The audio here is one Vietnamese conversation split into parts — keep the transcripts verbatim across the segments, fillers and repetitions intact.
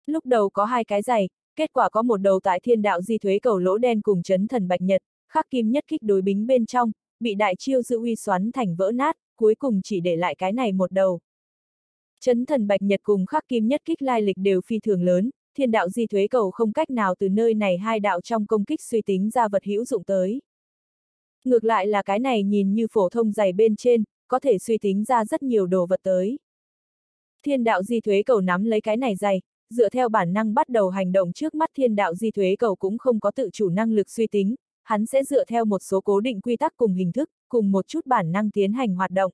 Lúc đầu có hai cái giày, kết quả có một đầu tại thiên đạo di thuế cầu lỗ đen cùng chấn thần bạch nhật, khắc kim nhất kích đối bính bên trong, bị đại chiêu dự uy xoắn thành vỡ nát, cuối cùng chỉ để lại cái này một đầu. Chấn thần bạch nhật cùng khắc kim nhất kích lai lịch đều phi thường lớn, thiên đạo di thuế cầu không cách nào từ nơi này hai đạo trong công kích suy tính ra vật hữu dụng tới. Ngược lại là cái này nhìn như phổ thông giày bên trên, có thể suy tính ra rất nhiều đồ vật tới. Thiên đạo di thuế cầu nắm lấy cái này giày, dựa theo bản năng bắt đầu hành động trước mắt thiên đạo di thuế cầu cũng không có tự chủ năng lực suy tính, hắn sẽ dựa theo một số cố định quy tắc cùng hình thức, cùng một chút bản năng tiến hành hoạt động.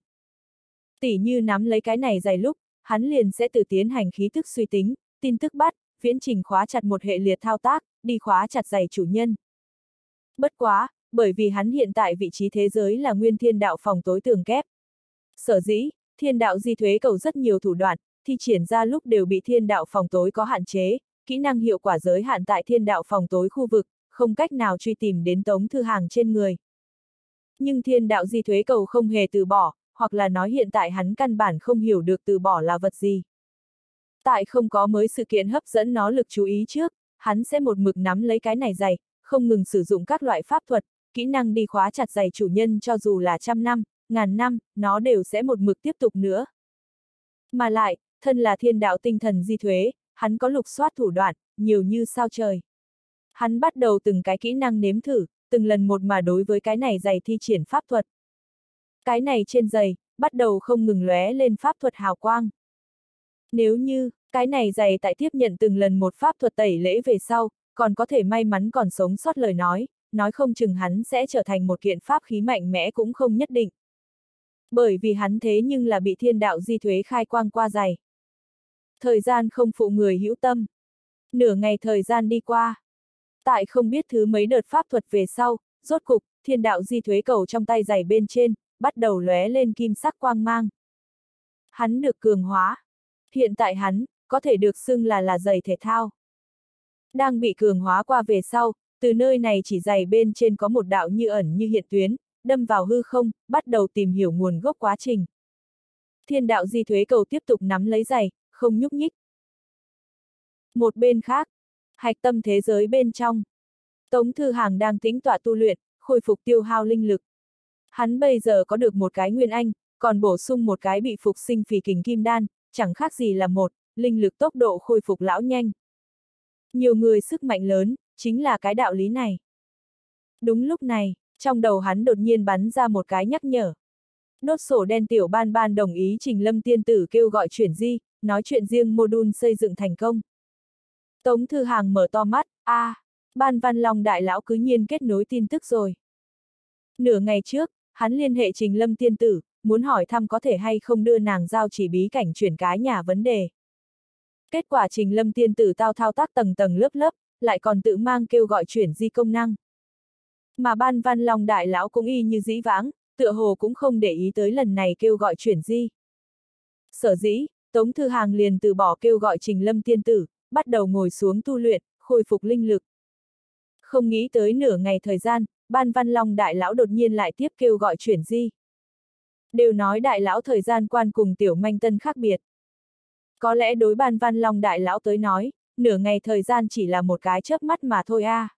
Tỉ như nắm lấy cái này giày lúc, hắn liền sẽ tự tiến hành khí thức suy tính, tin tức bắt, viễn trình khóa chặt một hệ liệt thao tác, đi khóa chặt giày chủ nhân. Bất quá, bởi vì hắn hiện tại vị trí thế giới là nguyên thiên đạo phòng tối tường kép. Sở dĩ, thiên đạo di thuế cầu rất nhiều thủ đoạn, thi triển ra lúc đều bị thiên đạo phòng tối có hạn chế, kỹ năng hiệu quả giới hạn tại thiên đạo phòng tối khu vực, không cách nào truy tìm đến Tống Thư Hàng trên người. Nhưng thiên đạo di thuế cầu không hề từ bỏ, hoặc là nói hiện tại hắn căn bản không hiểu được từ bỏ là vật gì. Tại không có mới sự kiện hấp dẫn nó lực chú ý trước, hắn sẽ một mực nắm lấy cái này giày, không ngừng sử dụng các loại pháp thuật, kỹ năng đi khóa chặt giày chủ nhân cho dù là trăm năm, ngàn năm, nó đều sẽ một mực tiếp tục nữa. Mà lại, thân là thiên đạo tinh thần di thuế, hắn có lục soát thủ đoạn, nhiều như sao trời. Hắn bắt đầu từng cái kỹ năng nếm thử, từng lần một mà đối với cái này giày thi triển pháp thuật. Cái này trên giày, bắt đầu không ngừng lóe lên pháp thuật hào quang. Nếu như, cái này giày tại tiếp nhận từng lần một pháp thuật tẩy lễ về sau, còn có thể may mắn còn sống sót lời nói, nói không chừng hắn sẽ trở thành một kiện pháp khí mạnh mẽ cũng không nhất định. Bởi vì hắn thế nhưng là bị thiên đạo di thuế khai quang qua giày. Thời gian không phụ người hữu tâm. Nửa ngày thời gian đi qua. Tại không biết thứ mấy đợt pháp thuật về sau, rốt cục, thiên đạo di thuế cầu trong tay giày bên trên, bắt đầu lóe lên kim sắc quang mang. Hắn được cường hóa. Hiện tại hắn, có thể được xưng là là giày thể thao. Đang bị cường hóa qua về sau, từ nơi này chỉ giày bên trên có một đạo như ẩn như hiện tuyến, đâm vào hư không, bắt đầu tìm hiểu nguồn gốc quá trình. Thiên đạo di thuế cầu tiếp tục nắm lấy giày, không nhúc nhích. Một bên khác, hạch tâm thế giới bên trong, Tống Thư Hàng đang tĩnh tọa tu luyện, khôi phục tiêu hao linh lực. Hắn bây giờ có được một cái nguyên anh, còn bổ sung một cái bị phục sinh phỉ kình kim đan, chẳng khác gì là một, linh lực tốc độ khôi phục lão nhanh. Nhiều người sức mạnh lớn, chính là cái đạo lý này. Đúng lúc này, trong đầu hắn đột nhiên bắn ra một cái nhắc nhở. Đốt sổ đen tiểu ban ban đồng ý Trình Lâm tiên tử kêu gọi chuyển di, nói chuyện riêng module xây dựng thành công. Tống Thư Hàng mở to mắt, a, à, Ban Văn Long đại lão cứ nhiên kết nối tin tức rồi. Nửa ngày trước, hắn liên hệ Trình Lâm tiên tử, muốn hỏi thăm có thể hay không đưa nàng giao chỉ bí cảnh chuyển cái nhà vấn đề. Kết quả Trình Lâm tiên tử tao thao tác tầng tầng lớp lớp, lại còn tự mang kêu gọi chuyển di công năng. Mà Ban Văn Long đại lão cũng y như dĩ vãng, tựa hồ cũng không để ý tới lần này kêu gọi chuyển di. Sở dĩ, Tống Thư Hàng liền từ bỏ kêu gọi Trình Lâm tiên tử, bắt đầu ngồi xuống tu luyện, khôi phục linh lực. Không nghĩ tới nửa ngày thời gian, Ban Văn Long đại lão đột nhiên lại tiếp kêu gọi chuyển di. Đều nói đại lão thời gian quan cùng tiểu manh tân khác biệt. Có lẽ đối Ban Văn Long đại lão tới nói, nửa ngày thời gian chỉ là một cái chớp mắt mà thôi a. À.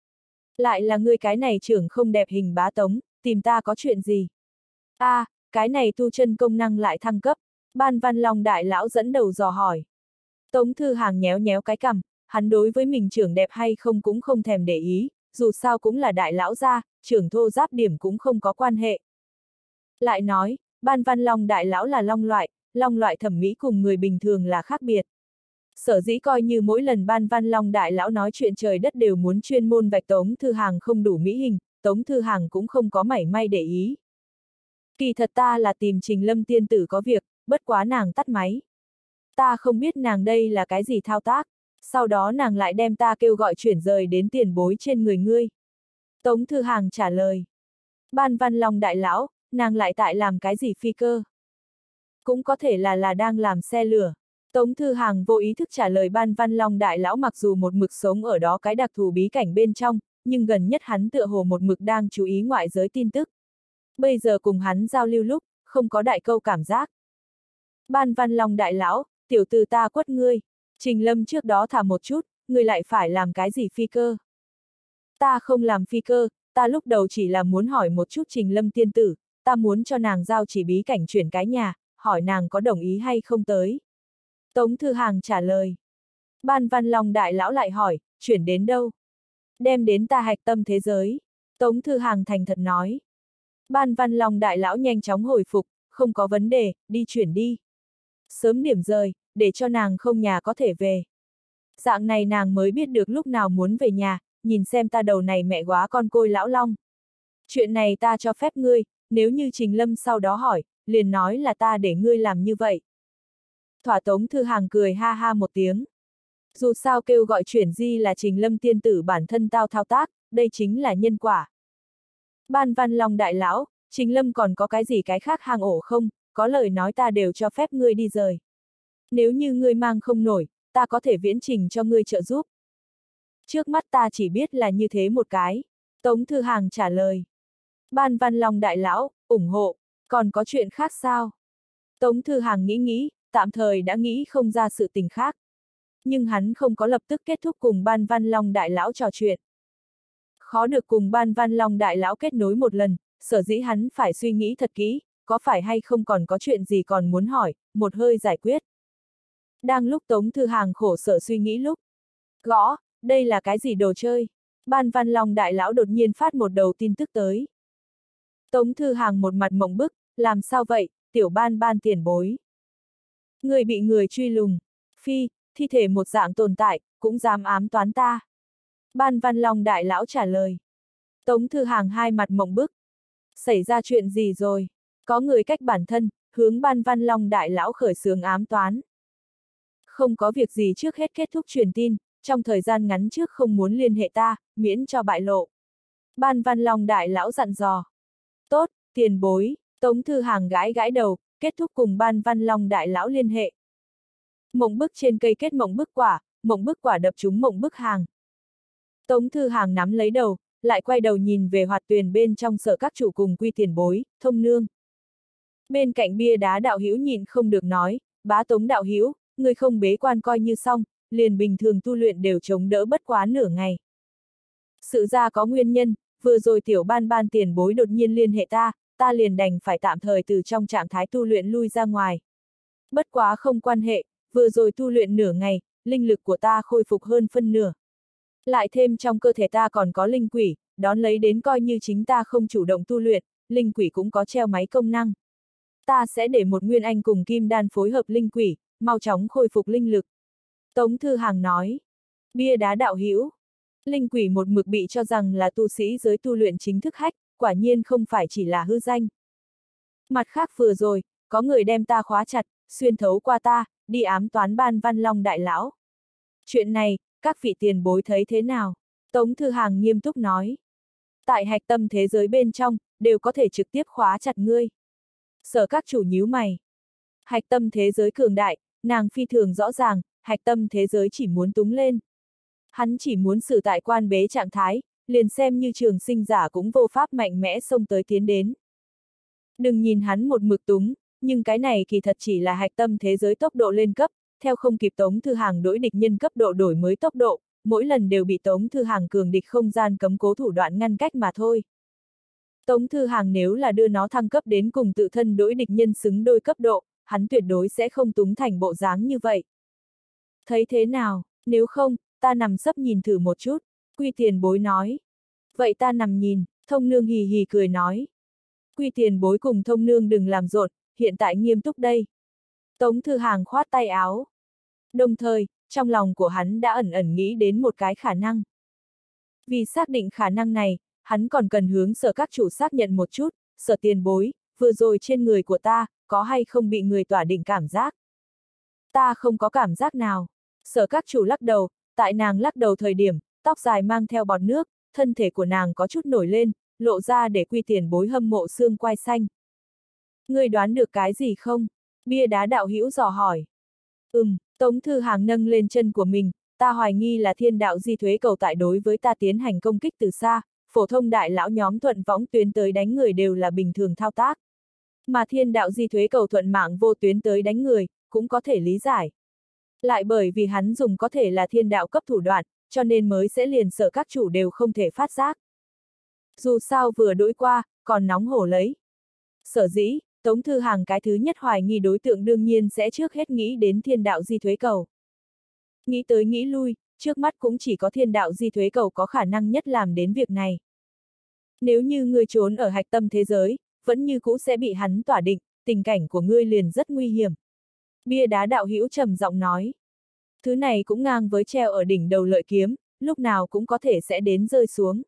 Lại là ngươi cái này trưởng không đẹp hình bá Tống, tìm ta có chuyện gì? A, à, cái này tu chân công năng lại thăng cấp, Ban Văn Long đại lão dẫn đầu dò hỏi. Tống Thư Hàng nhéo nhéo cái cằm, hắn đối với mình trưởng đẹp hay không cũng không thèm để ý, dù sao cũng là đại lão gia, trưởng thô giáp điểm cũng không có quan hệ. Lại nói, Ban Văn Long đại lão là long loại, long loại thẩm mỹ cùng người bình thường là khác biệt. Sở dĩ coi như mỗi lần Ban Văn Long đại lão nói chuyện trời đất đều muốn chuyên môn vạch Tống Thư Hàng không đủ mỹ hình, Tống Thư Hàng cũng không có mảy may để ý. Kỳ thật ta là tìm Trình Lâm tiên tử có việc, bất quá nàng tắt máy. Ta không biết nàng đây là cái gì thao tác, sau đó nàng lại đem ta kêu gọi chuyển rời đến tiền bối trên người ngươi. Tống Thư Hàng trả lời. Ban Văn Long đại lão, nàng lại tại làm cái gì phi cơ? Cũng có thể là là đang làm xe lửa. Tống Thư Hàng vô ý thức trả lời Ban Văn Long đại lão mặc dù một mực sống ở đó cái đặc thù bí cảnh bên trong, nhưng gần nhất hắn tựa hồ một mực đang chú ý ngoại giới tin tức. Bây giờ cùng hắn giao lưu lúc, không có đại câu cảm giác. Ban Văn Long đại lão, tiểu tử ta quất ngươi. Trình Lâm trước đó thả một chút, ngươi lại phải làm cái gì phi cơ? Ta không làm phi cơ, ta lúc đầu chỉ là muốn hỏi một chút Trình Lâm tiên tử, ta muốn cho nàng giao chỉ bí cảnh chuyển cái nhà, hỏi nàng có đồng ý hay không tới. Tống Thư Hàng trả lời. Ban Văn Long đại lão lại hỏi, chuyển đến đâu? Đem đến ta hạch tâm thế giới. Tống Thư Hàng thành thật nói. Ban Văn Long đại lão nhanh chóng hồi phục, không có vấn đề, đi chuyển đi. Sớm điểm rời, để cho nàng không nhà có thể về. Dạng này nàng mới biết được lúc nào muốn về nhà, nhìn xem ta đầu này mẹ góa con côi lão long. Chuyện này ta cho phép ngươi, nếu như Trình Lâm sau đó hỏi, liền nói là ta để ngươi làm như vậy. Thỏa Tống Thư Hàng cười ha ha một tiếng. Dù sao kêu gọi chuyển di là Trình Lâm tiên tử bản thân tao thao tác, đây chính là nhân quả. Ban Văn Long đại lão, Trình Lâm còn có cái gì cái khác hang ổ không, có lời nói ta đều cho phép ngươi đi rời. Nếu như ngươi mang không nổi, ta có thể viễn trình cho ngươi trợ giúp. Trước mắt ta chỉ biết là như thế một cái. Tống Thư Hàng trả lời. Ban Văn Long đại lão, ủng hộ, còn có chuyện khác sao? Tống Thư Hàng nghĩ nghĩ, tạm thời đã nghĩ không ra sự tình khác. Nhưng hắn không có lập tức kết thúc cùng Ban Văn Long đại lão trò chuyện. Khó được cùng Ban Văn Long đại lão kết nối một lần, sở dĩ hắn phải suy nghĩ thật kỹ, có phải hay không còn có chuyện gì còn muốn hỏi, một hơi giải quyết. Đang lúc Tống Thư Hàng khổ sở suy nghĩ lúc. Gõ, đây là cái gì đồ chơi? Ban Văn Long đại lão đột nhiên phát một đầu tin tức tới. Tống Thư Hàng một mặt mộng bức, làm sao vậy, tiểu Ban Ban tiền bối. Người bị người truy lùng, phi, thi thể một dạng tồn tại, cũng dám ám toán ta. Ban Văn Long đại lão trả lời. Tống Thư Hàng hai mặt mộng bức. Xảy ra chuyện gì rồi? Có người cách bản thân, hướng Ban Văn Long đại lão khởi xướng ám toán. Không có việc gì, trước hết kết thúc truyền tin, trong thời gian ngắn trước không muốn liên hệ ta, miễn cho bại lộ. Ban Văn Long đại lão dặn dò. Tốt, tiền bối, Tống Thư Hàng gãi gãi đầu, kết thúc cùng Ban Văn Long đại lão liên hệ. Mộng bức trên cây kết mộng bức quả, mộng bức quả đập trúng mộng bức hàng. Tống Thư Hàng nắm lấy đầu, lại quay đầu nhìn về Hoạt Tuyền bên trong sở các chủ cùng Quy tiền bối, Thông Nương. Bên cạnh bia đá đạo hữu nhìn không được nói, bá Tống đạo hữu, người không bế quan coi như xong, liền bình thường tu luyện đều chống đỡ bất quá nửa ngày. Sự ra có nguyên nhân, vừa rồi tiểu Ban Ban tiền bối đột nhiên liên hệ ta, ta liền đành phải tạm thời từ trong trạng thái tu luyện lui ra ngoài. Bất quá không quan hệ, vừa rồi tu luyện nửa ngày, linh lực của ta khôi phục hơn phân nửa. Lại thêm trong cơ thể ta còn có linh quỷ, đón lấy đến coi như chính ta không chủ động tu luyện, linh quỷ cũng có treo máy công năng. Ta sẽ để một nguyên anh cùng kim đan phối hợp linh quỷ, mau chóng khôi phục linh lực. Tống Thư Hàng nói. Bia đá đạo hữu. Linh quỷ một mực bị cho rằng là tu sĩ giới tu luyện chính thức hách, quả nhiên không phải chỉ là hư danh. Mặt khác vừa rồi, có người đem ta khóa chặt, xuyên thấu qua ta, đi ám toán Ban Văn Long đại lão. Chuyện này, các vị tiền bối thấy thế nào? Tống Thư Hàng nghiêm túc nói. Tại hạch tâm thế giới bên trong, đều có thể trực tiếp khóa chặt ngươi. Sở các chủ nhíu mày. Hạch tâm thế giới cường đại, nàng phi thường rõ ràng, hạch tâm thế giới chỉ muốn túng lên. Hắn chỉ muốn xử tại quan bế trạng thái, liền xem như trường sinh giả cũng vô pháp mạnh mẽ xông tới tiến đến. Đừng nhìn hắn một mực túng, nhưng cái này kỳ thật chỉ là hạch tâm thế giới tốc độ lên cấp, theo không kịp Tống Thư Hàng đổi địch nhân cấp độ đổi mới tốc độ, mỗi lần đều bị Tống Thư Hàng cường địch không gian cấm cố thủ đoạn ngăn cách mà thôi. Tống Thư Hàng nếu là đưa nó thăng cấp đến cùng tự thân đối địch nhân xứng đôi cấp độ, hắn tuyệt đối sẽ không túng thành bộ dáng như vậy. Thấy thế nào, nếu không, ta nằm sấp nhìn thử một chút, Quy tiền bối nói. Vậy ta nằm nhìn, Thông Nương hì hì cười nói. Quy tiền bối cùng Thông Nương đừng làm rộn, hiện tại nghiêm túc đây. Tống Thư Hàng khoát tay áo. Đồng thời, trong lòng của hắn đã ẩn ẩn nghĩ đến một cái khả năng. Vì xác định khả năng này, hắn còn cần hướng sở các chủ xác nhận một chút, sở tiền bối, vừa rồi trên người của ta, có hay không bị người tỏa định cảm giác. Ta không có cảm giác nào. Sở các chủ lắc đầu, tại nàng lắc đầu thời điểm, tóc dài mang theo bọt nước, thân thể của nàng có chút nổi lên, lộ ra để Quy tiền bối hâm mộ xương quai xanh. Ngươi đoán được cái gì không? Bia đá đạo hữu dò hỏi. Ừm, Tống Thư Hàng nâng lên chân của mình, ta hoài nghi là thiên đạo di thuế cầu tại đối với ta tiến hành công kích từ xa, phổ thông đại lão nhóm thuận võng tuyến tới đánh người đều là bình thường thao tác. Mà thiên đạo di thuế cầu thuận mạng vô tuyến tới đánh người, cũng có thể lý giải. Lại bởi vì hắn dùng có thể là thiên đạo cấp thủ đoạn, cho nên mới sẽ liền sở các chủ đều không thể phát giác. Dù sao vừa đỗi qua, còn nóng hổ lấy. Sở dĩ, Tống Thư Hàng cái thứ nhất hoài nghi đối tượng đương nhiên sẽ trước hết nghĩ đến thiên đạo di thuế cầu. Nghĩ tới nghĩ lui, trước mắt cũng chỉ có thiên đạo di thuế cầu có khả năng nhất làm đến việc này. Nếu như ngươi trốn ở hạch tâm thế giới, vẫn như cũ sẽ bị hắn tỏa định, tình cảnh của ngươi liền rất nguy hiểm. Bia đá đạo hữu trầm giọng nói. Thứ này cũng ngang với treo ở đỉnh đầu lợi kiếm, lúc nào cũng có thể sẽ đến rơi xuống.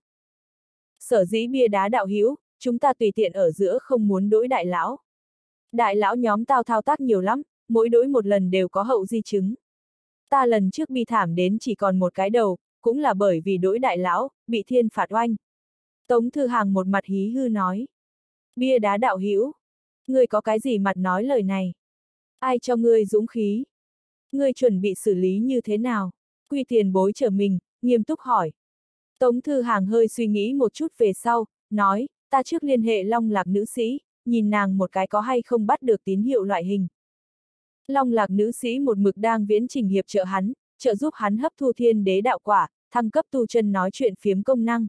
Sở dĩ bia đá đạo hữu, chúng ta tùy tiện ở giữa không muốn đối đại lão. Đại lão nhóm tao thao tác nhiều lắm, mỗi đối một lần đều có hậu di chứng. Ta lần trước bi thảm đến chỉ còn một cái đầu, cũng là bởi vì đối đại lão, bị thiên phạt oanh. Tống Thư Hàng một mặt hí hư nói. Bia đá đạo hữu, ngươi có cái gì mặt nói lời này? Ai cho ngươi dũng khí? Ngươi chuẩn bị xử lý như thế nào? Quy Tiền Bối trở mình, nghiêm túc hỏi. Tống Thư Hàng hơi suy nghĩ một chút về sau, nói, ta trước liên hệ Long Lạc nữ sĩ, nhìn nàng một cái có hay không bắt được tín hiệu loại hình. Long Lạc nữ sĩ một mực đang viễn trình hiệp trợ hắn, trợ giúp hắn hấp thu thiên đế đạo quả, thăng cấp tu chân nói chuyện phiếm công năng.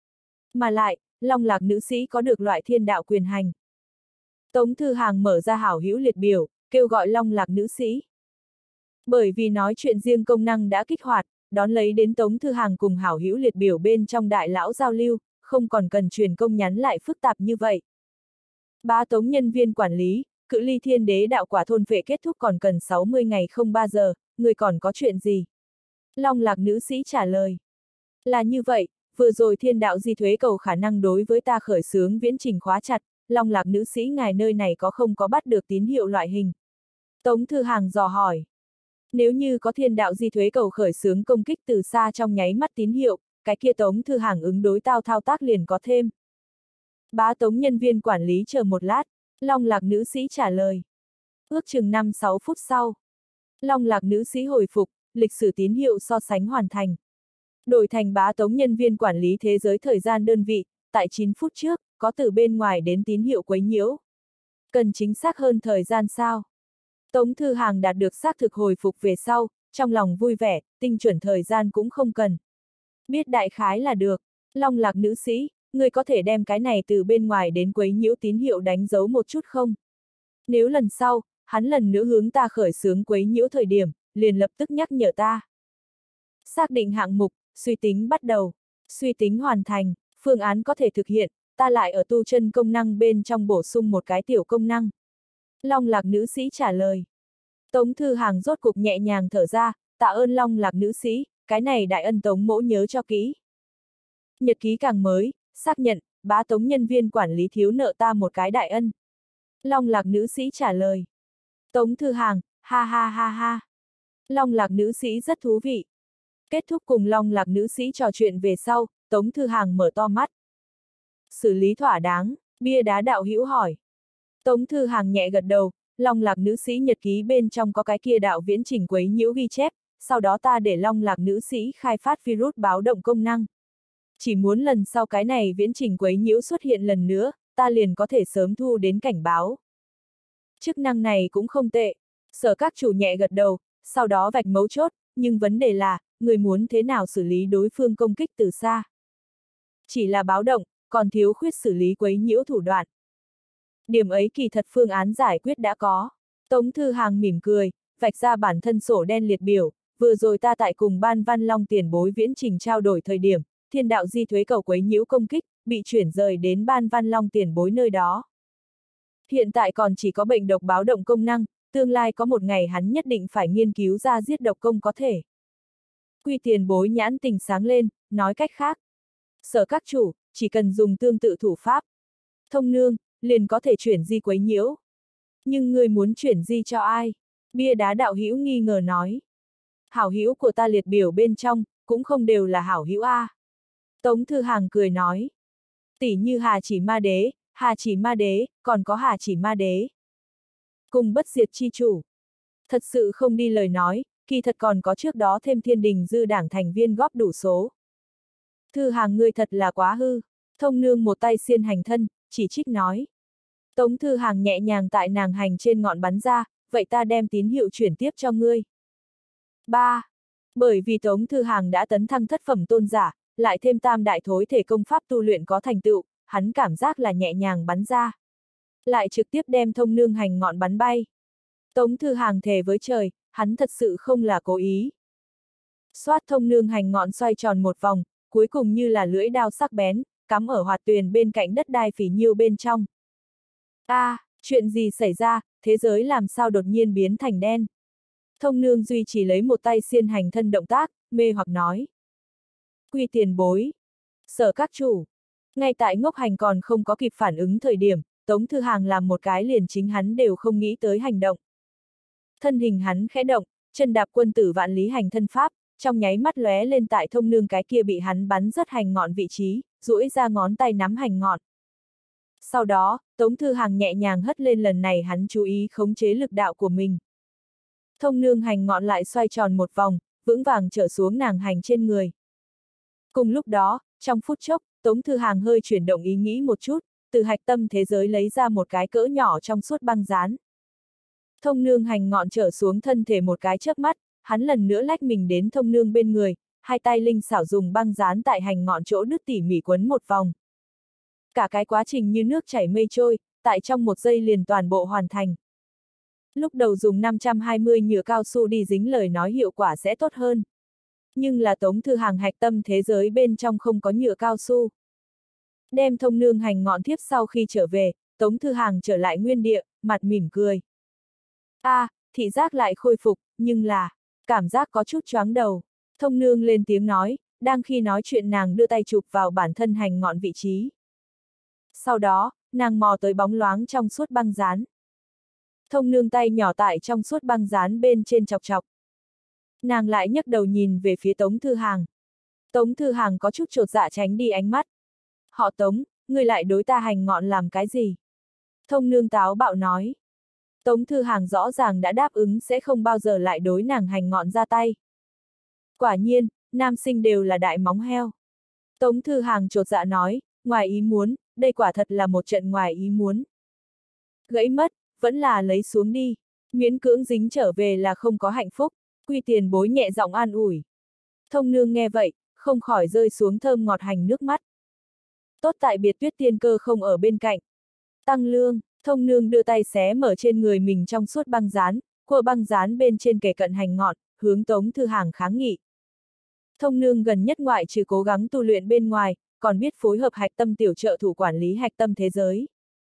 Mà lại, Long Lạc nữ sĩ có được loại thiên đạo quyền hành. Tống Thư Hàng mở ra hảo hữu liệt biểu, kêu gọi Long Lạc nữ sĩ. Bởi vì nói chuyện riêng công năng đã kích hoạt, đón lấy đến Tống Thư Hàng cùng hảo hữu liệt biểu bên trong đại lão giao lưu, không còn cần truyền công nhắn lại phức tạp như vậy. Bá Tống nhân viên quản lý, cự ly thiên đế đạo quả thôn phệ kết thúc còn cần sáu mươi ngày không ba giờ, người còn có chuyện gì? Long Lạc nữ sĩ trả lời. Là như vậy, vừa rồi thiên đạo di thuế cầu khả năng đối với ta khởi xướng viễn trình khóa chặt, Long Lạc nữ sĩ ngài nơi này có không có bắt được tín hiệu loại hình? Tống Thư Hàng dò hỏi. Nếu như có thiên đạo di thuế cầu khởi xướng công kích từ xa trong nháy mắt tín hiệu, cái kia Tống Thư Hàng ứng đối tao thao tác liền có thêm. Bá Tống nhân viên quản lý chờ một lát, Long Lạc nữ sĩ trả lời. Ước chừng năm sáu phút sau. Long Lạc nữ sĩ hồi phục, lịch sử tín hiệu so sánh hoàn thành. Đổi thành Bá Tống nhân viên quản lý thế giới thời gian đơn vị, tại chín phút trước, có từ bên ngoài đến tín hiệu quấy nhiễu. Cần chính xác hơn thời gian sao? Tống Thư Hàng đạt được xác thực hồi phục về sau, trong lòng vui vẻ, tinh chuẩn thời gian cũng không cần. Biết đại khái là được. Long Lạc nữ sĩ, người có thể đem cái này từ bên ngoài đến quấy nhiễu tín hiệu đánh dấu một chút không? Nếu lần sau, hắn lần nữa hướng ta khởi xướng quấy nhiễu thời điểm, liền lập tức nhắc nhở ta. Xác định hạng mục, suy tính bắt đầu. Suy tính hoàn thành, phương án có thể thực hiện, ta lại ở tu chân công năng bên trong bổ sung một cái tiểu công năng. Long Lạc nữ sĩ trả lời. Tống Thư Hàng rốt cục nhẹ nhàng thở ra, tạ ơn Long Lạc nữ sĩ, cái này đại ân Tống mỗ nhớ cho kỹ. Nhật ký càng mới, xác nhận, Bá Tống nhân viên quản lý thiếu nợ ta một cái đại ân. Long Lạc nữ sĩ trả lời. Tống Thư Hàng, ha ha ha ha. Long Lạc nữ sĩ rất thú vị. Kết thúc cùng Long Lạc nữ sĩ trò chuyện về sau, Tống Thư Hàng mở to mắt. Xử lý thỏa đáng, bia đá đạo hữu hỏi. Tống Thư Hàng nhẹ gật đầu, Long Lạc nữ sĩ nhật ký bên trong có cái kia đạo viễn trình quấy nhiễu ghi chép, sau đó ta để Long Lạc nữ sĩ khai phát virus báo động công năng. Chỉ muốn lần sau cái này viễn trình quấy nhiễu xuất hiện lần nữa, ta liền có thể sớm thu đến cảnh báo. Chức năng này cũng không tệ. Sở các chủ nhẹ gật đầu, sau đó vạch mấu chốt, nhưng vấn đề là, người muốn thế nào xử lý đối phương công kích từ xa. Chỉ là báo động, còn thiếu khuyết xử lý quấy nhiễu thủ đoạn. Điểm ấy kỳ thật phương án giải quyết đã có. Tống Thư Hàng mỉm cười, vạch ra bản thân sổ đen liệt biểu, vừa rồi ta tại cùng Ban Văn Long tiền bối viễn trình trao đổi thời điểm, thiên đạo di thuế cầu quấy nhiễu công kích, bị chuyển rời đến Ban Văn Long tiền bối nơi đó. Hiện tại còn chỉ có bệnh độc báo động công năng, tương lai có một ngày hắn nhất định phải nghiên cứu ra giết độc công có thể. Quy tiền bối nhãn tình sáng lên, nói cách khác. Sở các chủ, chỉ cần dùng tương tự thủ pháp. Thông nương, liền có thể chuyển di quấy nhiễu. Nhưng người muốn chuyển di cho ai? Bia đá đạo hữu nghi ngờ nói. Hảo hữu của ta liệt biểu bên trong, cũng không đều là hảo hữu A. Tống Thư Hàng cười nói. Tỷ như Hà Chỉ Ma Đế, Hà Chỉ Ma Đế, còn có Hà Chỉ Ma Đế. Cùng bất diệt chi chủ. Thật sự không đi lời nói, kỳ thật còn có trước đó thêm thiên đình dư đảng thành viên góp đủ số. Thư Hàng ngươi thật là quá hư. Thông nương một tay xiên hành thân, chỉ trích nói. Tống Thư Hàng nhẹ nhàng tại nàng hành trên ngọn bắn ra, vậy ta đem tín hiệu chuyển tiếp cho ngươi. ba. Bởi vì Tống Thư Hàng đã tấn thăng thất phẩm tôn giả, lại thêm tam đại thối thể công pháp tu luyện có thành tựu, hắn cảm giác là nhẹ nhàng bắn ra. Lại trực tiếp đem Thông Nương Hành ngọn bắn bay. Tống Thư Hàng thề với trời, hắn thật sự không là cố ý. Xoát Thông Nương Hành ngọn xoay tròn một vòng, cuối cùng như là lưỡi đao sắc bén, cắm ở hoạt tuyền bên cạnh đất đai phỉ nhiêu bên trong. A, à, chuyện gì xảy ra, thế giới làm sao đột nhiên biến thành đen? Thông Nương duy trì lấy một tay xiên hành thân động tác, mê hoặc nói. Quy tiền bối. Sở các chủ. Ngay tại Ngốc Hành còn không có kịp phản ứng thời điểm, Tống Thư Hàng làm một cái liền chính hắn đều không nghĩ tới hành động. Thân hình hắn khẽ động, chân đạp quân tử vạn lý hành thân pháp, trong nháy mắt lóe lên tại Thông Nương cái kia bị hắn bắn rớt hành ngọn vị trí, duỗi ra ngón tay nắm hành ngọn. Sau đó, Tống Thư Hàng nhẹ nhàng hất lên, lần này hắn chú ý khống chế lực đạo của mình. Thông Nương hành ngọn lại xoay tròn một vòng, vững vàng trở xuống nàng hành trên người. Cùng lúc đó, trong phút chốc, Tống Thư Hàng hơi chuyển động ý nghĩ một chút, từ hạch tâm thế giới lấy ra một cái cỡ nhỏ trong suốt băng dán. Thông Nương hành ngọn trở xuống thân thể một cái chớp mắt, hắn lần nữa lách mình đến Thông Nương bên người, hai tay linh xảo dùng băng dán tại hành ngọn chỗ đứt tỉ mỉ quấn một vòng. Cả cái quá trình như nước chảy mây trôi, tại trong một giây liền toàn bộ hoàn thành. Lúc đầu dùng năm trăm hai mươi nhựa cao su đi dính lời nói hiệu quả sẽ tốt hơn. Nhưng là Tống Thư Hàng hạch tâm thế giới bên trong không có nhựa cao su. Đem Thông Nương hành ngọn tiếp sau khi trở về, Tống Thư Hàng trở lại nguyên địa, mặt mỉm cười. A, à, thị giác lại khôi phục, nhưng là, cảm giác có chút choáng đầu. Thông Nương lên tiếng nói, đang khi nói chuyện nàng đưa tay chụp vào bản thân hành ngọn vị trí. Sau đó, nàng mò tới bóng loáng trong suốt băng dán. Thông Nương tay nhỏ tại trong suốt băng dán bên trên chọc chọc. Nàng lại nhấc đầu nhìn về phía Tống Thư Hàng. Tống Thư Hàng có chút chột dạ tránh đi ánh mắt. Họ Tống, ngươi lại đối ta hành ngọn làm cái gì? Thông Nương táo bạo nói. Tống Thư Hàng rõ ràng đã đáp ứng sẽ không bao giờ lại đối nàng hành ngọn ra tay. Quả nhiên, nam sinh đều là đại móng heo. Tống Thư Hàng chột dạ nói, ngoài ý muốn, đây quả thật là một trận ngoài ý muốn. Gãy mất, vẫn là lấy xuống đi. Miễn cưỡng dính trở về là không có hạnh phúc. Quy tiền bối nhẹ giọng an ủi. Thông Nương nghe vậy, không khỏi rơi xuống thơm ngọt hành nước mắt. Tốt tại biệt Tuyết Tiên Cơ không ở bên cạnh. Tăng lương, Thông Nương đưa tay xé mở trên người mình trong suốt băng dán, của băng dán bên trên kề cận hành ngọn, hướng Tống Thư Hàng kháng nghị. Thông Nương gần nhất ngoại trừ cố gắng tu luyện bên ngoài, còn biết phối hợp hạch tâm tiểu trợ thủ quản lý hạch tâm thế giới.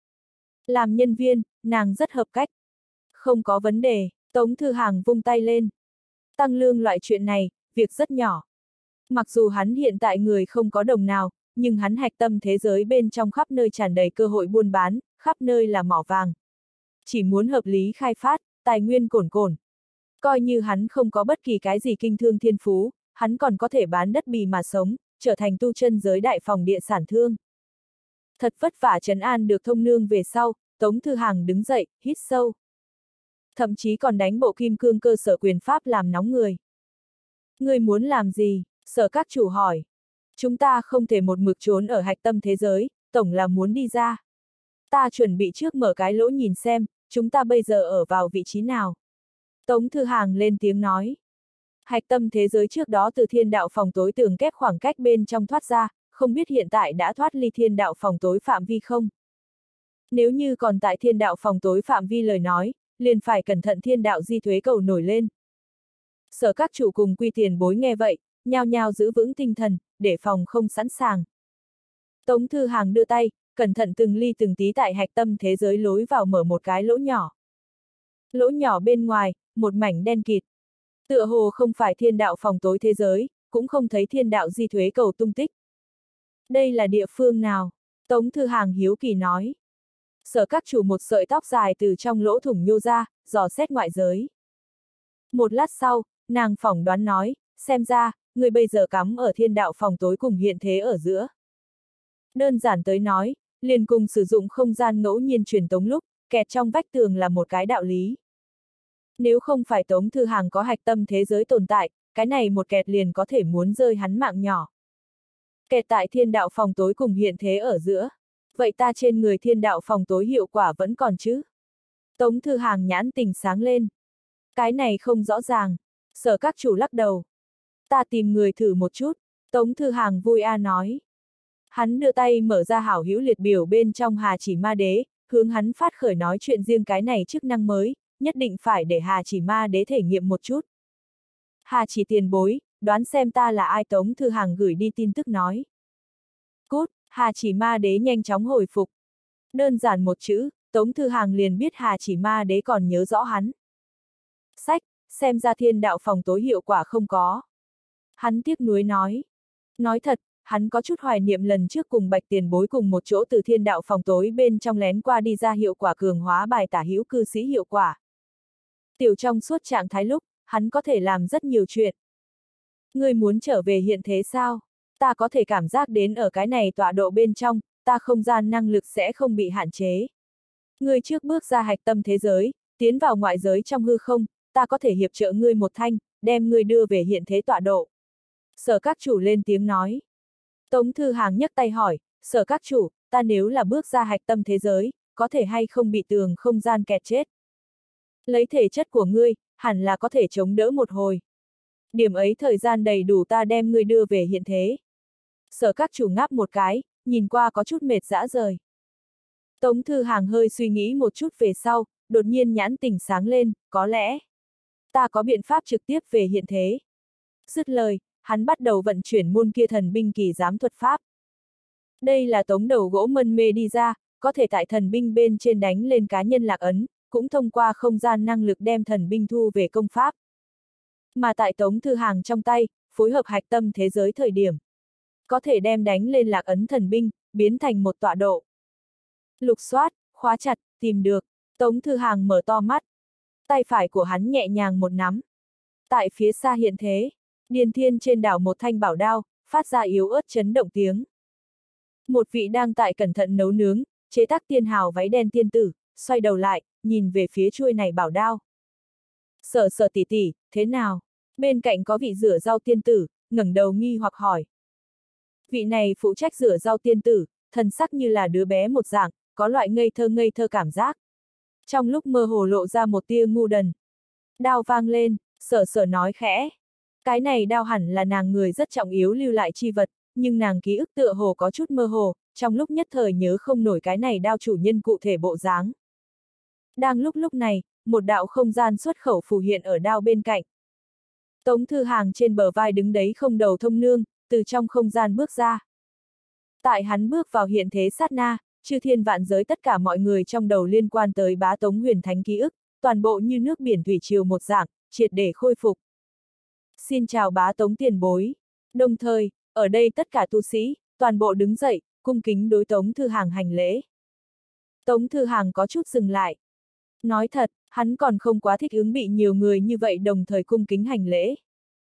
Làm nhân viên, nàng rất hợp cách. Không có vấn đề, Tống Thư Hàng vung tay lên. Tăng lương loại chuyện này, việc rất nhỏ. Mặc dù hắn hiện tại người không có đồng nào, nhưng hắn hạch tâm thế giới bên trong khắp nơi tràn đầy cơ hội buôn bán, khắp nơi là mỏ vàng. Chỉ muốn hợp lý khai phát, tài nguyên cồn cồn. Coi như hắn không có bất kỳ cái gì kinh thương thiên phú, hắn còn có thể bán đất bì mà sống, trở thành tu chân giới đại phòng địa sản thương. Thật vất vả trấn an được Thông Nương về sau, Tống Thư Hàng đứng dậy, hít sâu. Thậm chí còn đánh bộ kim cương cơ sở quyền pháp làm nóng người. Ngươi muốn làm gì? Sở các chủ hỏi. Chúng ta không thể một mực trốn ở hạch tâm thế giới, tổng là muốn đi ra. Ta chuẩn bị trước mở cái lỗ nhìn xem, chúng ta bây giờ ở vào vị trí nào. Tống Thư Hàng lên tiếng nói. Hạch tâm thế giới trước đó từ thiên đạo phòng tối tường kép khoảng cách bên trong thoát ra, không biết hiện tại đã thoát ly thiên đạo phòng tối phạm vi không? Nếu như còn tại thiên đạo phòng tối phạm vi lời nói, liền phải cẩn thận thiên đạo di thuế cầu nổi lên. Sở các chủ cùng Quy tiền bối nghe vậy, nhao nhao giữ vững tinh thần, để phòng không sẵn sàng. Tống Thư Hàng đưa tay, cẩn thận từng ly từng tí tại hạch tâm thế giới lối vào mở một cái lỗ nhỏ. Lỗ nhỏ bên ngoài, một mảnh đen kịt. Tựa hồ không phải thiên đạo phòng tối thế giới, cũng không thấy thiên đạo di thuế cầu tung tích. Đây là địa phương nào? Tống Thư Hàng hiếu kỳ nói. Sở các chủ một sợi tóc dài từ trong lỗ thủng nhô ra, dò xét ngoại giới. Một lát sau, nàng phỏng đoán nói, xem ra, người bây giờ cắm ở thiên đạo phòng tối cùng hiện thế ở giữa. Đơn giản tới nói, liền cùng sử dụng không gian ngẫu nhiên truyền tống lúc, kẹt trong vách tường là một cái đạo lý. Nếu không phải Tống Thư Hàng có hạch tâm thế giới tồn tại, cái này một kẹt liền có thể muốn rơi hắn mạng nhỏ. Kẹt tại thiên đạo phòng tối cùng hiện thế ở giữa. Vậy ta trên người thiên đạo phòng tối hiệu quả vẫn còn chứ? Tống Thư Hàng nhãn tình sáng lên. Cái này không rõ ràng. Sở các chủ lắc đầu. Ta tìm người thử một chút, Tống Thư Hàng vui a nói. Hắn đưa tay mở ra hảo hữu liệt biểu bên trong Hà Chỉ Ma Đế, hướng hắn phát khởi nói chuyện riêng cái này chức năng mới, nhất định phải để Hà Chỉ Ma Đế thể nghiệm một chút. Hà Chỉ tiền bối, đoán xem ta là ai, Tống Thư Hàng gửi đi tin tức nói. Cút, Hà Chỉ Ma Đế nhanh chóng hồi phục. Đơn giản một chữ, Tống Thư Hàng liền biết Hà Chỉ Ma Đế còn nhớ rõ hắn. Sách, xem ra thiên đạo phòng tối hiệu quả không có. Hắn tiếc nuối nói. Nói thật, hắn có chút hoài niệm lần trước cùng Bạch tiền bối cùng một chỗ từ thiên đạo phòng tối bên trong lén qua đi ra hiệu quả cường hóa bài tả hữu cư sĩ hiệu quả. Tiểu trong suốt trạng thái lúc, hắn có thể làm rất nhiều chuyện. Ngươi muốn trở về hiện thế sao? Ta có thể cảm giác đến ở cái này tọa độ bên trong, ta không gian năng lực sẽ không bị hạn chế. Ngươi trước bước ra hạch tâm thế giới, tiến vào ngoại giới trong hư không, ta có thể hiệp trợ ngươi một thanh, đem ngươi đưa về hiện thế tọa độ. Sở các chủ lên tiếng nói. Tống Thư Hàng nhấc tay hỏi, sở các chủ, ta nếu là bước ra hạch tâm thế giới, có thể hay không bị tường không gian kẹt chết? Lấy thể chất của ngươi, hẳn là có thể chống đỡ một hồi. Điểm ấy thời gian đầy đủ ta đem ngươi đưa về hiện thế. Sở các chủ ngáp một cái, nhìn qua có chút mệt dã rời. Tống Thư Hàng hơi suy nghĩ một chút về sau, đột nhiên nhãn tỉnh sáng lên, có lẽ ta có biện pháp trực tiếp về hiện thế. Dứt lời, hắn bắt đầu vận chuyển môn kia thần binh kỳ giám thuật pháp. Đây là tống đầu gỗ mân mê đi ra, có thể tại thần binh bên trên đánh lên cá nhân lạc ấn, cũng thông qua không gian năng lực đem thần binh thu về công pháp. Mà tại Tống Thư Hàng trong tay, phối hợp hạch tâm thế giới thời điểm, có thể đem đánh lên lạc ấn thần binh, biến thành một tọa độ. Lục soát, khóa chặt, tìm được, Tống Thư Hàng mở to mắt. Tay phải của hắn nhẹ nhàng một nắm. Tại phía xa hiện thế, Điền Thiên trên đảo một thanh bảo đao, phát ra yếu ớt chấn động tiếng. Một vị đang tại cẩn thận nấu nướng, chế tác tiên hào váy đen tiên tử, xoay đầu lại, nhìn về phía chuôi này bảo đao. Sở Sở tỷ tỷ, thế nào? Bên cạnh có vị rửa rau tiên tử, ngẩng đầu nghi hoặc hỏi. Vị này phụ trách rửa rau tiên tử, thần sắc như là đứa bé một dạng, có loại ngây thơ ngây thơ cảm giác. Trong lúc mơ hồ lộ ra một tia ngu đần. Đao vang lên, Sở Sở nói khẽ. Cái này đao hẳn là nàng người rất trọng yếu lưu lại chi vật, nhưng nàng ký ức tựa hồ có chút mơ hồ, trong lúc nhất thời nhớ không nổi cái này đao chủ nhân cụ thể bộ dáng. Đang lúc lúc này, một đạo không gian xuất khẩu phù hiện ở đao bên cạnh. Tống Thư Hàng trên bờ vai đứng đấy không đầu thông nương, từ trong không gian bước ra. Tại hắn bước vào hiện thế sát na, chư thiên vạn giới tất cả mọi người trong đầu liên quan tới bá Tống Huyền Thánh ký ức, toàn bộ như nước biển thủy triều một dạng, triệt để khôi phục. Xin chào bá Tống tiền bối. Đồng thời, ở đây tất cả tu sĩ, toàn bộ đứng dậy, cung kính đối Tống Thư Hàng hành lễ. Tống Thư Hàng có chút dừng lại. Nói thật, hắn còn không quá thích ứng bị nhiều người như vậy đồng thời cung kính hành lễ.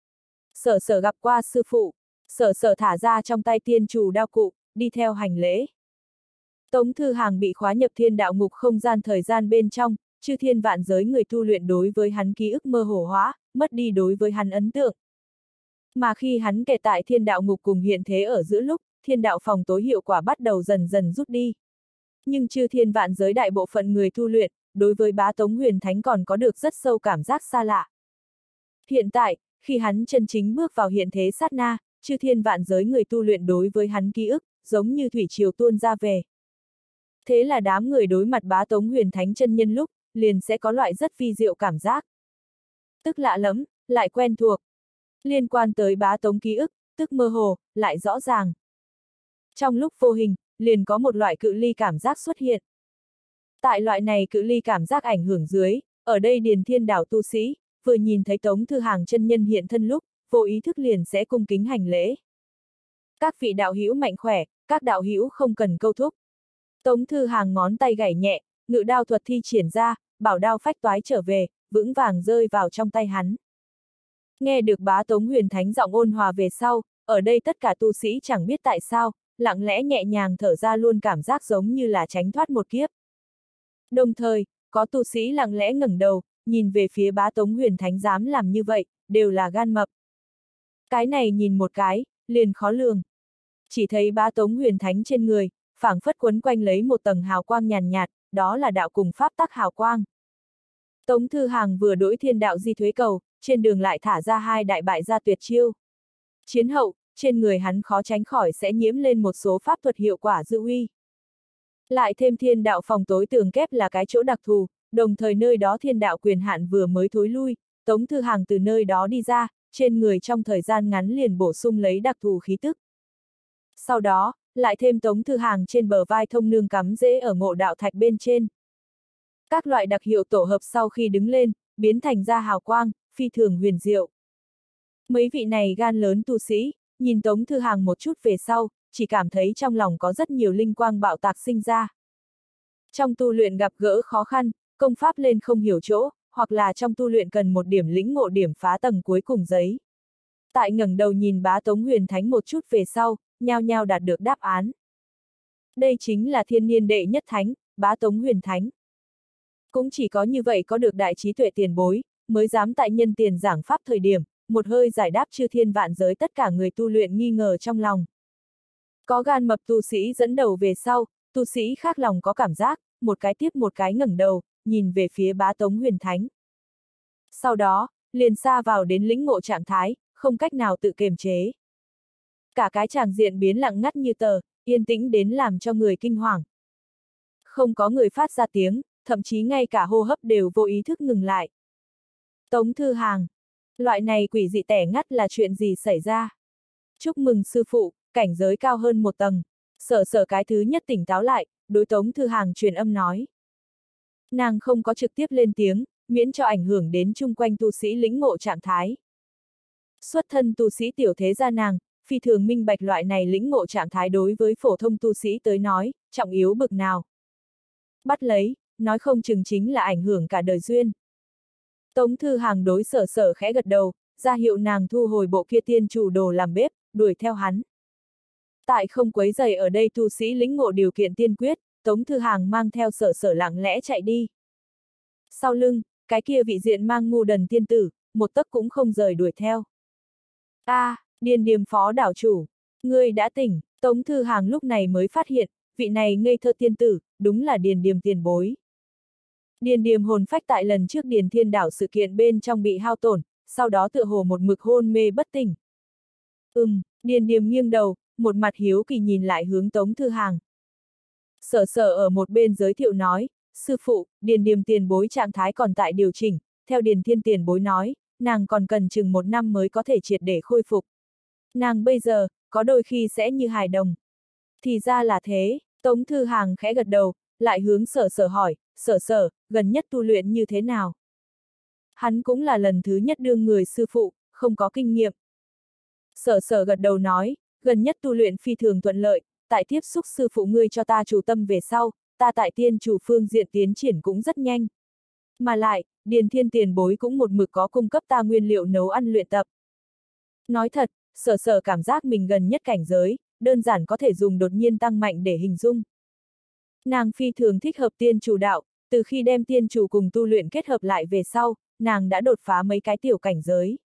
Sở Sở gặp qua sư phụ, Sở Sở thả ra trong tay tiên chủ đao cụ, đi theo hành lễ. Tống Thư Hàng bị khóa nhập thiên đạo ngục không gian thời gian bên trong, chư thiên vạn giới người tu luyện đối với hắn ký ức mơ hồ hóa, mất đi đối với hắn ấn tượng. Mà khi hắn kể tại thiên đạo ngục cùng hiện thế ở giữa lúc, thiên đạo phòng tối hiệu quả bắt đầu dần dần rút đi. Nhưng chư thiên vạn giới đại bộ phận người tu luyện, đối với bá Tống Huyền Thánh còn có được rất sâu cảm giác xa lạ. Hiện tại, khi hắn chân chính bước vào hiện thế sát na, chư thiên vạn giới người tu luyện đối với hắn ký ức, giống như thủy triều tuôn ra về. Thế là đám người đối mặt bá Tống Huyền Thánh chân nhân lúc, liền sẽ có loại rất vi diệu cảm giác. Tức lạ lắm, lại quen thuộc. Liên quan tới bá Tống ký ức, tức mơ hồ, lại rõ ràng. Trong lúc vô hình, liền có một loại cự ly cảm giác xuất hiện. Tại loại này cự ly cảm giác ảnh hưởng dưới, ở đây Điền Thiên đảo tu sĩ, vừa nhìn thấy Tống Thư Hàng chân nhân hiện thân lúc, vô ý thức liền sẽ cung kính hành lễ. Các vị đạo hữu mạnh khỏe, các đạo hữu không cần câu thúc. Tống Thư Hàng ngón tay gảy nhẹ, ngự đao thuật thi triển ra, bảo đao phách toái trở về, vững vàng rơi vào trong tay hắn. Nghe được bá Tống Huyền Thánh giọng ôn hòa về sau, ở đây tất cả tu sĩ chẳng biết tại sao, lặng lẽ nhẹ nhàng thở ra luôn cảm giác giống như là tránh thoát một kiếp. Đồng thời, có tu sĩ lặng lẽ ngẩng đầu, nhìn về phía bá Tống Huyền Thánh dám làm như vậy, đều là gan mập. Cái này nhìn một cái, liền khó lường. Chỉ thấy bá Tống Huyền Thánh trên người, phảng phất quấn quanh lấy một tầng hào quang nhàn nhạt, đó là đạo cùng pháp tắc hào quang. Tống Thư Hàng vừa đổi thiên đạo di thuế cầu, trên đường lại thả ra hai đại bại gia tuyệt chiêu. Chiến hậu, trên người hắn khó tránh khỏi sẽ nhiễm lên một số pháp thuật hiệu quả dư uy. Lại thêm thiên đạo phòng tối tường kép là cái chỗ đặc thù, đồng thời nơi đó thiên đạo quyền hạn vừa mới thối lui, Tống Thư Hàng từ nơi đó đi ra, trên người trong thời gian ngắn liền bổ sung lấy đặc thù khí tức. Sau đó, lại thêm Tống Thư Hàng trên bờ vai thông nương cắm rễ ở ngộ đạo thạch bên trên. Các loại đặc hiệu tổ hợp sau khi đứng lên, biến thành ra hào quang, phi thường huyền diệu. Mấy vị này gan lớn tu sĩ, nhìn Tống Thư Hàng một chút về sau, chỉ cảm thấy trong lòng có rất nhiều linh quang bạo tạc sinh ra. Trong tu luyện gặp gỡ khó khăn, công pháp lên không hiểu chỗ, hoặc là trong tu luyện cần một điểm lĩnh ngộ điểm phá tầng cuối cùng giấy. Tại ngẩng đầu nhìn bá Tống Huyền Thánh một chút về sau, nhao nhao đạt được đáp án. Đây chính là thiên niên đệ nhất thánh, bá Tống Huyền Thánh. Cũng chỉ có như vậy có được đại trí tuệ tiền bối, mới dám tại nhân tiền giảng pháp thời điểm, một hơi giải đáp chư thiên vạn giới tất cả người tu luyện nghi ngờ trong lòng. Có gan mập tu sĩ dẫn đầu về sau, tu sĩ khác lòng có cảm giác, một cái tiếp một cái ngẩng đầu, nhìn về phía bá Tống Huyền Thánh. Sau đó, liền xa vào đến lĩnh ngộ trạng thái, không cách nào tự kiềm chế. Cả cái tràng diện biến lặng ngắt như tờ, yên tĩnh đến làm cho người kinh hoàng. Không có người phát ra tiếng, thậm chí ngay cả hô hấp đều vô ý thức ngừng lại. Tống Thư Hàng, loại này quỷ dị tẻ ngắt là chuyện gì xảy ra? Chúc mừng sư phụ, cảnh giới cao hơn một tầng. Sở sở cái thứ nhất tỉnh táo lại, đối Tống Thư Hàng truyền âm nói. Nàng không có trực tiếp lên tiếng, miễn cho ảnh hưởng đến chung quanh tu sĩ lĩnh ngộ trạng thái. Xuất thân tu sĩ tiểu thế gia nàng, phi thường minh bạch loại này lĩnh ngộ trạng thái đối với phổ thông tu sĩ tới nói, trọng yếu bực nào. Bắt lấy, nói không chừng chính là ảnh hưởng cả đời duyên. Tống Thư Hàng đối sở sở khẽ gật đầu, ra hiệu nàng thu hồi bộ kia tiên chủ đồ làm bếp, đuổi theo hắn. Tại không quấy rầy ở đây tu sĩ lĩnh ngộ điều kiện tiên quyết, Tống Thư Hàng mang theo sở sở lặng lẽ chạy đi. Sau lưng, cái kia vị diện mang ngu đần tiên tử, một tấc cũng không rời đuổi theo. A, à, Điền Điềm phó đảo chủ, ngươi đã tỉnh, Tống Thư Hàng lúc này mới phát hiện, vị này ngây thơ tiên tử, đúng là Điền Điềm tiền bối. Điền Điềm hồn phách tại lần trước Điền Thiên Đảo sự kiện bên trong bị hao tổn, sau đó tựa hồ một mực hôn mê bất tỉnh. Ừm, Điền Điềm nghiêng đầu, một mặt hiếu kỳ nhìn lại hướng Tống Thư Hàng. Sở sở ở một bên giới thiệu nói, sư phụ, Điền Điềm tiền bối trạng thái còn tại điều chỉnh, theo Điền Thiên tiền bối nói, nàng còn cần chừng một năm mới có thể triệt để khôi phục. Nàng bây giờ, có đôi khi sẽ như hài đồng. Thì ra là thế, Tống Thư Hàng khẽ gật đầu, lại hướng sở sở hỏi, sở sở, gần nhất tu luyện như thế nào? Hắn cũng là lần thứ nhất đương người sư phụ, không có kinh nghiệm. Sở sở gật đầu nói, gần nhất tu luyện phi thường thuận lợi, tại tiếp xúc sư phụ ngươi cho ta chủ tâm về sau, ta tại tiên chủ phương diện tiến triển cũng rất nhanh. Mà lại, Điền Thiên tiền bối cũng một mực có cung cấp ta nguyên liệu nấu ăn luyện tập. Nói thật, sở sở cảm giác mình gần nhất cảnh giới, đơn giản có thể dùng đột nhiên tăng mạnh để hình dung. Nàng phi thường thích hợp tiên chủ đạo, từ khi đem tiên chủ cùng tu luyện kết hợp lại về sau, nàng đã đột phá mấy cái tiểu cảnh giới.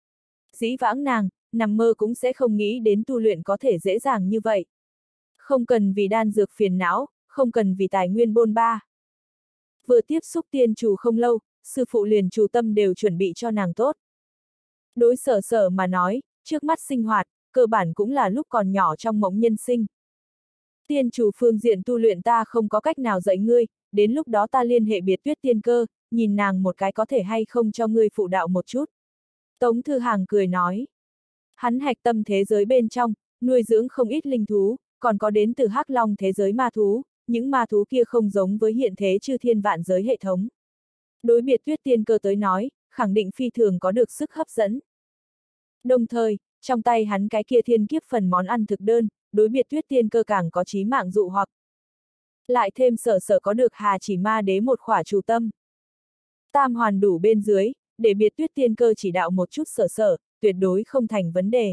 Dĩ vãng nàng, nằm mơ cũng sẽ không nghĩ đến tu luyện có thể dễ dàng như vậy. Không cần vì đan dược phiền não, không cần vì tài nguyên bôn ba. Vừa tiếp xúc tiên chủ không lâu, sư phụ liền chủ tâm đều chuẩn bị cho nàng tốt. Đối sở sở mà nói, trước mắt sinh hoạt, cơ bản cũng là lúc còn nhỏ trong mộng nhân sinh. Tiên chủ phương diện tu luyện ta không có cách nào dạy ngươi, đến lúc đó ta liên hệ Biệt Tuyết tiên cơ, nhìn nàng một cái có thể hay không cho ngươi phụ đạo một chút. Tống Thư Hàng cười nói. Hắn hạch tâm thế giới bên trong, nuôi dưỡng không ít linh thú, còn có đến từ Hắc Long thế giới ma thú, những ma thú kia không giống với hiện thế chư thiên vạn giới hệ thống. Đối Biệt Tuyết tiên cơ tới nói, khẳng định phi thường có được sức hấp dẫn. Đồng thời, trong tay hắn cái kia thiên kiếp phần món ăn thực đơn, đối Biệt Tuyết tiên cơ càng có chí mạng dụ hoặc. Lại thêm sở sở có được Hà Chỉ Ma Đế một khỏa chủ tâm. Tam hoàn đủ bên dưới, để Biệt Tuyết tiên cơ chỉ đạo một chút sở sở, tuyệt đối không thành vấn đề.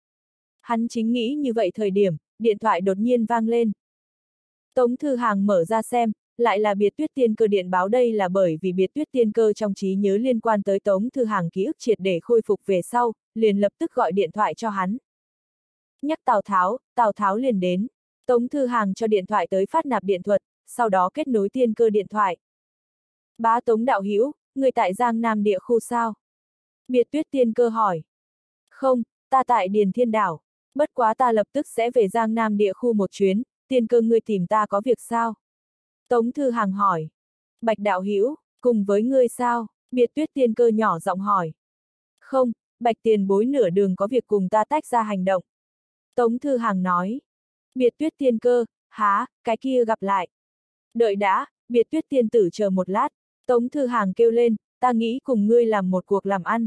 Hắn chính nghĩ như vậy thời điểm, điện thoại đột nhiên vang lên. Tống Thư Hàng mở ra xem, lại là Biệt Tuyết tiên cơ điện báo, đây là bởi vì Biệt Tuyết tiên cơ trong trí nhớ liên quan tới Tống Thư Hàng ký ức triệt để khôi phục về sau, liền lập tức gọi điện thoại cho hắn. Nhắc Tào Tháo, Tào Tháo liền đến. Tống Thư Hàng cho điện thoại tới phát nạp điện thuật, sau đó kết nối tiên cơ điện thoại. Bá Tống đạo hữu, người tại Giang Nam địa khu sao? Biệt Tuyết Tiên Cơ hỏi. Không, ta tại Điền Thiên Đảo. Bất quá ta lập tức sẽ về Giang Nam địa khu một chuyến, Tiên Cơ ngươi tìm ta có việc sao? Tống Thư Hàng hỏi. Bạch đạo hữu, cùng với ngươi sao? Biệt Tuyết Tiên Cơ nhỏ giọng hỏi. Không, Bạch tiền bối nửa đường có việc cùng ta tách ra hành động. Tống Thư Hàng nói. Biệt Tuyết Tiên Cơ, há, cái kia gặp lại. Đợi đã, Biệt Tuyết Tiên tử chờ một lát. Tống Thư Hàng kêu lên, ta nghĩ cùng ngươi làm một cuộc làm ăn.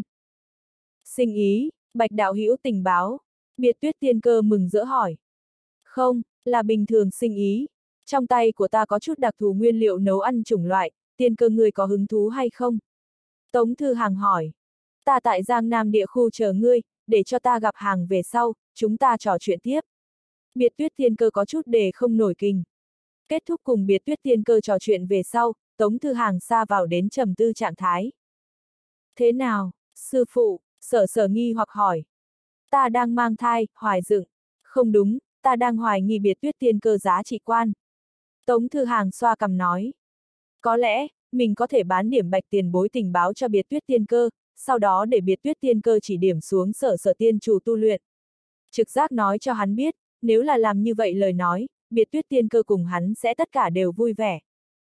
Sinh ý, Bạch đạo hữu tình báo. Biệt Tuyết Tiên Cơ mừng rỡ hỏi. Không, là bình thường sinh ý. Trong tay của ta có chút đặc thù nguyên liệu nấu ăn chủng loại, Tiên Cơ ngươi có hứng thú hay không? Tống Thư Hàng hỏi. Ta tại Giang Nam địa khu chờ ngươi, để cho ta gặp hàng về sau, chúng ta trò chuyện tiếp. Biệt Tuyết Tiên Cơ có chút để không nổi kinh. Kết thúc cùng Biệt Tuyết Tiên Cơ trò chuyện về sau, Tống Thư Hàng sa vào đến trầm tư trạng thái. Thế nào, sư phụ? Sở Sở nghi hoặc hỏi. Ta đang mang thai, hoài dựng. Không đúng, ta đang hoài nghi Biệt Tuyết Tiên Cơ giá trị quan. Tống Thư Hàng xoa cằm nói. Có lẽ, mình có thể bán điểm Bạch tiền bối tình báo cho Biệt Tuyết Tiên Cơ, sau đó để Biệt Tuyết Tiên Cơ chỉ điểm xuống Sở Sở tiên chủ tu luyện. Trực giác nói cho hắn biết, nếu là làm như vậy lời nói, Biệt Tuyết Tiên Cơ cùng hắn sẽ tất cả đều vui vẻ.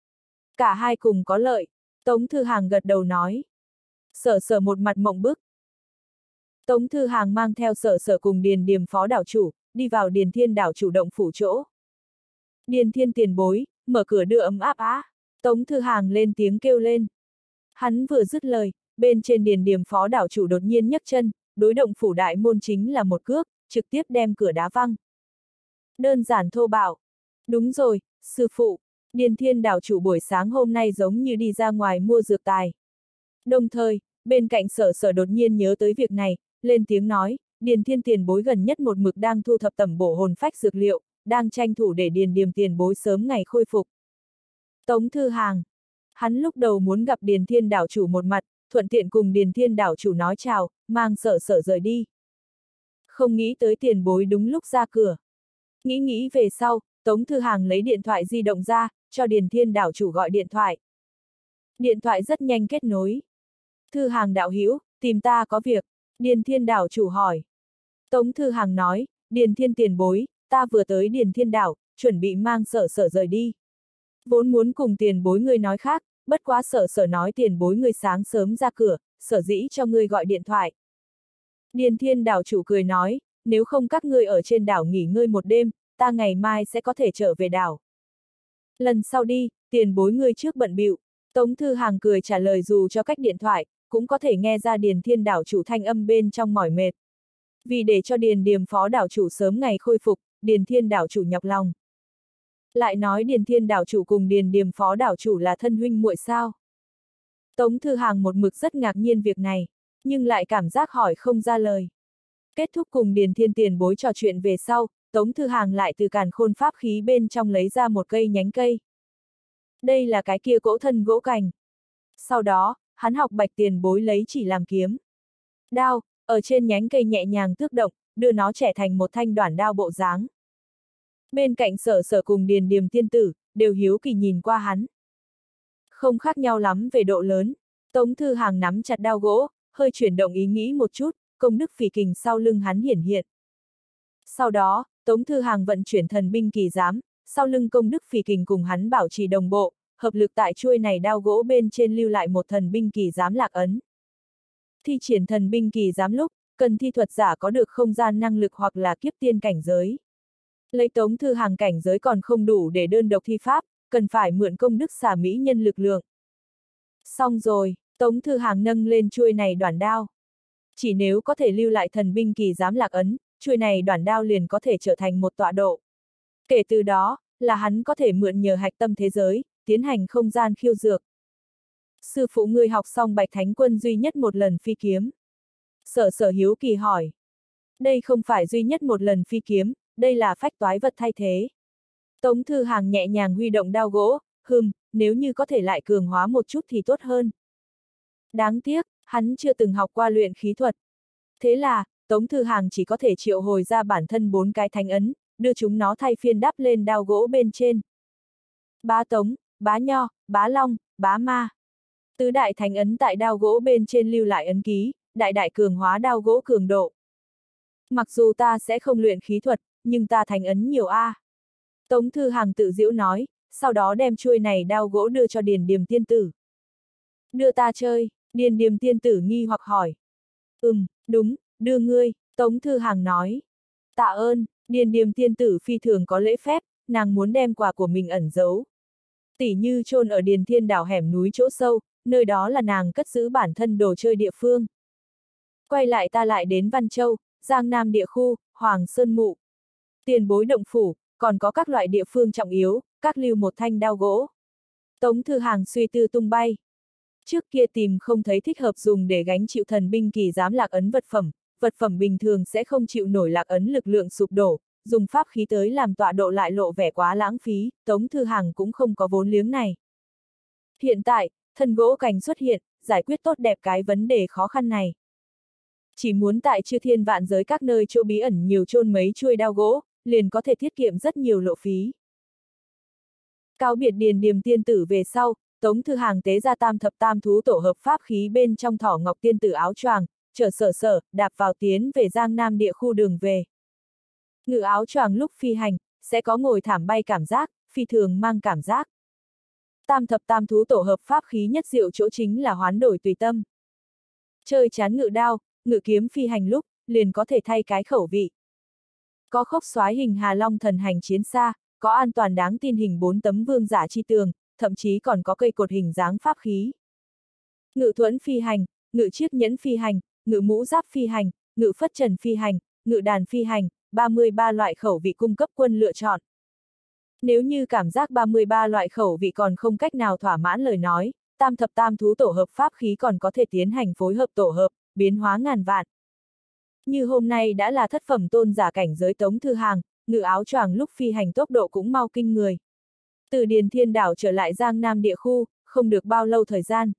Cả hai cùng có lợi, Tống Thư Hàng gật đầu nói. Sở Sở một mặt mộng bức. Tống Thư Hàng mang theo Sở Sở cùng Điền Điềm phó đảo chủ, đi vào Điền Thiên đảo chủ động phủ chỗ. Điền Thiên tiền bối, mở cửa đưa ấm áp á. Tống Thư Hàng lên tiếng kêu lên. Hắn vừa dứt lời, bên trên Điền Điềm phó đảo chủ đột nhiên nhấc chân, đối động phủ đại môn chính là một cước, trực tiếp đem cửa đá văng. Đơn giản thô bạo. Đúng rồi, sư phụ, Điền Thiên đảo chủ buổi sáng hôm nay giống như đi ra ngoài mua dược tài. Đồng thời, bên cạnh Sở Sở đột nhiên nhớ tới việc này, lên tiếng nói, Điền Thiên tiền bối gần nhất một mực đang thu thập tẩm bổ hồn phách dược liệu, đang tranh thủ để Điền Điềm tiền bối sớm ngày khôi phục. Tống Thư Hàng. Hắn lúc đầu muốn gặp Điền Thiên đảo chủ một mặt, thuận tiện cùng Điền Thiên đảo chủ nói chào, mang Sở Sở rời đi. Không nghĩ tới tiền bối đúng lúc ra cửa. Nghĩ nghĩ về sau, Tống Thư Hàng lấy điện thoại di động ra, cho Điền Thiên đảo chủ gọi điện thoại. Điện thoại rất nhanh kết nối. Thư Hàng đạo hữu, tìm ta có việc, Điền Thiên đảo chủ hỏi. Tống Thư Hàng nói, Điền Thiên tiền bối, ta vừa tới Điền Thiên đảo, chuẩn bị mang Sở Sở rời đi. Vốn muốn cùng tiền bối ngươi nói khác, bất quá Sở Sở nói tiền bối ngươi sáng sớm ra cửa, sở dĩ cho ngươi gọi điện thoại. Điền Thiên đảo chủ cười nói, nếu không các ngươi ở trên đảo nghỉ ngơi một đêm, ta ngày mai sẽ có thể trở về đảo. Lần sau đi, tiền bối ngươi trước bận bịu. Tống Thư Hàng cười trả lời dù cho cách điện thoại, cũng có thể nghe ra Điền Thiên đảo chủ thanh âm bên trong mỏi mệt. Vì để cho Điền Điềm phó đảo chủ sớm ngày khôi phục, Điền Thiên đảo chủ nhọc lòng. Lại nói Điền Thiên đảo chủ cùng Điền Điềm phó đảo chủ là thân huynh muội sao? Tống Thư Hàng một mực rất ngạc nhiên việc này, nhưng lại cảm giác hỏi không ra lời. Kết thúc cùng Điền Thiên tiền bối trò chuyện về sau, Tống Thư Hàng lại từ càn khôn pháp khí bên trong lấy ra một cây nhánh cây. Đây là cái kia cỗ thân gỗ cành. Sau đó, hắn học Bạch tiền bối lấy chỉ làm kiếm. Đao, ở trên nhánh cây nhẹ nhàng tước động, đưa nó trẻ thành một thanh đoản đao bộ dáng. Bên cạnh Sở Sở cùng Điền Điềm tiên tử, đều hiếu kỳ nhìn qua hắn. Không khác nhau lắm về độ lớn, Tống Thư Hàng nắm chặt đao gỗ, hơi chuyển động ý nghĩ một chút, công đức phỉ kình sau lưng hắn hiển hiện. Sau đó, Tống Thư Hàng vận chuyển thần binh kỳ giám, sau lưng công đức phỉ kình cùng hắn bảo trì đồng bộ, hợp lực tại chuôi này đao gỗ bên trên lưu lại một thần binh kỳ giám lạc ấn. Thi triển thần binh kỳ giám lúc, cần thi thuật giả có được không gian năng lực hoặc là kiếp tiên cảnh giới. Lấy Tống Thư Hàng cảnh giới còn không đủ để đơn độc thi pháp, cần phải mượn công đức xả mỹ nhân lực lượng. Xong rồi, Tống Thư Hàng nâng lên chuôi này đoản đao. Chỉ nếu có thể lưu lại thần binh kỳ giám lạc ấn, chuôi này đoản đao liền có thể trở thành một tọa độ. Kể từ đó, là hắn có thể mượn nhờ hạch tâm thế giới, tiến hành không gian khiêu dược. Sư phụ ngươi học xong Bạch Thánh Quân duy nhất một lần phi kiếm. Sở Sở hiếu kỳ hỏi. Đây không phải duy nhất một lần phi kiếm, đây là phách toái vật thay thế. Tống Thư Hàng nhẹ nhàng huy động đao gỗ, hừm, nếu như có thể lại cường hóa một chút thì tốt hơn. Đáng tiếc, hắn chưa từng học qua luyện khí thuật. Thế là, Tống Thư Hàng chỉ có thể triệu hồi ra bản thân bốn cái thánh ấn, đưa chúng nó thay phiên đắp lên đao gỗ bên trên. Bá Tống, Bá Nho, Bá Long, Bá Ma. Tứ đại thánh ấn tại đao gỗ bên trên lưu lại ấn ký, đại đại cường hóa đao gỗ cường độ. Mặc dù ta sẽ không luyện khí thuật, nhưng ta thành ấn nhiều a. Tống Thư Hàng tự giễu nói, sau đó đem chuôi này đao gỗ đưa cho Điền Điềm tiên tử. Đưa ta chơi, Điền Điềm tiên tử nghi hoặc hỏi. Ừm, đúng, đưa ngươi, Tống Thư Hàng nói. Tạ ơn, Điền Điềm tiên tử phi thường có lễ phép, nàng muốn đem quà của mình ẩn giấu. Tỉ như chôn ở Điền Thiên đảo hẻm núi chỗ sâu, nơi đó là nàng cất giữ bản thân đồ chơi địa phương. Quay lại ta lại đến Văn Châu, Giang Nam địa khu, Hoàng Sơn Mụ. Tiền bối động phủ, còn có các loại địa phương trọng yếu, các lưu một thanh đao gỗ. Tống Thư Hàng suy tư tung bay. Trước kia tìm không thấy thích hợp dùng để gánh chịu thần binh kỳ giám lạc ấn vật phẩm, vật phẩm bình thường sẽ không chịu nổi lạc ấn lực lượng sụp đổ, dùng pháp khí tới làm tọa độ lại lộ vẻ quá lãng phí, Tống Thư Hàng cũng không có vốn liếng này. Hiện tại, thân gỗ cành xuất hiện, giải quyết tốt đẹp cái vấn đề khó khăn này. Chỉ muốn tại chư thiên vạn giới các nơi chỗ bí ẩn nhiều chôn mấy chuôi đao gỗ, liền có thể tiết kiệm rất nhiều lộ phí. Cáo biệt Điền Điềm tiên tử về sau, Tống Thư Hàng tế ra tam thập tam thú tổ hợp pháp khí bên trong thỏ ngọc tiên tử áo choàng, chở sở sở, đạp vào tiến về Giang Nam địa khu đường về. Ngự áo choàng lúc phi hành, sẽ có ngồi thảm bay cảm giác, phi thường mang cảm giác. Tam thập tam thú tổ hợp pháp khí nhất diệu chỗ chính là hoán đổi tùy tâm. Chơi chán ngự đao, ngự kiếm phi hành lúc, liền có thể thay cái khẩu vị. Có khốc xoái hình Hà Long thần hành chiến xa, có an toàn đáng tin hình bốn tấm vương giả chi tường, thậm chí còn có cây cột hình dáng pháp khí. Ngự thuẫn phi hành, ngự chiếc nhẫn phi hành, ngự mũ giáp phi hành, ngự phất trần phi hành, ngự đàn phi hành, ba mươi ba loại khẩu vị cung cấp quân lựa chọn. Nếu như cảm giác ba mươi ba loại khẩu vị còn không cách nào thỏa mãn lời nói, tam thập tam thú tổ hợp pháp khí còn có thể tiến hành phối hợp tổ hợp, biến hóa ngàn vạn. Như hôm nay đã là thất phẩm tôn giả cảnh giới Tống Thư Hàng, ngự áo choàng lúc phi hành tốc độ cũng mau kinh người. Từ Điền Thiên đảo trở lại Giang Nam địa khu, không được bao lâu thời gian.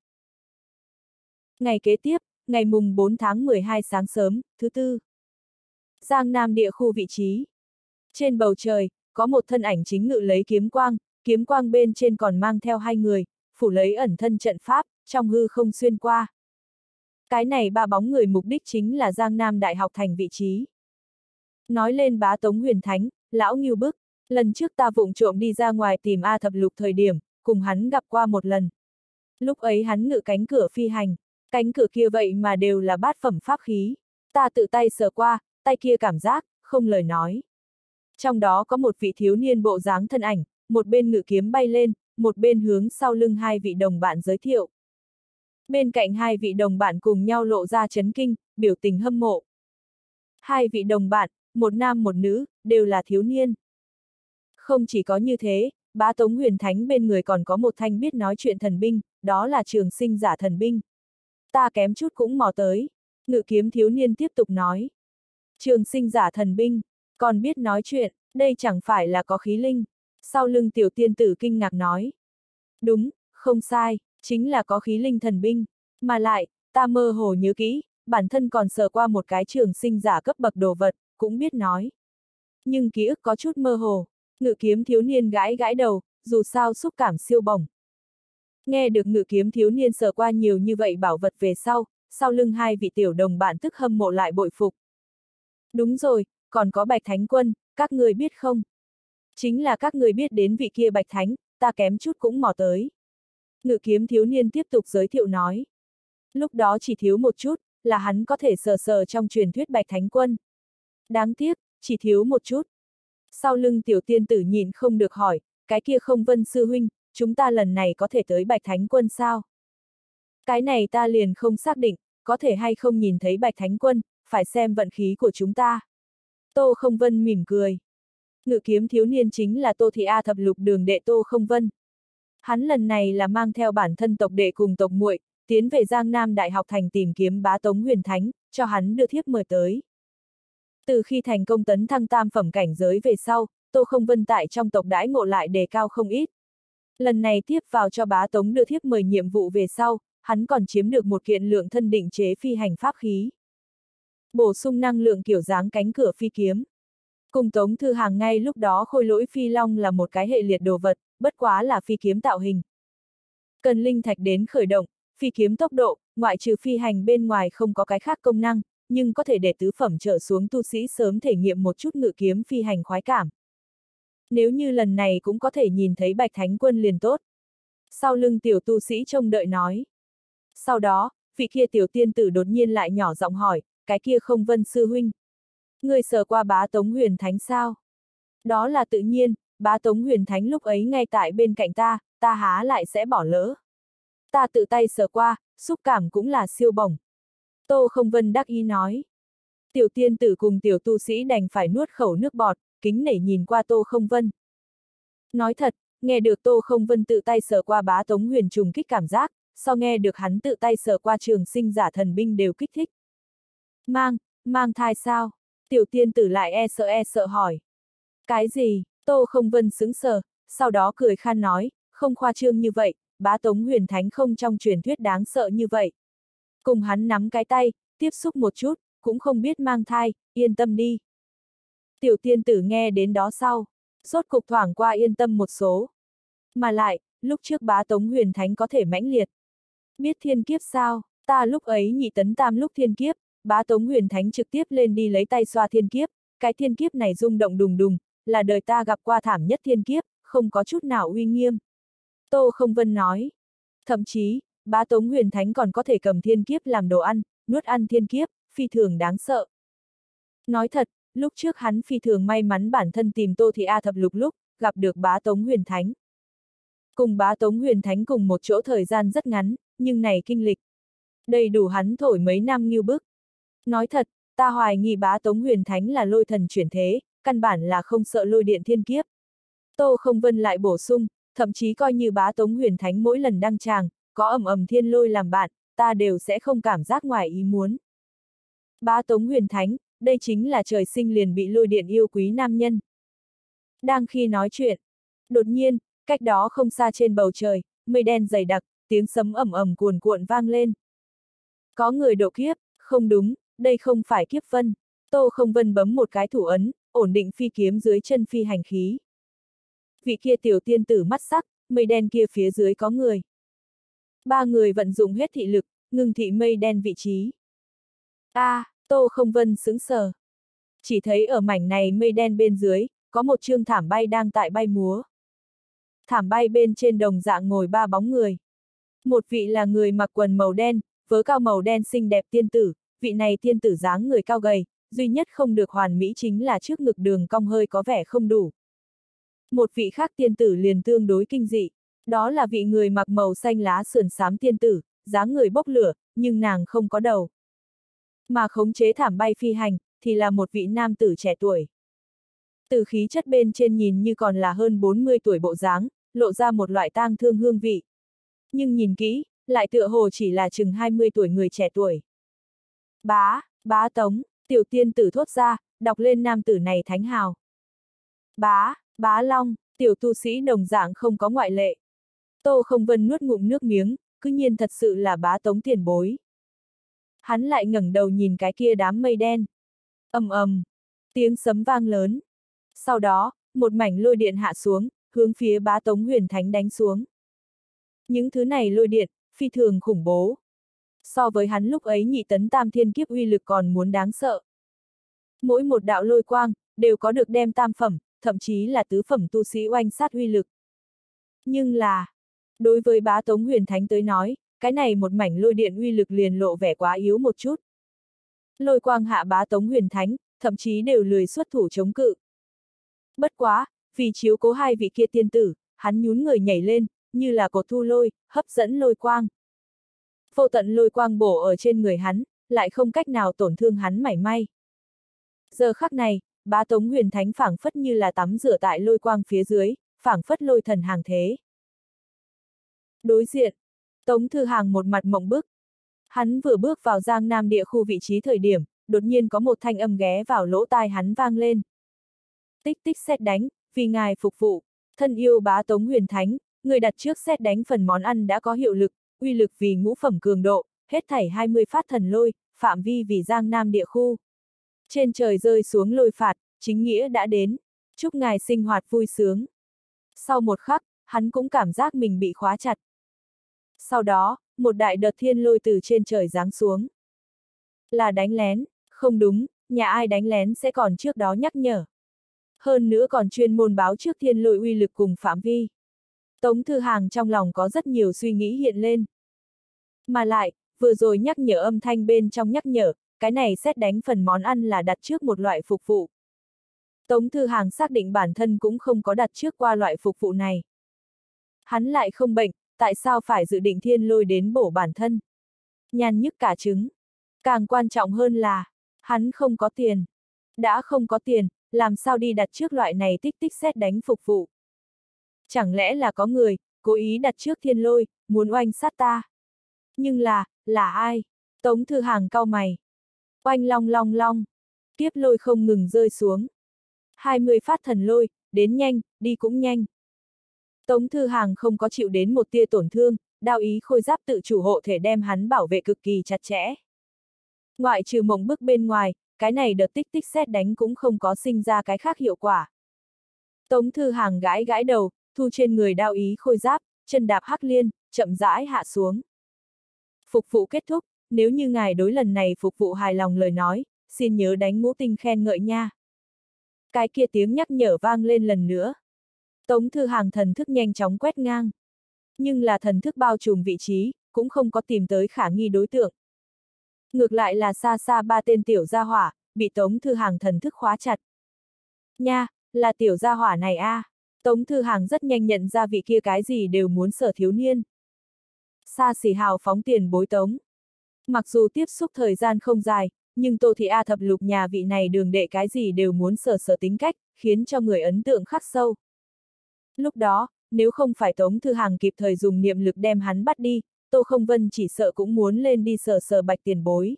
Ngày kế tiếp, ngày mùng bốn tháng mười hai sáng sớm, thứ tư. Giang Nam địa khu vị trí. Trên bầu trời, có một thân ảnh chính ngự lấy kiếm quang, kiếm quang bên trên còn mang theo hai người, phủ lấy ẩn thân trận pháp, trong hư không xuyên qua. Cái này ba bóng người mục đích chính là Giang Nam Đại học thành vị trí. Nói lên bá Tống Huyền Thánh, lão Ngưu Bức, lần trước ta vụng trộm đi ra ngoài tìm A Thập Lục thời điểm, cùng hắn gặp qua một lần. Lúc ấy hắn ngự cánh cửa phi hành, cánh cửa kia vậy mà đều là bát phẩm pháp khí. Ta tự tay sờ qua, tay kia cảm giác, không lời nói. Trong đó có một vị thiếu niên bộ dáng thân ảnh, một bên ngự kiếm bay lên, một bên hướng sau lưng hai vị đồng bạn giới thiệu. Bên cạnh hai vị đồng bạn cùng nhau lộ ra chấn kinh, biểu tình hâm mộ. Hai vị đồng bạn, một nam một nữ, đều là thiếu niên. Không chỉ có như thế, bá Tống Huyền Thánh bên người còn có một thanh biết nói chuyện thần binh, đó là Trường Sinh giả thần binh. Ta kém chút cũng mò tới. Ngự kiếm thiếu niên tiếp tục nói. Trường Sinh giả thần binh, còn biết nói chuyện, đây chẳng phải là có khí linh. Sau lưng tiểu tiên tử kinh ngạc nói. Đúng, không sai, chính là có khí linh thần binh. Mà lại, ta mơ hồ nhớ kỹ, bản thân còn sờ qua một cái trường sinh giả cấp bậc đồ vật, cũng biết nói. Nhưng ký ức có chút mơ hồ. Ngự kiếm thiếu niên gãi gãi đầu, dù sao xúc cảm siêu bổng. Nghe được ngự kiếm thiếu niên sờ qua nhiều như vậy bảo vật về sau, sau lưng hai vị tiểu đồng bạn tức hâm mộ lại bội phục. Đúng rồi, còn có Bạch Thánh Quân, các người biết không? Chính là các người biết đến vị kia Bạch Thánh, ta kém chút cũng mò tới. Ngự kiếm thiếu niên tiếp tục giới thiệu nói. Lúc đó chỉ thiếu một chút, là hắn có thể sờ sờ trong truyền thuyết Bạch Thánh Quân. Đáng tiếc, chỉ thiếu một chút. Sau lưng tiểu tiên tử nhìn không được hỏi, cái kia không Vân sư huynh, chúng ta lần này có thể tới Bạch Thánh Quân sao? Cái này ta liền không xác định, có thể hay không nhìn thấy Bạch Thánh Quân, phải xem vận khí của chúng ta. Tô Không Vân mỉm cười. Ngự kiếm thiếu niên chính là Tô Thị A Thập Lục đường đệ Tô Không Vân. Hắn lần này là mang theo bản thân tộc đệ cùng tộc muội, tiến về Giang Nam Đại học thành tìm kiếm bá Tống Huyền Thánh, cho hắn đưa thiếp mời tới. Từ khi thành công tấn thăng tam phẩm cảnh giới về sau, Tô Không Vân tại trong tộc đãi ngộ lại đề cao không ít. Lần này tiếp vào cho bá Tống đưa thiếp mời nhiệm vụ về sau, hắn còn chiếm được một kiện lượng thân định chế phi hành pháp khí. Bổ sung năng lượng kiểu dáng cánh cửa phi kiếm. Cùng Tống Thư Hàng ngay lúc đó khôi lỗi phi long là một cái hệ liệt đồ vật, bất quá là phi kiếm tạo hình. Cần linh thạch đến khởi động, phi kiếm tốc độ, ngoại trừ phi hành bên ngoài không có cái khác công năng, nhưng có thể để tứ phẩm trở xuống tu sĩ sớm thể nghiệm một chút ngự kiếm phi hành khoái cảm. Nếu như lần này cũng có thể nhìn thấy Bạch Thánh Quân liền tốt. Sau lưng tiểu tu sĩ trông đợi nói. Sau đó, vị kia tiểu tiên tử đột nhiên lại nhỏ giọng hỏi, cái kia Không Vân sư huynh. Người sờ qua bá Tống Huyền Thánh sao? Đó là tự nhiên, bá Tống Huyền Thánh lúc ấy ngay tại bên cạnh ta, ta há lại sẽ bỏ lỡ. Ta tự tay sờ qua, xúc cảm cũng là siêu bổng. Tô Không Vân đắc ý nói. Tiểu tiên tử cùng tiểu tu sĩ đành phải nuốt khẩu nước bọt, kính nể nhìn qua Tô Không Vân. Nói thật, nghe được Tô Không Vân tự tay sờ qua bá Tống Huyền trùng kích cảm giác, so nghe được hắn tự tay sờ qua trường sinh giả thần binh đều kích thích. Mang, mang thai sao? Tiểu tiên tử lại e sợ e sợ hỏi. Cái gì? Tô Không Vân sững sờ, sau đó cười khan nói, không khoa trương như vậy, bá Tống Huyền Thánh không trong truyền thuyết đáng sợ như vậy. Cùng hắn nắm cái tay, tiếp xúc một chút, cũng không biết mang thai, yên tâm đi. Tiểu tiên tử nghe đến đó sau, rốt cục thoảng qua yên tâm một số. Mà lại, lúc trước bá Tống Huyền Thánh có thể mãnh liệt. Biết thiên kiếp sao, ta lúc ấy nhị tấn tam lúc thiên kiếp, bá Tống Huyền Thánh trực tiếp lên đi lấy tay xoa thiên kiếp, cái thiên kiếp này rung động đùng đùng, là đời ta gặp qua thảm nhất thiên kiếp, không có chút nào uy nghiêm. Tô Không Vân nói. Thậm chí, bá Tống Huyền Thánh còn có thể cầm thiên kiếp làm đồ ăn, nuốt ăn thiên kiếp, phi thường đáng sợ. Nói thật, lúc trước hắn phi thường may mắn bản thân tìm Tô Thị A thập lục lúc, gặp được bá Tống Huyền Thánh. Cùng bá Tống Huyền Thánh cùng một chỗ thời gian rất ngắn, nhưng này kinh lịch. Đầy đủ hắn thổi mấy năm nghiêu bức. Nói thật, ta hoài nghi bá Tống Huyền Thánh là lôi thần chuyển thế, căn bản là không sợ lôi điện thiên kiếp. Tô Không Vân lại bổ sung, thậm chí coi như bá Tống Huyền Thánh mỗi lần đăng tràng, có ầm ầm thiên lôi làm bạn, ta đều sẽ không cảm giác ngoài ý muốn. Bá Tống Huyền Thánh, đây chính là trời sinh liền bị lôi điện yêu quý nam nhân. Đang khi nói chuyện, đột nhiên, cách đó không xa trên bầu trời, mây đen dày đặc, tiếng sấm ầm ầm cuồn cuộn vang lên. Có người độ kiếp, không đúng, đây không phải kiếp vân. Tô Không Vân bấm một cái thủ ấn, ổn định phi kiếm dưới chân phi hành khí. Vị kia tiểu tiên tử mắt sắc, mây đen kia phía dưới có người. Ba người vận dụng hết thị lực, ngừng thị mây đen vị trí. A, à, Tô Không Vân sững sờ. Chỉ thấy ở mảnh này mây đen bên dưới, có một chương thảm bay đang tại bay múa. Thảm bay bên trên đồng dạng ngồi ba bóng người. Một vị là người mặc quần màu đen, vớ cao màu đen xinh đẹp tiên tử, vị này tiên tử dáng người cao gầy, duy nhất không được hoàn mỹ chính là trước ngực đường cong hơi có vẻ không đủ. Một vị khác tiên tử liền tương đối kinh dị, đó là vị người mặc màu xanh lá sườn xám tiên tử, dáng người bốc lửa, nhưng nàng không có đầu. Mà khống chế thảm bay phi hành, thì là một vị nam tử trẻ tuổi. Từ khí chất bên trên nhìn như còn là hơn bốn mươi tuổi bộ dáng, lộ ra một loại tang thương hương vị. Nhưng nhìn kỹ, lại tựa hồ chỉ là chừng hai mươi tuổi người trẻ tuổi. Bá, bá Tống, tiểu tiên tử thốt ra, đọc lên nam tử này thánh hào. Bá, bá Long, tiểu tu sĩ đồng dạng không có ngoại lệ. Tô Không Vân nuốt ngụm nước miếng, cứ nhiên thật sự là bá Tống tiền bối. Hắn lại ngẩng đầu nhìn cái kia đám mây đen. Ầm ầm, tiếng sấm vang lớn. Sau đó, một mảnh lôi điện hạ xuống, hướng phía bá Tống Huyền Thánh đánh xuống. Những thứ này lôi điện, phi thường khủng bố. So với hắn lúc ấy nhị tấn tam thiên kiếp uy lực còn muốn đáng sợ. Mỗi một đạo lôi quang, đều có được đem tam phẩm, thậm chí là tứ phẩm tu sĩ oanh sát uy lực. Nhưng là, đối với bá Tống Huyền Thánh tới nói, cái này một mảnh lôi điện uy lực liền lộ vẻ quá yếu một chút. Lôi quang hạ bá Tống Huyền Thánh, thậm chí đều lười xuất thủ chống cự. Bất quá, vì chiếu cố hai vị kia tiên tử, hắn nhún người nhảy lên, như là cột thu lôi, hấp dẫn lôi quang. Vô tận lôi quang bổ ở trên người hắn, lại không cách nào tổn thương hắn mảy may. Giờ khắc này, bá Tống Huyền Thánh phảng phất như là tắm rửa tại lôi quang phía dưới, phảng phất lôi thần hàng thế. Đối diện, Tống Thư Hàng một mặt mộng bức. Hắn vừa bước vào Giang Nam địa khu vị trí thời điểm, đột nhiên có một thanh âm ghé vào lỗ tai hắn vang lên. Tích tích sét đánh, vì ngài phục vụ, thân yêu bá Tống Huyền Thánh, người đặt trước sét đánh phần món ăn đã có hiệu lực, uy lực vì ngũ phẩm cường độ, hết thảy hai mươi phát thần lôi, phạm vi vì Giang Nam địa khu. Trên trời rơi xuống lôi phạt, chính nghĩa đã đến, chúc ngài sinh hoạt vui sướng. Sau một khắc, hắn cũng cảm giác mình bị khóa chặt. Sau đó, một đại đợt thiên lôi từ trên trời giáng xuống. Là đánh lén, không đúng, nhà ai đánh lén sẽ còn trước đó nhắc nhở. Hơn nữa còn chuyên môn báo trước thiên lôi uy lực cùng phạm vi. Tống Thư Hàng trong lòng có rất nhiều suy nghĩ hiện lên. Mà lại, vừa rồi nhắc nhở âm thanh bên trong nhắc nhở, cái này sét đánh phần món ăn là đặt trước một loại phục vụ. Tống Thư Hàng xác định bản thân cũng không có đặt trước qua loại phục vụ này. Hắn lại không bệnh, tại sao phải dự định thiên lôi đến bổ bản thân? Nhàn nhức cả trứng. Càng quan trọng hơn là, hắn không có tiền. Đã không có tiền, làm sao đi đặt trước loại này tích tích sét đánh phục vụ? Chẳng lẽ là có người, cố ý đặt trước thiên lôi, muốn oanh sát ta? Nhưng là, là ai? Tống Thư Hàng cau mày. Oanh long long long. Tiếp lôi không ngừng rơi xuống. hai mươi phát thần lôi, đến nhanh, đi cũng nhanh. Tống Thư Hàng không có chịu đến một tia tổn thương, đao ý khôi giáp tự chủ hộ thể đem hắn bảo vệ cực kỳ chặt chẽ. Ngoại trừ mộng bức bên ngoài, cái này đợt tích tích sét đánh cũng không có sinh ra cái khác hiệu quả. Tống Thư Hàng gãi gãi đầu, thu trên người đao ý khôi giáp, chân đạp hắc liên, chậm rãi hạ xuống. Phục vụ kết thúc, nếu như ngài đối lần này phục vụ hài lòng lời nói, xin nhớ đánh ngũ tinh khen ngợi nha. Cái kia tiếng nhắc nhở vang lên lần nữa. Tống Thư Hàng thần thức nhanh chóng quét ngang. Nhưng là thần thức bao trùm vị trí, cũng không có tìm tới khả nghi đối tượng. Ngược lại là xa xa ba tên tiểu gia hỏa, bị Tống Thư Hàng thần thức khóa chặt. Nha, là tiểu gia hỏa này a. À. Tống Thư Hàng rất nhanh nhận ra vị kia cái gì đều muốn Sở thiếu niên. Xa xỉ hào phóng tiền bối Tống. Mặc dù tiếp xúc thời gian không dài, nhưng Tô Thị A thập lục nhà vị này đường đệ cái gì đều muốn Sở Sở tính cách, khiến cho người ấn tượng khắc sâu. Lúc đó, nếu không phải Tống Thư Hàng kịp thời dùng niệm lực đem hắn bắt đi, Tô Không Vân chỉ sợ cũng muốn lên đi sờ sờ Bạch tiền bối.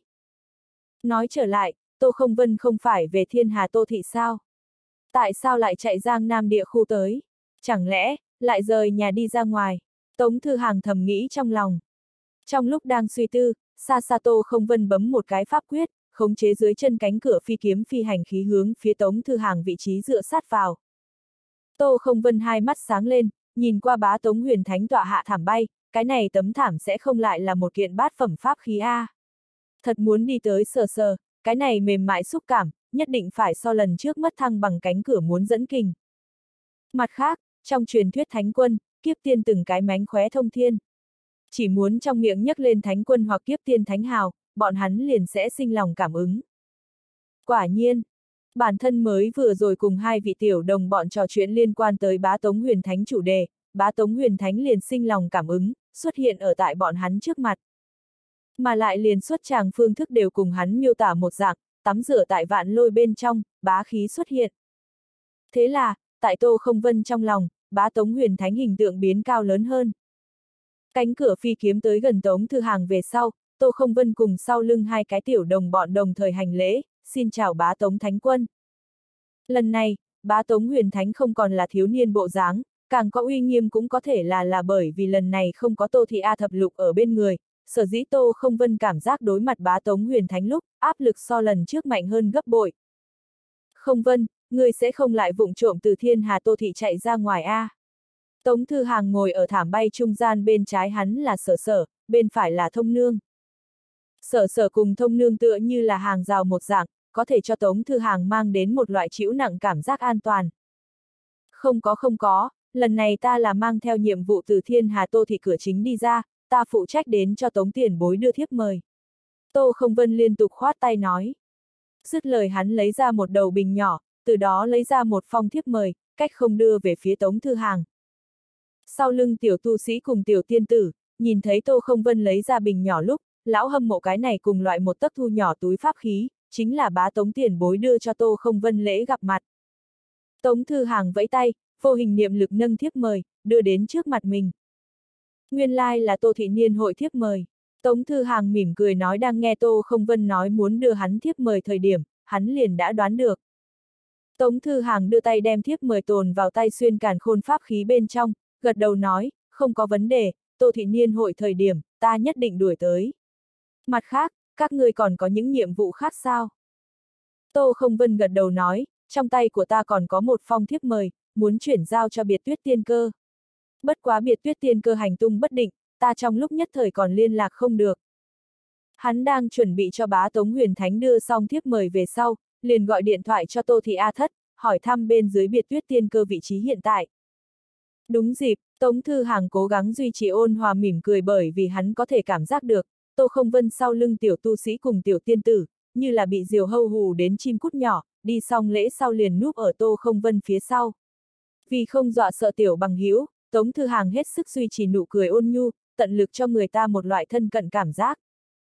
Nói trở lại, Tô Không Vân không phải về Thiên Hà Tô Thị sao? Tại sao lại chạy Giang Nam địa khu tới? Chẳng lẽ, lại rời nhà đi ra ngoài? Tống Thư Hàng thầm nghĩ trong lòng. Trong lúc đang suy tư, xa xa Tô Không Vân bấm một cái pháp quyết, khống chế dưới chân cánh cửa phi kiếm phi hành khí hướng phía Tống Thư Hàng vị trí dựa sát vào. Tô Không Vân hai mắt sáng lên, nhìn qua bá Tống Huyền Thánh tọa hạ thảm bay, cái này tấm thảm sẽ không lại là một kiện bát phẩm pháp khí a. Thật muốn đi tới sờ sờ, cái này mềm mại xúc cảm, nhất định phải so lần trước mất thăng bằng cánh cửa muốn dẫn kình. Mặt khác, trong truyền thuyết Thánh Quân, Kiếp Tiên từng cái mánh khóe thông thiên. Chỉ muốn trong miệng nhắc lên Thánh Quân hoặc Kiếp Tiên Thánh Hào, bọn hắn liền sẽ sinh lòng cảm ứng. Quả nhiên, bản thân mới vừa rồi cùng hai vị tiểu đồng bọn trò chuyện liên quan tới bá Tống Huyền Thánh chủ đề, bá Tống Huyền Thánh liền sinh lòng cảm ứng, xuất hiện ở tại bọn hắn trước mặt. Mà lại liền xuất tràng phương thức đều cùng hắn miêu tả một dạng, tắm rửa tại vạn lôi bên trong, bá khí xuất hiện. Thế là, tại Tô Không Vân trong lòng, bá Tống Huyền Thánh hình tượng biến cao lớn hơn. Cánh cửa phi kiếm tới gần Tống Thư Hàng về sau, Tô Không Vân cùng sau lưng hai cái tiểu đồng bọn đồng thời hành lễ, xin chào bá Tống Thánh Quân. Lần này, bá Tống Huyền Thánh không còn là thiếu niên bộ dáng, càng có uy nghiêm cũng có thể là là bởi vì lần này không có Tô Thị A thập lục ở bên người, sở dĩ Tô Không Vân cảm giác đối mặt bá Tống Huyền Thánh lúc, áp lực so lần trước mạnh hơn gấp bội. Không Vân, ngươi sẽ không lại vụng trộm từ Thiên Hà Tô Thị chạy ra ngoài a? Tống Thư Hàng ngồi ở thảm bay trung gian, bên trái hắn là Sở Sở, bên phải là Thông Nương. Sở Sở cùng Thông Nương tựa như là hàng rào một dạng, có thể cho Tống Thư Hàng mang đến một loại chịu nặng cảm giác an toàn. Không có không có, lần này ta là mang theo nhiệm vụ từ Thiên Hà Tô Thị cửa chính đi ra, ta phụ trách đến cho Tống tiền bối đưa thiếp mời. Tô Không Vân liên tục khoát tay nói. Dứt lời hắn lấy ra một đầu bình nhỏ, từ đó lấy ra một phong thiếp mời, cách không đưa về phía Tống Thư Hàng. Sau lưng tiểu tu sĩ cùng tiểu tiên tử, nhìn thấy Tô Không Vân lấy ra bình nhỏ lúc, lão hâm mộ cái này cùng loại một tấc thu nhỏ túi pháp khí, chính là bá Tống tiền bối đưa cho Tô Không Vân lễ gặp mặt. Tống Thư Hàng vẫy tay, vô hình niệm lực nâng thiếp mời, đưa đến trước mặt mình. Nguyên lai là Tô Thị Niên hội thiếp mời. Tống Thư Hàng mỉm cười nói, đang nghe Tô Không Vân nói muốn đưa hắn thiếp mời thời điểm, hắn liền đã đoán được. Tống Thư Hàng đưa tay đem thiếp mời tồn vào tay xuyên càn khôn pháp khí bên trong, gật đầu nói, không có vấn đề, Tô Thị Niên hội thời điểm, ta nhất định đuổi tới. Mặt khác, các ngươi còn có những nhiệm vụ khác sao? Tô Không Vân gật đầu nói, trong tay của ta còn có một phong thiếp mời, muốn chuyển giao cho Biệt Tuyết Tiên Cơ. Bất quá Biệt Tuyết Tiên Cơ hành tung bất định, ta trong lúc nhất thời còn liên lạc không được. Hắn đang chuẩn bị cho bá Tống Huyền Thánh đưa xong thiếp mời về sau, liền gọi điện thoại cho Tô Thị A Thất, hỏi thăm bên dưới Biệt Tuyết Tiên Cơ vị trí hiện tại. Đúng dịp, Tống Thư Hàng cố gắng duy trì ôn hòa mỉm cười bởi vì hắn có thể cảm giác được, Tô Không Vân sau lưng tiểu tu sĩ cùng tiểu tiên tử, như là bị diều hâu hù đến chim cút nhỏ, đi xong lễ sau liền núp ở Tô Không Vân phía sau. Vì không dọa sợ tiểu bằng hữu, Tống Thư Hàng hết sức duy trì nụ cười ôn nhu, tận lực cho người ta một loại thân cận cảm giác.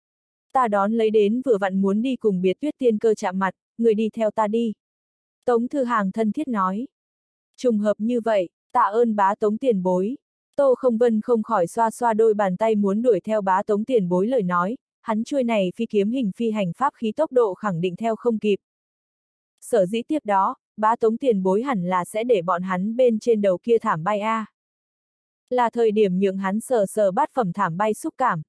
Ta đón lấy đến vừa vặn muốn đi cùng Biệt Tuyết Tiên Cơ chạm mặt, người đi theo ta đi. Tống Thư Hàng thân thiết nói. Trùng hợp như vậy, tạ ơn bá Tống tiền bối. Tô Không Vân không khỏi xoa xoa đôi bàn tay muốn đuổi theo bá Tống tiền bối lời nói, hắn chuôi này phi kiếm hình phi hành pháp khí tốc độ khẳng định theo không kịp. Sở dĩ tiếp đó, bá Tống tiền bối hẳn là sẽ để bọn hắn bên trên đầu kia thảm bay a. Là thời điểm nhượng hắn sờ sờ bát phẩm thảm bay xúc cảm.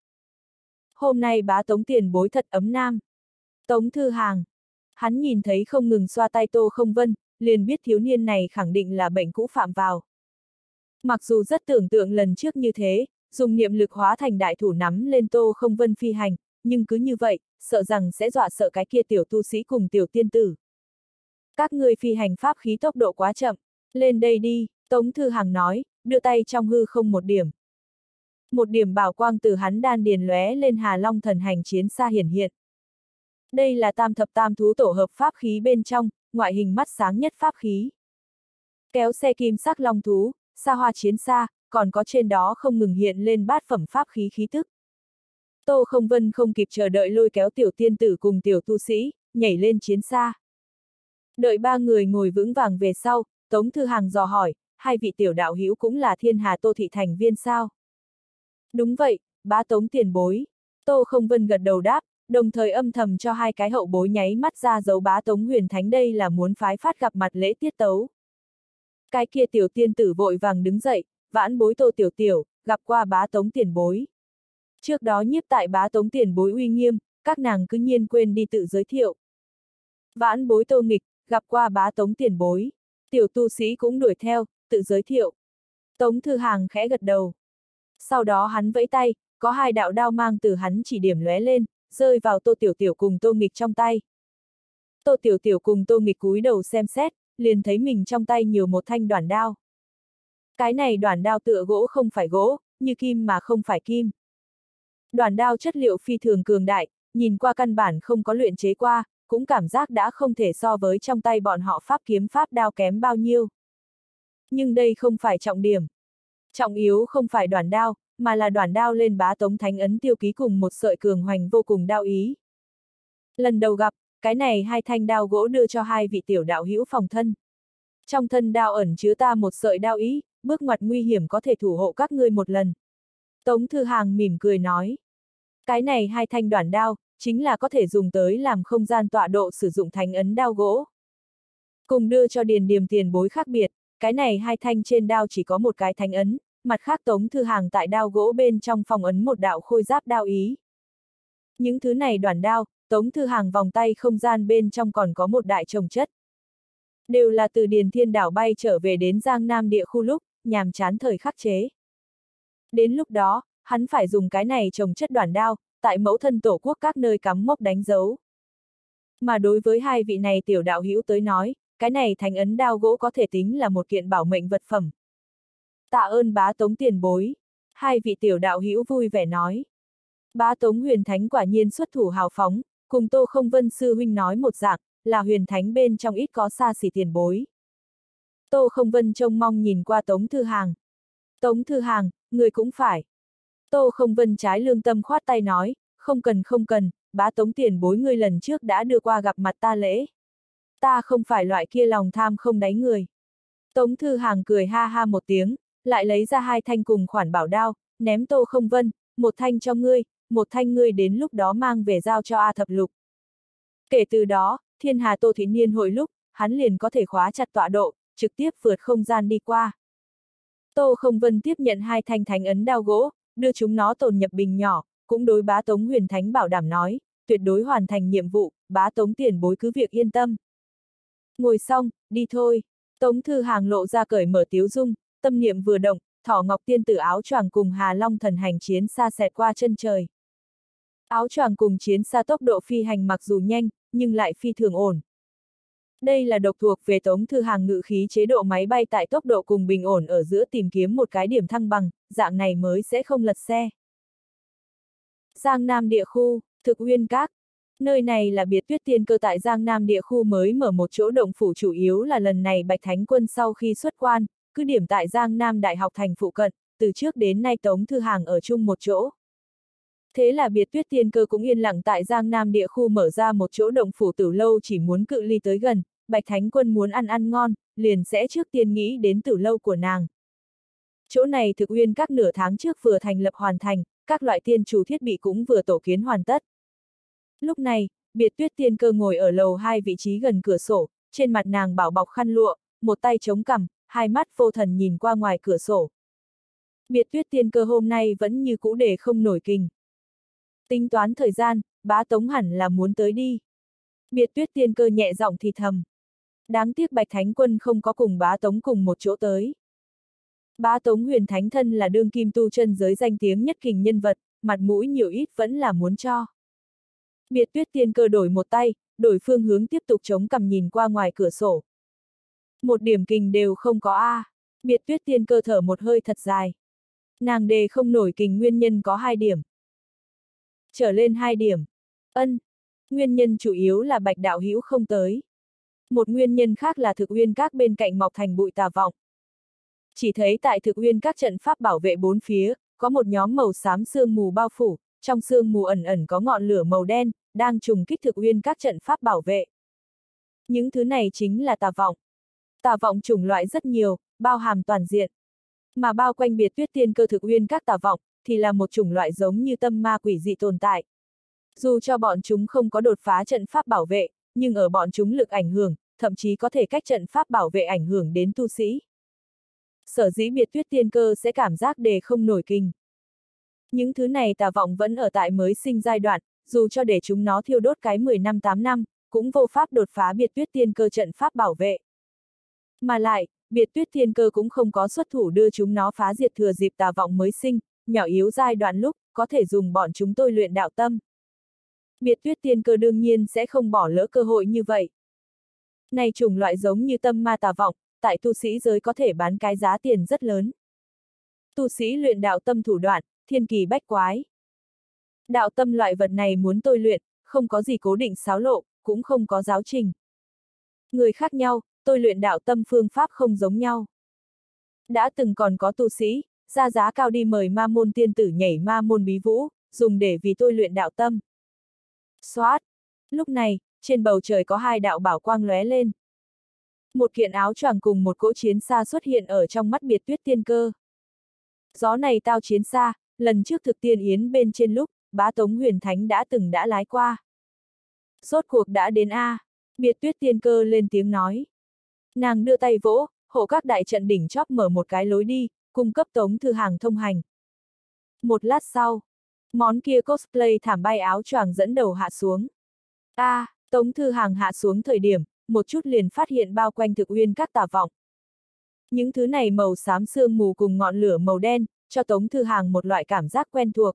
Hôm nay bá Tống tiền bối thật ấm nam. Tống Thư Hàng. Hắn nhìn thấy không ngừng xoa tay Tô Không Vân, liền biết thiếu niên này khẳng định là bệnh cũ phạm vào. Mặc dù rất tưởng tượng lần trước như thế, dùng niệm lực hóa thành đại thủ nắm lên Tô Không Vân phi hành, nhưng cứ như vậy, sợ rằng sẽ dọa sợ cái kia tiểu tu sĩ cùng tiểu tiên tử. Các người phi hành pháp khí tốc độ quá chậm, lên đây đi, Tống Thư Hàng nói, đưa tay trong hư không một điểm. Một điểm bảo quang từ hắn đan điền lóe lên Hà Long thần hành chiến xa hiển hiện. Đây là tam thập tam thú tổ hợp pháp khí bên trong, ngoại hình mắt sáng nhất pháp khí. Kéo xe kim sắc long thú, xa hoa chiến xa, còn có trên đó không ngừng hiện lên bát phẩm pháp khí khí tức. Tô Không Vân không kịp chờ đợi lôi kéo tiểu tiên tử cùng tiểu tu sĩ, nhảy lên chiến xa. Đợi ba người ngồi vững vàng về sau, Tống Thư Hàng dò hỏi, hai vị tiểu đạo hữu cũng là Thiên Hà Tô Thị thành viên sao? Đúng vậy, bá Tống tiền bối. Tô Không Vân gật đầu đáp, đồng thời âm thầm cho hai cái hậu bối nháy mắt ra dấu bá Tống Huyền Thánh đây là muốn phái phát gặp mặt lễ tiết tấu. Cái kia tiểu tiên tử vội vàng đứng dậy, vãn bối Tô tiểu tiểu, gặp qua bá Tống tiền bối. Trước đó nhiếp tại bá Tống tiền bối uy nghiêm, các nàng cứ nhiên quên đi tự giới thiệu. Vãn bối Tô nghịch, gặp qua bá Tống tiền bối. Tiểu tu sĩ cũng đuổi theo, tự giới thiệu. Tống Thư Hàng khẽ gật đầu. Sau đó hắn vẫy tay, có hai đạo đao mang từ hắn chỉ điểm lóe lên, rơi vào Tô Tiểu Tiểu cùng Tô Nghịch trong tay. Tô Tiểu Tiểu cùng Tô Nghịch cúi đầu xem xét, liền thấy mình trong tay nhiều một thanh đoản đao. Cái này đoản đao tựa gỗ không phải gỗ, như kim mà không phải kim. Đoản đao chất liệu phi thường cường đại, nhìn qua căn bản không có luyện chế qua, cũng cảm giác đã không thể so với trong tay bọn họ pháp kiếm pháp đao kém bao nhiêu. Nhưng đây không phải trọng điểm. Trọng yếu không phải đoản đao, mà là đoản đao lên bá Tống Thánh ấn tiêu ký cùng một sợi cường hoành vô cùng đao ý. Lần đầu gặp, cái này hai thanh đao gỗ đưa cho hai vị tiểu đạo hữu phòng thân. Trong thân đao ẩn chứa ta một sợi đao ý, bước ngoặt nguy hiểm có thể thủ hộ các ngươi một lần. Tống Thư Hàng mỉm cười nói. Cái này hai thanh đoản đao, chính là có thể dùng tới làm không gian tọa độ sử dụng thánh ấn đao gỗ. Cùng đưa cho Điền Điềm tiền bối khác biệt, cái này hai thanh trên đao chỉ có một cái thánh ấn, mặt khác Tống Thư Hàng tại đao gỗ bên trong phòng ấn một đạo khôi giáp đao ý. Những thứ này đoản đao, Tống Thư Hàng vòng tay không gian bên trong còn có một đại chồng chất. Đều là từ Điền Thiên Đảo bay trở về đến Giang Nam địa khu lúc, nhàm chán thời khắc chế. Đến lúc đó, hắn phải dùng cái này trồng chất đoản đao, tại mẫu thân tổ quốc các nơi cắm mốc đánh dấu. Mà đối với hai vị này tiểu đạo hữu tới nói, cái này thánh ấn đao gỗ có thể tính là một kiện bảo mệnh vật phẩm. Tạ ơn bá Tống tiền bối. Hai vị tiểu đạo hữu vui vẻ nói. Bá Tống Huyền Thánh quả nhiên xuất thủ hào phóng, cùng Tô Không Vân sư huynh nói một dạng, là Huyền Thánh bên trong ít có xa xỉ tiền bối. Tô Không Vân trông mong nhìn qua Tống Thư Hàng. Tống Thư Hàng, người cũng phải. Tô Không Vân trái lương tâm khoát tay nói, không cần không cần, bá Tống tiền bối ngươi lần trước đã đưa qua gặp mặt ta lễ. Ta không phải loại kia lòng tham không đáy người. Tống Thư Hàng cười ha ha một tiếng, lại lấy ra hai thanh cùng khoản bảo đao, ném Tô Không Vân, một thanh cho ngươi, một thanh ngươi đến lúc đó mang về giao cho A Thập Lục. Kể từ đó, Thiên Hà Tô Thị niên hội lúc, hắn liền có thể khóa chặt tọa độ, trực tiếp vượt không gian đi qua. Tô Không Vân tiếp nhận hai thanh thánh ấn đao gỗ, đưa chúng nó tồn nhập bình nhỏ, cũng đối bá Tống Huyền Thánh bảo đảm nói, tuyệt đối hoàn thành nhiệm vụ, bá Tống tiền bối cứ việc yên tâm. Ngồi xong, đi thôi. Tống Thư Hàng lộ ra cởi mở tiếu dung, tâm niệm vừa động, Thỏ Ngọc Tiên Tử áo choàng cùng Hà Long Thần hành chiến xa xẹt qua chân trời. Áo choàng cùng chiến xa tốc độ phi hành mặc dù nhanh, nhưng lại phi thường ổn. Đây là độc thuộc về Tống Thư Hàng ngự khí chế độ máy bay tại tốc độ cùng bình ổn ở giữa tìm kiếm một cái điểm thăng bằng, dạng này mới sẽ không lật xe. Giang Nam địa khu, Thực Uyên Các. Nơi này là Biệt Tuyết Tiên Cơ tại Giang Nam địa khu mới mở một chỗ động phủ, chủ yếu là lần này Bạch Thánh Quân sau khi xuất quan, cứ điểm tại Giang Nam Đại học thành phụ cận, từ trước đến nay Tống Thư Hàng ở chung một chỗ. Thế là Biệt Tuyết Tiên Cơ cũng yên lặng tại Giang Nam địa khu mở ra một chỗ động phủ Tử Lâu, chỉ muốn cự ly tới gần, Bạch Thánh Quân muốn ăn ăn ngon, liền sẽ trước tiên nghĩ đến Tử Lâu của nàng. Chỗ này Thực Uyên Các nửa tháng trước vừa thành lập hoàn thành, các loại tiên chủ thiết bị cũng vừa tổ kiến hoàn tất. Lúc này, Biệt Tuyết Tiên Cơ ngồi ở lầu hai vị trí gần cửa sổ, trên mặt nàng bảo bọc khăn lụa, một tay chống cằm, hai mắt vô thần nhìn qua ngoài cửa sổ. Biệt Tuyết Tiên Cơ hôm nay vẫn như cũ để không nổi kình. Tính toán thời gian, bá Tống hẳn là muốn tới đi. Biệt Tuyết Tiên Cơ nhẹ giọng thì thầm. Đáng tiếc Bạch Thánh Quân không có cùng bá Tống cùng một chỗ tới. Bá Tống Huyền Thánh thân là đương kim tu chân giới danh tiếng nhất kình nhân vật, mặt mũi nhiều ít vẫn là muốn cho. Biệt Tuyết Tiên Cơ đổi một tay, đổi phương hướng tiếp tục chống cằm nhìn qua ngoài cửa sổ. Một điểm kình đều không có a. À. Biệt Tuyết Tiên Cơ thở một hơi thật dài. Nàng đề không nổi kình nguyên nhân có hai điểm. Trở lên hai điểm. Ân. Nguyên nhân chủ yếu là Bạch đạo hữu không tới. Một nguyên nhân khác là Thực Uyên Các bên cạnh mọc thành bụi tà vọng. Chỉ thấy tại Thực Uyên Các trận pháp bảo vệ bốn phía, có một nhóm màu xám sương mù bao phủ, trong sương mù ẩn ẩn có ngọn lửa màu đen, đang trùng kích Thực Uyên Các trận pháp bảo vệ. Những thứ này chính là tà vọng. Tà vọng chủng loại rất nhiều, bao hàm toàn diện. Mà bao quanh Biệt Tuyết Tiên Cơ Thực Uyên Các tà vọng, thì là một chủng loại giống như tâm ma quỷ dị tồn tại. Dù cho bọn chúng không có đột phá trận pháp bảo vệ, nhưng ở bọn chúng lực ảnh hưởng, thậm chí có thể cách trận pháp bảo vệ ảnh hưởng đến tu sĩ. Sở dĩ Biệt Tuyết Tiên Cơ sẽ cảm giác đề không nổi kình. Những thứ này tà vọng vẫn ở tại mới sinh giai đoạn, dù cho để chúng nó thiêu đốt cái mười năm tám năm, cũng vô pháp đột phá Biệt Tuyết Tiên Cơ trận pháp bảo vệ. Mà lại, Biệt Tuyết Tiên Cơ cũng không có xuất thủ đưa chúng nó phá diệt thừa dịp tà vọng mới sinh, nhỏ yếu giai đoạn lúc, có thể dùng bọn chúng tôi luyện đạo tâm. Biệt Tuyết Tiên Cơ đương nhiên sẽ không bỏ lỡ cơ hội như vậy. Này chủng loại giống như tâm ma tà vọng, tại tu sĩ giới có thể bán cái giá tiền rất lớn. Tu sĩ luyện đạo tâm thủ đoạn, thiên kỳ bách quái. Đạo tâm loại vật này muốn tôi luyện, không có gì cố định xáo lộ, cũng không có giáo trình. Người khác nhau, tôi luyện đạo tâm phương pháp không giống nhau. Đã từng còn có tu sĩ, ra giá cao đi mời ma môn tiên tử nhảy ma môn bí vũ, dùng để vì tôi luyện đạo tâm. Xoát! Lúc này, trên bầu trời có hai đạo bảo quang lóe lên. Một kiện áo choàng cùng một cỗ chiến xa xuất hiện ở trong mắt Biệt Tuyết Tiên Cơ. Gió này tao chiến xa, lần trước thực tiên yến bên trên lúc, bá Tống Huyền Thánh đã từng đã lái qua. Rốt cuộc đã đến a. Biệt Tuyết Tiên Cơ lên tiếng nói. Nàng đưa tay vỗ, hộ các đại trận đỉnh chóp mở một cái lối đi, cung cấp Tống Thư Hàng thông hành. Một lát sau, món kia cosplay thảm bay áo choàng dẫn đầu hạ xuống. A, à, Tống Thư Hàng hạ xuống thời điểm, một chút liền phát hiện bao quanh Thực Uyên Các tà vọng. Những thứ này màu xám sương mù cùng ngọn lửa màu đen, cho Tống Thư Hàng một loại cảm giác quen thuộc.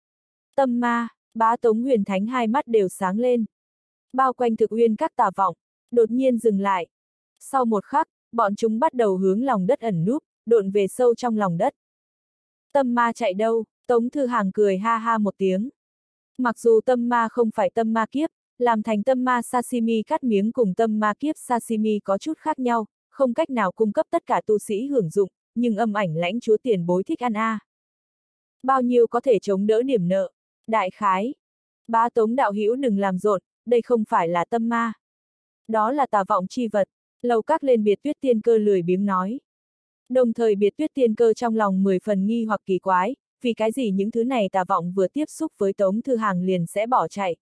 Tâm ma, bá Tống Huyền Thánh hai mắt đều sáng lên. Bao quanh Thực Uyên Các tà vọng, đột nhiên dừng lại. Sau một khắc, bọn chúng bắt đầu hướng lòng đất ẩn núp, độn về sâu trong lòng đất. Tâm ma chạy đâu? Tống Thư Hàng cười ha ha một tiếng. Mặc dù tâm ma không phải tâm ma kiếp, làm thành tâm ma sashimi cắt miếng cùng tâm ma kiếp sashimi có chút khác nhau, không cách nào cung cấp tất cả tu sĩ hưởng dụng, nhưng âm ảnh lãnh chúa tiền bối thích ăn a. À. Bao nhiêu có thể chống đỡ điểm nợ? Đại khái. Bá Tống đạo hữu đừng làm rộn, đây không phải là tâm ma. Đó là tà vọng chi vật, Lầu Các lên Biệt Tuyết Tiên Cơ lười biếng nói. Đồng thời Biệt Tuyết Tiên Cơ trong lòng mười phần nghi hoặc kỳ quái, vì cái gì những thứ này tà vọng vừa tiếp xúc với Tống Thư Hàng liền sẽ bỏ chạy.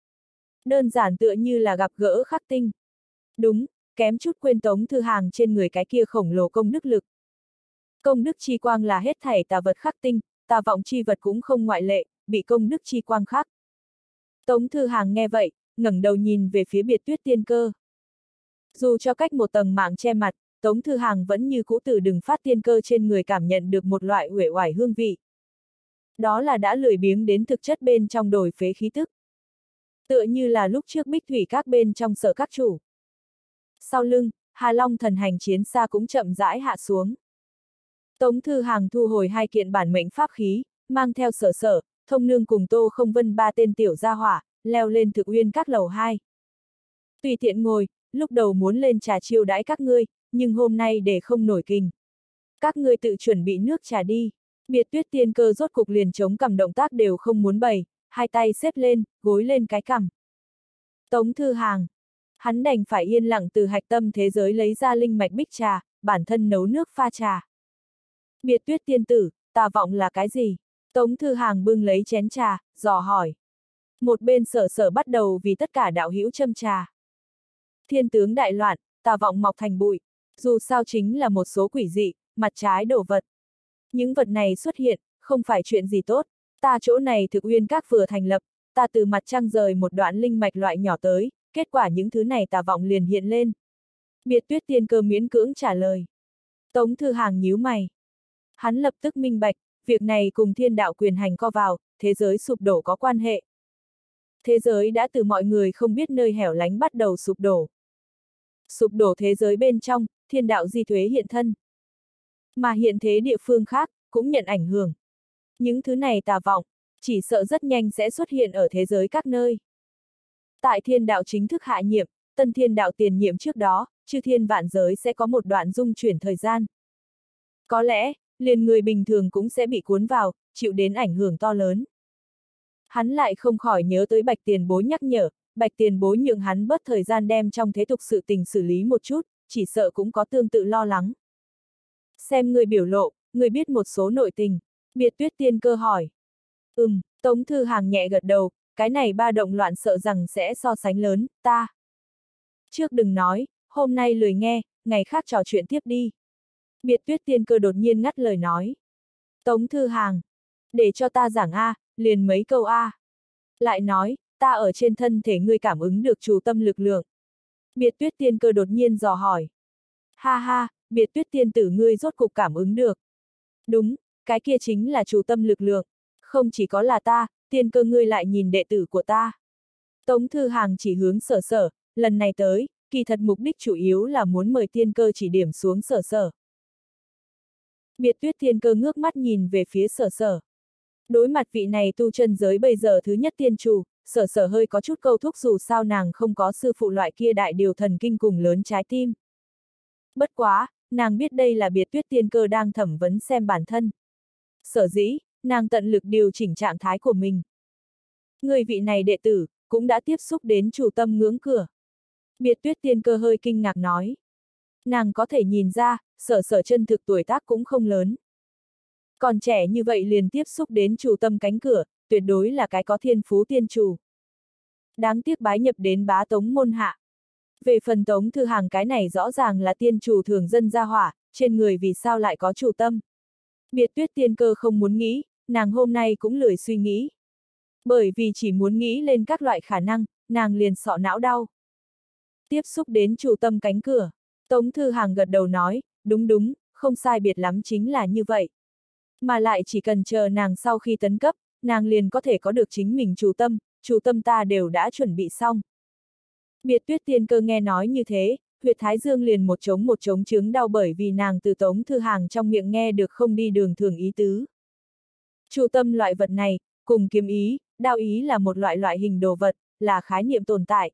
Đơn giản tựa như là gặp gỡ khắc tinh. Đúng, kém chút quên Tống Thư Hàng trên người cái kia khổng lồ công đức lực. Công đức chi quang là hết thảy tà vật khắc tinh, tà vọng chi vật cũng không ngoại lệ, bị công đức chi quang khắc. Tống Thư Hàng nghe vậy, ngẩng đầu nhìn về phía Biệt Tuyết Tiên Cơ. Dù cho cách một tầng mạng che mặt, Tống Thư Hàng vẫn như cũ từ đừng phát tiên cơ trên người cảm nhận được một loại uể oải hương vị. Đó là đã lười biếng đến thực chất bên trong đổi phế khí tức. Tựa như là lúc trước Bích Thủy các bên trong sở các chủ. Sau lưng, Hà Long thần hành chiến xa cũng chậm rãi hạ xuống. Tống Thư Hàng thu hồi hai kiện bản mệnh pháp khí, mang theo Sở Sở, Thông Nương cùng Tô Không Vân ba tên tiểu gia hỏa, leo lên Thực Uyên các lầu hai. Tùy tiện ngồi, lúc đầu muốn lên trà chiêu đãi các ngươi, nhưng hôm nay để không nổi kinh. Các ngươi tự chuẩn bị nước trà đi. Biệt Tuyết Tiên Cơ rốt cục liền chống cằm động tác đều không muốn bày, hai tay xếp lên, gối lên cái cằm. Tống Thư Hàng. Hắn đành phải yên lặng từ hạch tâm thế giới lấy ra linh mạch bích trà, bản thân nấu nước pha trà. Biệt Tuyết tiên tử, tà vọng là cái gì? Tống Thư Hàng bưng lấy chén trà, dò hỏi. Một bên Sở Sở bắt đầu vì tất cả đạo hữu châm trà. Thiên tướng đại loạn, tà vọng mọc thành bụi, dù sao chính là một số quỷ dị, mặt trái đồ vật. Những vật này xuất hiện, không phải chuyện gì tốt. Ta chỗ này Thực Uyên các vừa thành lập, ta từ mặt trăng rời một đoạn linh mạch loại nhỏ tới, kết quả những thứ này tà vọng liền hiện lên. Biệt Tuyết tiên cơ miễn cưỡng trả lời. Tống Thư Hàng nhíu mày. Hắn lập tức minh bạch, việc này cùng thiên đạo quyền hành co vào, thế giới sụp đổ có quan hệ. Thế giới đã từ mọi người không biết nơi hẻo lánh bắt đầu sụp đổ. Sụp đổ thế giới bên trong, thiên đạo di thuế hiện thân. Mà hiện thế địa phương khác, cũng nhận ảnh hưởng. Những thứ này tà vọng, chỉ sợ rất nhanh sẽ xuất hiện ở thế giới các nơi. Tại thiên đạo chính thức hạ nhiệm, tân thiên đạo tiền nhiệm trước đó, chư thiên vạn giới sẽ có một đoạn dung chuyển thời gian. Có lẽ, liền người bình thường cũng sẽ bị cuốn vào, chịu đến ảnh hưởng to lớn. Hắn lại không khỏi nhớ tới Bạch Tiền Bối nhắc nhở, Bạch Tiền Bối nhượng hắn bớt thời gian đem trong thế tục sự tình xử lý một chút, chỉ sợ cũng có tương tự lo lắng. Xem người biểu lộ, người biết một số nội tình. Biệt Tuyết tiên cơ hỏi. Ừm, Tống Thư Hàng nhẹ gật đầu, cái này ba động loạn sợ rằng sẽ so sánh lớn, ta. Trước đừng nói, hôm nay lười nghe, ngày khác trò chuyện tiếp đi. Biệt Tuyết tiên cơ đột nhiên ngắt lời nói. Tống Thư Hàng, để cho ta giảng A, liền mấy câu A. Lại nói, ta ở trên thân thể ngươi cảm ứng được chủ tâm lực lượng. Biệt Tuyết tiên cơ đột nhiên dò hỏi. Ha ha, Biệt Tuyết tiên tử ngươi rốt cục cảm ứng được. Đúng, cái kia chính là chủ tâm lực lượng. Không chỉ có là ta, tiên cơ ngươi lại nhìn đệ tử của ta. Tống Thư Hàng chỉ hướng Sở Sở, lần này tới, kỳ thật mục đích chủ yếu là muốn mời tiên cơ chỉ điểm xuống Sở Sở. Biệt Tuyết tiên cơ ngước mắt nhìn về phía Sở Sở. Đối mặt vị này tu chân giới bây giờ thứ nhất tiên chủ, Sở Sở hơi có chút câu thúc dù sao nàng không có sư phụ loại kia đại điều thần kinh cùng lớn trái tim. Bất quá, nàng biết đây là Biệt Tuyết tiên cơ đang thẩm vấn xem bản thân. Sở dĩ, nàng tận lực điều chỉnh trạng thái của mình. Người vị này đệ tử, cũng đã tiếp xúc đến chủ tâm ngưỡng cửa. Biệt Tuyết tiên cơ hơi kinh ngạc nói. Nàng có thể nhìn ra, Sở Sở chân thực tuổi tác cũng không lớn. Còn trẻ như vậy liền tiếp xúc đến chủ tâm cánh cửa, tuyệt đối là cái có thiên phú tiên chủ. Đáng tiếc bái nhập đến bá tống môn hạ. Về phần Tống Thư Hàng cái này rõ ràng là tiên chủ thường dân gia hỏa, trên người vì sao lại có chủ tâm. Biệt Tuyết tiên cơ không muốn nghĩ, nàng hôm nay cũng lười suy nghĩ. Bởi vì chỉ muốn nghĩ lên các loại khả năng, nàng liền sọ não đau. Tiếp xúc đến chủ tâm cánh cửa, Tống Thư Hàng gật đầu nói, đúng đúng, không sai biệt lắm chính là như vậy. Mà lại chỉ cần chờ nàng sau khi tấn cấp, nàng liền có thể có được chính mình chủ tâm, chủ tâm ta đều đã chuẩn bị xong. Biệt Tuyết tiên cơ nghe nói như thế, huyệt thái dương liền một trống một trống chứng đau bởi vì nàng từ Tống Thư Hàng trong miệng nghe được không đi đường thường ý tứ. Chủ tâm loại vật này, cùng kiếm ý, đao ý là một loại loại hình đồ vật, là khái niệm tồn tại.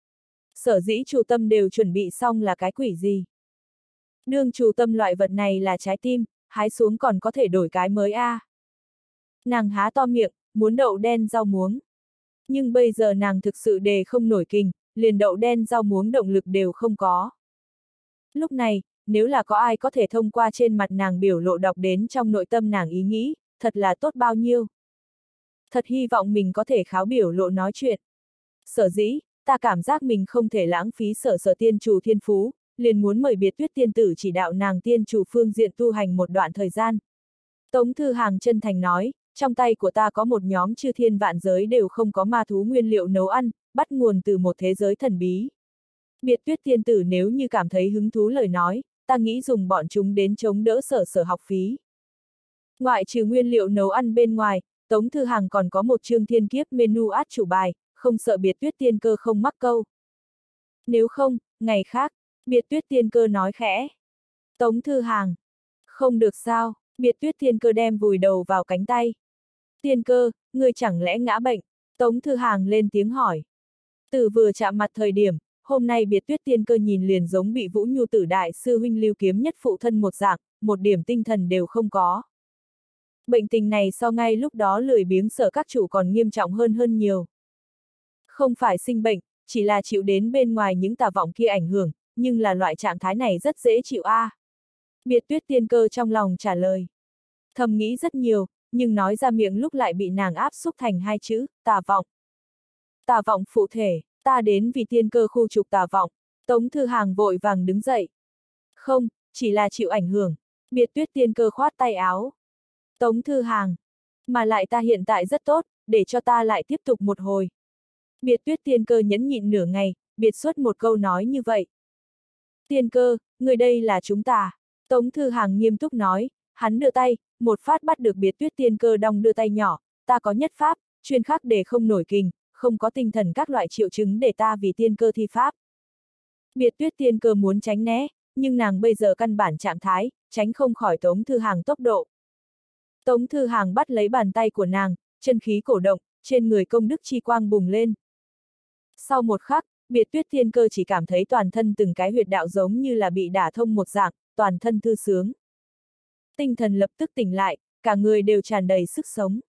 Sở dĩ chủ tâm đều chuẩn bị xong là cái quỷ gì? Đương chủ tâm loại vật này là trái tim, hái xuống còn có thể đổi cái mới a. À. Nàng há to miệng, muốn đậu đen rau muống. Nhưng bây giờ nàng thực sự đề không nổi kinh, liền đậu đen rau muống động lực đều không có. Lúc này, nếu là có ai có thể thông qua trên mặt nàng biểu lộ đọc đến trong nội tâm nàng ý nghĩ, thật là tốt bao nhiêu. Thật hy vọng mình có thể kháo biểu lộ nói chuyện. Sở dĩ, ta cảm giác mình không thể lãng phí Sở Sở tiên chủ thiên phú, liền muốn mời Biệt Tuyết tiên tử chỉ đạo nàng tiên chủ phương diện tu hành một đoạn thời gian. Tống Thư Hàng chân thành nói, trong tay của ta có một nhóm chư thiên vạn giới đều không có ma thú nguyên liệu nấu ăn, bắt nguồn từ một thế giới thần bí. Biệt Tuyết tiên tử nếu như cảm thấy hứng thú lời nói, ta nghĩ dùng bọn chúng đến chống đỡ sở sở học phí. Ngoại trừ nguyên liệu nấu ăn bên ngoài, Tống Thư Hàng còn có một chương thiên kiếp menu át chủ bài, không sợ Biệt Tuyết Tiên Cơ không mắc câu. Nếu không, ngày khác, Biệt Tuyết Tiên Cơ nói khẽ. Tống Thư Hàng. Không được sao, Biệt Tuyết Tiên Cơ đem vùi đầu vào cánh tay. Tiên Cơ, ngươi chẳng lẽ ngã bệnh? Tống Thư Hàng lên tiếng hỏi. Từ vừa chạm mặt thời điểm, hôm nay Biệt Tuyết Tiên Cơ nhìn liền giống bị Vũ Nhu Tử đại sư huynh Lưu Kiếm Nhất phụ thân một dạng, một điểm tinh thần đều không có. Bệnh tình này so ngay lúc đó lười biếng sở các chủ còn nghiêm trọng hơn hơn nhiều. Không phải sinh bệnh, chỉ là chịu đến bên ngoài những tà vọng kia ảnh hưởng, nhưng là loại trạng thái này rất dễ chịu a. À. Biệt Tuyết Tiên Cơ trong lòng trả lời. Thầm nghĩ rất nhiều, nhưng nói ra miệng lúc lại bị nàng áp xúc thành hai chữ, tà vọng. Tà vọng phụ thể, ta đến vì Tiên Cơ khu trục tà vọng. Tống Thư Hàng vội vàng đứng dậy. Không, chỉ là chịu ảnh hưởng. Biệt Tuyết Tiên Cơ khoát tay áo. Tống Thư Hàng. Mà lại ta hiện tại rất tốt, để cho ta lại tiếp tục một hồi. Biệt Tuyết Tiên Cơ nhẫn nhịn nửa ngày, biệt xuất một câu nói như vậy. Tiên Cơ, người đây là chúng ta. Tống Thư Hàng nghiêm túc nói, hắn đưa tay, một phát bắt được Biệt Tuyết Tiên Cơ đong đưa tay nhỏ, ta có nhất pháp, chuyên khắc để không nổi kình, không có tinh thần các loại triệu chứng để ta vì Tiên Cơ thi pháp. Biệt Tuyết Tiên Cơ muốn tránh né, nhưng nàng bây giờ căn bản trạng thái, tránh không khỏi Tống Thư Hàng tốc độ. Tống Thư Hàng bắt lấy bàn tay của nàng, chân khí cổ động, trên người công đức chi quang bùng lên. Sau một khắc, Biệt Tuyết Tiên Cơ chỉ cảm thấy toàn thân từng cái huyệt đạo giống như là bị đả thông một dạng, toàn thân thư sướng. Tinh thần lập tức tỉnh lại, cả người đều tràn đầy sức sống.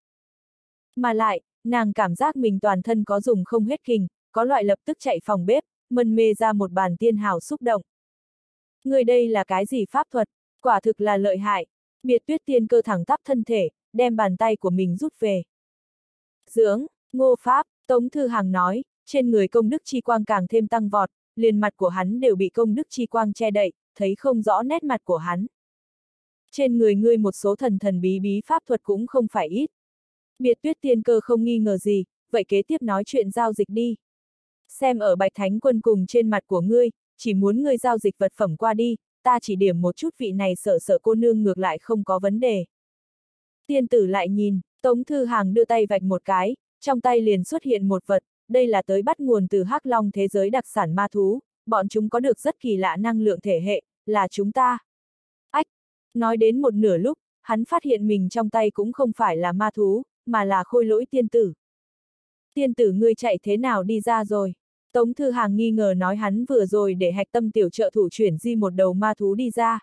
Mà lại, nàng cảm giác mình toàn thân có dùng không hết kình, có loại lập tức chạy phòng bếp, mân mê ra một bàn tiên hào xúc động. Người đây là cái gì pháp thuật, quả thực là lợi hại. Biệt Tuyết Tiên Cơ thẳng tắp thân thể, đem bàn tay của mình rút về. Dưỡng, Ngô Pháp, Tống Thư Hàng nói, trên người công đức chi quang càng thêm tăng vọt, liền mặt của hắn đều bị công đức chi quang che đậy, thấy không rõ nét mặt của hắn. Trên người ngươi một số thần thần bí bí pháp thuật cũng không phải ít. Biệt Tuyết Tiên Cơ không nghi ngờ gì, vậy kế tiếp nói chuyện giao dịch đi. Xem ở Bạch Thánh Quân cùng trên mặt của ngươi, chỉ muốn ngươi giao dịch vật phẩm qua đi, ta chỉ điểm một chút vị này sợ sợ cô nương ngược lại không có vấn đề. Tiên tử lại nhìn, Tống Thư Hàng đưa tay vạch một cái, trong tay liền xuất hiện một vật, đây là tới bắt nguồn từ Hắc Long thế giới đặc sản ma thú, bọn chúng có được rất kỳ lạ năng lượng thể hệ, là chúng ta. Ách! Nói đến một nửa lúc, hắn phát hiện mình trong tay cũng không phải là ma thú, mà là Khôi Lỗi tiên tử. Tiên tử ngươi chạy thế nào đi ra rồi? Tống Thư Hàng nghi ngờ nói hắn vừa rồi để hạch tâm tiểu trợ thủ chuyển di một đầu ma thú đi ra.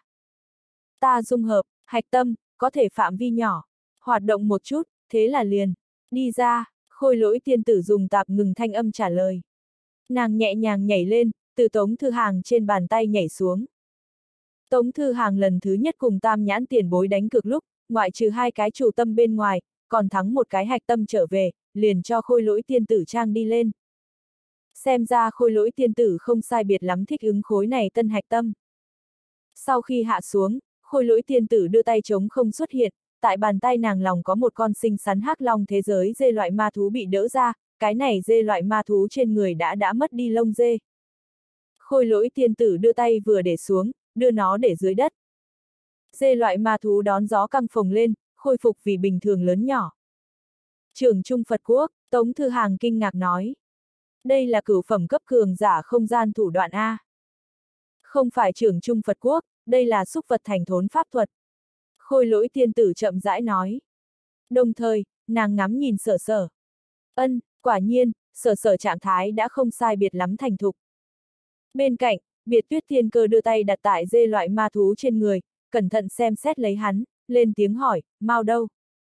Ta dung hợp, hạch tâm, có thể phạm vi nhỏ, hoạt động một chút, thế là liền, đi ra, Khôi Lỗi tiên tử dùng tạp ngừng thanh âm trả lời. Nàng nhẹ nhàng nhảy lên, từ Tống Thư Hàng trên bàn tay nhảy xuống. Tống Thư Hàng lần thứ nhất cùng Tam Nhãn tiền bối đánh cược lúc, ngoại trừ hai cái chủ tâm bên ngoài, còn thắng một cái hạch tâm trở về, liền cho Khôi Lỗi tiên tử trang đi lên. Xem ra Khôi Lỗi tiên tử không sai biệt lắm thích ứng khối này tân hạch tâm. Sau khi hạ xuống, Khôi Lỗi tiên tử đưa tay trống không xuất hiện, tại bàn tay nàng lòng có một con xinh xắn hắc long thế giới dê loại ma thú bị đỡ ra, cái này dê loại ma thú trên người đã đã mất đi lông dê. Khôi Lỗi tiên tử đưa tay vừa để xuống, đưa nó để dưới đất. Dê loại ma thú đón gió căng phồng lên, khôi phục vì bình thường lớn nhỏ. Trưởng Trung Phật Quốc, Tống Thư Hàng kinh ngạc nói. Đây là cửu phẩm cấp cường giả không gian thủ đoạn A. Không phải Trưởng Trung Phật Quốc, đây là xúc vật thành thốn pháp thuật. Khôi Lỗi tiên tử chậm rãi nói. Đồng thời, nàng ngắm nhìn Sở Sở. Ân, quả nhiên, Sở Sở trạng thái đã không sai biệt lắm thành thục. Bên cạnh, Biệt Tuyết Tiên Cơ đưa tay đặt tại dê loại ma thú trên người, cẩn thận xem xét lấy hắn, lên tiếng hỏi, mau đâu?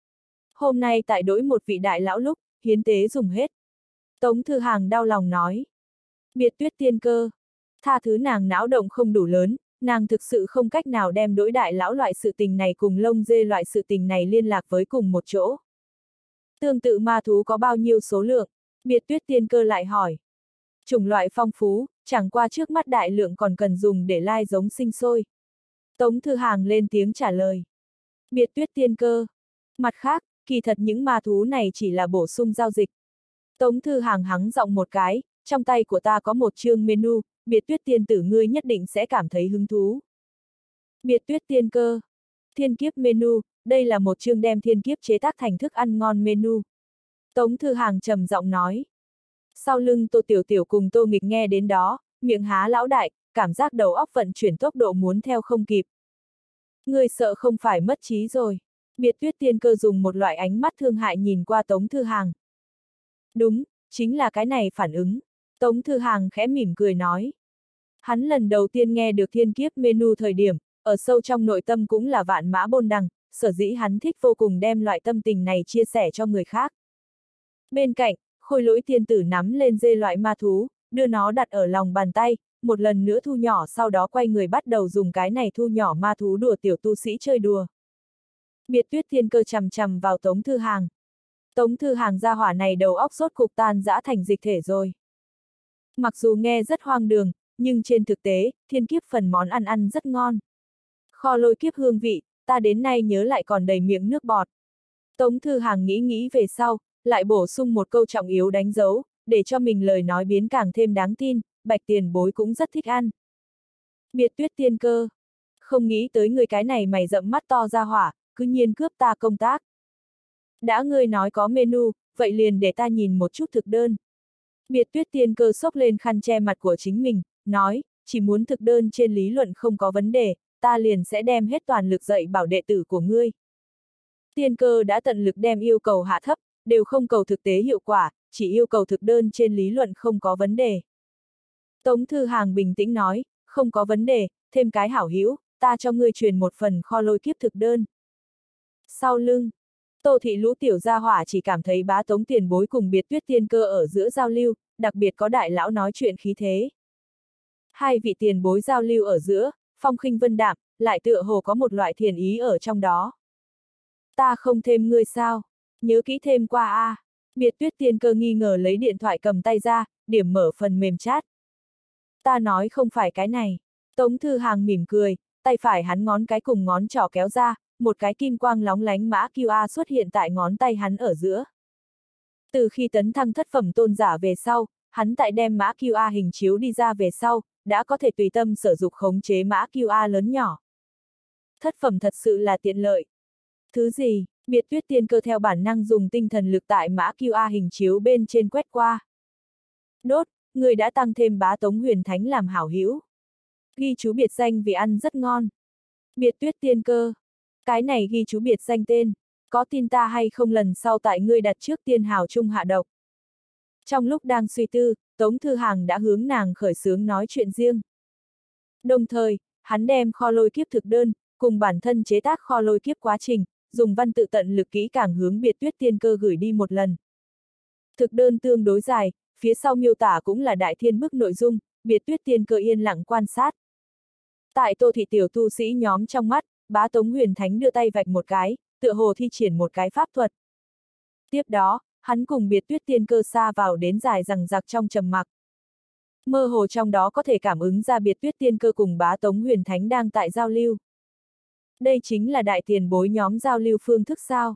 Hôm nay tại đối một vị đại lão lúc, hiến tế dùng hết. Tống Thư Hàng đau lòng nói. Biệt Tuyết Tiên Cơ, tha thứ nàng não động không đủ lớn, nàng thực sự không cách nào đem đối đại lão loại sự tình này cùng lông dê loại sự tình này liên lạc với cùng một chỗ. Tương tự ma thú có bao nhiêu số lượng? Biệt Tuyết Tiên Cơ lại hỏi. Chủng loại phong phú, chẳng qua trước mắt đại lượng còn cần dùng để lai giống sinh sôi. Tống Thư Hàng lên tiếng trả lời. Biệt Tuyết Tiên Cơ. Mặt khác, kỳ thật những ma thú này chỉ là bổ sung giao dịch. Tống Thư Hàng hắng giọng một cái, trong tay của ta có một chương menu, Biệt Tuyết tiên tử ngươi nhất định sẽ cảm thấy hứng thú. Biệt tuyết tiên cơ. Thiên kiếp menu, đây là một chương đem thiên kiếp chế tác thành thức ăn ngon menu. Tống Thư Hàng trầm giọng nói. Sau lưng Tô Tiểu Tiểu cùng Tô Nghịch nghe đến đó, miệng há lão đại, cảm giác đầu óc vận chuyển tốc độ muốn theo không kịp. Ngươi sợ không phải mất trí rồi. Biệt tuyết tiên cơ dùng một loại ánh mắt thương hại nhìn qua Tống Thư Hàng. Đúng, chính là cái này phản ứng. Tống Thư Hàng khẽ mỉm cười nói. Hắn lần đầu tiên nghe được thiên kiếp menu thời điểm, ở sâu trong nội tâm cũng là vạn mã bôn đằng, sở dĩ hắn thích vô cùng đem loại tâm tình này chia sẻ cho người khác. Bên cạnh, Khôi Lỗi tiên tử nắm lên dê loại ma thú, đưa nó đặt ở lòng bàn tay, một lần nữa thu nhỏ, sau đó quay người bắt đầu dùng cái này thu nhỏ ma thú đùa tiểu tu sĩ chơi đùa. Biệt tuyết thiên cơ chằm chằm vào Tống Thư Hàng. Tống Thư Hàng gia hỏa này đầu óc rốt cục tan dã thành dịch thể rồi. Mặc dù nghe rất hoang đường, nhưng trên thực tế, thiên kiếp phần món ăn ăn rất ngon. Kho lôi kiếp hương vị, ta đến nay nhớ lại còn đầy miệng nước bọt. Tống Thư Hàng nghĩ nghĩ về sau, lại bổ sung một câu trọng yếu đánh dấu, để cho mình lời nói biến càng thêm đáng tin, Bạch tiền bối cũng rất thích ăn. Biệt tuyết tiên cơ. Không nghĩ tới người cái này mày rậm mắt to ra hỏa, cứ nhiên cướp ta công tác. Đã ngươi nói có menu, vậy liền để ta nhìn một chút thực đơn. Biệt tuyết tiên cơ xốc lên khăn che mặt của chính mình, nói, chỉ muốn thực đơn trên lý luận không có vấn đề, ta liền sẽ đem hết toàn lực dạy bảo đệ tử của ngươi. Tiên cơ đã tận lực đem yêu cầu hạ thấp, đều không cầu thực tế hiệu quả, chỉ yêu cầu thực đơn trên lý luận không có vấn đề. Tống Thư Hàng bình tĩnh nói, không có vấn đề, thêm cái hảo hữu, ta cho ngươi truyền một phần kho lôi kiếp thực đơn. Sau lưng, Tô Thị lũ tiểu gia hỏa chỉ cảm thấy bá Tống tiền bối cùng biệt tuyết tiên cơ ở giữa giao lưu, đặc biệt có đại lão nói chuyện khí thế. Hai vị tiền bối giao lưu ở giữa, phong khinh vân đạm, lại tựa hồ có một loại thiền ý ở trong đó. Ta không thêm ngươi sao? Nhớ kỹ thêm qua a. À. Biệt tuyết tiên cơ nghi ngờ lấy điện thoại cầm tay ra, điểm mở phần mềm chat. Ta nói không phải cái này. Tống Thư Hàng mỉm cười, tay phải hắn ngón cái cùng ngón trỏ kéo ra, một cái kim quang lóng lánh mã quy rờ xuất hiện tại ngón tay hắn ở giữa. Từ khi tấn thăng thất phẩm tôn giả về sau, hắn tại đem mã quy rờ hình chiếu đi ra về sau, đã có thể tùy tâm sử dụng khống chế mã quy rờ lớn nhỏ. Thất phẩm thật sự là tiện lợi. Thứ gì? Biệt tuyết tiên cơ theo bản năng dùng tinh thần lực tại mã quy rờ hình chiếu bên trên quét qua. Đốt, người đã tăng thêm bá Tống Huyền Thánh làm hảo hữu. Ghi chú biệt danh vì ăn rất ngon. Biệt tuyết tiên cơ. Cái này ghi chú biệt danh tên, có tin ta hay không lần sau tại ngươi đặt trước tiên hào trung hạ độc. Trong lúc đang suy tư, Tống Thư Hàng đã hướng nàng khởi xướng nói chuyện riêng. Đồng thời, hắn đem kho lôi kiếp thực đơn, cùng bản thân chế tác kho lôi kiếp quá trình, dùng văn tự tận lực kỹ càng hướng biệt tuyết tiên cơ gửi đi một lần. Thực đơn tương đối dài, phía sau miêu tả cũng là đại thiên bức nội dung, biệt tuyết tiên cơ yên lặng quan sát. Tại Tô Thị tiểu tu sĩ nhóm trong mắt, bá Tống Huyền Thánh đưa tay vạch một cái, tựa hồ thi triển một cái pháp thuật. Tiếp đó, hắn cùng biệt tuyết tiên cơ xa vào đến dài rằng giặc trong trầm mặc. Mơ hồ trong đó có thể cảm ứng ra biệt tuyết tiên cơ cùng bá Tống Huyền Thánh đang tại giao lưu. Đây chính là đại tiền bối nhóm giao lưu phương thức sao.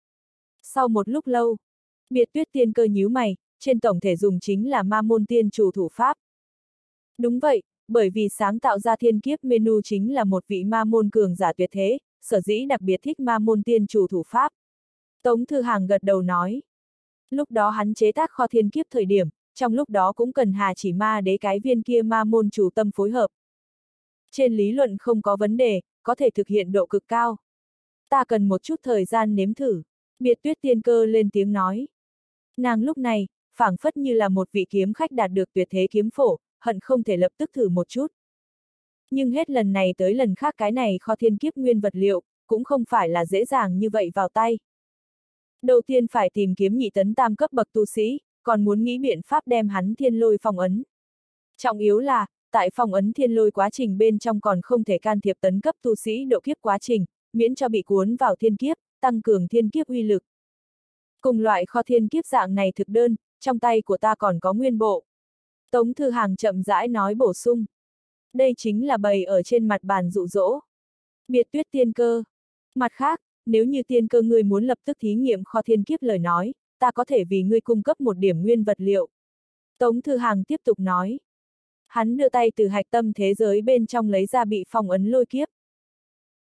Sau một lúc lâu, biệt tuyết tiên cơ nhíu mày, trên tổng thể dùng chính là ma môn tiên chủ thủ pháp. Đúng vậy, bởi vì sáng tạo ra thiên kiếp menu chính là một vị ma môn cường giả tuyệt thế, sở dĩ đặc biệt thích ma môn tiên chủ thủ pháp. Tống Thư Hàng gật đầu nói. Lúc đó hắn chế tác kho thiên kiếp thời điểm, trong lúc đó cũng cần Hà Chỉ Ma Đế cái viên kia ma môn chủ tâm phối hợp. Trên lý luận không có vấn đề, có thể thực hiện độ cực cao. Ta cần một chút thời gian nếm thử. Biệt tuyết tiên cơ lên tiếng nói. Nàng lúc này, phảng phất như là một vị kiếm khách đạt được tuyệt thế kiếm phổ, hận không thể lập tức thử một chút. Nhưng hết lần này tới lần khác cái này kho thiên kiếp nguyên vật liệu, cũng không phải là dễ dàng như vậy vào tay. Đầu tiên phải tìm kiếm nhị tấn tam cấp bậc tu sĩ, còn muốn nghĩ biện pháp đem hắn thiên lôi phong ấn. Trọng yếu là, tại phong ấn thiên lôi quá trình bên trong còn không thể can thiệp tấn cấp tu sĩ độ kiếp quá trình, miễn cho bị cuốn vào thiên kiếp, tăng cường thiên kiếp uy lực. Cùng loại kho thiên kiếp dạng này thực đơn, trong tay của ta còn có nguyên bộ. Tống Thư Hàng chậm rãi nói bổ sung. Đây chính là bày ở trên mặt bàn dụ dỗ. Biệt tuyết tiên cơ. Mặt khác, nếu như tiên cơ ngươi muốn lập tức thí nghiệm kho thiên kiếp lời nói, ta có thể vì ngươi cung cấp một điểm nguyên vật liệu. Tống Thư Hàng tiếp tục nói. Hắn đưa tay từ hạch tâm thế giới bên trong lấy ra bị phong ấn lôi kiếp.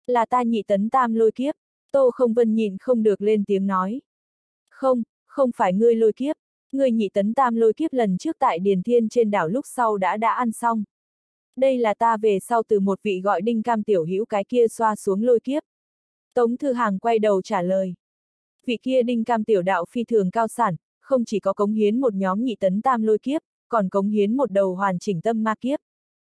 Là ta nhị tấn tam lôi kiếp. Tô Không Vân nhịn không được lên tiếng nói. Không, không phải ngươi lôi kiếp. Ngươi nhị tấn tam lôi kiếp lần trước tại Điền Thiên trên đảo lúc sau đã đã ăn xong. Đây là ta về sau từ một vị gọi Đinh Cam tiểu hữu cái kia xoa xuống lôi kiếp. Tống Thư Hàng quay đầu trả lời. Vị kia Đinh Cam tiểu đạo phi thường cao sản, không chỉ có cống hiến một nhóm nhị tấn tam lôi kiếp, còn cống hiến một đầu hoàn chỉnh tâm ma kiếp.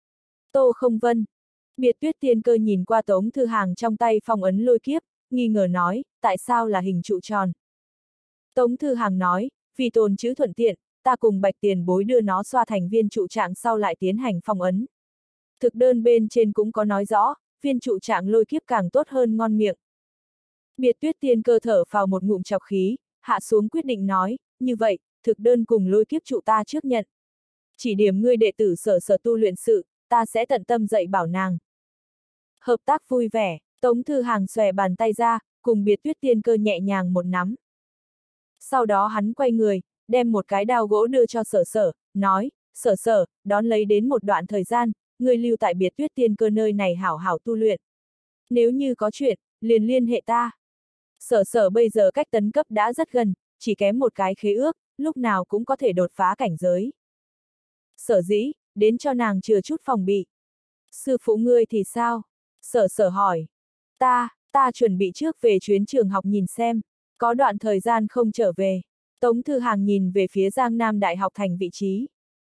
Tô Không Vân. Biệt Tuyết Tiên Cơ nhìn qua Tống Thư Hàng trong tay phong ấn lôi kiếp, nghi ngờ nói, tại sao là hình trụ tròn? Tống Thư Hàng nói, vì tồn chữ thuận tiện, ta cùng Bạch Tiền Bối đưa nó xoa thành viên trụ trạng sau lại tiến hành phong ấn. Thực đơn bên trên cũng có nói rõ, viên trụ trạng lôi kiếp càng tốt hơn ngon miệng. Biệt Tuyết Tiên Cơ thở vào một ngụm chọc khí, hạ xuống quyết định nói, như vậy, thực đơn cùng lôi kiếp trụ ta trước nhận. Chỉ điểm ngươi đệ tử sở sở tu luyện sự, ta sẽ tận tâm dạy bảo nàng. Hợp tác vui vẻ, Tống Thư Hàng xòe bàn tay ra, cùng Biệt Tuyết Tiên Cơ nhẹ nhàng một nắm. Sau đó hắn quay người, đem một cái đao gỗ đưa cho sở sở, nói, sở sở, đón lấy đến một đoạn thời gian, ngươi lưu tại Biệt Tuyết Tiên Cơ nơi này hảo hảo tu luyện. Nếu như có chuyện, liền liên hệ ta. Sở sở bây giờ cách tấn cấp đã rất gần, chỉ kém một cái khế ước, lúc nào cũng có thể đột phá cảnh giới. Sở dĩ, đến cho nàng chừa chút phòng bị. Sư phụ ngươi thì sao? Sở sở hỏi. Ta, ta chuẩn bị trước về chuyến trường học nhìn xem, có đoạn thời gian không trở về. Tống Thư Hàng nhìn về phía Giang Nam Đại học thành vị trí.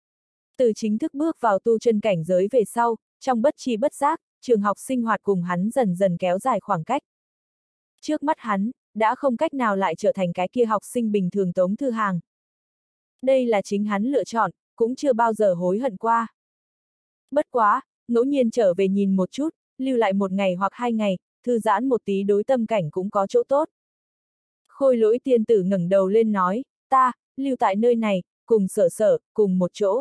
Từ chính thức bước vào tu chân cảnh giới về sau, trong bất tri bất giác, trường học sinh hoạt cùng hắn dần dần kéo dài khoảng cách. Trước mắt hắn, đã không cách nào lại trở thành cái kia học sinh bình thường Tống Thư Hàng. Đây là chính hắn lựa chọn, cũng chưa bao giờ hối hận qua. Bất quá, ngẫu nhiên trở về nhìn một chút, lưu lại một ngày hoặc hai ngày, thư giãn một tí đối tâm cảnh cũng có chỗ tốt. Khôi Lỗi tiên tử ngẩng đầu lên nói, ta, lưu tại nơi này, cùng sở sở, cùng một chỗ.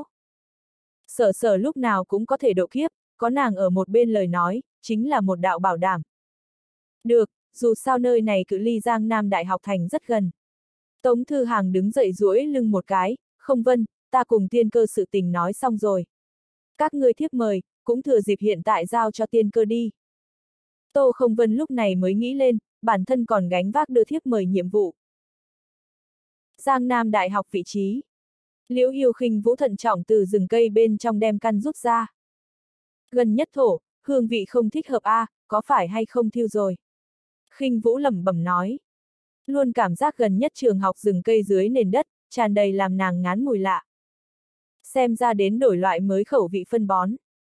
Sở sở lúc nào cũng có thể độ kiếp, có nàng ở một bên lời nói, chính là một đạo bảo đảm. Được, dù sao nơi này cự ly Giang Nam Đại học thành rất gần. Tống Thư Hàng đứng dậy duỗi lưng một cái, Không Vân, ta cùng Tiên Cơ sự tình nói xong rồi. Các ngươi thiếp mời, cũng thừa dịp hiện tại giao cho Tiên Cơ đi. Tô Không Vân lúc này mới nghĩ lên, bản thân còn gánh vác đưa thiếp mời nhiệm vụ. Giang Nam Đại học vị trí. Liễu Yêu Khinh Vũ thận trọng từ rừng cây bên trong đem căn rút ra. Gần nhất thổ, hương vị không thích hợp a, à, có phải hay không thiêu rồi? Khinh Vũ lẩm bẩm nói. Luôn cảm giác gần nhất trường học rừng cây dưới nền đất, tràn đầy làm nàng ngán mùi lạ. Xem ra đến đổi loại mới khẩu vị phân bón.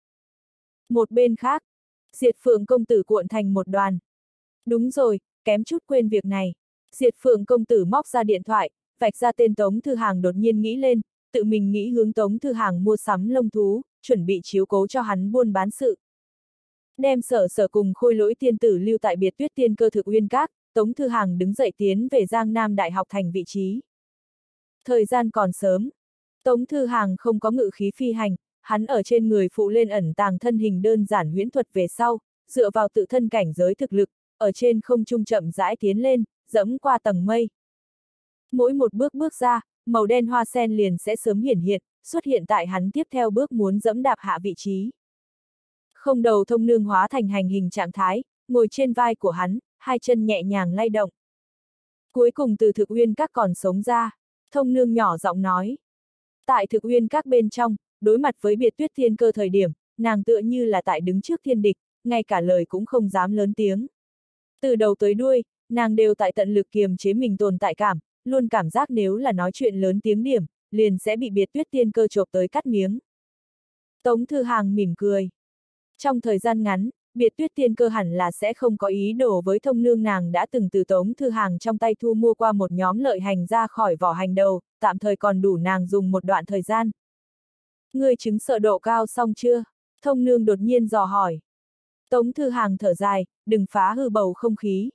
Một bên khác, Diệt Phượng công tử cuộn thành một đoàn. Đúng rồi, kém chút quên việc này. Diệt Phượng công tử móc ra điện thoại, vạch ra tên Tống Thư Hàng đột nhiên nghĩ lên, tự mình nghĩ hướng Tống Thư Hàng mua sắm lông thú, chuẩn bị chiếu cố cho hắn buôn bán sự. Đem sở sở cùng Khôi Lỗi tiên tử lưu tại Biệt Tuyết Tiên Cơ thực uyên các, Tống Thư Hàng đứng dậy tiến về Giang Nam Đại học thành vị trí. Thời gian còn sớm. Tống Thư Hàng không có ngự khí phi hành, hắn ở trên người phụ lên ẩn tàng thân hình đơn giản huyễn thuật về sau, dựa vào tự thân cảnh giới thực lực, ở trên không trung chậm rãi tiến lên, dẫm qua tầng mây. Mỗi một bước bước ra, màu đen hoa sen liền sẽ sớm hiển hiện, xuất hiện tại hắn tiếp theo bước muốn dẫm đạp hạ vị trí. Không đầu thông nương hóa thành hành hình trạng thái, ngồi trên vai của hắn, hai chân nhẹ nhàng lay động. Cuối cùng từ thực uyên các còn sống ra, thông nương nhỏ giọng nói. Tại thực uyên các bên trong, đối mặt với Biệt Tuyết Tiên Cơ thời điểm, nàng tựa như là tại đứng trước thiên địch, ngay cả lời cũng không dám lớn tiếng. Từ đầu tới đuôi, nàng đều tại tận lực kiềm chế mình tồn tại cảm, luôn cảm giác nếu là nói chuyện lớn tiếng điểm, liền sẽ bị Biệt Tuyết Tiên Cơ chộp tới cắt miếng. Tống Thư Hàng mỉm cười. Trong thời gian ngắn, Biệt Tuyết Tiên Cơ hẳn là sẽ không có ý đồ với thông nương, nàng đã từng từ Tống Thư Hàng trong tay thu mua qua một nhóm lợi hành ra khỏi vỏ hành đầu, tạm thời còn đủ nàng dùng một đoạn thời gian. Ngươi chứng sợ độ cao xong chưa? Thông nương đột nhiên dò hỏi. Tống Thư Hàng thở dài, đừng phá hư bầu không khí.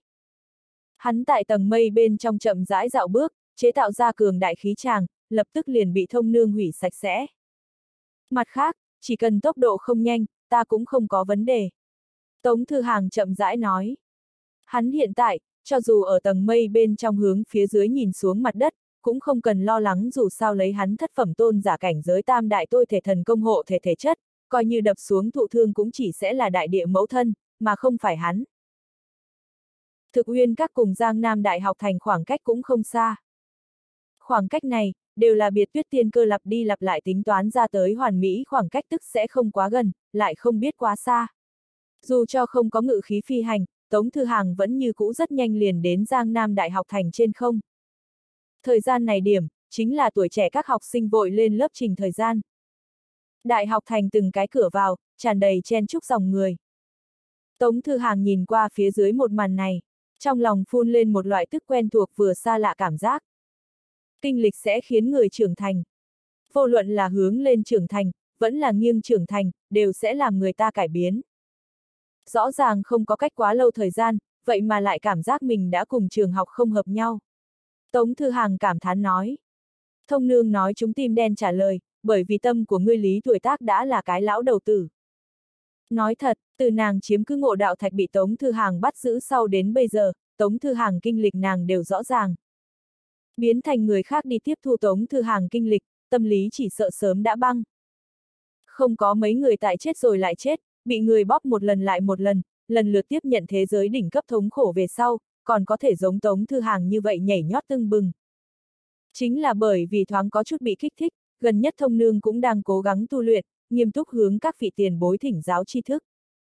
Hắn tại tầng mây bên trong chậm rãi dạo bước, chế tạo ra cường đại khí tràng, lập tức liền bị thông nương hủy sạch sẽ. Mặt khác, chỉ cần tốc độ không nhanh, ta cũng không có vấn đề. Tống Thư Hàng chậm rãi nói. Hắn hiện tại, cho dù ở tầng mây bên trong hướng phía dưới nhìn xuống mặt đất, cũng không cần lo lắng, dù sao lấy hắn thất phẩm tôn giả cảnh giới tam đại tôi thể thần công hộ thể thể chất, coi như đập xuống thụ thương cũng chỉ sẽ là đại địa mẫu thân, mà không phải hắn, Thực Uyên Các cùng Giang Nam Đại học thành khoảng cách cũng không xa. Khoảng cách này, đều là Biệt Tuyết Tiên Cơ lặp đi lặp lại tính toán ra tới hoàn mỹ khoảng cách, tức sẽ không quá gần, lại không biết quá xa. Dù cho không có ngự khí phi hành, Tống Thư Hàng vẫn như cũ rất nhanh liền đến Giang Nam Đại học thành trên không. Thời gian này điểm, chính là tuổi trẻ các học sinh vội lên lớp trình thời gian. Đại học thành từng cái cửa vào, tràn đầy chen chúc dòng người. Tống Thư Hàng nhìn qua phía dưới một màn này, trong lòng phun lên một loại tức quen thuộc vừa xa lạ cảm giác. Kinh lịch sẽ khiến người trưởng thành. Vô luận là hướng lên trưởng thành, vẫn là nghiêng trưởng thành, đều sẽ làm người ta cải biến. Rõ ràng không có cách quá lâu thời gian, vậy mà lại cảm giác mình đã cùng trường học không hợp nhau. Tống Thư Hàng cảm thán nói. Thông nương nói chúng tim đen trả lời, bởi vì tâm của ngươi lý tuổi tác đã là cái lão đầu tử. Nói thật, từ nàng chiếm cứ Ngộ Đạo Thạch bị Tống Thư Hàng bắt giữ sau đến bây giờ, Tống Thư Hàng kinh lịch nàng đều rõ ràng. Biến thành người khác đi tiếp thu Tống Thư Hàng kinh lịch, tâm lý chỉ sợ sớm đã băng. Không có mấy người tại chết rồi lại chết, bị người bóp một lần lại một lần, lần lượt tiếp nhận thế giới đỉnh cấp thống khổ về sau, còn có thể giống Tống Thư Hàng như vậy nhảy nhót tưng bừng. Chính là bởi vì thoáng có chút bị kích thích, gần nhất thông nương cũng đang cố gắng tu luyện, nghiêm túc hướng các vị tiền bối thỉnh giáo tri thức.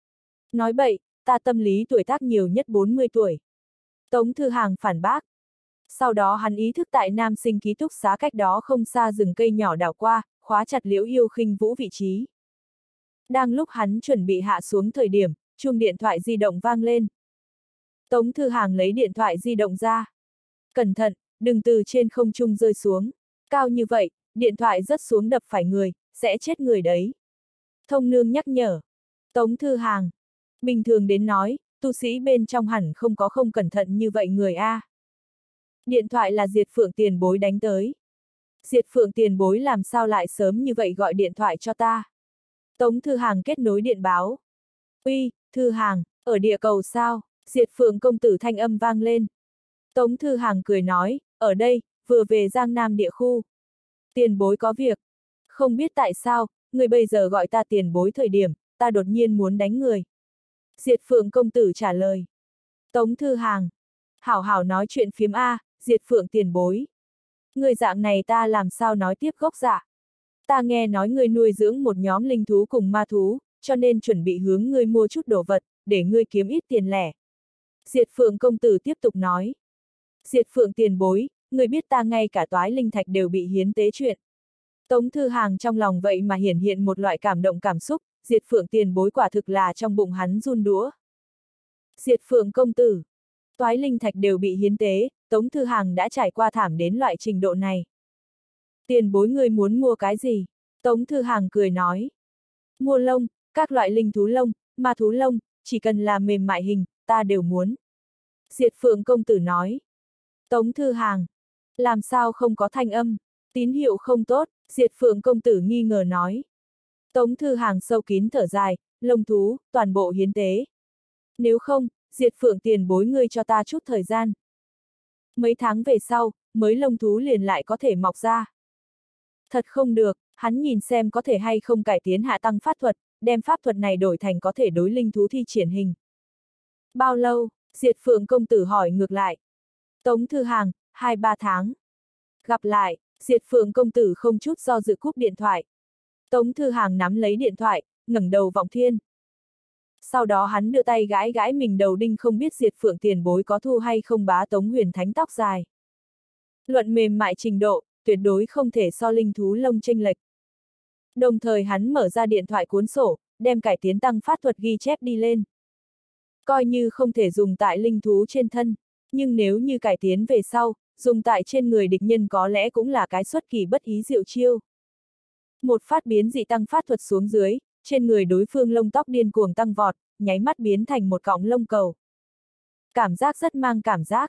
Nói bậy, ta tâm lý tuổi tác nhiều nhất bốn mươi tuổi. Tống Thư Hàng phản bác. Sau đó hắn ý thức tại nam sinh ký túc xá cách đó không xa rừng cây nhỏ đảo qua, khóa chặt Liễu Yêu Khinh Vũ vị trí. Đang lúc hắn chuẩn bị hạ xuống thời điểm, chuông điện thoại di động vang lên. Tống Thư Hàng lấy điện thoại di động ra. Cẩn thận, đừng từ trên không trung rơi xuống. Cao như vậy, điện thoại rớt xuống đập phải người, sẽ chết người đấy. Thông nương nhắc nhở. Tống Thư Hàng. Bình thường đến nói, tu sĩ bên trong hẳn không có không cẩn thận như vậy người A. Điện thoại là Diệt Phượng tiền bối đánh tới. Diệt Phượng tiền bối làm sao lại sớm như vậy gọi điện thoại cho ta. Tống Thư Hàng kết nối điện báo. Uy, Thư Hàng, ở địa cầu sao? Diệt Phượng công tử thanh âm vang lên. Tống Thư Hàng cười nói, ở đây, vừa về Giang Nam địa khu. Tiền bối có việc. Không biết tại sao, người bây giờ gọi ta tiền bối thời điểm, ta đột nhiên muốn đánh người. Diệt Phượng công tử trả lời. Tống Thư Hàng. Hảo hảo nói chuyện phiếm A, Diệt Phượng tiền bối. Người dạng này ta làm sao nói tiếp gốc dạ. Ta nghe nói ngươi nuôi dưỡng một nhóm linh thú cùng ma thú, cho nên chuẩn bị hướng ngươi mua chút đồ vật, để ngươi kiếm ít tiền lẻ. Diệt Phượng công tử tiếp tục nói. Diệt Phượng tiền bối, ngươi biết ta ngay cả toái linh thạch đều bị hiến tế chuyện. Tống Thư Hàng trong lòng vậy mà hiển hiện một loại cảm động cảm xúc, Diệt Phượng tiền bối quả thực là trong bụng hắn run đũa. Diệt Phượng công tử, toái linh thạch đều bị hiến tế, Tống Thư Hàng đã trải qua thảm đến loại trình độ này. Tiền bối ngươi muốn mua cái gì? Tống Thư Hàng cười nói. Mua lông, các loại linh thú lông, ma thú lông, chỉ cần là mềm mại hình, ta đều muốn. Diệt Phượng công tử nói. Tống Thư Hàng. Làm sao không có thanh âm? Tín hiệu không tốt, Diệt Phượng công tử nghi ngờ nói. Tống Thư Hàng sâu kín thở dài, lông thú, toàn bộ hiến tế. Nếu không, Diệt Phượng tiền bối ngươi cho ta chút thời gian. Mấy tháng về sau, mới lông thú liền lại có thể mọc ra. Thật không được, hắn nhìn xem có thể hay không cải tiến hạ tăng pháp thuật, đem pháp thuật này đổi thành có thể đối linh thú thi triển hình. Bao lâu? Diệt Phượng công tử hỏi ngược lại. Tống Thư Hàng, hai ba tháng. Gặp lại, Diệt Phượng công tử không chút do dự cúp điện thoại. Tống Thư Hàng nắm lấy điện thoại, ngẩng đầu vọng thiên. Sau đó hắn đưa tay gãi gãi mình đầu đinh, không biết Diệt Phượng tiền bối có thu hay không bá Tống Huyền Thánh tóc dài. Luận mềm mại trình độ, tuyệt đối không thể so linh thú lông chênh lệch. Đồng thời hắn mở ra điện thoại cuốn sổ, đem cải tiến tăng pháp thuật ghi chép đi lên. Coi như không thể dùng tại linh thú trên thân, nhưng nếu như cải tiến về sau, dùng tại trên người địch nhân có lẽ cũng là cái xuất kỳ bất ý diệu chiêu. Một phát biến dị tăng pháp thuật xuống dưới, trên người đối phương lông tóc điên cuồng tăng vọt, nháy mắt biến thành một cọng lông cầu. Cảm giác rất mang cảm giác.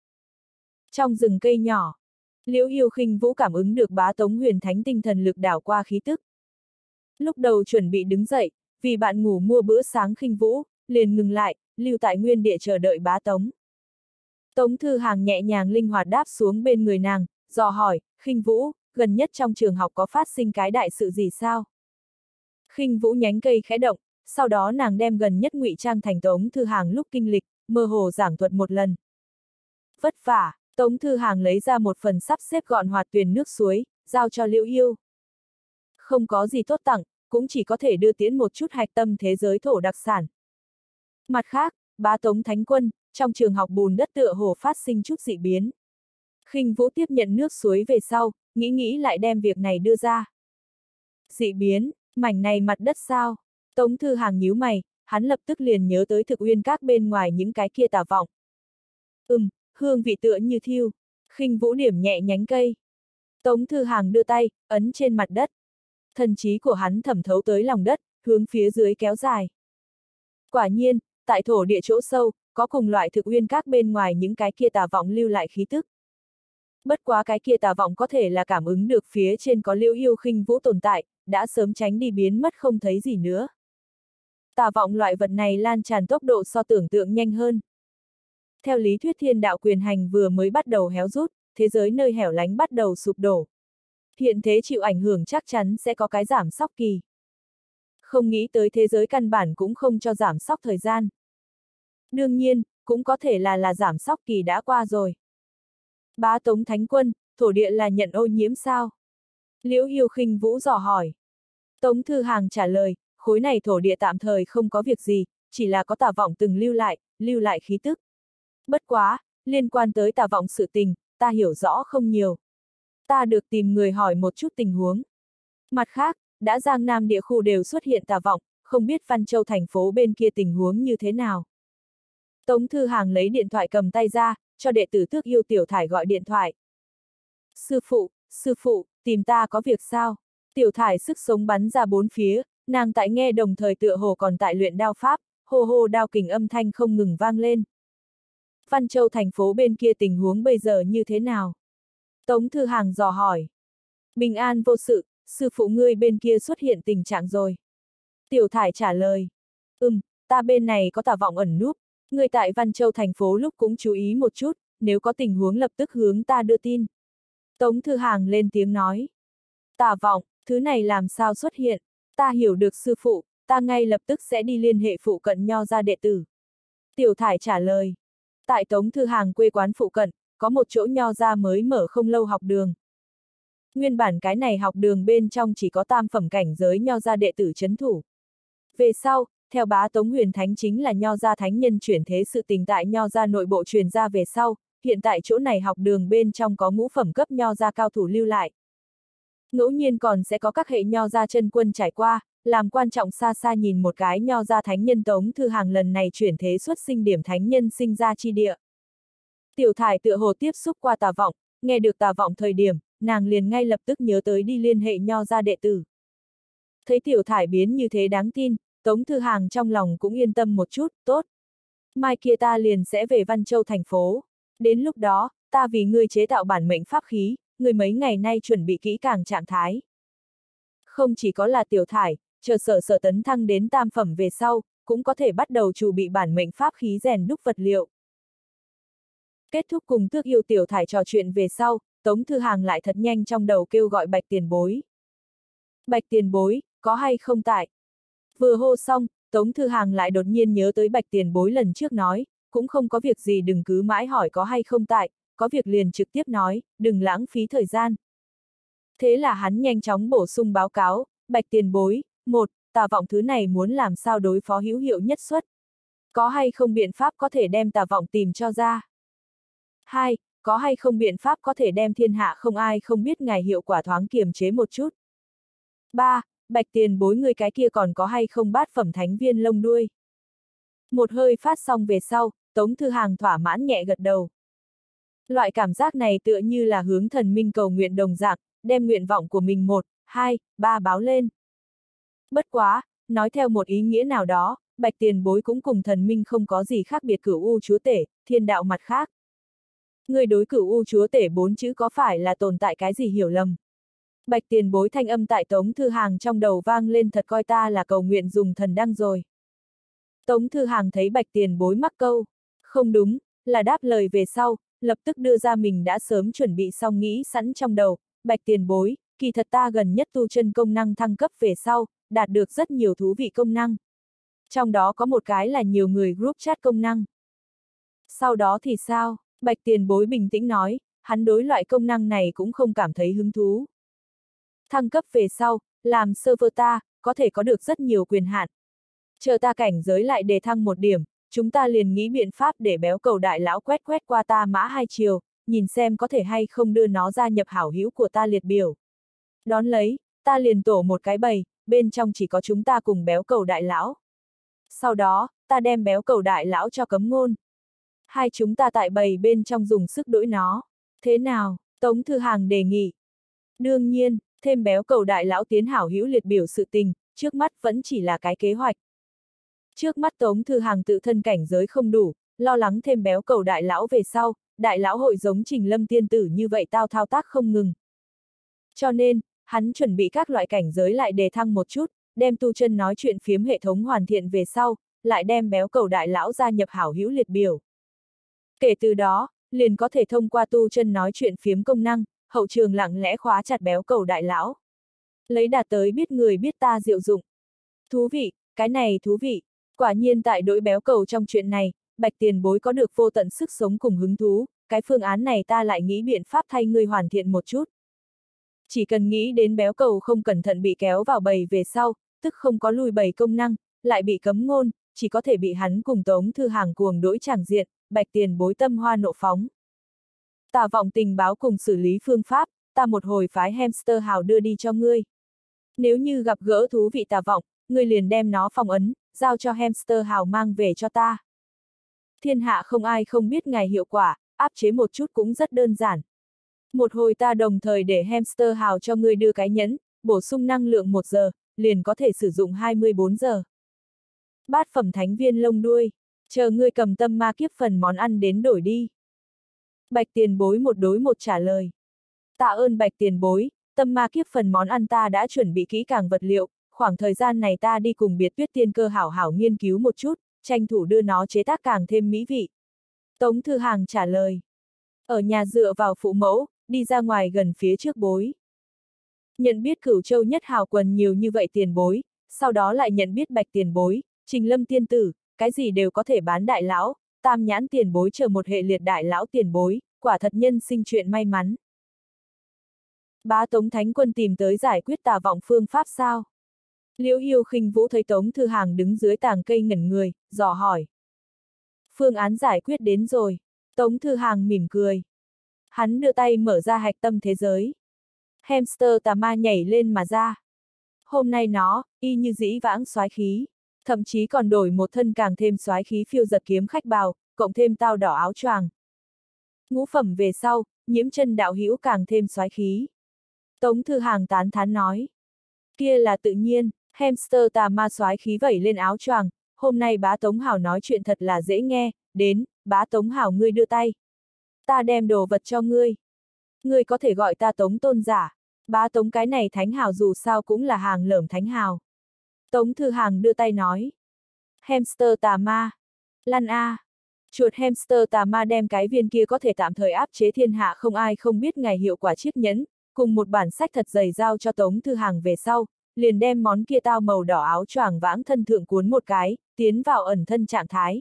Trong rừng cây nhỏ, Liễu Yêu Khinh Vũ cảm ứng được bá Tống Huyền Thánh tinh thần lực đảo qua khí tức. Lúc đầu chuẩn bị đứng dậy, vì bạn ngủ mua bữa sáng Khinh Vũ, liền ngừng lại, lưu tại nguyên địa chờ đợi bá Tống. Tống Thư Hàng nhẹ nhàng linh hoạt đáp xuống bên người nàng, dò hỏi, Khinh Vũ, gần nhất trong trường học có phát sinh cái đại sự gì sao? Khinh Vũ nhánh cây khẽ động, sau đó nàng đem gần nhất ngụy trang thành Tống Thư Hàng lúc kinh lịch, mơ hồ giảng thuật một lần. Vất vả, Tống Thư Hàng lấy ra một phần sắp xếp gọn hoạt tuyển nước suối, giao cho Liễu Yêu. Không có gì tốt tặng, cũng chỉ có thể đưa tiễn một chút hạch tâm thế giới thổ đặc sản. Mặt khác, bá Tống Thánh Quân, trong trường học bùn đất tựa hồ phát sinh chút dị biến. Khinh Vũ tiếp nhận nước suối về sau, nghĩ nghĩ lại đem việc này đưa ra. Dị biến, mảnh này mặt đất sao? Tống Thư Hàng nhíu mày, hắn lập tức liền nhớ tới thực uyên các bên ngoài những cái kia tà vọng. Ừm, hương vị tựa như thiêu. Khinh Vũ điểm nhẹ nhánh cây. Tống Thư Hàng đưa tay, ấn trên mặt đất. Thần trí của hắn thẩm thấu tới lòng đất, hướng phía dưới kéo dài. Quả nhiên, tại thổ địa chỗ sâu, có cùng loại thực uyên các bên ngoài những cái kia tà vọng lưu lại khí tức. Bất quá cái kia tà vọng có thể là cảm ứng được phía trên có Liễu Yêu Khinh Vũ tồn tại, đã sớm tránh đi biến mất không thấy gì nữa. Tà vọng loại vật này lan tràn tốc độ so tưởng tượng nhanh hơn. Theo lý thuyết thiên đạo quyền hành vừa mới bắt đầu héo rút, thế giới nơi hẻo lánh bắt đầu sụp đổ. Hiện thế chịu ảnh hưởng chắc chắn sẽ có cái giảm sóc kỳ. Không nghĩ tới thế giới căn bản cũng không cho giảm sóc thời gian. Đương nhiên, cũng có thể là là giảm sóc kỳ đã qua rồi. Bá Tống Thánh Quân, thổ địa là nhận ô nhiễm sao? Liễu Yêu Khinh Vũ dò hỏi. Tống Thư Hàng trả lời, khối này thổ địa tạm thời không có việc gì, chỉ là có tà vọng từng lưu lại, lưu lại khí tức. Bất quá, liên quan tới tà vọng sự tình, ta hiểu rõ không nhiều. Ta được tìm người hỏi một chút tình huống. Mặt khác, đã Giang Nam địa khu đều xuất hiện tà vọng, không biết Văn Châu thành phố bên kia tình huống như thế nào. Tống Thư Hàng lấy điện thoại cầm tay ra, cho đệ tử Tước Yêu Tiểu Thải gọi điện thoại. Sư phụ, sư phụ, tìm ta có việc sao? Tiểu Thải sức sống bắn ra bốn phía, nàng tại nghe đồng thời tựa hồ còn tại luyện đao pháp, hô hô đao kình âm thanh không ngừng vang lên. Văn Châu thành phố bên kia tình huống bây giờ như thế nào? Tống Thư Hàng dò hỏi. Bình an vô sự, sư phụ ngươi bên kia xuất hiện tình trạng rồi. Tiểu Thải trả lời. Ừm, ta bên này có tà vọng ẩn núp, ngươi tại Văn Châu thành phố lúc cũng chú ý một chút, nếu có tình huống lập tức hướng ta đưa tin. Tống Thư Hàng lên tiếng nói. Tà vọng, thứ này làm sao xuất hiện? Ta hiểu được sư phụ, ta ngay lập tức sẽ đi liên hệ phụ cận nho gia đệ tử. Tiểu Thải trả lời. Tại Tống Thư Hàng quê quán phụ cận, có một chỗ nho gia mới mở không lâu học đường. Nguyên bản cái này học đường bên trong chỉ có tam phẩm cảnh giới nho gia đệ tử trấn thủ. Về sau, theo bá Tống Huyền Thánh chính là nho gia thánh nhân chuyển thế sự tình tại nho gia nội bộ truyền ra về sau, hiện tại chỗ này học đường bên trong có ngũ phẩm cấp nho gia cao thủ lưu lại. Ngẫu nhiên còn sẽ có các hệ nho gia chân quân trải qua, làm quan trọng xa xa nhìn một cái nho gia thánh nhân Tống Thư Hàng lần này chuyển thế xuất sinh điểm thánh nhân sinh ra chi địa. Tiểu Thải tựa hồ tiếp xúc qua tà vọng, nghe được tà vọng thời điểm, nàng liền ngay lập tức nhớ tới đi liên hệ nho gia đệ tử. Thấy Tiểu Thải biến như thế đáng tin, Tống Thư Hàng trong lòng cũng yên tâm một chút, tốt. Mai kia ta liền sẽ về Văn Châu thành phố. Đến lúc đó, ta vì ngươi chế tạo bản mệnh pháp khí, ngươi mấy ngày nay chuẩn bị kỹ càng trạng thái. Không chỉ có là Tiểu Thải, chờ sở sở tấn thăng đến tam phẩm về sau, cũng có thể bắt đầu chuẩn bị bản mệnh pháp khí rèn đúc vật liệu. Kết thúc cùng Tước Yêu Tiểu Thải trò chuyện về sau, Tống Thư Hàng lại thật nhanh trong đầu kêu gọi Bạch Tiền Bối. Bạch Tiền Bối, có hay không tại? Vừa hô xong, Tống Thư Hàng lại đột nhiên nhớ tới Bạch Tiền Bối lần trước nói, cũng không có việc gì đừng cứ mãi hỏi có hay không tại, có việc liền trực tiếp nói, đừng lãng phí thời gian. Thế là hắn nhanh chóng bổ sung báo cáo, Bạch Tiền Bối, một, tà vọng thứ này muốn làm sao đối phó hữu hiệu nhất suất. Có hay không biện pháp có thể đem tà vọng tìm cho ra? Hai, có hay không biện pháp có thể đem thiên hạ không ai không biết ngài hiệu quả thoáng kiềm chế một chút? Ba, Bạch Tiền Bối người cái kia còn có hay không bát phẩm thánh viên lông đuôi? Một hơi phát xong về sau, Tống Thư Hàng thỏa mãn nhẹ gật đầu. Loại cảm giác này tựa như là hướng thần minh cầu nguyện đồng dạng, đem nguyện vọng của mình một, hai, ba báo lên. Bất quá, nói theo một ý nghĩa nào đó, Bạch Tiền Bối cũng cùng thần minh không có gì khác biệt Cửu U Chúa Tể, thiên đạo mặt khác. Người đối Cửu U Chúa Tể bốn chữ có phải là tồn tại cái gì hiểu lầm? Bạch Tiền Bối thanh âm tại Tống Thư Hàng trong đầu vang lên thật coi ta là cầu nguyện dùng thần đăng rồi. Tống Thư Hàng thấy Bạch Tiền Bối mắc câu, không đúng, là đáp lời về sau, lập tức đưa ra mình đã sớm chuẩn bị xong nghĩ sẵn trong đầu, Bạch Tiền Bối, kỳ thật ta gần nhất tu chân công năng thăng cấp về sau, đạt được rất nhiều thú vị công năng. Trong đó có một cái là nhiều người group chat công năng. Sau đó thì sao? Bạch tiền bối bình tĩnh nói, hắn đối loại công năng này cũng không cảm thấy hứng thú. Thăng cấp về sau, làm server ta, có thể có được rất nhiều quyền hạn. Chờ ta cảnh giới lại đề thăng một điểm, chúng ta liền nghĩ biện pháp để béo cầu đại lão quét quét qua ta mã hai chiều, nhìn xem có thể hay không đưa nó gia nhập hảo hữu của ta liệt biểu. Đón lấy, ta liền tổ một cái bầy, bên trong chỉ có chúng ta cùng béo cầu đại lão. Sau đó, ta đem béo cầu đại lão cho cấm ngôn. Hai chúng ta tại bầy bên trong dùng sức đỗi nó. Thế nào? Tống Thư Hàng đề nghị. Đương nhiên, thêm béo cầu đại lão tiến hảo hữu liệt biểu sự tình, trước mắt vẫn chỉ là cái kế hoạch. Trước mắt Tống Thư Hàng tự thân cảnh giới không đủ, lo lắng thêm béo cầu đại lão về sau, đại lão hội giống Trình Lâm tiên tử như vậy tao thao tác không ngừng. Cho nên, hắn chuẩn bị các loại cảnh giới lại đề thăng một chút, đem tu chân nói chuyện phiếm hệ thống hoàn thiện về sau, lại đem béo cầu đại lão gia nhập hảo hữu liệt biểu. Kể từ đó, liền có thể thông qua tu chân nói chuyện phiếm công năng, hậu trường lặng lẽ khóa chặt béo cầu đại lão. Lấy đạt tới biết người biết ta diệu dụng. Thú vị, cái này thú vị. Quả nhiên tại đối béo cầu trong chuyện này, Bạch tiền bối có được vô tận sức sống cùng hứng thú, cái phương án này ta lại nghĩ biện pháp thay ngươi hoàn thiện một chút. Chỉ cần nghĩ đến béo cầu không cẩn thận bị kéo vào bầy về sau, tức không có lùi bầy công năng, lại bị cấm ngôn, chỉ có thể bị hắn cùng Tống Thư Hàng cuồng đối tràng diện, Bạch tiền bối tâm hoa nộ phóng. Tà vọng tình báo cùng xử lý phương pháp, ta một hồi phái hamster hào đưa đi cho ngươi. Nếu như gặp gỡ thú vị tà vọng, ngươi liền đem nó phong ấn, giao cho hamster hào mang về cho ta. Thiên hạ không ai không biết ngài hiệu quả, áp chế một chút cũng rất đơn giản. Một hồi ta đồng thời để hamster hào cho ngươi đưa cái nhẫn, bổ sung năng lượng một giờ, liền có thể sử dụng hai mươi bốn giờ. Bát phẩm thánh viên lông đuôi, chờ ngươi cầm tâm ma kiếp phần món ăn đến đổi đi. Bạch tiền bối một đối một trả lời. Tạ ơn Bạch tiền bối, tâm ma kiếp phần món ăn ta đã chuẩn bị kỹ càng vật liệu, khoảng thời gian này ta đi cùng Biệt Tuyết Tiên Cơ hảo hảo nghiên cứu một chút, tranh thủ đưa nó chế tác càng thêm mỹ vị. Tống Thư Hàng trả lời. Ở nhà dựa vào phụ mẫu, đi ra ngoài gần phía trước bối. Nhận biết Cửu Châu nhất hào quần nhiều như vậy tiền bối, sau đó lại nhận biết Bạch tiền bối, Trình Lâm tiên tử, cái gì đều có thể bán đại lão, Tam Nhãn tiền bối chờ một hệ liệt đại lão tiền bối, quả thật nhân sinh chuyện may mắn. Bá Tống Thánh Quân tìm tới giải quyết tà vọng phương pháp sao? Liễu Yêu Khinh Vũ thấy Tống Thư Hàng đứng dưới tàng cây ngẩn người, dò hỏi. Phương án giải quyết đến rồi. Tống Thư Hàng mỉm cười. Hắn đưa tay mở ra hạch tâm thế giới. Hamster tà ma nhảy lên mà ra. Hôm nay nó, y như dĩ vãng soái khí. Thậm chí còn đổi một thân càng thêm soái khí phiêu giật kiếm khách bào, cộng thêm tao đỏ áo choàng. Ngũ phẩm về sau, Nhiễm Chân đạo hữu càng thêm soái khí. Tống Thư Hàng tán thán nói. Kia là tự nhiên, hamster tà ma soái khí vẩy lên áo choàng, hôm nay bá Tống Hào nói chuyện thật là dễ nghe, đến, bá Tống Hào ngươi đưa tay. Ta đem đồ vật cho ngươi. Ngươi có thể gọi ta Tống tôn giả, bá Tống cái này thánh hào dù sao cũng là hàng lởm thánh hào. Tống Thư Hàng đưa tay nói. Hamster tà ma. Lăn a. Chuột hamster tà ma đem cái viên kia có thể tạm thời áp chế thiên hạ không ai không biết ngày hiệu quả chiếc nhẫn, cùng một bản sách thật dày giao cho Tống Thư Hàng về sau, liền đem món kia tao màu đỏ áo choàng vãng thân thượng cuốn một cái, tiến vào ẩn thân trạng thái.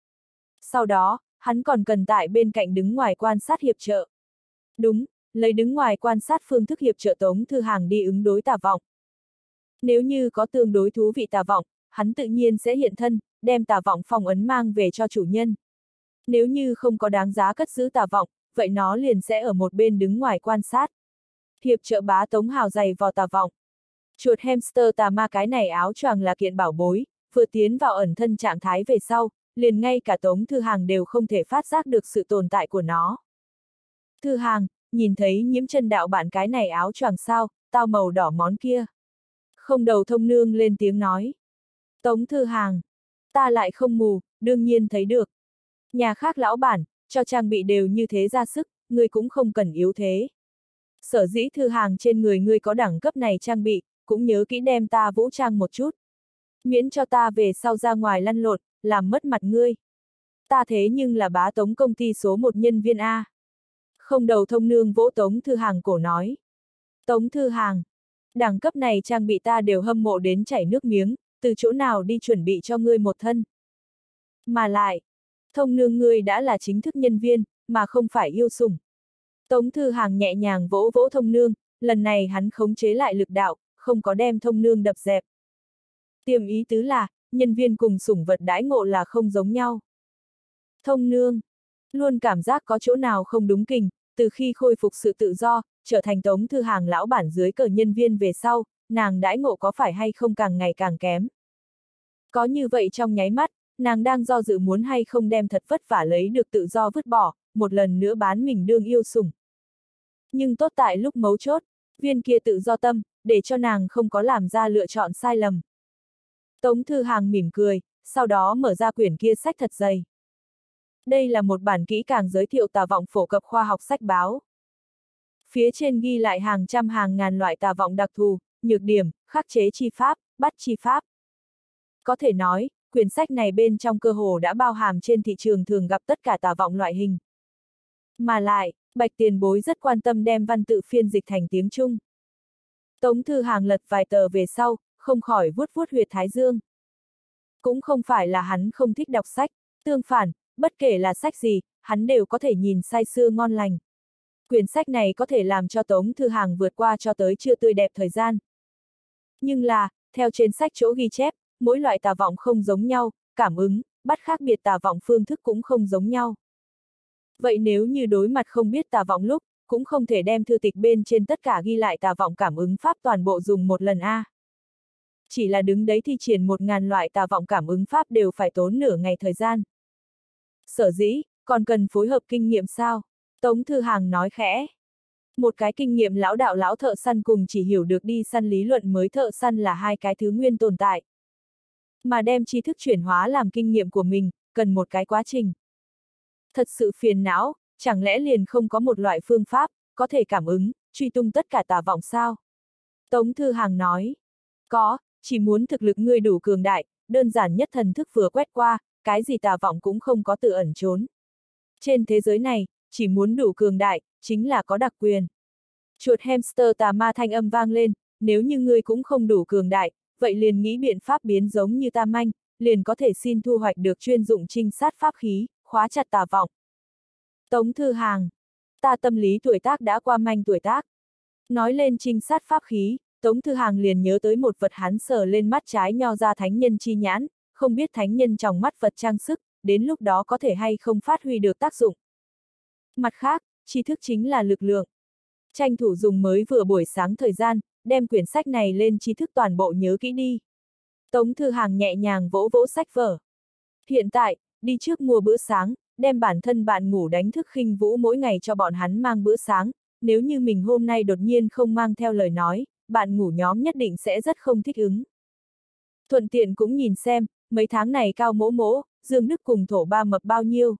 Sau đó, hắn còn cần tại bên cạnh đứng ngoài quan sát hiệp trợ. Đúng, lấy đứng ngoài quan sát phương thức hiệp trợ Tống Thư Hàng đi ứng đối tà vọng. Nếu như có tương đối thú vị tà vọng, hắn tự nhiên sẽ hiện thân, đem tà vọng phong ấn mang về cho chủ nhân. Nếu như không có đáng giá cất giữ tà vọng, vậy nó liền sẽ ở một bên đứng ngoài quan sát. Hiệp trợ bá Tống Hào dày vò tà vọng. Chuột hamster tà ma cái này áo choàng là kiện bảo bối, vừa tiến vào ẩn thân trạng thái về sau, liền ngay cả Tống Thư Hàng đều không thể phát giác được sự tồn tại của nó. Thư Hàng, nhìn thấy Nhiễm Chân đạo bạn cái này áo choàng sao, tao màu đỏ món kia. Không đầu thông nương lên tiếng nói. Tống Thư Hàng, ta lại không mù, đương nhiên thấy được. Nhà khác lão bản, cho trang bị đều như thế ra sức, ngươi cũng không cần yếu thế. Sở dĩ Thư Hàng trên người ngươi có đẳng cấp này trang bị, cũng nhớ kỹ đem ta vũ trang một chút. Miễn cho ta về sau ra ngoài lăn lộn, làm mất mặt ngươi. Ta thế nhưng là bá Tống công ty số một nhân viên A. Không đầu thông nương vỗ Tống Thư Hàng cổ nói. Tống Thư Hàng, đẳng cấp này trang bị ta đều hâm mộ đến chảy nước miếng, từ chỗ nào đi chuẩn bị cho ngươi một thân. Mà lại, Thông nương ngươi đã là chính thức nhân viên, mà không phải yêu sủng. Tống Thư Hàng nhẹ nhàng vỗ vỗ thông nương, lần này hắn khống chế lại lực đạo, không có đem thông nương đập dẹp. Tiềm ý tứ là, nhân viên cùng sủng vật đãi ngộ là không giống nhau. Thông nương, luôn cảm giác có chỗ nào không đúng kình, từ khi khôi phục sự tự do, trở thành Tống Thư Hàng lão bản dưới cờ nhân viên về sau, nàng đãi ngộ có phải hay không càng ngày càng kém. Có như vậy trong nháy mắt, nàng đang do dự muốn hay không đem thật vất vả lấy được tự do vứt bỏ, một lần nữa bán mình đương yêu sủng. Nhưng tốt tại lúc mấu chốt, viên kia tự do tâm, để cho nàng không có làm ra lựa chọn sai lầm. Tống Thư Hàng mỉm cười, sau đó mở ra quyển kia sách thật dày. Đây là một bản kỹ càng giới thiệu tà vọng phổ cập khoa học sách báo. Phía trên ghi lại hàng trăm hàng ngàn loại tà vọng đặc thù, nhược điểm, khắc chế chi pháp, bắt chi pháp. Có thể nói, quyển sách này bên trong cơ hồ đã bao hàm trên thị trường thường gặp tất cả tà vọng loại hình. Mà lại, Bạch Tiền Bối rất quan tâm đem văn tự phiên dịch thành tiếng Trung. Tống Thư Hàng lật vài tờ về sau, không khỏi vuốt vuốt huyệt thái dương. Cũng không phải là hắn không thích đọc sách, tương phản, bất kể là sách gì, hắn đều có thể nhìn say sưa ngon lành. Quyển sách này có thể làm cho Tống Thư Hàng vượt qua cho tới chưa tươi đẹp thời gian. Nhưng là, theo trên sách chỗ ghi chép, mỗi loại tà vọng không giống nhau, cảm ứng, bắt khác biệt tà vọng phương thức cũng không giống nhau. Vậy nếu như đối mặt không biết tà vọng lúc, cũng không thể đem thư tịch bên trên tất cả ghi lại tà vọng cảm ứng pháp toàn bộ dùng một lần a. Chỉ là đứng đấy thi triển một ngàn loại tà vọng cảm ứng pháp đều phải tốn nửa ngày thời gian. Sở dĩ, còn cần phối hợp kinh nghiệm sao? Tống Thư Hàng nói khẽ. Một cái kinh nghiệm lão đạo lão thợ săn cùng chỉ hiểu được đi săn lý luận mới thợ săn là hai cái thứ nguyên tồn tại. Mà đem tri thức chuyển hóa làm kinh nghiệm của mình, cần một cái quá trình. Thật sự phiền não, chẳng lẽ liền không có một loại phương pháp, có thể cảm ứng, truy tung tất cả tà vọng sao? Tống Thư Hàng nói. Có, chỉ muốn thực lực ngươi đủ cường đại, đơn giản nhất thần thức vừa quét qua, cái gì tà vọng cũng không có tự ẩn trốn. Trên thế giới này, chỉ muốn đủ cường đại, chính là có đặc quyền. Chuột hamster tà ma thanh âm vang lên, nếu như ngươi cũng không đủ cường đại, vậy liền nghĩ biện pháp biến giống như tam anh, liền có thể xin thu hoạch được chuyên dụng trinh sát pháp khí, khóa chặt tà vọng. Tống Thư Hàng. Ta tâm lý tuổi tác đã qua manh tuổi tác. Nói lên trinh sát pháp khí, Tống Thư Hàng liền nhớ tới một vật hắn sờ lên mắt trái nho ra thánh nhân chi nhãn, không biết thánh nhân trong mắt vật trang sức, đến lúc đó có thể hay không phát huy được tác dụng. Mặt khác, tri thức chính là lực lượng. Tranh thủ dùng mới vừa buổi sáng thời gian, đem quyển sách này lên tri thức toàn bộ nhớ kỹ đi. Tống Thư Hàng nhẹ nhàng vỗ vỗ sách vở. Hiện tại, đi trước mua bữa sáng, đem bản thân bạn ngủ đánh thức khinh vũ mỗi ngày cho bọn hắn mang bữa sáng, nếu như mình hôm nay đột nhiên không mang theo lời nói, bạn ngủ nhóm nhất định sẽ rất không thích ứng. Thuận tiện cũng nhìn xem, mấy tháng này Cao Mỗ Mỗ, Dương Đức cùng Thổ Ba Mập bao nhiêu.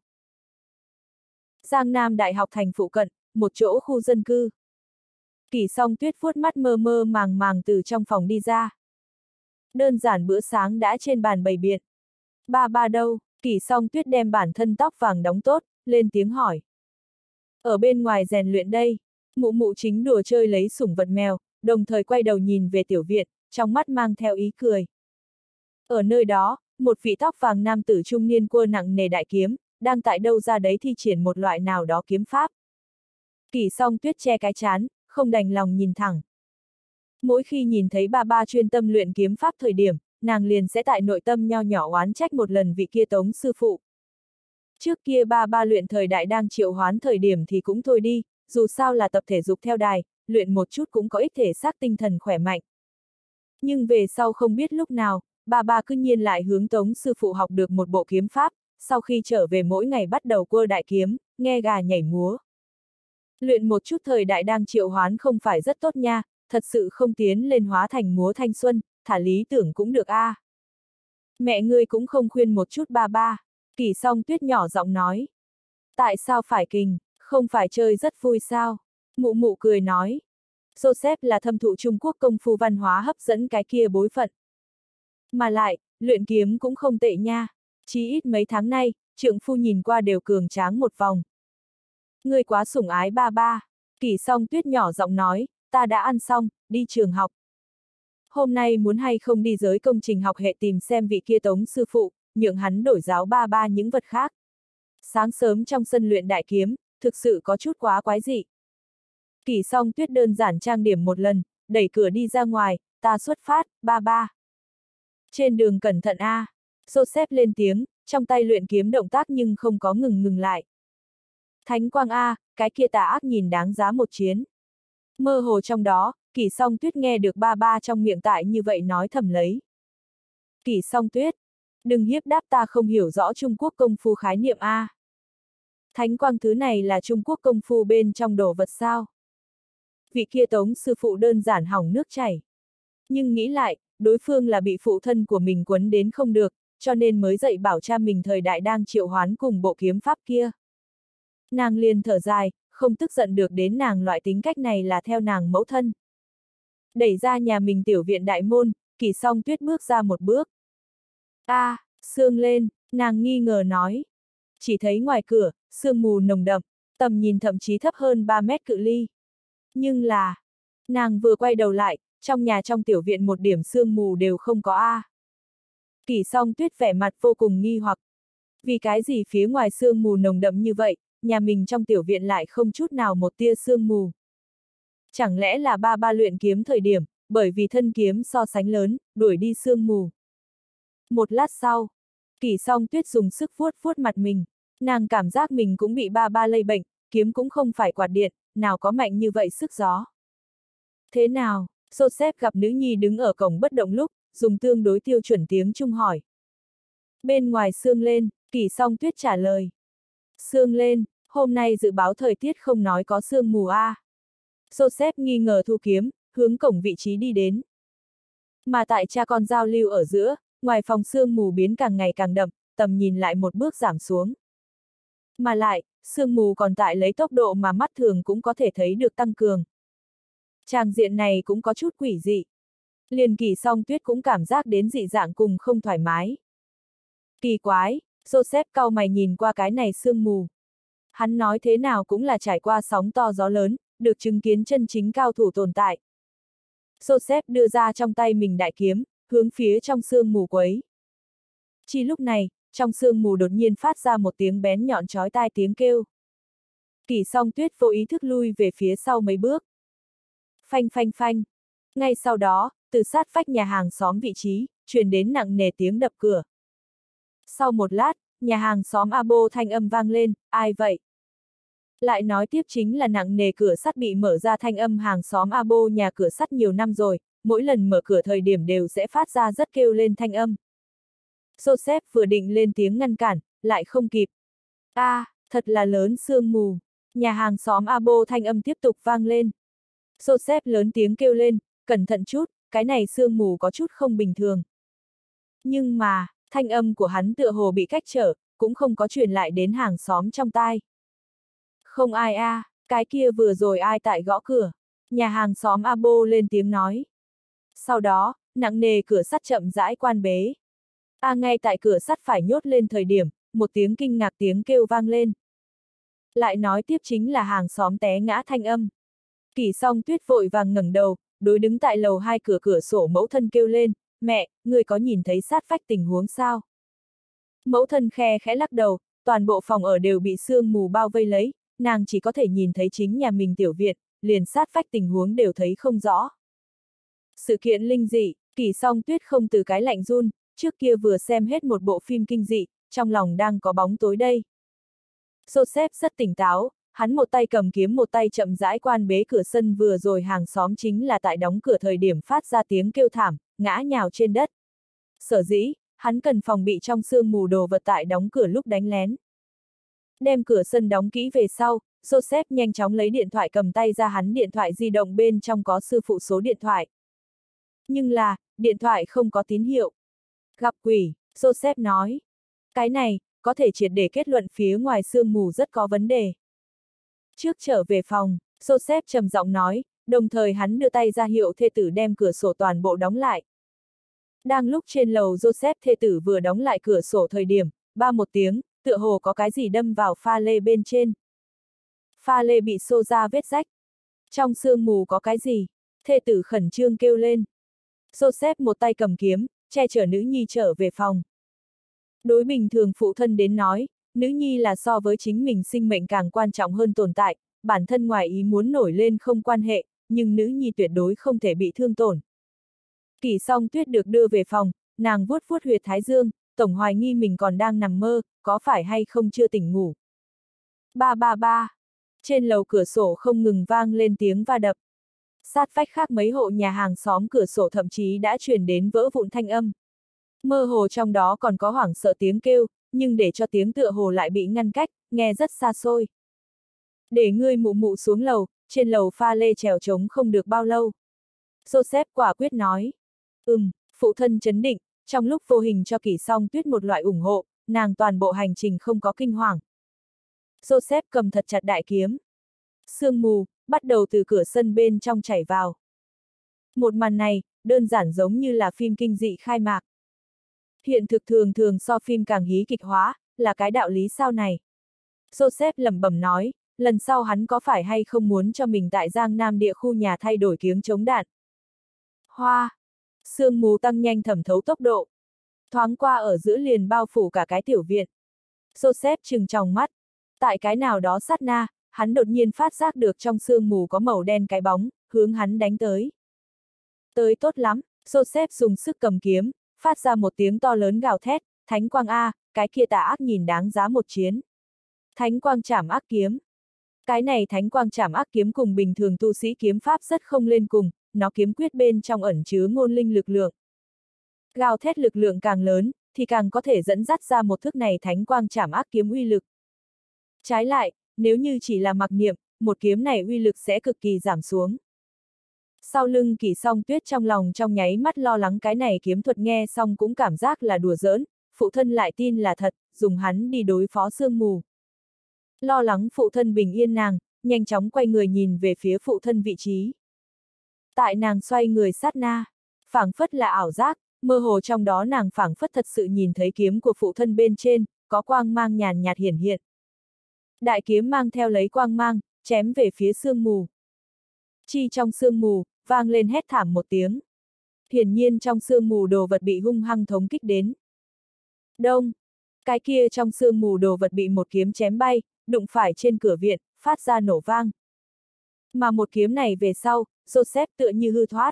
Giang Nam Đại học thành phụ cận, một chỗ khu dân cư. Kỷ Song Tuyết vuốt mắt mơ mơ màng màng từ trong phòng đi ra. Đơn giản bữa sáng đã trên bàn bày biện. Ba ba đâu? Kỷ Song Tuyết đem bản thân tóc vàng đóng tốt, lên tiếng hỏi. Ở bên ngoài rèn luyện đây, mụ mụ chính đùa chơi lấy sủng vật mèo, đồng thời quay đầu nhìn về tiểu viện, trong mắt mang theo ý cười. Ở nơi đó, một vị tóc vàng nam tử trung niên cua nặng nề đại kiếm, đang tại đâu ra đấy thi triển một loại nào đó kiếm pháp. Kỷ Song Tuyết che cái chán, không đành lòng nhìn thẳng. Mỗi khi nhìn thấy ba ba chuyên tâm luyện kiếm pháp thời điểm, nàng liền sẽ tại nội tâm nho nhỏ oán trách một lần vị kia Tống sư phụ. Trước kia ba ba luyện thời đại đang triệu hoán thời điểm thì cũng thôi đi, dù sao là tập thể dục theo đài, luyện một chút cũng có ích thể xác tinh thần khỏe mạnh. Nhưng về sau không biết lúc nào, ba ba cứ nhiên lại hướng Tống sư phụ học được một bộ kiếm pháp, sau khi trở về mỗi ngày bắt đầu quơ đại kiếm, nghe gà nhảy múa. Luyện một chút thời đại đang triệu hoán không phải rất tốt nha, thật sự không tiến lên hóa thành múa thanh xuân, thả lý tưởng cũng được a. À. Mẹ ngươi cũng không khuyên một chút ba ba, Kỷ Song Tuyết nhỏ giọng nói. Tại sao phải kình, không phải chơi rất vui sao? Mụ mụ cười nói. Joseph là thâm thụ Trung Quốc công phu văn hóa hấp dẫn cái kia bối phận. Mà lại, luyện kiếm cũng không tệ nha, chí ít mấy tháng nay, trượng phu nhìn qua đều cường tráng một vòng. Ngươi quá sủng ái ba ba, Kỷ Song Tuyết nhỏ giọng nói, ta đã ăn xong, đi trường học. Hôm nay muốn hay không đi giới công trình học hệ tìm xem vị kia Tống sư phụ, nhượng hắn đổi giáo ba ba những vật khác. Sáng sớm trong sân luyện đại kiếm, thực sự có chút quá quái dị. Kỷ Song Tuyết đơn giản trang điểm một lần, đẩy cửa đi ra ngoài, ta xuất phát, ba ba. Trên đường cẩn thận a. Joseph lên tiếng, trong tay luyện kiếm động tác nhưng không có ngừng ngừng lại. Thánh quang a, cái kia tà ác nhìn đáng giá một chiến. Mơ hồ trong đó, Kỷ Song Tuyết nghe được ba ba trong miệng tại như vậy nói thầm lấy. Kỷ Song Tuyết, đừng hiếp đáp, ta không hiểu rõ Trung Quốc công phu khái niệm a. Thánh quang thứ này là Trung Quốc công phu bên trong đồ vật sao? Vị kia Tống sư phụ đơn giản hỏng nước chảy. Nhưng nghĩ lại, đối phương là bị phụ thân của mình quấn đến không được, cho nên mới dạy bảo cha mình thời đại đang triệu hoán cùng bộ kiếm pháp kia. Nàng liền thở dài, không tức giận được đến nàng loại tính cách này là theo nàng mẫu thân. Đẩy ra nhà mình tiểu viện đại môn, Kỷ Song Tuyết bước ra một bước. A, à, sương lên, nàng nghi ngờ nói. Chỉ thấy ngoài cửa, sương mù nồng đậm, tầm nhìn thậm chí thấp hơn ba mét cự ly. Nhưng là, nàng vừa quay đầu lại, trong nhà trong tiểu viện một điểm sương mù đều không có a. À. Kỷ Song Tuyết vẻ mặt vô cùng nghi hoặc. Vì cái gì phía ngoài sương mù nồng đậm như vậy, nhà mình trong tiểu viện lại không chút nào một tia sương mù. Chẳng lẽ là ba ba luyện kiếm thời điểm, bởi vì thân kiếm so sánh lớn, đuổi đi sương mù. Một lát sau, Kỷ Song Tuyết dùng sức vuốt vuốt mặt mình, nàng cảm giác mình cũng bị ba ba lây bệnh, kiếm cũng không phải quạt điện, nào có mạnh như vậy sức gió. Thế nào? Joseph gặp nữ nhi đứng ở cổng bất động lúc, dùng tương đối tiêu chuẩn tiếng Trung hỏi. Bên ngoài sương lên, Kỷ Song Tuyết trả lời. Sương lên, hôm nay dự báo thời tiết không nói có sương mù a. À. Joseph nghi ngờ thu kiếm, hướng cổng vị trí đi đến. Mà tại cha con giao lưu ở giữa, ngoài phòng sương mù biến càng ngày càng đậm, tầm nhìn lại một bước giảm xuống. Mà lại, sương mù còn tại lấy tốc độ mà mắt thường cũng có thể thấy được tăng cường. Tràng diện này cũng có chút quỷ dị. Liền Kỷ Song Tuyết cũng cảm giác đến dị dạng cùng không thoải mái. Kỳ quái, Joseph cau mày nhìn qua cái này sương mù. Hắn nói thế nào cũng là trải qua sóng to gió lớn, được chứng kiến chân chính cao thủ tồn tại. Joseph đưa ra trong tay mình đại kiếm, hướng phía trong sương mù quấy. Chỉ lúc này, trong sương mù đột nhiên phát ra một tiếng bén nhọn chói tai tiếng kêu. Kỷ Song Tuyết vô ý thức lui về phía sau mấy bước. Phanh phanh phanh. Ngay sau đó, từ sát vách nhà hàng xóm vị trí, truyền đến nặng nề tiếng đập cửa. Sau một lát, nhà hàng xóm abo thanh âm vang lên, ai vậy? Lại nói tiếp chính là nặng nề cửa sắt bị mở ra thanh âm hàng xóm abo nhà cửa sắt nhiều năm rồi, mỗi lần mở cửa thời điểm đều sẽ phát ra rất kêu lên thanh âm. Joseph vừa định lên tiếng ngăn cản, lại không kịp. A, à, thật là lớn sương mù. Nhà hàng xóm abo thanh âm tiếp tục vang lên. Joseph lớn tiếng kêu lên, cẩn thận chút, cái này sương mù có chút không bình thường. Nhưng mà, thanh âm của hắn tựa hồ bị cách trở, cũng không có truyền lại đến hàng xóm trong tai. Không ai a, à, cái kia vừa rồi ai tại gõ cửa. Nhà hàng xóm abo lên tiếng nói. Sau đó, nặng nề cửa sắt chậm rãi quan bế. A à, ngay tại cửa sắt phải nhốt lên thời điểm, một tiếng kinh ngạc tiếng kêu vang lên. Lại nói tiếp chính là hàng xóm té ngã thanh âm. Kỷ Song Tuyết vội vàng ngẩng đầu, đối đứng tại lầu hai cửa cửa sổ mẫu thân kêu lên, mẹ, người có nhìn thấy sát vách tình huống sao? Mẫu thân khe khẽ lắc đầu, toàn bộ phòng ở đều bị sương mù bao vây lấy, nàng chỉ có thể nhìn thấy chính nhà mình tiểu viện, liền sát vách tình huống đều thấy không rõ. Sự kiện linh dị, Kỷ Song Tuyết không từ cái lạnh run, trước kia vừa xem hết một bộ phim kinh dị, trong lòng đang có bóng tối đây. Joseph rất tỉnh táo, hắn một tay cầm kiếm một tay chậm rãi quan bế cửa sân, vừa rồi hàng xóm chính là tại đóng cửa thời điểm phát ra tiếng kêu thảm, ngã nhào trên đất. Sở dĩ, hắn cần phòng bị trong sương mù đồ vật tại đóng cửa lúc đánh lén. Đem cửa sân đóng kỹ về sau, Joseph nhanh chóng lấy điện thoại cầm tay ra, hắn điện thoại di động bên trong có sư phụ số điện thoại. Nhưng là, điện thoại không có tín hiệu. Gặp quỷ, Joseph nói. Cái này, có thể triệt để kết luận phía ngoài sương mù rất có vấn đề. Trước trở về phòng, Joseph trầm giọng nói, đồng thời hắn đưa tay ra hiệu thê tử đem cửa sổ toàn bộ đóng lại. Đang lúc trên lầu Joseph thê tử vừa đóng lại cửa sổ thời điểm, ba một tiếng, tựa hồ có cái gì đâm vào pha lê bên trên. Pha lê bị xô ra vết rách. Trong sương mù có cái gì? Thê tử khẩn trương kêu lên. Joseph một tay cầm kiếm, che chở nữ nhi trở về phòng. Đối bình thường phụ thân đến nói, Nữ nhi là so với chính mình sinh mệnh càng quan trọng hơn tồn tại, bản thân ngoài ý muốn nổi lên không quan hệ, nhưng nữ nhi tuyệt đối không thể bị thương tổn. Kỷ Song Tuyết được đưa về phòng, nàng vuốt vuốt huyệt thái dương, tổng hoài nghi mình còn đang nằm mơ, có phải hay không chưa tỉnh ngủ. Ba ba ba. Trên lầu cửa sổ không ngừng vang lên tiếng va đập. Sát vách khác mấy hộ nhà hàng xóm cửa sổ thậm chí đã truyền đến vỡ vụn thanh âm. Mơ hồ trong đó còn có hoảng sợ tiếng kêu, nhưng để cho tiếng tựa hồ lại bị ngăn cách, nghe rất xa xôi. Để ngươi mụ mụ xuống lầu, trên lầu pha lê trèo trống không được bao lâu. Joseph quả quyết nói. Ừm, phụ thân chấn định, trong lúc vô hình cho Kỷ Song Tuyết một loại ủng hộ, nàng toàn bộ hành trình không có kinh hoàng. Joseph cầm thật chặt đại kiếm. Sương mù, bắt đầu từ cửa sân bên trong chảy vào. Một màn này, đơn giản giống như là phim kinh dị khai mạc. Hiện thực thường thường so phim càng hí kịch hóa, là cái đạo lý sao này. Joseph lẩm bẩm nói, lần sau hắn có phải hay không muốn cho mình tại Giang Nam địa khu nhà thay đổi kiếng chống đạn. Hoa! Sương mù tăng nhanh thẩm thấu tốc độ. Thoáng qua ở giữa liền bao phủ cả cái tiểu viện. Joseph trừng tròng mắt. Tại cái nào đó sát na, hắn đột nhiên phát giác được trong sương mù có màu đen cái bóng, hướng hắn đánh tới. Tới tốt lắm, Joseph dùng sức cầm kiếm, phát ra một tiếng to lớn gào thét, Thánh Quang A, cái kia tà ác nhìn đáng giá một chiến. Thánh Quang Trảm Ác Kiếm. Cái này Thánh Quang Trảm Ác Kiếm cùng bình thường tu sĩ kiếm pháp rất không lên cùng, nó kiếm quyết bên trong ẩn chứa ngôn linh lực lượng. Gào thét lực lượng càng lớn, thì càng có thể dẫn dắt ra một thức này Thánh Quang Trảm Ác Kiếm uy lực. Trái lại, nếu như chỉ là mặc niệm, một kiếm này uy lực sẽ cực kỳ giảm xuống. Sau lưng Kỷ Song Tuyết trong lòng trong nháy mắt lo lắng cái này kiếm thuật nghe xong cũng cảm giác là đùa giỡn, phụ thân lại tin là thật, dùng hắn đi đối phó sương mù. Lo lắng phụ thân bình yên nàng, nhanh chóng quay người nhìn về phía phụ thân vị trí. Tại nàng xoay người sát na, phảng phất là ảo giác, mơ hồ trong đó nàng phảng phất thật sự nhìn thấy kiếm của phụ thân bên trên, có quang mang nhàn nhạt hiển hiện. Đại kiếm mang theo lấy quang mang, chém về phía sương mù. Chi trong sương mù, vang lên hét thảm một tiếng. Hiển nhiên trong sương mù đồ vật bị hung hăng thống kích đến. Đông! Cái kia trong sương mù đồ vật bị một kiếm chém bay, đụng phải trên cửa viện, phát ra nổ vang. Mà một kiếm này về sau, Joseph tựa như hư thoát.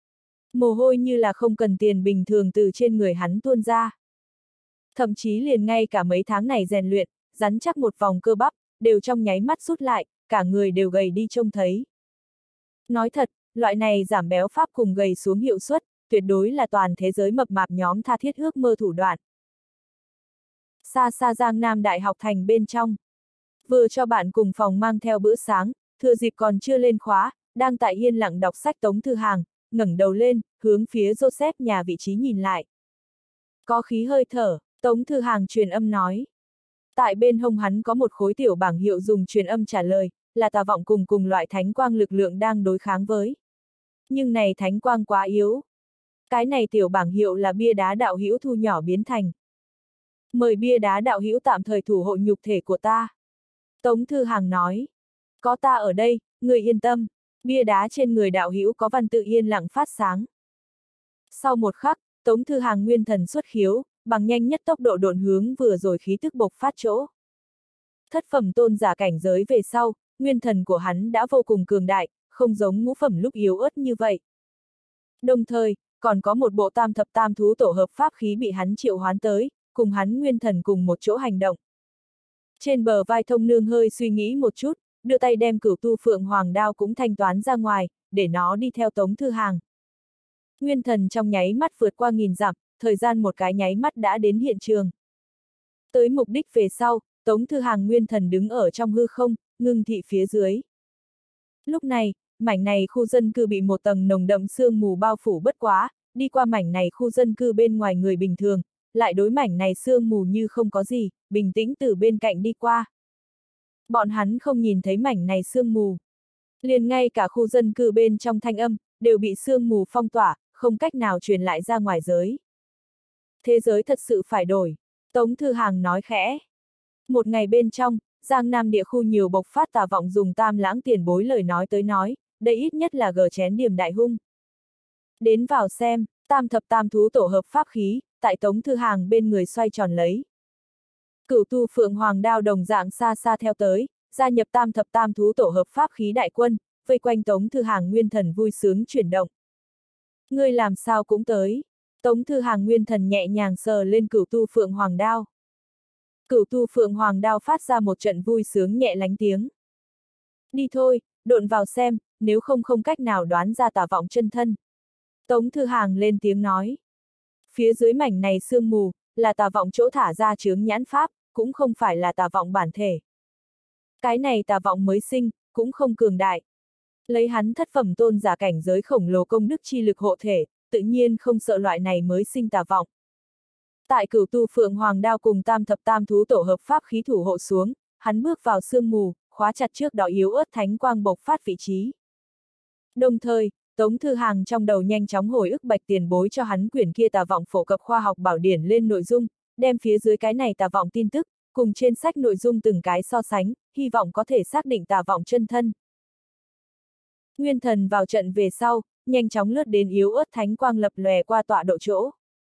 Mồ hôi như là không cần tiền bình thường từ trên người hắn tuôn ra. Thậm chí liền ngay cả mấy tháng này rèn luyện, rắn chắc một vòng cơ bắp, đều trong nháy mắt rút lại, cả người đều gầy đi trông thấy. Nói thật, loại này giảm béo pháp cùng gầy xuống hiệu suất, tuyệt đối là toàn thế giới mập mạp nhóm tha thiết ước mơ thủ đoạn. Xa xa Giang Nam Đại học thành bên trong. Vừa cho bạn cùng phòng mang theo bữa sáng, thừa dịp còn chưa lên khóa, đang tại yên lặng đọc sách Tống Thư Hàng, ngẩng đầu lên, hướng phía Joseph nhà vị trí nhìn lại. Có khí hơi thở, Tống Thư Hàng truyền âm nói. Tại bên hông hắn có một khối tiểu bảng hiệu dùng truyền âm trả lời, là tà vọng cùng cùng loại thánh quang lực lượng đang đối kháng với. Nhưng này thánh quang quá yếu. Cái này tiểu bảng hiệu là bia đá đạo hữu thu nhỏ biến thành. Mời bia đá đạo hữu tạm thời thủ hộ nhục thể của ta. Tống Thư Hàng nói. Có ta ở đây, người yên tâm. Bia đá trên người đạo hữu có văn tự yên lặng phát sáng. Sau một khắc, Tống Thư Hàng nguyên thần xuất khiếu, bằng nhanh nhất tốc độ độn hướng vừa rồi khí tức bộc phát chỗ. Thất phẩm tôn giả cảnh giới về sau, nguyên thần của hắn đã vô cùng cường đại, không giống ngũ phẩm lúc yếu ớt như vậy. Đồng thời, còn có một bộ tam thập tam thú tổ hợp pháp khí bị hắn triệu hoán tới, cùng hắn nguyên thần cùng một chỗ hành động. Trên bờ vai Thông Nương hơi suy nghĩ một chút, đưa tay đem Cửu Tu Phượng Hoàng đao cũng thanh toán ra ngoài, để nó đi theo Tống Thư Hàng. Nguyên thần trong nháy mắt vượt qua nghìn dặm, thời gian một cái nháy mắt đã đến hiện trường. Tới mục đích về sau, Tống Thư Hàng nguyên thần đứng ở trong hư không, ngưng thị phía dưới. Lúc này, mảnh này khu dân cư bị một tầng nồng đậm sương mù bao phủ bất quá, đi qua mảnh này khu dân cư bên ngoài người bình thường, lại đối mảnh này sương mù như không có gì, bình tĩnh từ bên cạnh đi qua. Bọn hắn không nhìn thấy mảnh này sương mù. Liền ngay cả khu dân cư bên trong thanh âm, đều bị sương mù phong tỏa, không cách nào truyền lại ra ngoài giới. Thế giới thật sự phải đổi, Tống Thư Hàng nói khẽ. Một ngày bên trong, Giang Nam địa khu nhiều bộc phát tà vọng dùng Tam Lãng tiền bối lời nói tới nói, đây ít nhất là gờ chén điểm đại hung. Đến vào xem, tam thập tam thú tổ hợp pháp khí, tại Tống Thư Hàng bên người xoay tròn lấy. Cửu tu phượng hoàng đao đồng dạng xa xa theo tới, gia nhập tam thập tam thú tổ hợp pháp khí đại quân, vây quanh Tống Thư Hàng nguyên thần vui sướng chuyển động. Ngươi làm sao cũng tới. Tống Thư Hàng nguyên thần nhẹ nhàng sờ lên cửu tu phượng hoàng đao. Cửu tu phượng hoàng đao phát ra một trận vui sướng nhẹ lánh tiếng. Đi thôi, độn vào xem, nếu không không cách nào đoán ra tà vọng chân thân. Tống Thư Hàng lên tiếng nói. Phía dưới mảnh này sương mù, là tà vọng chỗ thả ra chướng nhãn pháp, cũng không phải là tà vọng bản thể. Cái này tà vọng mới sinh, cũng không cường đại. Lấy hắn thất phẩm tôn giả cảnh giới khổng lồ công đức chi lực hộ thể, tự nhiên không sợ loại này mới sinh tà vọng. Tại cửu tu phượng hoàng đao cùng tam thập tam thú tổ hợp pháp khí thủ hộ xuống, hắn bước vào sương mù, khóa chặt trước đó yếu ớt thánh quang bộc phát vị trí. Đồng thời, Tống Thư Hàng trong đầu nhanh chóng hồi ức bạch tiền bối cho hắn quyển kia tà vọng phổ cập khoa học bảo điển lên nội dung, đem phía dưới cái này tà vọng tin tức, cùng trên sách nội dung từng cái so sánh, hy vọng có thể xác định tà vọng chân thân. Nguyên thần vào trận về sau, nhanh chóng lướt đến yếu ớt thánh quang lập lòe qua tọa độ chỗ.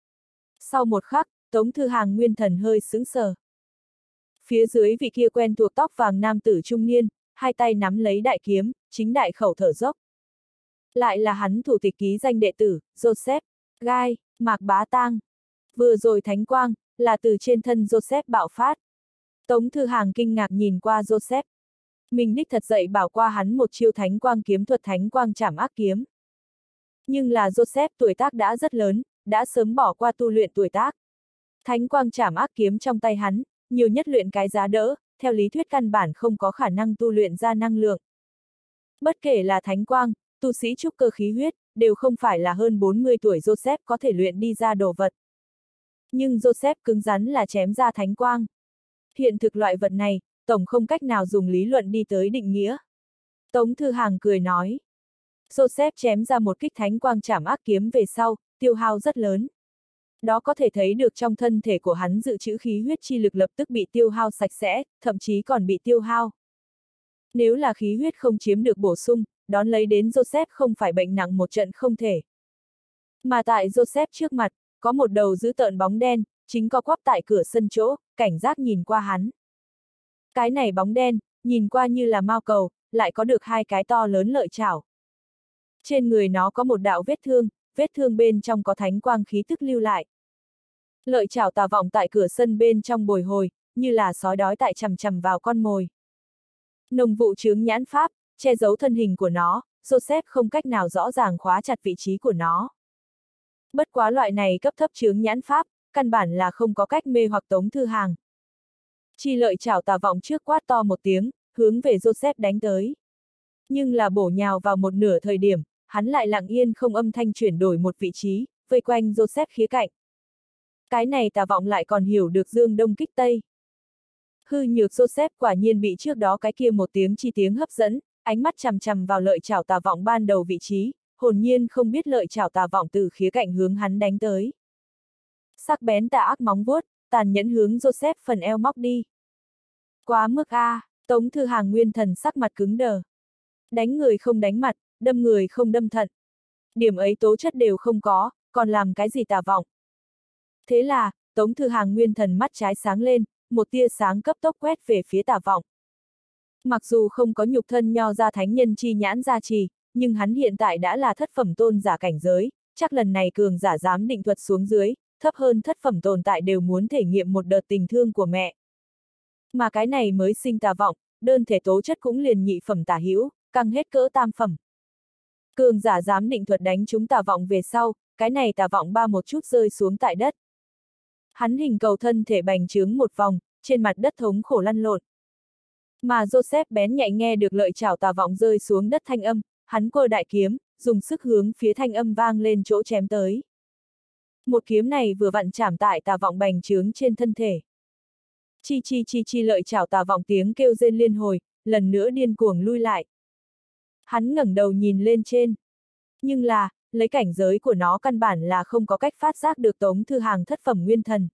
Sau một khắc, Tống Thư Hàng nguyên thần hơi sững sờ. Phía dưới vị kia quen thuộc tóc vàng nam tử trung niên, hai tay nắm lấy đại kiếm, chính đại khẩu thở dốc. Lại là hắn thủ tịch ký danh đệ tử, Joseph, Gai, Mạc Bá Tang. Vừa rồi thánh quang, là từ trên thân Joseph bạo phát. Tống Thư Hàng kinh ngạc nhìn qua Joseph. Mình đích thật dạy bảo qua hắn một chiêu thánh quang kiếm thuật thánh quang trảm ác kiếm. Nhưng là Joseph tuổi tác đã rất lớn, đã sớm bỏ qua tu luyện tuổi tác. Thánh quang trảm ác kiếm trong tay hắn, nhiều nhất luyện cái giá đỡ, theo lý thuyết căn bản không có khả năng tu luyện ra năng lượng. Bất kể là thánh quang, tu sĩ trúc cơ khí huyết, đều không phải là hơn bốn mươi tuổi Joseph có thể luyện đi ra đồ vật. Nhưng Joseph cứng rắn là chém ra thánh quang. Hiện thực loại vật này, tổng không cách nào dùng lý luận đi tới định nghĩa. Tống Thư Hàng cười nói. Joseph chém ra một kích thánh quang trảm ác kiếm về sau, tiêu hao rất lớn. Đó có thể thấy được trong thân thể của hắn dự trữ khí huyết chi lực lập tức bị tiêu hao sạch sẽ, thậm chí còn bị tiêu hao. Nếu là khí huyết không chiếm được bổ sung, đón lấy đến Joseph không phải bệnh nặng một trận không thể. Mà tại Joseph trước mặt, có một đầu dữ tợn bóng đen, chính co quắp tại cửa sân chỗ, cảnh giác nhìn qua hắn. Cái này bóng đen, nhìn qua như là mao cầu, lại có được hai cái to lớn lợi chảo. Trên người nó có một đạo vết thương, vết thương bên trong có thánh quang khí tức lưu lại. Lợi chảo tà vọng tại cửa sân bên trong bồi hồi, như là sói đói tại chằm chằm vào con mồi. Nồng vụ chướng nhãn pháp, che giấu thân hình của nó, Joseph không cách nào rõ ràng khóa chặt vị trí của nó. Bất quá loại này cấp thấp chướng nhãn pháp, căn bản là không có cách mê hoặc Tống Thư Hàng. Chi lợi chảo tà vọng trước quát to một tiếng, hướng về Joseph đánh tới. Nhưng là bổ nhào vào một nửa thời điểm, hắn lại lặng yên không âm thanh chuyển đổi một vị trí, vây quanh Joseph khía cạnh. Cái này tà vọng lại còn hiểu được dương đông kích tây. Hư nhược Joseph quả nhiên bị trước đó cái kia một tiếng chi tiếng hấp dẫn, ánh mắt chằm chằm vào lợi chảo tà vọng ban đầu vị trí, hồn nhiên không biết lợi chảo tà vọng từ khía cạnh hướng hắn đánh tới. Sắc bén tà ác móng vuốt, tàn nhẫn hướng Joseph phần eo móc đi. Quá mức a, à, Tống Thư Hàng nguyên thần sắc mặt cứng đờ. Đánh người không đánh mặt, đâm người không đâm thận. Điểm ấy tố chất đều không có, còn làm cái gì tà vọng. Thế là, Tống Thư Hàng nguyên thần mắt trái sáng lên, một tia sáng cấp tốc quét về phía tà vọng. Mặc dù không có nhục thân nho ra thánh nhân chi nhãn gia trì, nhưng hắn hiện tại đã là thất phẩm tôn giả cảnh giới, chắc lần này cường giả dám định thuật xuống dưới, thấp hơn thất phẩm tồn tại đều muốn thể nghiệm một đợt tình thương của mẹ. Mà cái này mới sinh tà vọng, đơn thể tố chất cũng liền nhị phẩm tả hữu, căng hết cỡ tam phẩm. Cường giả dám định thuật đánh chúng tà vọng về sau, cái này tà vọng ba một chút rơi xuống tại đất. Hắn hình cầu thân thể bành trướng một vòng, trên mặt đất thống khổ lăn lộn. Mà Joseph bén nhạy nghe được lợi chảo tà vọng rơi xuống đất thanh âm, hắn quơ đại kiếm, dùng sức hướng phía thanh âm vang lên chỗ chém tới. Một kiếm này vừa vặn chạm tại tà vọng bành trướng trên thân thể. Chi chi chi chi lợi chảo tà vọng tiếng kêu rên liên hồi, lần nữa điên cuồng lui lại. Hắn ngẩng đầu nhìn lên trên. Nhưng là, lấy cảnh giới của nó căn bản là không có cách phát giác được Tống Thư Hàng thất phẩm nguyên thần.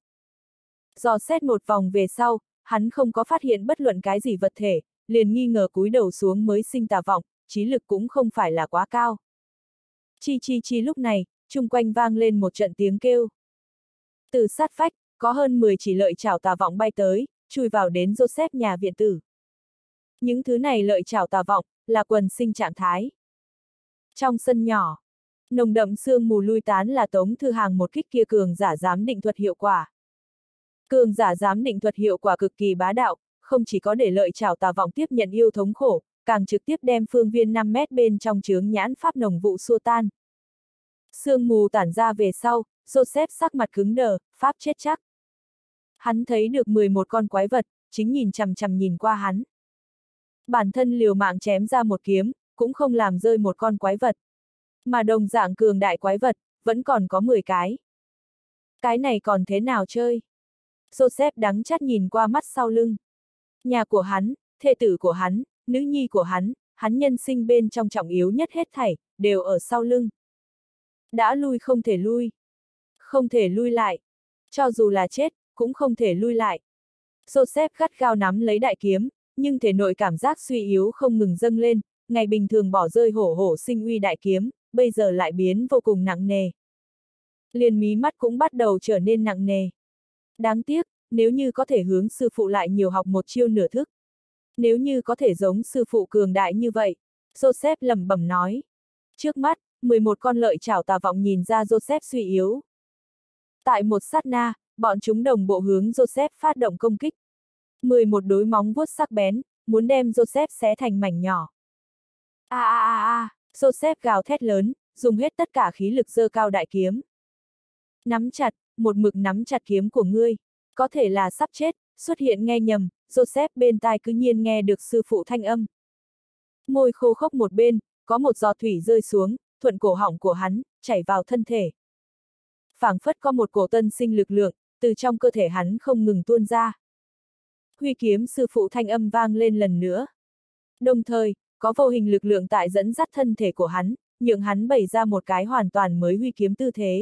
Dò xét một vòng về sau, hắn không có phát hiện bất luận cái gì vật thể, liền nghi ngờ cúi đầu xuống mới sinh tà vọng, trí lực cũng không phải là quá cao. Chi chi chi lúc này, chung quanh vang lên một trận tiếng kêu. Từ sát phách, có hơn mười chỉ lợi chảo tà vọng bay tới, chui vào đến Joseph nhà viện tử. Những thứ này lợi chảo tà vọng, là quần sinh trạng thái. Trong sân nhỏ, nồng đậm sương mù lui tán là Tống Thư Hàng một kích kia cường giả giám định thuật hiệu quả. Cường giả giám định thuật hiệu quả cực kỳ bá đạo, không chỉ có để lợi chảo tà vọng tiếp nhận yêu thống khổ, càng trực tiếp đem phương viên năm mét bên trong chướng nhãn pháp nồng vụ xua tan. Sương mù tản ra về sau, Joseph sắc mặt cứng đờ, pháp chết chắc. Hắn thấy được mười một con quái vật, chính nhìn chằm chằm nhìn qua hắn. Bản thân liều mạng chém ra một kiếm, cũng không làm rơi một con quái vật. Mà đồng dạng cường đại quái vật, vẫn còn có mười cái. Cái này còn thế nào chơi? Joseph đắng chát nhìn qua mắt sau lưng. Nhà của hắn, thê tử của hắn, nữ nhi của hắn, hắn nhân sinh bên trong trọng yếu nhất hết thảy, đều ở sau lưng. Đã lui không thể lui. Không thể lui lại. Cho dù là chết, cũng không thể lui lại. Joseph gắt gao nắm lấy đại kiếm, nhưng thể nội cảm giác suy yếu không ngừng dâng lên, ngày bình thường bỏ rơi hổ hổ sinh uy đại kiếm, bây giờ lại biến vô cùng nặng nề. Liền mí mắt cũng bắt đầu trở nên nặng nề. Đáng tiếc, nếu như có thể hướng sư phụ lại nhiều học một chiêu nửa thức. Nếu như có thể giống sư phụ cường đại như vậy, Joseph lẩm bẩm nói. Trước mắt, mười một con lợi chảo tà vọng nhìn ra Joseph suy yếu. Tại một sát na, bọn chúng đồng bộ hướng Joseph phát động công kích. mười một đối móng vuốt sắc bén, muốn đem Joseph xé thành mảnh nhỏ. A a a a, Joseph gào thét lớn, dùng hết tất cả khí lực giơ cao đại kiếm. Nắm chặt, một mực nắm chặt kiếm của ngươi, có thể là sắp chết, xuất hiện nghe nhầm, Joseph bên tai cứ nhiên nghe được sư phụ thanh âm. Môi khô khốc một bên, có một giọt thủy rơi xuống, thuận cổ họng của hắn, chảy vào thân thể. Phảng phất có một cổ tân sinh lực lượng, từ trong cơ thể hắn không ngừng tuôn ra. Huy kiếm sư phụ thanh âm vang lên lần nữa. Đồng thời, có vô hình lực lượng tại dẫn dắt thân thể của hắn, nhượng hắn bày ra một cái hoàn toàn mới huy kiếm tư thế.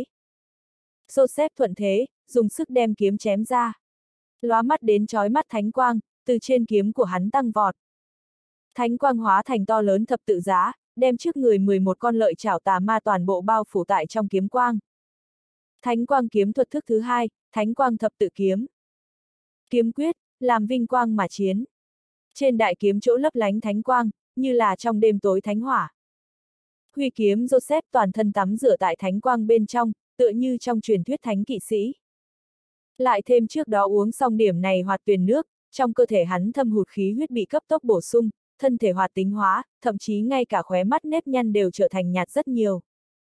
Joseph thuận thế, dùng sức đem kiếm chém ra. Lóa mắt đến chói mắt thánh quang, từ trên kiếm của hắn tăng vọt. Thánh quang hóa thành to lớn thập tự giá, đem trước người mười một con lợi chảo tà ma toàn bộ bao phủ tại trong kiếm quang. Thánh quang kiếm thuật thức thứ hai, thánh quang thập tự kiếm. Kiếm quyết, làm vinh quang mà chiến. Trên đại kiếm chỗ lấp lánh thánh quang, như là trong đêm tối thánh hỏa. Huy kiếm Joseph toàn thân tắm rửa tại thánh quang bên trong, tựa như trong truyền thuyết thánh kỵ sĩ. Lại thêm trước đó uống xong điểm này hoạt tuyền nước, trong cơ thể hắn thâm hụt khí huyết bị cấp tốc bổ sung, thân thể hoạt tính hóa, thậm chí ngay cả khóe mắt nếp nhăn đều trở thành nhạt rất nhiều.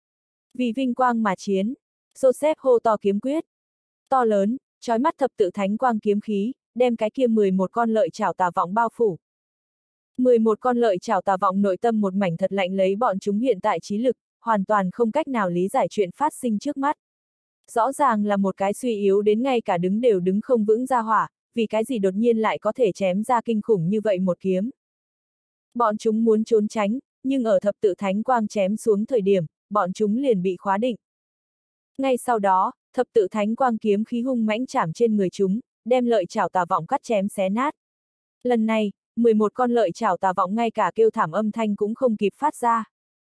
Vì vinh quang mà chiến, Joseph hô to kiếm quyết. To lớn, chói mắt thập tự thánh quang kiếm khí, đem cái kia mười một con lợi chảo tà vọng bao phủ. mười một con lợi chảo tà vọng nội tâm một mảnh thật lạnh lấy bọn chúng hiện tại trí lực, hoàn toàn không cách nào lý giải chuyện phát sinh trước mắt. Rõ ràng là một cái suy yếu đến ngay cả đứng đều đứng không vững ra hỏa, vì cái gì đột nhiên lại có thể chém ra kinh khủng như vậy một kiếm. Bọn chúng muốn trốn tránh, nhưng ở thập tự thánh quang chém xuống thời điểm, bọn chúng liền bị khóa định. Ngay sau đó, thập tự thánh quang kiếm khí hung mãnh chạm trên người chúng, đem lợi chảo tà vọng cắt chém xé nát. Lần này, mười một con lợi chảo tà vọng ngay cả kêu thảm âm thanh cũng không kịp phát ra.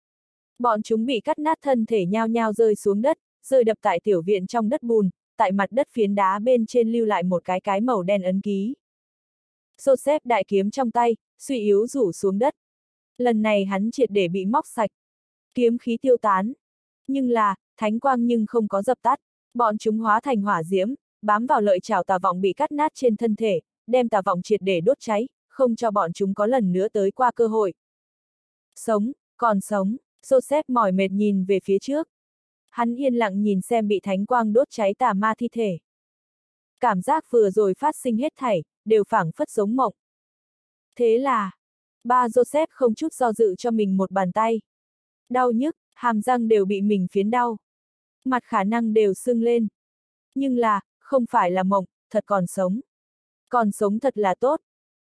Bọn chúng bị cắt nát thân thể nhao nhao rơi xuống đất, rơi đập tại tiểu viện trong đất bùn, tại mặt đất phiến đá bên trên lưu lại một cái cái màu đen ấn ký. Joseph đại kiếm trong tay, suy yếu rủ xuống đất. Lần này hắn triệt để bị móc sạch. Kiếm khí tiêu tán. Nhưng là, thánh quang nhưng không có dập tắt. Bọn chúng hóa thành hỏa diễm, bám vào lợi chảo tà vọng bị cắt nát trên thân thể, đem tà vọng triệt để đốt cháy, không cho bọn chúng có lần nữa tới qua cơ hội. Sống, còn sống, Joseph mỏi mệt nhìn về phía trước. Hắn yên lặng nhìn xem bị thánh quang đốt cháy tà ma thi thể. Cảm giác vừa rồi phát sinh hết thảy, đều phảng phất giống mộng. Thế là, ba Joseph không chút do dự cho mình một bàn tay. Đau nhức, hàm răng đều bị mình phiến đau. Mặt khả năng đều sưng lên. Nhưng là, không phải là mộng, thật còn sống. Còn sống thật là tốt.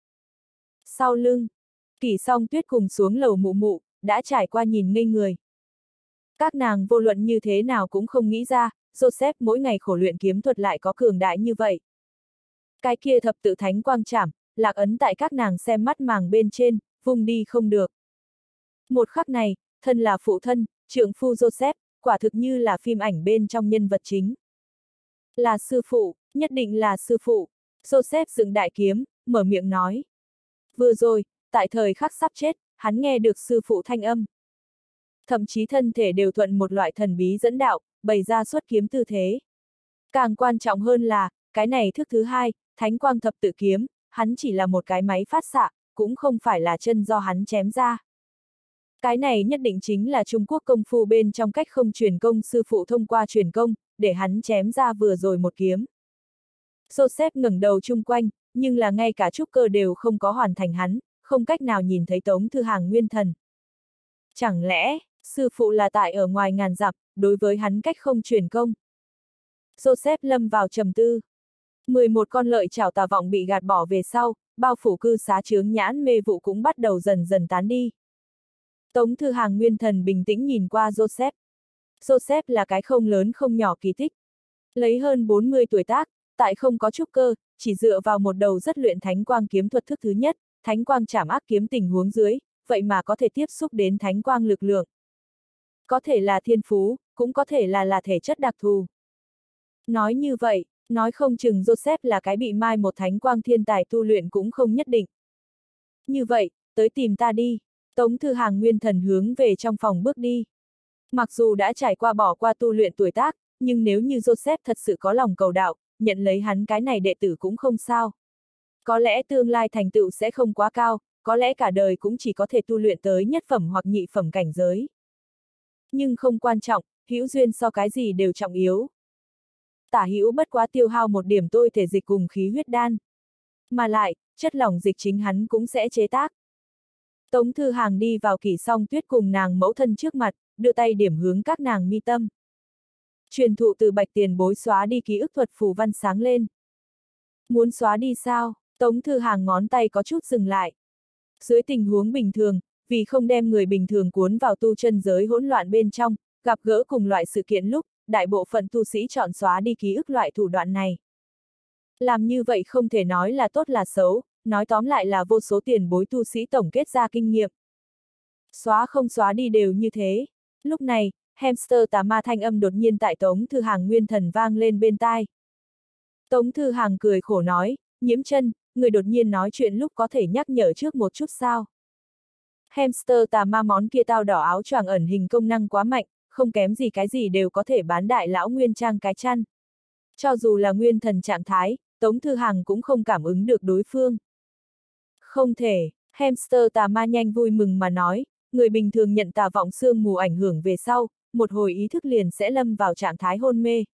Sau lưng, Kỷ Song Tuyết cùng xuống lầu mụ mụ, đã trải qua nhìn ngây người. Các nàng vô luận như thế nào cũng không nghĩ ra, Joseph mỗi ngày khổ luyện kiếm thuật lại có cường đại như vậy. Cái kia thập tự thánh quang trảm, lạc ấn tại các nàng xem mắt màng bên trên, vùng đi không được. Một khắc này, thân là phụ thân, trượng phu Joseph, quả thực như là phim ảnh bên trong nhân vật chính. Là sư phụ, Nhất định là sư phụ. Joseph dựng đại kiếm, mở miệng nói. Vừa rồi, tại thời khắc sắp chết, hắn nghe được sư phụ thanh âm. Thậm chí thân thể đều thuận một loại thần bí dẫn đạo, bày ra xuất kiếm tư thế. Càng quan trọng hơn là, cái này thức thứ hai, thánh quang thập tự kiếm, hắn chỉ là một cái máy phát xạ, cũng không phải là chân do hắn chém ra. Cái này nhất định chính là Trung Quốc công phu bên trong cách không truyền công sư phụ thông qua truyền công, để hắn chém ra vừa rồi một kiếm. Joseph ngẩng đầu chung quanh, nhưng là ngay cả trúc cơ đều không có hoàn thành hắn, không cách nào nhìn thấy Tống Thư Hàng nguyên thần. Chẳng lẽ, sư phụ là tại ở ngoài ngàn dặm, đối với hắn cách không truyền công? Joseph lâm vào trầm tư. mười một con lợi chảo tà vọng bị gạt bỏ về sau, bao phủ cư xá chướng nhãn mê vụ cũng bắt đầu dần dần tán đi. Tống Thư Hàng nguyên thần bình tĩnh nhìn qua Joseph. Joseph là cái không lớn không nhỏ kỳ tích. Lấy hơn bốn mươi tuổi tác, tại không có trúc cơ, chỉ dựa vào một đầu rất luyện thánh quang kiếm thuật thức thứ nhất, thánh quang chảm ác kiếm tình huống dưới, vậy mà có thể tiếp xúc đến thánh quang lực lượng. Có thể là thiên phú, cũng có thể là là thể chất đặc thù. Nói như vậy, nói không chừng Joseph là cái bị mai một thánh quang thiên tài tu luyện cũng không nhất định. Như vậy, tới tìm ta đi. Tống Thư Hàng nguyên thần hướng về trong phòng bước đi. Mặc dù đã trải qua bỏ qua tu luyện tuổi tác, nhưng nếu như Joseph thật sự có lòng cầu đạo, nhận lấy hắn cái này đệ tử cũng không sao. Có lẽ tương lai thành tựu sẽ không quá cao, có lẽ cả đời cũng chỉ có thể tu luyện tới nhất phẩm hoặc nhị phẩm cảnh giới. Nhưng không quan trọng, hữu duyên so cái gì đều trọng yếu. Tả hữu bất quá tiêu hao một điểm tôi thể dịch cùng khí huyết đan. Mà lại, chất lỏng dịch chính hắn cũng sẽ chế tác. Tống Thư Hàng đi vào Kỷ Song Tuyết cùng nàng mẫu thân trước mặt, đưa tay điểm hướng các nàng mi tâm. Truyền thụ từ Bạch tiền bối xóa đi ký ức thuật phù văn sáng lên. Muốn xóa đi sao? Tống Thư Hàng ngón tay có chút dừng lại. Dưới tình huống bình thường, vì không đem người bình thường cuốn vào tu chân giới hỗn loạn bên trong, gặp gỡ cùng loại sự kiện lúc, đại bộ phận tu sĩ chọn xóa đi ký ức loại thủ đoạn này. Làm như vậy không thể nói là tốt là xấu, nói tóm lại là vô số tiền bối tu sĩ tổng kết ra kinh nghiệm. Xóa không xóa đi đều như thế. Lúc này, hamster tà ma thanh âm đột nhiên tại Tống Thư Hàng nguyên thần vang lên bên tai. Tống Thư Hàng cười khổ nói, Nhiễm Chân, người đột nhiên nói chuyện lúc có thể nhắc nhở trước một chút sao? Hamster tà ma món kia tao đỏ áo choàng ẩn hình công năng quá mạnh, không kém gì cái gì đều có thể bán đại lão nguyên trang cái chăn. Cho dù là nguyên thần trạng thái, Tống Thư Hàng cũng không cảm ứng được đối phương. Không thể, hamster tà ma nhanh vui mừng mà nói, người bình thường nhận tà vọng sương mù ảnh hưởng về sau, một hồi ý thức liền sẽ lâm vào trạng thái hôn mê.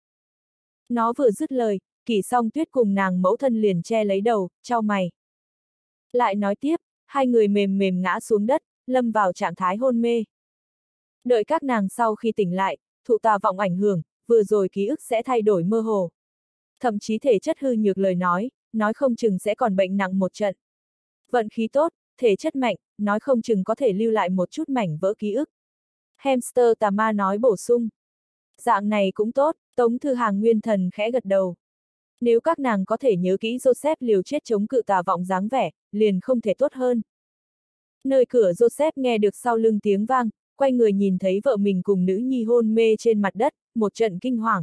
Nó vừa dứt lời, Kỷ Song Tuyết cùng nàng mẫu thân liền che lấy đầu, chau mày. Lại nói tiếp, hai người mềm mềm ngã xuống đất, lâm vào trạng thái hôn mê. Đợi các nàng sau khi tỉnh lại, thụ tà vọng ảnh hưởng, vừa rồi ký ức sẽ thay đổi mơ hồ. Thậm chí thể chất hư nhược lời nói, nói không chừng sẽ còn bệnh nặng một trận. Vận khí tốt, thể chất mạnh, nói không chừng có thể lưu lại một chút mảnh vỡ ký ức. Hamster tà ma nói bổ sung. Dạng này cũng tốt, Tống Thư Hàng nguyên thần khẽ gật đầu. Nếu các nàng có thể nhớ kỹ Joseph liều chết chống cự tà vọng dáng vẻ, liền không thể tốt hơn. Nơi cửa Joseph nghe được sau lưng tiếng vang, quay người nhìn thấy vợ mình cùng nữ nhi hôn mê trên mặt đất, một trận kinh hoàng.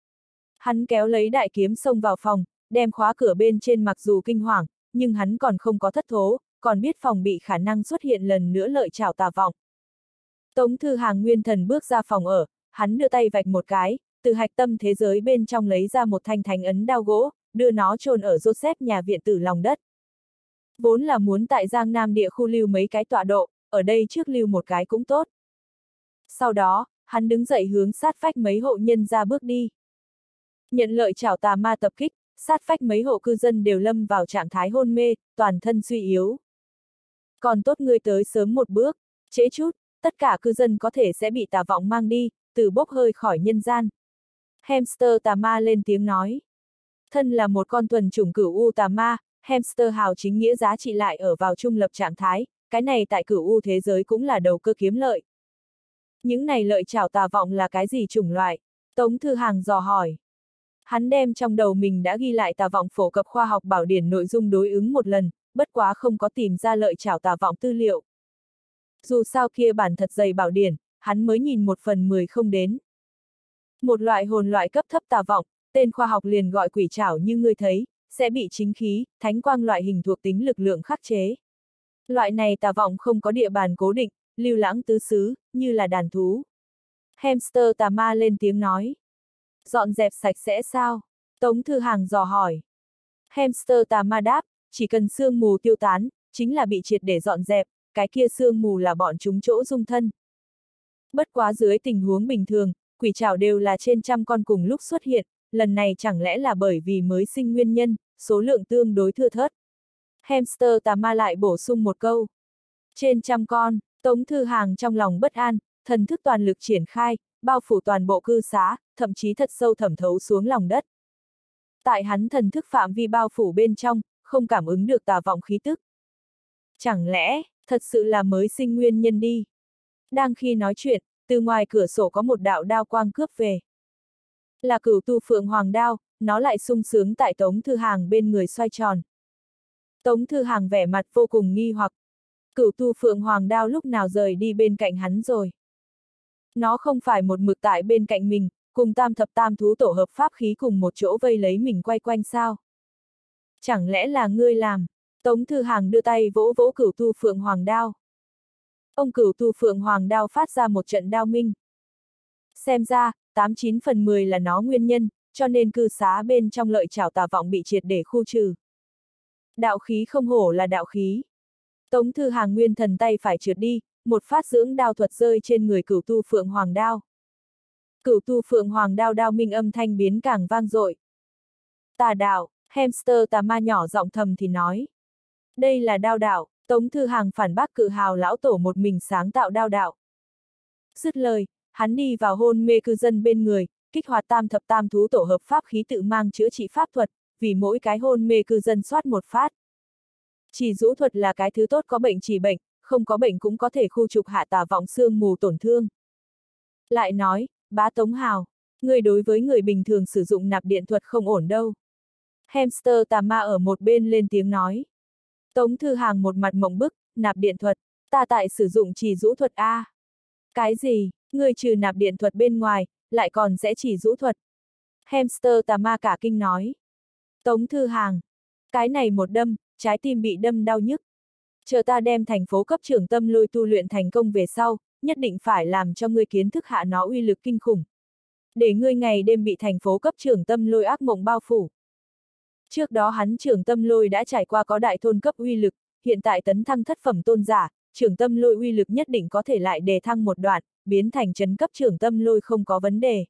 Hắn kéo lấy đại kiếm xông vào phòng, đem khóa cửa bên trên mặc dù kinh hoàng, nhưng hắn còn không có thất thố, còn biết phòng bị khả năng xuất hiện lần nữa lợi chảo tà vọng. Tống Thư Hàng nguyên thần bước ra phòng ở, hắn đưa tay vạch một cái, từ hạch tâm thế giới bên trong lấy ra một thanh thánh ấn đao gỗ, đưa nó chôn ở Joseph nhà viện tử lòng đất. Vốn là muốn tại Giang Nam địa khu lưu mấy cái tọa độ, ở đây trước lưu một cái cũng tốt. Sau đó, hắn đứng dậy hướng sát phách mấy hộ nhân ra bước đi. Nhận lợi chảo tà ma tập kích, sát phách mấy hộ cư dân đều lâm vào trạng thái hôn mê, toàn thân suy yếu. Còn tốt ngươi tới sớm một bước, trễ chút, tất cả cư dân có thể sẽ bị tà vọng mang đi, từ bốc hơi khỏi nhân gian. Hamster tà ma lên tiếng nói. Thân là một con thuần chủng cửu u tà ma, hamster hào chính nghĩa giá trị lại ở vào trung lập trạng thái, cái này tại cửu u thế giới cũng là đầu cơ kiếm lợi. Những này lợi chảo tà vọng là cái gì chủng loại? Tống Thư Hàng dò hỏi. Hắn đem trong đầu mình đã ghi lại tà vọng phổ cập khoa học bảo điển nội dung đối ứng một lần, bất quá không có tìm ra lợi chảo tà vọng tư liệu. Dù sao kia bản thật dày bảo điển, hắn mới nhìn một phần mười không đến. Một loại hồn loại cấp thấp tà vọng, tên khoa học liền gọi quỷ trảo như ngươi thấy, sẽ bị chính khí, thánh quang loại hình thuộc tính lực lượng khắc chế. Loại này tà vọng không có địa bàn cố định, lưu lãng tứ xứ, như là đàn thú. Hamster tà ma lên tiếng nói. Dọn dẹp sạch sẽ sao? Tống Thư Hàng dò hỏi. Hamster tà ma đáp, chỉ cần sương mù tiêu tán, chính là bị triệt để dọn dẹp, cái kia sương mù là bọn chúng chỗ dung thân. Bất quá dưới tình huống bình thường, quỷ trảo đều là trên trăm con cùng lúc xuất hiện, lần này chẳng lẽ là bởi vì mới sinh nguyên nhân, số lượng tương đối thưa thớt. Hamster tà ma lại bổ sung một câu. Trên trăm con, Tống Thư Hàng trong lòng bất an, thần thức toàn lực triển khai, bao phủ toàn bộ cư xá, thậm chí thật sâu thẩm thấu xuống lòng đất. Tại hắn thần thức phạm vi bao phủ bên trong, không cảm ứng được tà vọng khí tức. Chẳng lẽ, thật sự là mới sinh nguyên nhân đi? Đang khi nói chuyện, từ ngoài cửa sổ có một đạo đao quang cướp về. Là Cửu Tu Phượng Hoàng đao, nó lại sung sướng tại Tống Thư Hàng bên người xoay tròn. Tống Thư Hàng vẻ mặt vô cùng nghi hoặc. Cửu Tu Phượng Hoàng đao lúc nào rời đi bên cạnh hắn rồi? Nó không phải một mực tại bên cạnh mình, cùng tam thập tam thú tổ hợp pháp khí cùng một chỗ vây lấy mình quay quanh sao? Chẳng lẽ là ngươi làm? Tống Thư Hàng đưa tay vỗ vỗ Cửu Tu Phượng Hoàng đao. Ông Cửu Tu Phượng Hoàng đao phát ra một trận đao minh. Xem ra, tám chín phần mười là nó nguyên nhân, cho nên cư xá bên trong lợi trảo tà vọng bị triệt để khu trừ. Đạo khí không hổ là đạo khí. Tống Thư Hàng nguyên thần tay phải trượt đi, một phát dưỡng đao thuật rơi trên người Cửu Tu Phượng Hoàng đao. Cửu Tu Phượng Hoàng đao đao minh âm thanh biến càng vang dội. Tà đạo, hamster tà ma nhỏ giọng thầm thì nói. Đây là đao đạo, Tống Thư Hàng phản bác cự hào lão tổ một mình sáng tạo đao đạo. Dứt lời, hắn đi vào hôn mê cư dân bên người, kích hoạt tam thập tam thú tổ hợp pháp khí tự mang chữa trị pháp thuật, vì mỗi cái hôn mê cư dân soát một phát. Chỉ rũ thuật là cái thứ tốt có bệnh chỉ bệnh, không có bệnh cũng có thể khu trục hạ tà vọng xương mù tổn thương. Lại nói, bá Tống Hào, người đối với người bình thường sử dụng nạp điện thuật không ổn đâu. Hamster tà ma ở một bên lên tiếng nói. Tống Thư Hàng một mặt mộng bức, nạp điện thuật, ta tại sử dụng chỉ rũ thuật A. Cái gì, người trừ nạp điện thuật bên ngoài, lại còn sẽ chỉ rũ thuật. Hamster tà ma cả kinh nói. Tống Thư Hàng, cái này một đâm, trái tim bị đâm đau nhức. Chờ ta đem thành phố cấp trưởng tâm lôi tu luyện thành công về sau, nhất định phải làm cho ngươi kiến thức hạ nó uy lực kinh khủng. Để ngươi ngày đêm bị thành phố cấp trưởng tâm lôi ác mộng bao phủ. Trước đó hắn trưởng tâm lôi đã trải qua có đại thôn cấp uy lực, hiện tại tấn thăng thất phẩm tôn giả, trưởng tâm lôi uy lực nhất định có thể lại đề thăng một đoạn, biến thành trấn cấp trưởng tâm lôi không có vấn đề.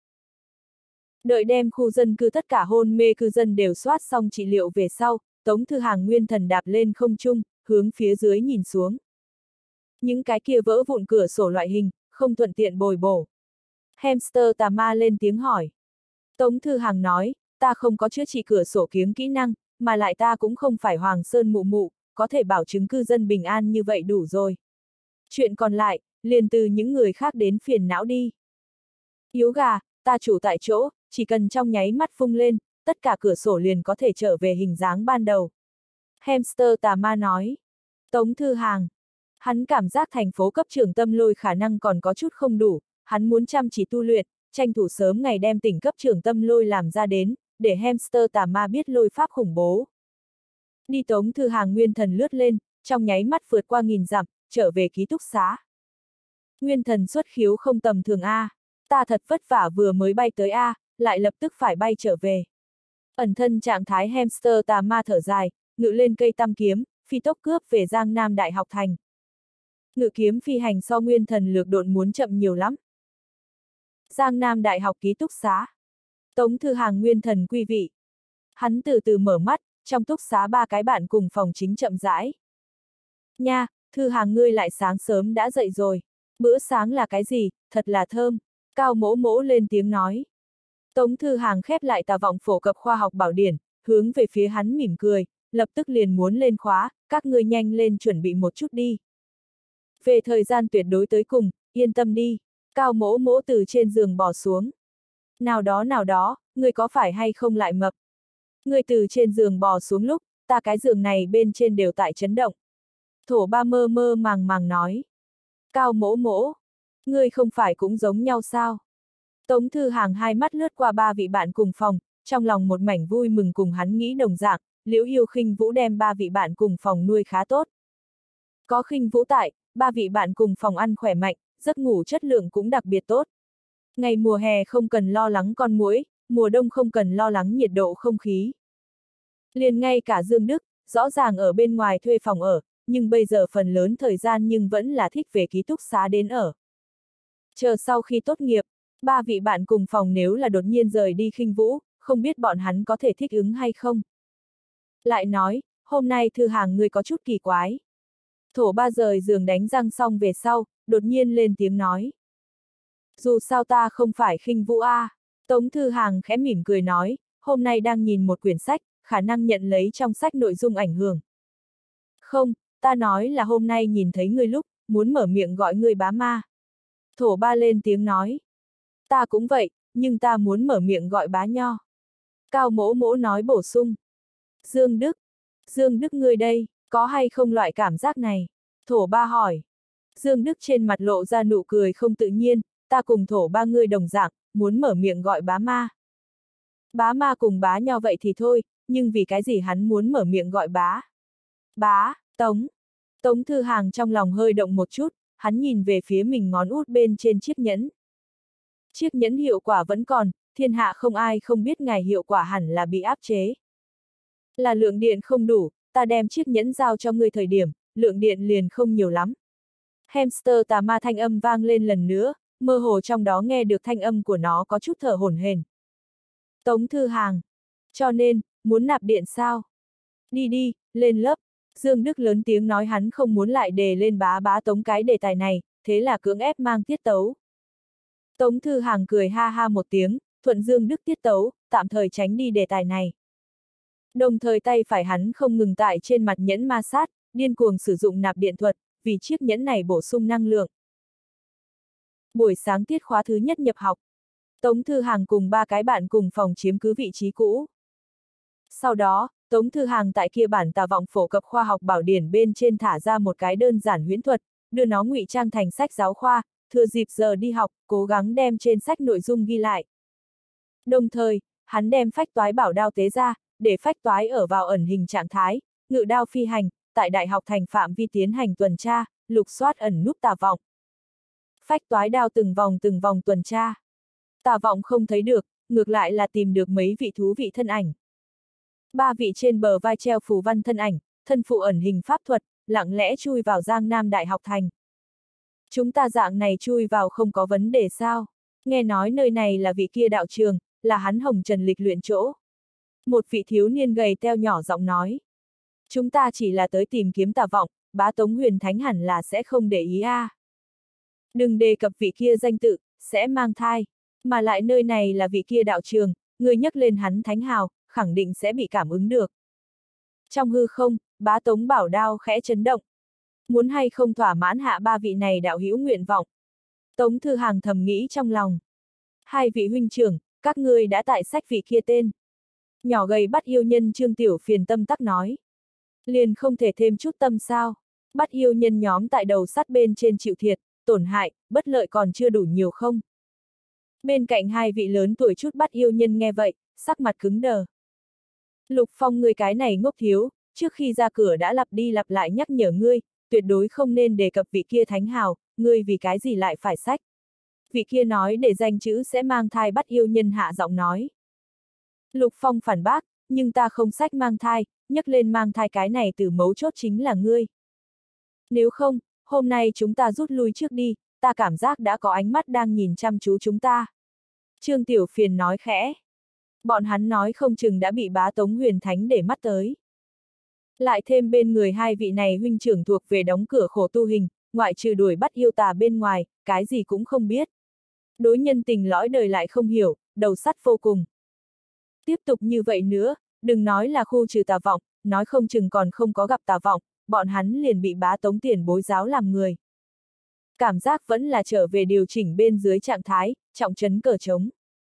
Đợi đem khu dân cư tất cả hôn mê cư dân đều soát xong trị liệu về sau, Tống Thư Hàng nguyên thần đạp lên không trung, hướng phía dưới nhìn xuống. Những cái kia vỡ vụn cửa sổ loại hình, không thuận tiện bồi bổ. Hamster tà ma lên tiếng hỏi. Tống Thư Hàng nói, ta không có chữa trị cửa sổ kiếng kỹ năng, mà lại ta cũng không phải Hoàng Sơn mụ mụ, có thể bảo chứng cư dân bình an như vậy đủ rồi. Chuyện còn lại, liền từ những người khác đến phiền não đi. Yếu gà, ta chủ tại chỗ, chỉ cần trong nháy mắt phung lên, tất cả cửa sổ liền có thể trở về hình dáng ban đầu. Hamster tà ma nói. Tống Thư Hàng. Hắn cảm giác thành phố cấp trưởng tâm lôi khả năng còn có chút không đủ, hắn muốn chăm chỉ tu luyện, tranh thủ sớm ngày đem tỉnh cấp trưởng tâm lôi làm ra đến, để hamster tà ma biết lôi pháp khủng bố. Đi Tống Thư Hàng nguyên thần lướt lên, trong nháy mắt vượt qua nghìn dặm, trở về ký túc xá. Nguyên thần xuất khiếu không tầm thường A, ta thật vất vả vừa mới bay tới A, lại lập tức phải bay trở về. Ẩn thân trạng thái hamster tà ma thở dài, ngự lên cây tam kiếm, phi tốc cướp về Giang Nam Đại học thành. Ngự kiếm phi hành so nguyên thần lược độn muốn chậm nhiều lắm. Giang Nam Đại học ký túc xá. Tống Thư Hàng nguyên thần quý vị. Hắn từ từ mở mắt, trong túc xá ba cái bạn cùng phòng chính chậm rãi. Nha, Thư Hàng ngươi lại sáng sớm đã dậy rồi. Bữa sáng là cái gì, thật là thơm. Cao Mỗ Mỗ lên tiếng nói. Tống Thư Hàng khép lại tà vọng phổ cập khoa học bảo điển, hướng về phía hắn mỉm cười, lập tức liền muốn lên khóa, các ngươi nhanh lên chuẩn bị một chút đi. Về thời gian tuyệt đối tới cùng, yên tâm đi. Cao Mỗ Mỗ từ trên giường bỏ xuống. Nào đó nào đó, ngươi có phải hay không lại mập? Ngươi từ trên giường bò xuống lúc, ta cái giường này bên trên đều tại chấn động. Thổ Ba mơ mơ màng màng nói. Cao Mỗ Mỗ, ngươi không phải cũng giống nhau sao? Tống Thư Hàng hai mắt lướt qua ba vị bạn cùng phòng, trong lòng một mảnh vui mừng cùng hắn nghĩ đồng dạng, Liễu Yêu Khinh Vũ đem ba vị bạn cùng phòng nuôi khá tốt. Có Khinh Vũ tại, ba vị bạn cùng phòng ăn khỏe mạnh, giấc ngủ chất lượng cũng đặc biệt tốt. Ngày mùa hè không cần lo lắng con muỗi, mùa đông không cần lo lắng nhiệt độ không khí. Liền ngay cả Dương Đức, rõ ràng ở bên ngoài thuê phòng ở, nhưng bây giờ phần lớn thời gian nhưng vẫn là thích về ký túc xá đến ở. Chờ sau khi tốt nghiệp, ba vị bạn cùng phòng nếu là đột nhiên rời đi Khinh Vũ, không biết bọn hắn có thể thích ứng hay không. Lại nói, hôm nay Thư Hàng ngươi có chút kỳ quái. Thổ Ba rời giường đánh răng xong về sau, đột nhiên lên tiếng nói. Dù sao ta không phải Khinh Vũ a. Tống Thư Hàng khẽ mỉm cười nói, hôm nay đang nhìn một quyển sách, khả năng nhận lấy trong sách nội dung ảnh hưởng. Không, ta nói là hôm nay nhìn thấy ngươi lúc, muốn mở miệng gọi ngươi bá ma. Thổ Ba lên tiếng nói. Ta cũng vậy, nhưng ta muốn mở miệng gọi bá nho. Cao Mỗ Mỗ nói bổ sung. Dương Đức, Dương Đức ngươi đây, có hay không loại cảm giác này? Thổ Ba hỏi. Dương Đức trên mặt lộ ra nụ cười không tự nhiên, ta cùng Thổ Ba ngươi đồng dạng, muốn mở miệng gọi bá ma. Bá ma cùng bá nho vậy thì thôi, nhưng vì cái gì hắn muốn mở miệng gọi bá? Bá, Tống. Tống Thư Hàng trong lòng hơi động một chút, hắn nhìn về phía mình ngón út bên trên chiếc nhẫn. Chiếc nhẫn hiệu quả vẫn còn, thiên hạ không ai không biết ngài hiệu quả hẳn là bị áp chế. Là lượng điện không đủ, ta đem chiếc nhẫn giao cho ngươi thời điểm, lượng điện liền không nhiều lắm. Hamster tà ma thanh âm vang lên lần nữa, mơ hồ trong đó nghe được thanh âm của nó có chút thở hổn hển. Tống Thư Hàng. Cho nên, muốn nạp điện sao? Đi đi, lên lớp. Dương Đức lớn tiếng nói hắn không muốn lại đề lên bá bá Tống cái đề tài này, thế là cưỡng ép mang tiết tấu. Tống Thư Hàng cười ha ha một tiếng, thuận Dương Đức tiết tấu, tạm thời tránh đi đề tài này. Đồng thời tay phải hắn không ngừng tại trên mặt nhẫn ma sát, điên cuồng sử dụng nạp điện thuật, vì chiếc nhẫn này bổ sung năng lượng. Buổi sáng tiết khóa thứ nhất nhập học. Tống Thư Hàng cùng ba cái bạn cùng phòng chiếm cứ vị trí cũ. Sau đó, Tống Thư Hàng tại kia bản tà vọng phổ cập khoa học bảo điển bên trên thả ra một cái đơn giản huyễn thuật, đưa nó ngụy trang thành sách giáo khoa, thừa dịp giờ đi học, cố gắng đem trên sách nội dung ghi lại. Đồng thời, hắn đem phách toái bảo đao tế ra, để phách toái ở vào ẩn hình trạng thái, ngự đao phi hành, tại đại học thành phạm vi tiến hành tuần tra, lục soát ẩn núp tà vọng. Phách toái đao từng vòng từng vòng tuần tra. Tà vọng không thấy được, ngược lại là tìm được mấy vị thú vị thân ảnh. Ba vị trên bờ vai treo phù văn thân ảnh, thân phụ ẩn hình pháp thuật, lặng lẽ chui vào Giang Nam Đại học thành. Chúng ta dạng này chui vào không có vấn đề sao? Nghe nói nơi này là vị kia đạo trường, là hắn Hồng Trần lịch luyện chỗ. Một vị thiếu niên gầy teo nhỏ giọng nói. Chúng ta chỉ là tới tìm kiếm tà vọng, bá Tống Huyền Thánh hẳn là sẽ không để ý a. À. Đừng đề cập vị kia danh tự, sẽ mang thai. Mà lại nơi này là vị kia đạo trường, người nhắc lên hắn thánh hào, khẳng định sẽ bị cảm ứng được. Trong hư không, bá Tống bảo đao khẽ chấn động. Muốn hay không thỏa mãn hạ ba vị này đạo hữu nguyện vọng. Tống Thư Hàng thầm nghĩ trong lòng. Hai vị huynh trưởng, các ngươi đã tại sách vị kia tên. Nhỏ gầy bắt yêu nhân Trương Tiểu phiền tâm tắc nói. Liền không thể thêm chút tâm sao. Bắt yêu nhân nhóm tại đầu sắt bên trên chịu thiệt, tổn hại, bất lợi còn chưa đủ nhiều không. Bên cạnh hai vị lớn tuổi chút bắt yêu nhân nghe vậy, sắc mặt cứng đờ. Lục Phong ngươi cái này ngốc thiếu, trước khi ra cửa đã lặp đi lặp lại nhắc nhở ngươi, tuyệt đối không nên đề cập vị kia thánh hào, ngươi vì cái gì lại phải sách. Vị kia nói để danh chữ sẽ mang thai bắt yêu nhân hạ giọng nói. Lục Phong phản bác, nhưng ta không sách mang thai, nhắc lên mang thai cái này từ mấu chốt chính là ngươi. Nếu không, hôm nay chúng ta rút lui trước đi, ta cảm giác đã có ánh mắt đang nhìn chăm chú chúng ta. Trương Tiểu Phiền nói khẽ. Bọn hắn nói không chừng đã bị bá Tống Huyền Thánh để mắt tới. Lại thêm bên người hai vị này huynh trưởng thuộc về đóng cửa khổ tu hình, ngoại trừ đuổi bắt yêu tà bên ngoài, cái gì cũng không biết. Đối nhân tình lõi đời lại không hiểu, đầu sắt vô cùng. Tiếp tục như vậy nữa, đừng nói là khu trừ tà vọng, nói không chừng còn không có gặp tà vọng, bọn hắn liền bị bá Tống tiền bối giáo làm người. Cảm giác vẫn là trở về điều chỉnh bên dưới trạng thái, trọng trấn cờ trống.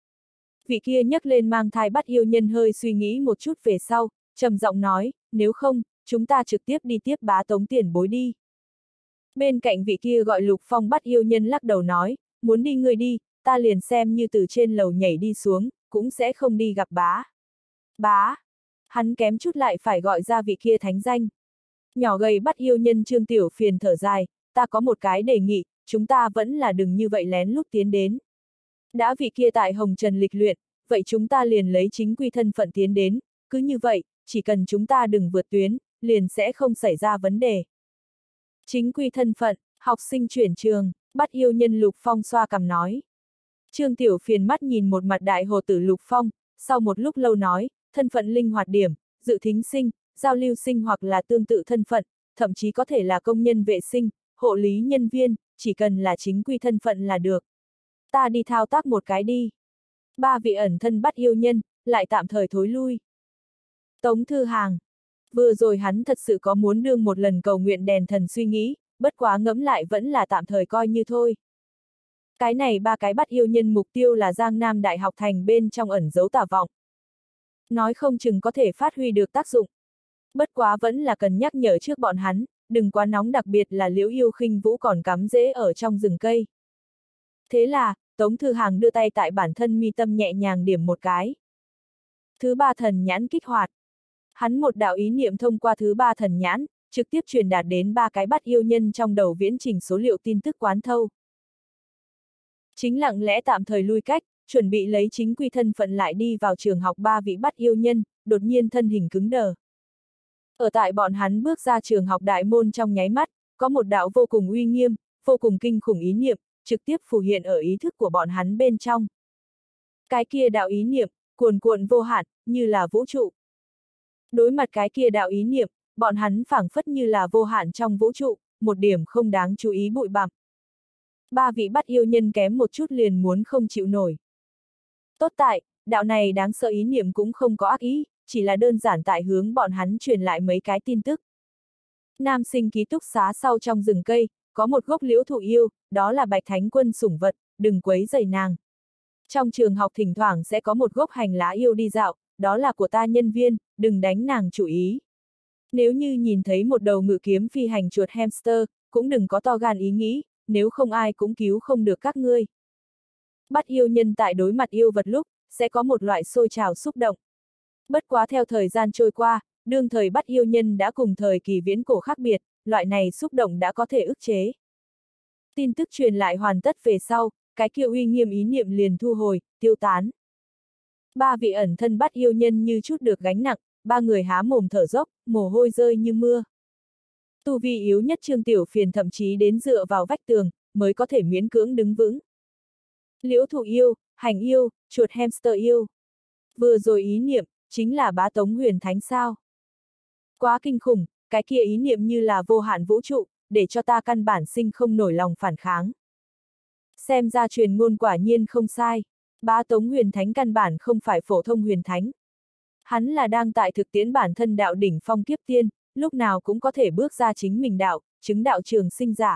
Vị kia nhấc lên mang thai bắt yêu nhân hơi suy nghĩ một chút về sau, trầm giọng nói, nếu không, chúng ta trực tiếp đi tiếp bá Tống tiền bối đi. Bên cạnh vị kia gọi Lục Phong bắt yêu nhân lắc đầu nói, muốn đi người đi, ta liền xem như từ trên lầu nhảy đi xuống, cũng sẽ không đi gặp bá. Bá! Hắn kém chút lại phải gọi ra vị kia thánh danh. Nhỏ gầy bắt yêu nhân Trương Tiểu Phiền thở dài, ta có một cái đề nghị, chúng ta vẫn là đừng như vậy lén lút tiến đến. Đã vị kia tại Hồng Trần lịch luyện, vậy chúng ta liền lấy chính quy thân phận tiến đến, cứ như vậy, chỉ cần chúng ta đừng vượt tuyến, liền sẽ không xảy ra vấn đề. Chính quy thân phận, học sinh chuyển trường, bắt yêu nhân Lục Phong xoa cằm nói. Trương Tiểu Phiền mắt nhìn một mặt đại hồ tử Lục Phong, sau một lúc lâu nói, thân phận linh hoạt điểm, dự thính sinh, giao lưu sinh hoặc là tương tự thân phận, thậm chí có thể là công nhân vệ sinh, hộ lý nhân viên, chỉ cần là chính quy thân phận là được. Ta đi thao tác một cái đi. Ba vị ẩn thân bắt yêu nhân, lại tạm thời thối lui. Tống Thư Hàng. Vừa rồi hắn thật sự có muốn đương một lần cầu nguyện đèn thần suy nghĩ, bất quá ngẫm lại vẫn là tạm thời coi như thôi. Cái này ba cái bắt yêu nhân mục tiêu là Giang Nam Đại học thành bên trong ẩn giấu tà vọng. Nói không chừng có thể phát huy được tác dụng. Bất quá vẫn là cần nhắc nhở trước bọn hắn, đừng quá nóng, đặc biệt là Liễu Yêu Khinh Vũ còn cắm rễ ở trong rừng cây. Thế là, Tống Thư Hàng đưa tay tại bản thân mi tâm nhẹ nhàng điểm một cái. Thứ ba thần nhãn kích hoạt. Hắn một đạo ý niệm thông qua thứ ba thần nhãn, trực tiếp truyền đạt đến ba cái bắt yêu nhân trong đầu viễn trình số liệu tin tức quán thâu. Chính lặng lẽ tạm thời lui cách, chuẩn bị lấy chính quy thân phận lại đi vào trường học ba vị bắt yêu nhân, đột nhiên thân hình cứng đờ. Ở tại bọn hắn bước ra trường học đại môn trong nháy mắt, có một đạo vô cùng uy nghiêm, vô cùng kinh khủng ý niệm, trực tiếp phù hiện ở ý thức của bọn hắn bên trong. Cái kia đạo ý niệm, cuồn cuộn vô hạn, như là vũ trụ. Đối mặt cái kia đạo ý niệm, bọn hắn phảng phất như là vô hạn trong vũ trụ, một điểm không đáng chú ý bụi bặm. Ba vị bắt yêu nhân kém một chút liền muốn không chịu nổi. Tốt tại, đạo này đáng sợ ý niệm cũng không có ác ý, chỉ là đơn giản tại hướng bọn hắn truyền lại mấy cái tin tức. Nam sinh ký túc xá sau trong rừng cây, có một gốc liễu thụ yêu, đó là Bạch Thánh Quân sủng vật, đừng quấy rầy nàng. Trong trường học thỉnh thoảng sẽ có một gốc hành lá yêu đi dạo, đó là của ta nhân viên, đừng đánh nàng chủ ý. Nếu như nhìn thấy một đầu ngự kiếm phi hành chuột hamster, cũng đừng có to gan ý nghĩ, nếu không ai cũng cứu không được các ngươi. Bắt yêu nhân tại đối mặt yêu vật lúc, sẽ có một loại sôi trào xúc động. Bất quá theo thời gian trôi qua, đương thời bắt yêu nhân đã cùng thời kỳ viễn cổ khác biệt, loại này xúc động đã có thể ức chế. Tin tức truyền lại hoàn tất về sau, cái kia uy nghiêm ý niệm liền thu hồi, tiêu tán. Ba vị ẩn thân bắt yêu nhân như chút được gánh nặng, ba người há mồm thở dốc, mồ hôi rơi như mưa. Tu vi yếu nhất Trương Tiểu Phiền thậm chí đến dựa vào vách tường, mới có thể miễn cưỡng đứng vững. Liễu thụ yêu, hành yêu, chuột hamster yêu. Vừa rồi ý niệm, chính là bá Tống Huyền Thánh sao. Quá kinh khủng, cái kia ý niệm như là vô hạn vũ trụ, để cho ta căn bản sinh không nổi lòng phản kháng. Xem ra truyền ngôn quả nhiên không sai, bá Tống Huyền Thánh căn bản không phải phổ thông huyền thánh. Hắn là đang tại thực tiễn bản thân đạo đỉnh phong kiếp tiên, lúc nào cũng có thể bước ra chính mình đạo, chứng đạo trường sinh giả.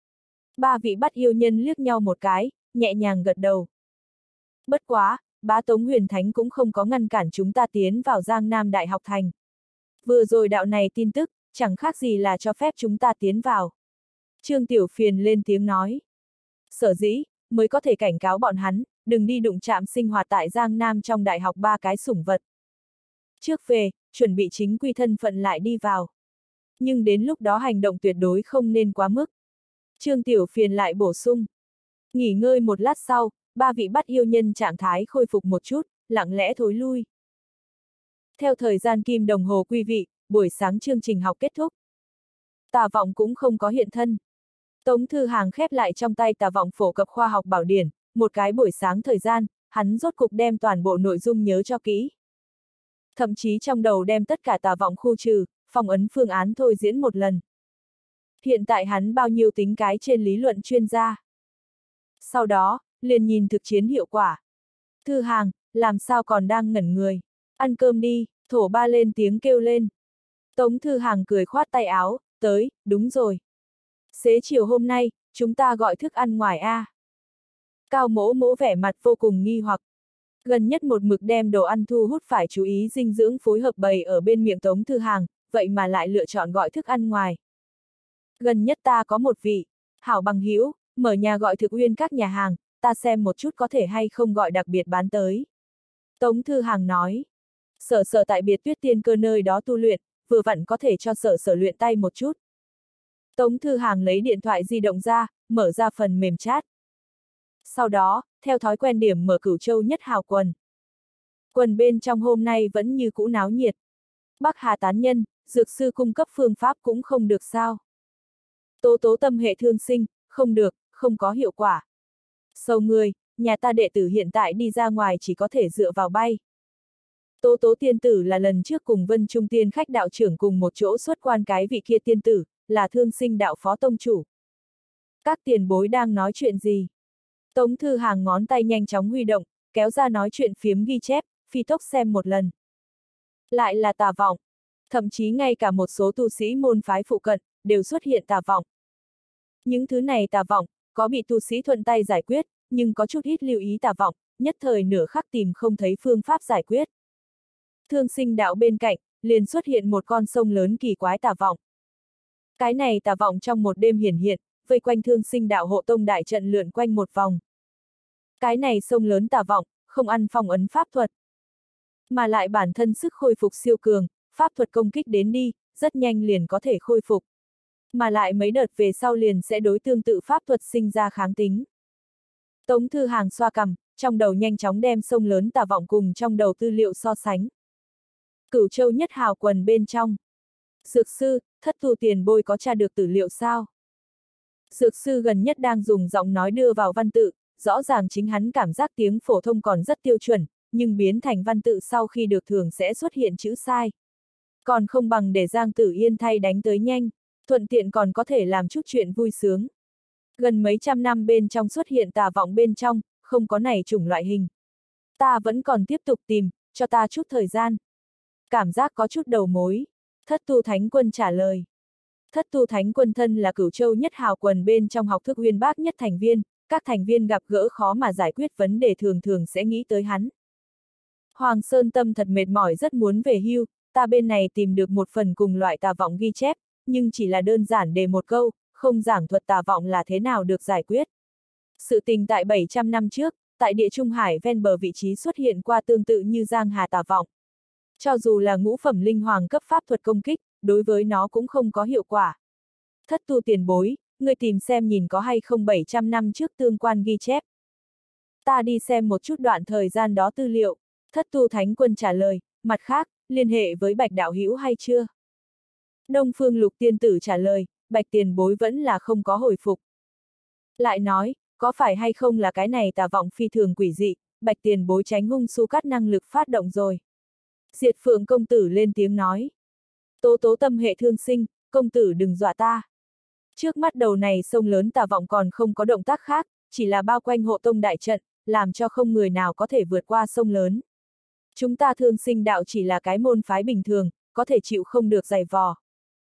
Ba vị bắt yêu nhân liếc nhau một cái, nhẹ nhàng gật đầu. Bất quá, bá Tống Huyền Thánh cũng không có ngăn cản chúng ta tiến vào Giang Nam Đại học thành. Vừa rồi đạo này tin tức, chẳng khác gì là cho phép chúng ta tiến vào. Trương Tiểu Phiền lên tiếng nói. Sở dĩ, mới có thể cảnh cáo bọn hắn, đừng đi đụng chạm sinh hoạt tại Giang Nam trong đại học ba cái sủng vật. Trước về, chuẩn bị chính quy thân phận lại đi vào. Nhưng đến lúc đó hành động tuyệt đối không nên quá mức. Trương Tiểu Phiền lại bổ sung. Nghỉ ngơi một lát sau, ba vị bắt yêu nhân trạng thái khôi phục một chút, lặng lẽ thối lui. Theo thời gian kim đồng hồ quý vị, buổi sáng chương trình học kết thúc. Tà vọng cũng không có hiện thân. Tống Thư Hàng khép lại trong tay tà vọng phổ cập khoa học bảo điển, một cái buổi sáng thời gian, hắn rốt cục đem toàn bộ nội dung nhớ cho kỹ. Thậm chí trong đầu đem tất cả tà vọng khu trừ, phong ấn phương án thôi diễn một lần. Hiện tại hắn bao nhiêu tính cái trên lý luận chuyên gia. Sau đó, liền nhìn thực chiến hiệu quả. Thư Hàng, làm sao còn đang ngẩn người. Ăn cơm đi, thổ ba lên tiếng kêu lên. Tống Thư Hàng cười khoát tay áo, tới, đúng rồi. Xế chiều hôm nay, chúng ta gọi thức ăn ngoài a. Cao Mỗ Mỗ vẻ mặt vô cùng nghi hoặc. Gần nhất một mực đem đồ ăn thu hút phải chú ý dinh dưỡng phối hợp bày ở bên miệng Tống Thư Hàng, vậy mà lại lựa chọn gọi thức ăn ngoài. Gần nhất ta có một vị hảo bằng hữu, mở nhà gọi thực uyên các nhà hàng, ta xem một chút có thể hay không gọi đặc biệt bán tới. Tống Thư Hàng nói, sở sở tại biệt tuyết tiên cơ nơi đó tu luyện, vừa vặn có thể cho sở sở luyện tay một chút. Tống Thư Hàng lấy điện thoại di động ra, mở ra phần mềm chat. Sau đó, theo thói quen điểm mở Cửu Châu Nhất Hào quần. Quần bên trong hôm nay vẫn như cũ náo nhiệt. Bắc Hà tán nhân, dược sư cung cấp phương pháp cũng không được sao. Tố tố tâm hệ thương sinh, không được, không có hiệu quả. Sâu người, nhà ta đệ tử hiện tại đi ra ngoài chỉ có thể dựa vào bay. Tố tố tiên tử là lần trước cùng Vân Trung tiên khách đạo trưởng cùng một chỗ xuất quan cái vị kia tiên tử, là thương sinh đạo phó tông chủ. Các tiền bối đang nói chuyện gì? Tống Thư Hàng ngón tay nhanh chóng huy động, kéo ra nói chuyện phiếm ghi chép, phi tốc xem một lần. Lại là tà vọng. Thậm chí ngay cả một số tu sĩ môn phái phụ cận, đều xuất hiện tà vọng. Những thứ này tà vọng, có bị tu sĩ thuận tay giải quyết, nhưng có chút ít lưu ý tà vọng, nhất thời nửa khắc tìm không thấy phương pháp giải quyết. Thương sinh đạo bên cạnh, liền xuất hiện một con sông lớn kỳ quái tà vọng. Cái này tà vọng trong một đêm hiển hiện, vây quanh thương sinh đạo hộ tông đại trận lượn quanh một vòng. Cái này sông lớn tà vọng, không ăn phong ấn pháp thuật. Mà lại bản thân sức khôi phục siêu cường, pháp thuật công kích đến đi, rất nhanh liền có thể khôi phục. Mà lại mấy đợt về sau liền sẽ đối tương tự pháp thuật sinh ra kháng tính. Tống Thư Hàng xoa cằm, trong đầu nhanh chóng đem sông lớn tà vọng cùng trong đầu tư liệu so sánh. Cửu Châu Nhất Hào quần bên trong. Dược sư, thất tu tiền bôi có tra được tư liệu sao? Dược sư gần nhất đang dùng giọng nói đưa vào văn tự, rõ ràng chính hắn cảm giác tiếng phổ thông còn rất tiêu chuẩn, nhưng biến thành văn tự sau khi được thường sẽ xuất hiện chữ sai. Còn không bằng để Giang Tử Yên thay đánh tới nhanh, thuận tiện còn có thể làm chút chuyện vui sướng. Gần mấy trăm năm bên trong xuất hiện tà vọng bên trong, không có này chủng loại hình. Ta vẫn còn tiếp tục tìm, cho ta chút thời gian. Cảm giác có chút đầu mối. Thất tu thánh quân trả lời. Thất tu thánh quân thân là Cửu Châu Nhất Hào quần bên trong học thức uyên bác nhất thành viên, các thành viên gặp gỡ khó mà giải quyết vấn đề thường thường sẽ nghĩ tới hắn. Hoàng Sơn Tâm thật mệt mỏi rất muốn về hưu, ta bên này tìm được một phần cùng loại tà vọng ghi chép, nhưng chỉ là đơn giản đề một câu, không giảng thuật tà vọng là thế nào được giải quyết. Sự tình tại bảy trăm năm trước, tại địa Trung Hải ven bờ vị trí xuất hiện qua tương tự như Giang Hà tà vọng. Cho dù là ngũ phẩm linh hoàng cấp pháp thuật công kích, đối với nó cũng không có hiệu quả. Thất tu tiền bối, người tìm xem nhìn có hay không bảy trăm năm trước tương quan ghi chép. Ta đi xem một chút đoạn thời gian đó tư liệu. Thất tu thánh quân trả lời, mặt khác, liên hệ với Bạch đạo hữu hay chưa? Đông Phương Lục tiên tử trả lời, Bạch tiền bối vẫn là không có hồi phục. Lại nói, có phải hay không là cái này tà vọng phi thường quỷ dị, Bạch tiền bối tránh hung su cắt năng lực phát động rồi. Diệt Phượng công tử lên tiếng nói. Tố tố tâm hệ thương sinh, công tử đừng dọa ta. Trước mắt đầu này sông lớn tà vọng còn không có động tác khác, chỉ là bao quanh hộ tông đại trận, làm cho không người nào có thể vượt qua sông lớn. Chúng ta thương sinh đạo chỉ là cái môn phái bình thường, có thể chịu không được dày vò.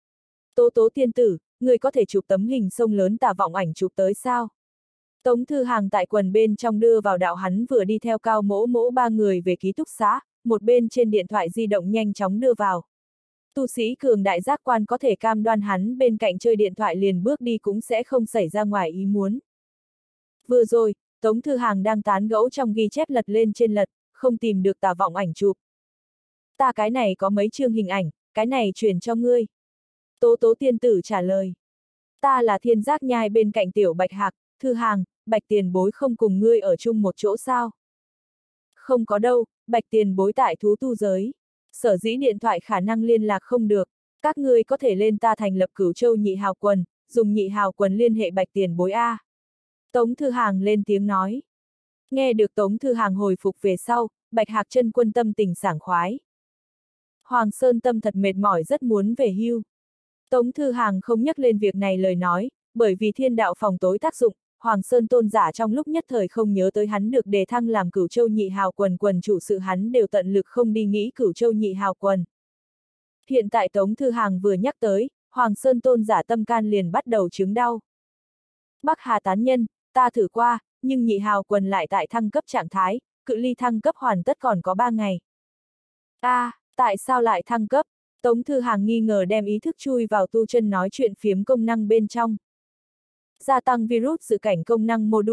Tố tố tiên tử, người có thể chụp tấm hình sông lớn tà vọng ảnh chụp tới sao? Tống Thư Hàng tại quần bên trong đưa vào đạo hắn vừa đi theo Cao Mỗ Mỗ ba người về ký túc xá, một bên trên điện thoại di động nhanh chóng đưa vào. Tu sĩ cường đại giác quan có thể cam đoan hắn bên cạnh chơi điện thoại liền bước đi cũng sẽ không xảy ra ngoài ý muốn. Vừa rồi, Tống Thư Hàng đang tán gẫu trong ghi chép lật lên trên lật, không tìm được tà vọng ảnh chụp. Ta cái này có mấy chương hình ảnh, cái này truyền cho ngươi. Tố tố tiên tử trả lời. Ta là Thiên Giác Nhai bên cạnh tiểu Bạch Hạc, Thư Hàng, Bạch tiền bối không cùng ngươi ở chung một chỗ sao? Không có đâu, Bạch tiền bối tại thú tu giới. Sở dĩ điện thoại khả năng liên lạc không được, các ngươi có thể lên ta thành lập Cửu Châu nhị hào quần, dùng nhị hào quần liên hệ Bạch tiền bối A. Tống Thư Hàng lên tiếng nói. Nghe được Tống Thư Hàng hồi phục về sau, Bạch Hạc chân quân tâm tình sảng khoái. Hoàng Sơn Tâm thật mệt mỏi rất muốn về hưu. Tống Thư Hàng không nhắc lên việc này lời nói, bởi vì thiên đạo phòng tối tác dụng, Hoàng Sơn tôn giả trong lúc nhất thời không nhớ tới hắn được đề thăng làm Cửu Châu nhị hào quần quần chủ sự hắn đều tận lực không đi nghĩ Cửu Châu nhị hào quần. Hiện tại Tống Thư Hàng vừa nhắc tới, Hoàng Sơn tôn giả tâm can liền bắt đầu chứng đau. Bắc Hà tán nhân, ta thử qua, nhưng nhị hào quần lại tại thăng cấp trạng thái, cự ly thăng cấp hoàn tất còn có ba ngày. A, à, tại sao lại thăng cấp? Tống Thư Hàng nghi ngờ đem ý thức chui vào tu chân nói chuyện phiếm công năng bên trong. Gia tăng virus dự cảnh công năng module,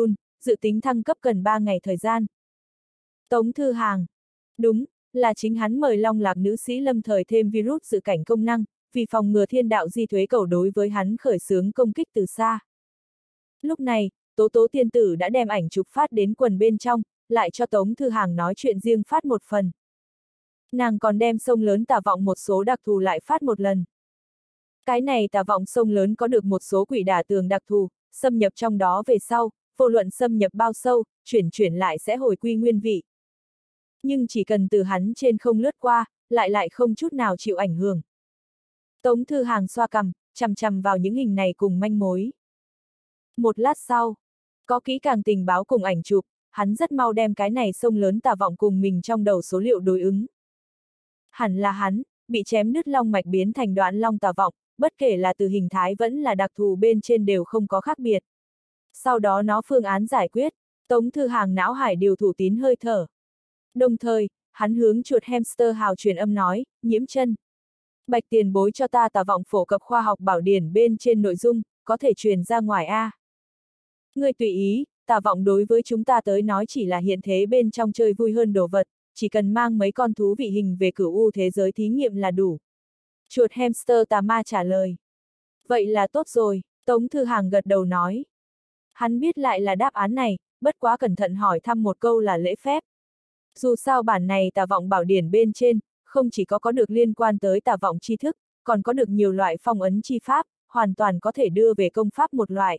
dự tính thăng cấp cần ba ngày thời gian. Tống Thư Hàng. Đúng, là chính hắn mời Long Lạc nữ sĩ lâm thời thêm virus dự cảnh công năng, vì phòng ngừa thiên đạo di thuế cầu đối với hắn khởi xướng công kích từ xa. Lúc này, Tố Tố tiên tử đã đem ảnh chụp phát đến quần bên trong, lại cho Tống Thư Hàng nói chuyện riêng phát một phần. Nàng còn đem sông lớn Tà Vọng một số đặc thù lại phát một lần. Cái này Tà Vọng sông lớn có được một số quỷ đả tường đặc thù, xâm nhập trong đó về sau, vô luận xâm nhập bao sâu, chuyển chuyển lại sẽ hồi quy nguyên vị. Nhưng chỉ cần từ hắn trên không lướt qua, lại lại không chút nào chịu ảnh hưởng. Tống Thư Hàng xoa cằm, chằm chằm vào những hình này cùng manh mối. Một lát sau, có kỹ càng tình báo cùng ảnh chụp, hắn rất mau đem cái này sông lớn Tà Vọng cùng mình trong đầu số liệu đối ứng. Hẳn là hắn, bị chém đứt long mạch biến thành đoạn long Tà Vọng, bất kể là từ hình thái vẫn là đặc thù bên trên đều không có khác biệt. Sau đó nó phương án giải quyết, Tống Thư Hàng não hải điều thủ tín hơi thở. Đồng thời, hắn hướng chuột hamster hào truyền âm nói, Nhiễm Chân. Bạch tiền bối cho ta Tà Vọng phổ cập khoa học bảo điển bên trên nội dung, có thể truyền ra ngoài a. Ngươi tùy ý, Tà Vọng đối với chúng ta tới nói chỉ là hiện thế bên trong chơi vui hơn đồ vật, chỉ cần mang mấy con thú vị hình về cửu u thế giới thí nghiệm là đủ. Chuột hamster tà ma trả lời. Vậy là tốt rồi, Tống Thư Hàng gật đầu nói. Hắn biết lại là đáp án này, bất quá cẩn thận hỏi thăm một câu là lễ phép. Dù sao bản này Tà Vọng bảo điển bên trên, không chỉ có có được liên quan tới Tà Vọng tri thức, còn có được nhiều loại phong ấn chi pháp, hoàn toàn có thể đưa về công pháp một loại.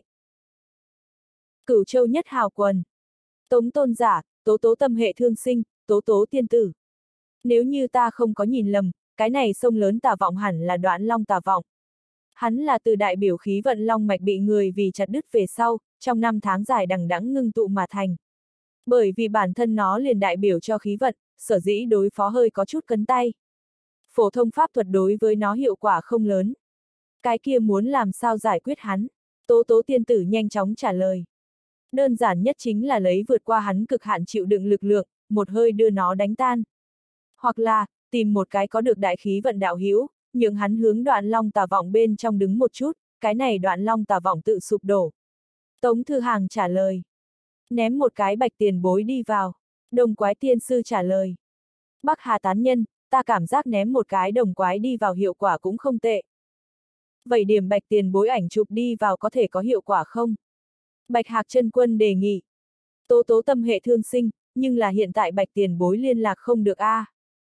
Cửu Châu nhất hào quần. Tống tôn giả, Tố Tố tâm hệ thương sinh, Tố Tố tiên tử. Nếu như ta không có nhìn lầm, cái này sông lớn Tà Vọng hẳn là Đoạn Long Tà Vọng. Hắn là từ đại biểu khí vận long mạch bị người vì chặt đứt về sau, trong năm tháng dài đằng đẵng ngưng tụ mà thành. Bởi vì bản thân nó liền đại biểu cho khí vận, sở dĩ đối phó hơi có chút cấn tay. Phổ thông pháp thuật đối với nó hiệu quả không lớn. Cái kia muốn làm sao giải quyết hắn? Tố Tố tiên tử nhanh chóng trả lời. Đơn giản nhất chính là lấy vượt qua hắn cực hạn chịu đựng lực lượng, một hơi đưa nó đánh tan. Hoặc là, tìm một cái có được đại khí vận đạo hữu, nhường hắn hướng Đoạn Long Tà Vọng bên trong đứng một chút, cái này Đoạn Long Tà Vọng tự sụp đổ. Tống Thư Hàng trả lời. Ném một cái bạch tiền bối đi vào. Đồng quái tiên sư trả lời. Bắc Hà tán nhân, ta cảm giác ném một cái đồng quái đi vào hiệu quả cũng không tệ. Vậy điểm bạch tiền bối ảnh chụp đi vào có thể có hiệu quả không? Bạch Hạc Chân Quân đề nghị. Tố Tố tâm hệ thương sinh, nhưng là hiện tại bạch tiền bối liên lạc không được a. À.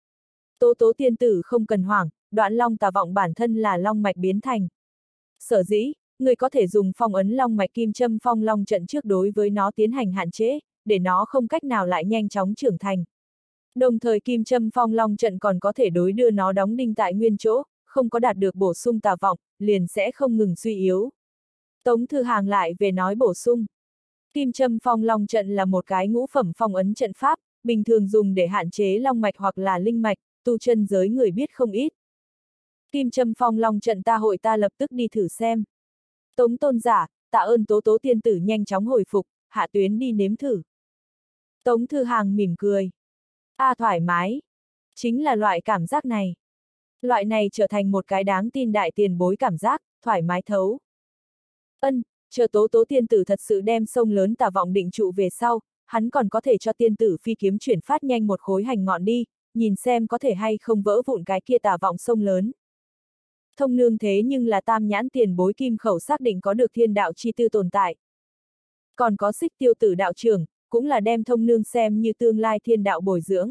Tố Tố tiên tử không cần hoảng, Đoạn Long Tà Vọng bản thân là long mạch biến thành. Sở dĩ, người có thể dùng phong ấn long mạch kim châm phong long trận trước đối với nó tiến hành hạn chế, để nó không cách nào lại nhanh chóng trưởng thành. Đồng thời kim châm phong long trận còn có thể đối đưa nó đóng đinh tại nguyên chỗ, không có đạt được bổ sung Tà Vọng, liền sẽ không ngừng suy yếu. Tống Thư Hàng lại về nói bổ sung. Kim châm phong long trận là một cái ngũ phẩm phong ấn trận pháp, bình thường dùng để hạn chế long mạch hoặc là linh mạch, tu chân giới người biết không ít. Kim châm phong long trận ta hội ta lập tức đi thử xem. Tống tôn giả, tạ ơn Tố Tố tiên tử nhanh chóng hồi phục, hạ tuyến đi nếm thử. Tống Thư Hàng mỉm cười. A à, thoải mái. Chính là loại cảm giác này. Loại này trở thành một cái đáng tin đại tiền bối cảm giác, thoải mái thấu. Ân, chờ Tố Tố tiên tử thật sự đem sông lớn Tà Vọng định trụ về sau, hắn còn có thể cho tiên tử phi kiếm chuyển phát nhanh một khối hành ngọn đi, nhìn xem có thể hay không vỡ vụn cái kia Tà Vọng sông lớn. Thông nương thế nhưng là tam nhãn tiền bối kim khẩu xác định có được thiên đạo chi tư tồn tại. Còn có Xích Tiêu tử đạo trưởng, cũng là đem thông nương xem như tương lai thiên đạo bồi dưỡng.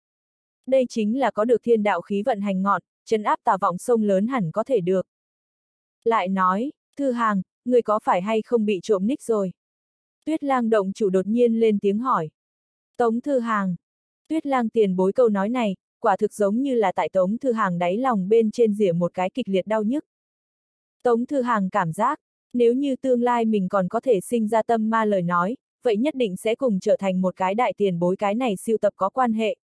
Đây chính là có được thiên đạo khí vận hành ngọn, trấn áp Tà Vọng sông lớn hẳn có thể được. Lại nói, Thư Hàng, người có phải hay không bị trộm nick rồi? Tuyết Lang động chủ đột nhiên lên tiếng hỏi. Tống Thư Hàng. Tuyết Lang tiền bối câu nói này, quả thực giống như là tại Tống Thư Hàng đáy lòng bên trên rỉa một cái kịch liệt đau nhức. Tống Thư Hàng cảm giác, nếu như tương lai mình còn có thể sinh ra tâm ma lời nói, vậy nhất định sẽ cùng trở thành một cái đại tiền bối cái này siêu tập có quan hệ.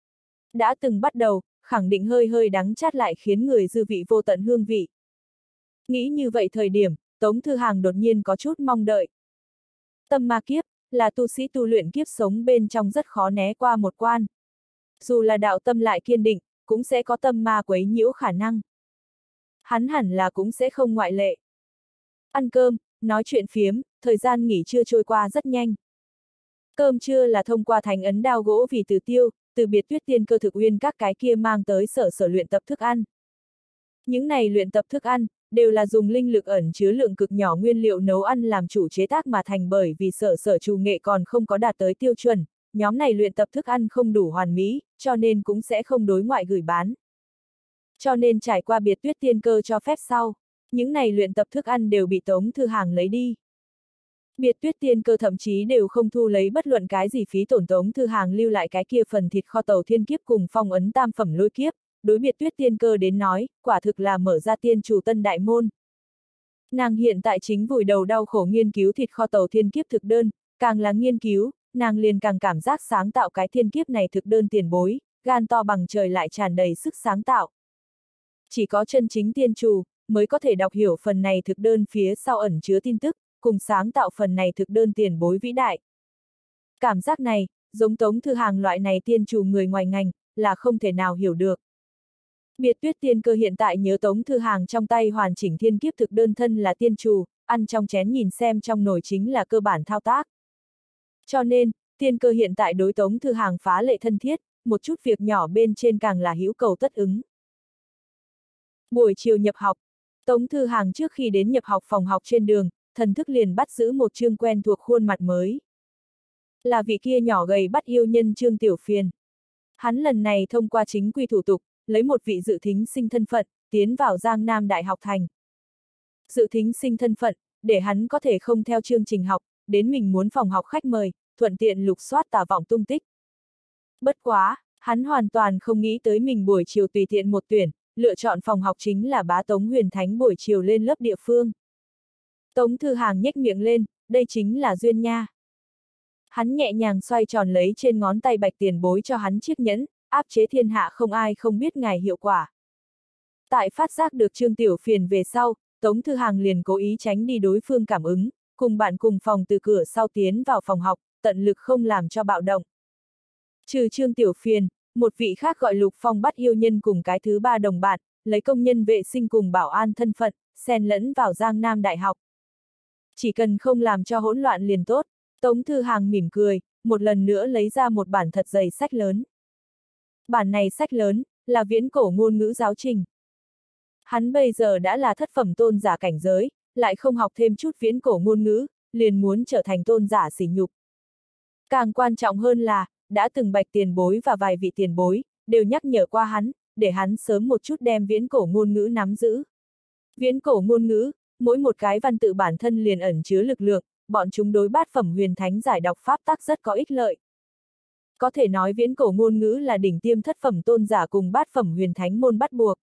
Đã từng bắt đầu, khẳng định hơi hơi đắng chát lại khiến người dư vị vô tận hương vị. Nghĩ như vậy thời điểm, Tống Thư Hàng đột nhiên có chút mong đợi. Tâm ma kiếp, là tu sĩ tu luyện kiếp sống bên trong rất khó né qua một quan. Dù là đạo tâm lại kiên định, cũng sẽ có tâm ma quấy nhiễu khả năng. Hắn hẳn là cũng sẽ không ngoại lệ. Ăn cơm, nói chuyện phiếm, thời gian nghỉ trưa trôi qua rất nhanh. Cơm trưa là thông qua thánh ấn đao gỗ vì Từ Tiêu, từ biệt Tuyết Tiên Cơ Thực Uyên các cái kia mang tới sở sở luyện tập thức ăn. Những này luyện tập thức ăn, đều là dùng linh lực ẩn chứa lượng cực nhỏ nguyên liệu nấu ăn làm chủ chế tác mà thành, bởi vì sở sở trù nghệ còn không có đạt tới tiêu chuẩn, nhóm này luyện tập thức ăn không đủ hoàn mỹ, cho nên cũng sẽ không đối ngoại gửi bán. Cho nên trải qua biệt Tuyết Tiên Cơ cho phép sau, những này luyện tập thức ăn đều bị Tống Thư Hàng lấy đi. Biệt Tuyết Tiên Cơ thậm chí đều không thu lấy bất luận cái gì phí tổn. Tống Thư Hàng lưu lại cái kia phần thịt kho tàu thiên kiếp cùng phong ấn tam phẩm lôi kiếp, đối Biệt Tuyết Tiên Cơ đến nói, quả thực là mở ra tiên chủ tân đại môn. Nàng hiện tại chính vùi đầu đau khổ nghiên cứu thịt kho tàu thiên kiếp thực đơn, càng là nghiên cứu, nàng liền càng cảm giác sáng tạo cái thiên kiếp này thực đơn tiền bối, gan to bằng trời lại tràn đầy sức sáng tạo. Chỉ có chân chính tiên chủ, mới có thể đọc hiểu phần này thực đơn phía sau ẩn chứa tin tức, cùng sáng tạo phần này thực đơn tiền bối vĩ đại. Cảm giác này, giống Tống Thư Hàng loại này tiên chủ người ngoài ngành, là không thể nào hiểu được. Biệt Tuyết Tiên Cơ hiện tại nhớ Tống Thư Hàng trong tay hoàn chỉnh thiên kiếp thực đơn thân là tiên chủ, ăn trong chén nhìn xem trong nồi chính là cơ bản thao tác. Cho nên, Tiên Cơ hiện tại đối Tống Thư Hàng phá lệ thân thiết, một chút việc nhỏ bên trên càng là hữu cầu tất ứng. Buổi chiều nhập học, Tống Thư Hàng trước khi đến nhập học phòng học trên đường, thần thức liền bắt giữ một chương quen thuộc khuôn mặt mới. Là vị kia nhỏ gầy bắt yêu nhân Trương Tiểu Phiền. Hắn lần này thông qua chính quy thủ tục, lấy một vị dự thính sinh thân phận, tiến vào Giang Nam Đại học thành. Dự thính sinh thân phận, để hắn có thể không theo chương trình học, đến mình muốn phòng học khách mời, thuận tiện lục soát Tà Vọng tung tích. Bất quá, hắn hoàn toàn không nghĩ tới mình buổi chiều tùy tiện một tuyển, lựa chọn phòng học chính là bá Tống Huyền Thánh buổi chiều lên lớp địa phương. Tống Thư Hàng nhếch miệng lên, đây chính là duyên nha. Hắn nhẹ nhàng xoay tròn lấy trên ngón tay bạch tiền bối cho hắn chiếc nhẫn, áp chế thiên hạ không ai không biết ngài hiệu quả. Tại phát giác được Trương Tiểu Phiền về sau, Tống Thư Hàng liền cố ý tránh đi đối phương cảm ứng, cùng bạn cùng phòng từ cửa sau tiến vào phòng học, tận lực không làm cho bạo động. Trừ Trương Tiểu Phiền, một vị khác gọi Lục Phong bắt yêu nhân cùng cái thứ ba đồng bạn, lấy công nhân vệ sinh cùng bảo an thân phận, xen lẫn vào Giang Nam Đại học. Chỉ cần không làm cho hỗn loạn liền tốt, Tống Thư Hàng mỉm cười, một lần nữa lấy ra một bản thật dày sách lớn. Bản này sách lớn, là viễn cổ ngôn ngữ giáo trình. Hắn bây giờ đã là thất phẩm tôn giả cảnh giới, lại không học thêm chút viễn cổ ngôn ngữ, liền muốn trở thành tôn giả sỉ nhục. Càng quan trọng hơn là, đã từng bạch tiền bối và vài vị tiền bối, đều nhắc nhở qua hắn, để hắn sớm một chút đem viễn cổ ngôn ngữ nắm giữ. Viễn cổ ngôn ngữ, mỗi một cái văn tự bản thân liền ẩn chứa lực lượng, bọn chúng đối bát phẩm huyền thánh giải đọc pháp tắc rất có ích lợi. Có thể nói viễn cổ ngôn ngữ là đỉnh tiêm thất phẩm tôn giả cùng bát phẩm huyền thánh môn bắt buộc.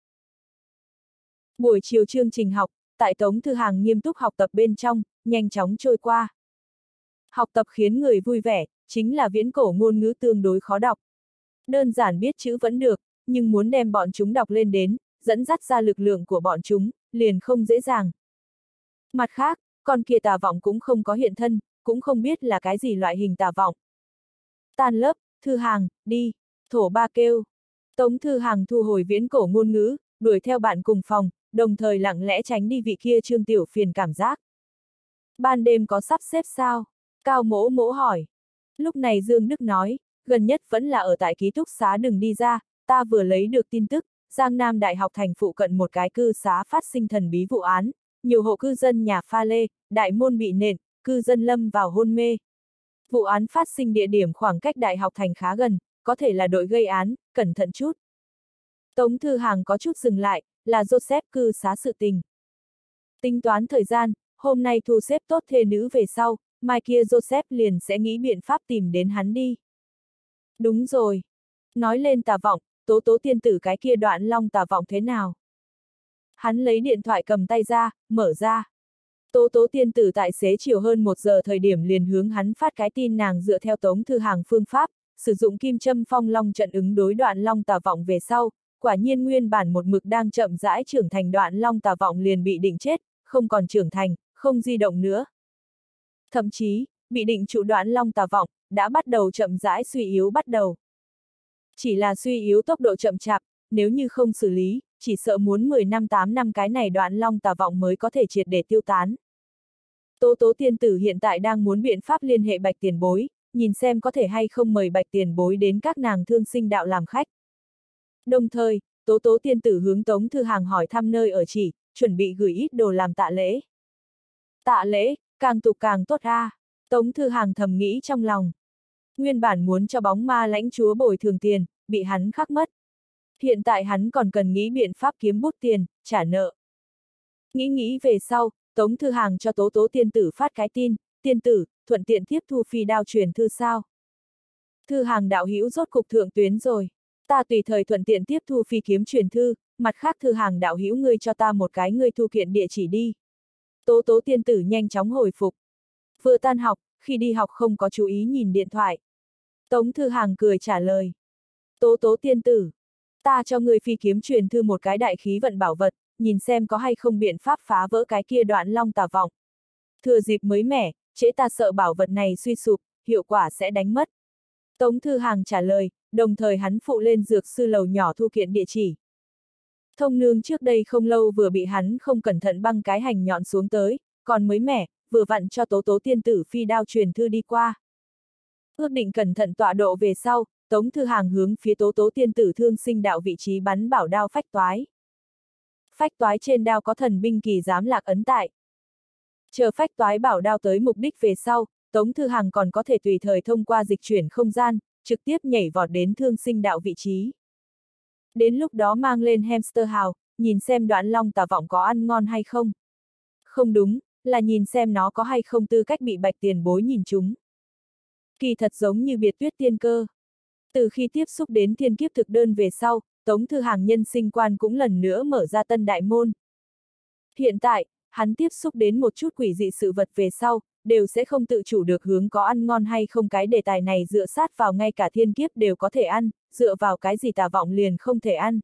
Buổi chiều chương trình học, tại Tống Thư Hàng nghiêm túc học tập bên trong, nhanh chóng trôi qua. Học tập khiến người vui vẻ, chính là viễn cổ ngôn ngữ tương đối khó đọc. Đơn giản biết chữ vẫn được, nhưng muốn đem bọn chúng đọc lên đến, dẫn dắt ra lực lượng của bọn chúng, liền không dễ dàng. Mặt khác, con kia Tà Vọng cũng không có hiện thân, cũng không biết là cái gì loại hình Tà Vọng. Tan lớp, Thư Hàng, đi, thổ ba kêu. Tống Thư Hàng thu hồi viễn cổ ngôn ngữ, đuổi theo bạn cùng phòng, đồng thời lặng lẽ tránh đi vị kia Trương Tiểu Phiền cảm giác. Ban đêm có sắp xếp sao? Cao Mỗ Mỗ hỏi. Lúc này Dương Đức nói, gần nhất vẫn là ở tại ký túc xá đừng đi ra, ta vừa lấy được tin tức, Giang Nam Đại học thành phụ cận một cái cư xá phát sinh thần bí vụ án, nhiều hộ cư dân nhà pha lê, đại môn bị nện, cư dân lâm vào hôn mê. Vụ án phát sinh địa điểm khoảng cách đại học thành khá gần, có thể là đội gây án, cẩn thận chút. Tống Thư Hàng có chút dừng lại, là Joseph cư xá sự tình. Tính toán thời gian, hôm nay thu xếp tốt thê nữ về sau, mai kia Joseph liền sẽ nghĩ biện pháp tìm đến hắn đi. Đúng rồi. Nói lên Tà Vọng, Tố Tố tiên tử cái kia Đoạn Long Tà Vọng thế nào? Hắn lấy điện thoại cầm tay ra, mở ra. Tố Tố tiên tử tại xế chiều hơn một giờ thời điểm liền hướng hắn phát cái tin nàng dựa theo Tống Thư Hàng phương pháp, sử dụng kim châm phong long trận ứng đối Đoạn Long Tà Vọng về sau, quả nhiên nguyên bản một mực đang chậm rãi trưởng thành Đoạn Long Tà Vọng liền bị định chết, không còn trưởng thành, không di động nữa. Thậm chí, bị định trụ Đoạn Long Tà Vọng, đã bắt đầu chậm rãi suy yếu bắt đầu. Chỉ là suy yếu tốc độ chậm chạp, nếu như không xử lý, chỉ sợ muốn mười năm tám năm cái này Đoạn Long Tà Vọng mới có thể triệt để tiêu tán. Tố Tố tiên tử hiện tại đang muốn biện pháp liên hệ bạch tiền bối, nhìn xem có thể hay không mời Bạch tiền bối đến các nàng thương sinh đạo làm khách. Đồng thời, Tố Tố tiên tử hướng Tống Thư Hàng hỏi thăm nơi ở chỉ, chuẩn bị gửi ít đồ làm tạ lễ. Tạ lễ, càng tục càng tốt a. À. Tống Thư Hàng thầm nghĩ trong lòng. Nguyên bản muốn cho bóng ma lãnh chúa bồi thường tiền, bị hắn khắc mất. Hiện tại hắn còn cần nghĩ biện pháp kiếm bút tiền, trả nợ. Nghĩ nghĩ về sau, Tống Thư Hàng cho Tố Tố tiên tử phát cái tin, tiên tử, thuận tiện tiếp thu phi đao truyền thư sao. Thư Hàng đạo hữu rốt cục thượng tuyến rồi. Ta tùy thời thuận tiện tiếp thu phi kiếm truyền thư, mặt khác Thư Hàng đạo hữu ngươi cho ta một cái ngươi thu kiện địa chỉ đi. Tố Tố tiên tử nhanh chóng hồi phục. Vừa tan học, khi đi học không có chú ý nhìn điện thoại. Tống Thư Hàng cười trả lời. Tố Tố tiên tử, ta cho ngươi phi kiếm truyền thư một cái đại khí vận bảo vật, nhìn xem có hay không biện pháp phá vỡ cái kia đoạn long tà vọng. Thừa dịp mới mẻ, trễ ta sợ bảo vật này suy sụp, hiệu quả sẽ đánh mất. Tống Thư Hàng trả lời, đồng thời hắn phụ lên dược sư lầu nhỏ thu kiện địa chỉ. Thông nương trước đây không lâu vừa bị hắn không cẩn thận băng cái hành nhọn xuống tới, còn mới mẻ, vừa vặn cho Tố Tố tiên tử phi đao truyền thư đi qua. Ước định cẩn thận tọa độ về sau, Tống Thư Hàng hướng phía Tố Tố tiên tử thương sinh đạo vị trí bắn bảo đao phách toái. Phách toái trên đao có thần binh kỳ giám lạc ấn tại. Chờ phách toái bảo đao tới mục đích về sau, Tống Thư Hàng còn có thể tùy thời thông qua dịch chuyển không gian, trực tiếp nhảy vọt đến thương sinh đạo vị trí. Đến lúc đó mang lên hamster hào, nhìn xem đoạn long tà vọng có ăn ngon hay không. Không đúng, là nhìn xem nó có hay không tư cách bị Bạch tiền bối nhìn chúng. Kỳ thật giống như biệt tuyết tiên cơ. Từ khi tiếp xúc đến thiên kiếp thực đơn về sau, Tống Thư Hàng nhân sinh quan cũng lần nữa mở ra tân đại môn. Hiện tại, hắn tiếp xúc đến một chút quỷ dị sự vật về sau, đều sẽ không tự chủ được hướng có ăn ngon hay không cái đề tài này dựa sát vào ngay cả thiên kiếp đều có thể ăn, dựa vào cái gì tà vọng liền không thể ăn.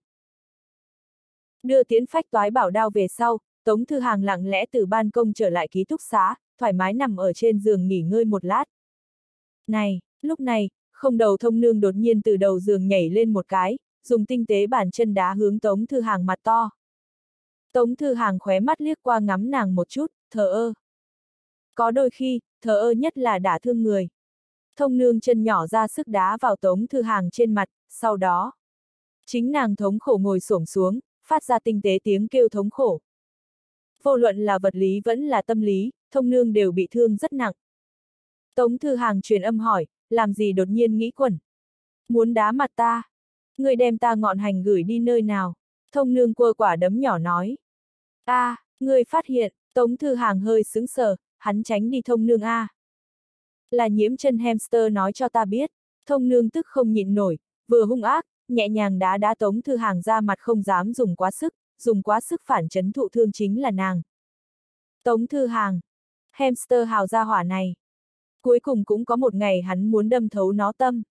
Đưa tiến phách toái bảo đao về sau, Tống Thư Hàng lặng lẽ từ ban công trở lại ký túc xá, thoải mái nằm ở trên giường nghỉ ngơi một lát. Này, lúc này, không đầu thông nương đột nhiên từ đầu giường nhảy lên một cái, dùng tinh tế bàn chân đá hướng Tống Thư Hàng mặt to. Tống Thư Hàng khóe mắt liếc qua ngắm nàng một chút, thờ ơ. Có đôi khi, thờ ơ nhất là đả thương người. Thông nương chân nhỏ ra sức đá vào Tống Thư Hàng trên mặt, sau đó. Chính nàng thống khổ ngồi xổm xuống, phát ra tinh tế tiếng kêu thống khổ. Vô luận là vật lý vẫn là tâm lý, thông nương đều bị thương rất nặng. Tống Thư Hàng truyền âm hỏi, làm gì đột nhiên nghĩ quẩn. Muốn đá mặt ta? Người đem ta ngọn hành gửi đi nơi nào? Thông nương quơ quả đấm nhỏ nói. A, à, người phát hiện, Tống Thư Hàng hơi sững sờ, hắn tránh đi thông nương a. À. Là nhiễm chân hamster nói cho ta biết, thông nương tức không nhịn nổi, vừa hung ác, nhẹ nhàng đá đá Tống Thư Hàng ra mặt không dám dùng quá sức, dùng quá sức phản chấn thụ thương chính là nàng. Tống Thư Hàng, hamster hào gia hỏa này. Cuối cùng cũng có một ngày hắn muốn đâm thấu nó tâm.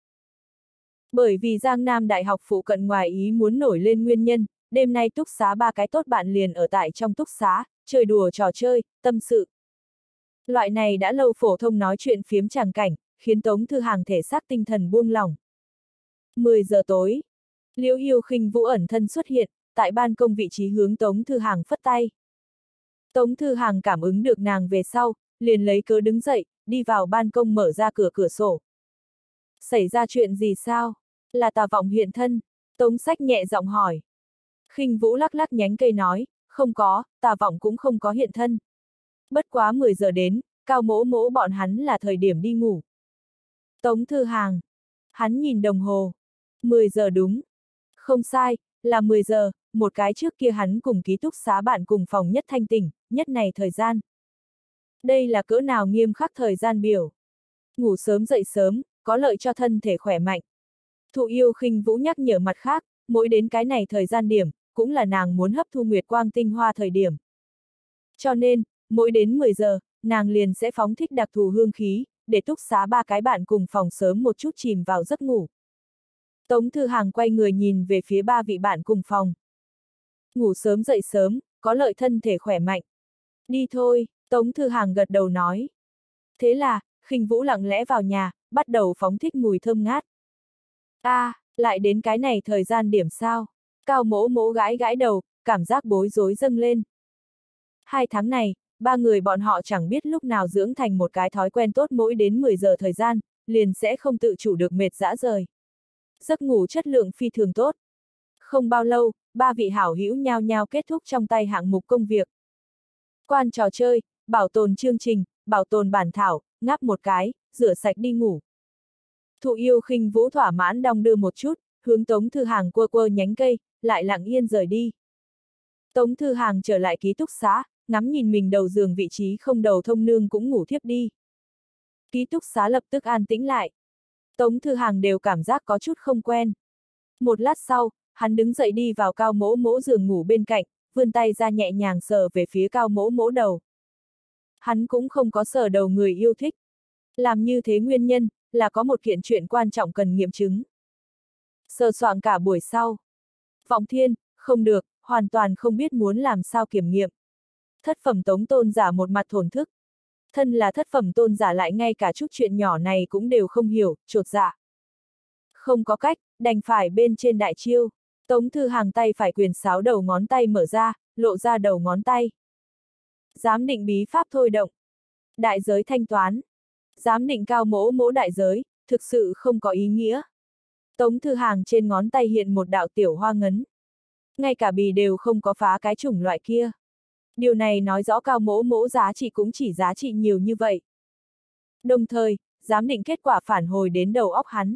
Bởi vì Giang Nam Đại học phụ cận ngoài ý muốn nổi lên nguyên nhân, đêm nay túc xá ba cái tốt bạn liền ở tại trong túc xá, chơi đùa trò chơi, tâm sự. Loại này đã lâu phổ thông nói chuyện phiếm tràng cảnh, khiến Tống Thư Hàng thể xác tinh thần buông lỏng. mười giờ tối, Liễu Yêu Khinh Vũ ẩn thân xuất hiện, tại ban công vị trí hướng Tống Thư Hàng phất tay. Tống Thư Hàng cảm ứng được nàng về sau, liền lấy cớ đứng dậy, đi vào ban công mở ra cửa cửa sổ. Xảy ra chuyện gì sao? Là tà vọng hiện thân? Tống Sách nhẹ giọng hỏi. Khinh Vũ lắc lắc nhánh cây nói, không có, tà vọng cũng không có hiện thân. Bất quá mười giờ đến, Cao Mỗ Mỗ bọn hắn là thời điểm đi ngủ. Tống Thư Hàng. Hắn nhìn đồng hồ. mười giờ đúng. Không sai, là mười giờ, một cái trước kia hắn cùng ký túc xá bạn cùng phòng nhất thanh tỉnh, nhất này thời gian. Đây là cỡ nào nghiêm khắc thời gian biểu. Ngủ sớm dậy sớm, có lợi cho thân thể khỏe mạnh. Thụ Yêu Khinh Vũ nhắc nhở mặt khác, mỗi đến cái này thời gian điểm, cũng là nàng muốn hấp thu nguyệt quang tinh hoa thời điểm. Cho nên, mỗi đến mười giờ, nàng liền sẽ phóng thích đặc thù hương khí, để túc xá ba cái bạn cùng phòng sớm một chút chìm vào giấc ngủ. Tống Thư Hàng quay người nhìn về phía ba vị bạn cùng phòng. Ngủ sớm dậy sớm, có lợi thân thể khỏe mạnh. Đi thôi, Tống Thư Hàng gật đầu nói. Thế là, Khinh Vũ lặng lẽ vào nhà, bắt đầu phóng thích mùi thơm ngát. A, à, lại đến cái này thời gian điểm sao? Cao Mỗ Mỗ gãi gãi đầu, cảm giác bối rối dâng lên. Hai tháng này, ba người bọn họ chẳng biết lúc nào dưỡng thành một cái thói quen tốt, mỗi đến mười giờ thời gian, liền sẽ không tự chủ được mệt rã rời. Giấc ngủ chất lượng phi thường tốt. Không bao lâu, ba vị hảo hữu nhao nhao kết thúc trong tay hạng mục công việc. Quan trò chơi, bảo tồn chương trình, bảo tồn bản thảo, ngáp một cái, rửa sạch đi ngủ. Thụ Yêu Khinh Vũ thỏa mãn đong đưa một chút, hướng Tống Thư Hàng quơ quơ nhánh cây, lại lặng yên rời đi. Tống Thư Hàng trở lại ký túc xá, ngắm nhìn mình đầu giường vị trí không đầu thông nương cũng ngủ thiếp đi. Ký túc xá lập tức an tĩnh lại. Tống Thư Hàng đều cảm giác có chút không quen. Một lát sau, hắn đứng dậy đi vào Cao Mỗ Mỗ giường ngủ bên cạnh, vươn tay ra nhẹ nhàng sờ về phía Cao Mỗ Mỗ đầu. Hắn cũng không có sờ đầu người yêu thích. Làm như thế nguyên nhân, là có một kiện chuyện quan trọng cần nghiệm chứng. Sờ soạng cả buổi sau. Vọng Thiên, không được, hoàn toàn không biết muốn làm sao kiểm nghiệm. Thất phẩm Tống tôn giả một mặt thổn thức. Thân là thất phẩm tôn giả lại ngay cả chút chuyện nhỏ này cũng đều không hiểu, chột dạ. Không có cách, đành phải bên trên đại chiêu. Tống Thư Hàng tay phải quyền sáo đầu ngón tay mở ra, lộ ra đầu ngón tay. Giám định bí pháp thôi động. Đại giới thanh toán. Giám định Cao Mỗ Mỗ đại giới, thực sự không có ý nghĩa. Tống Thư Hàng trên ngón tay hiện một đạo tiểu hoa ngấn. Ngay cả bì đều không có phá cái chủng loại kia. Điều này nói rõ Cao Mỗ Mỗ giá trị cũng chỉ giá trị nhiều như vậy. Đồng thời, giám định kết quả phản hồi đến đầu óc hắn.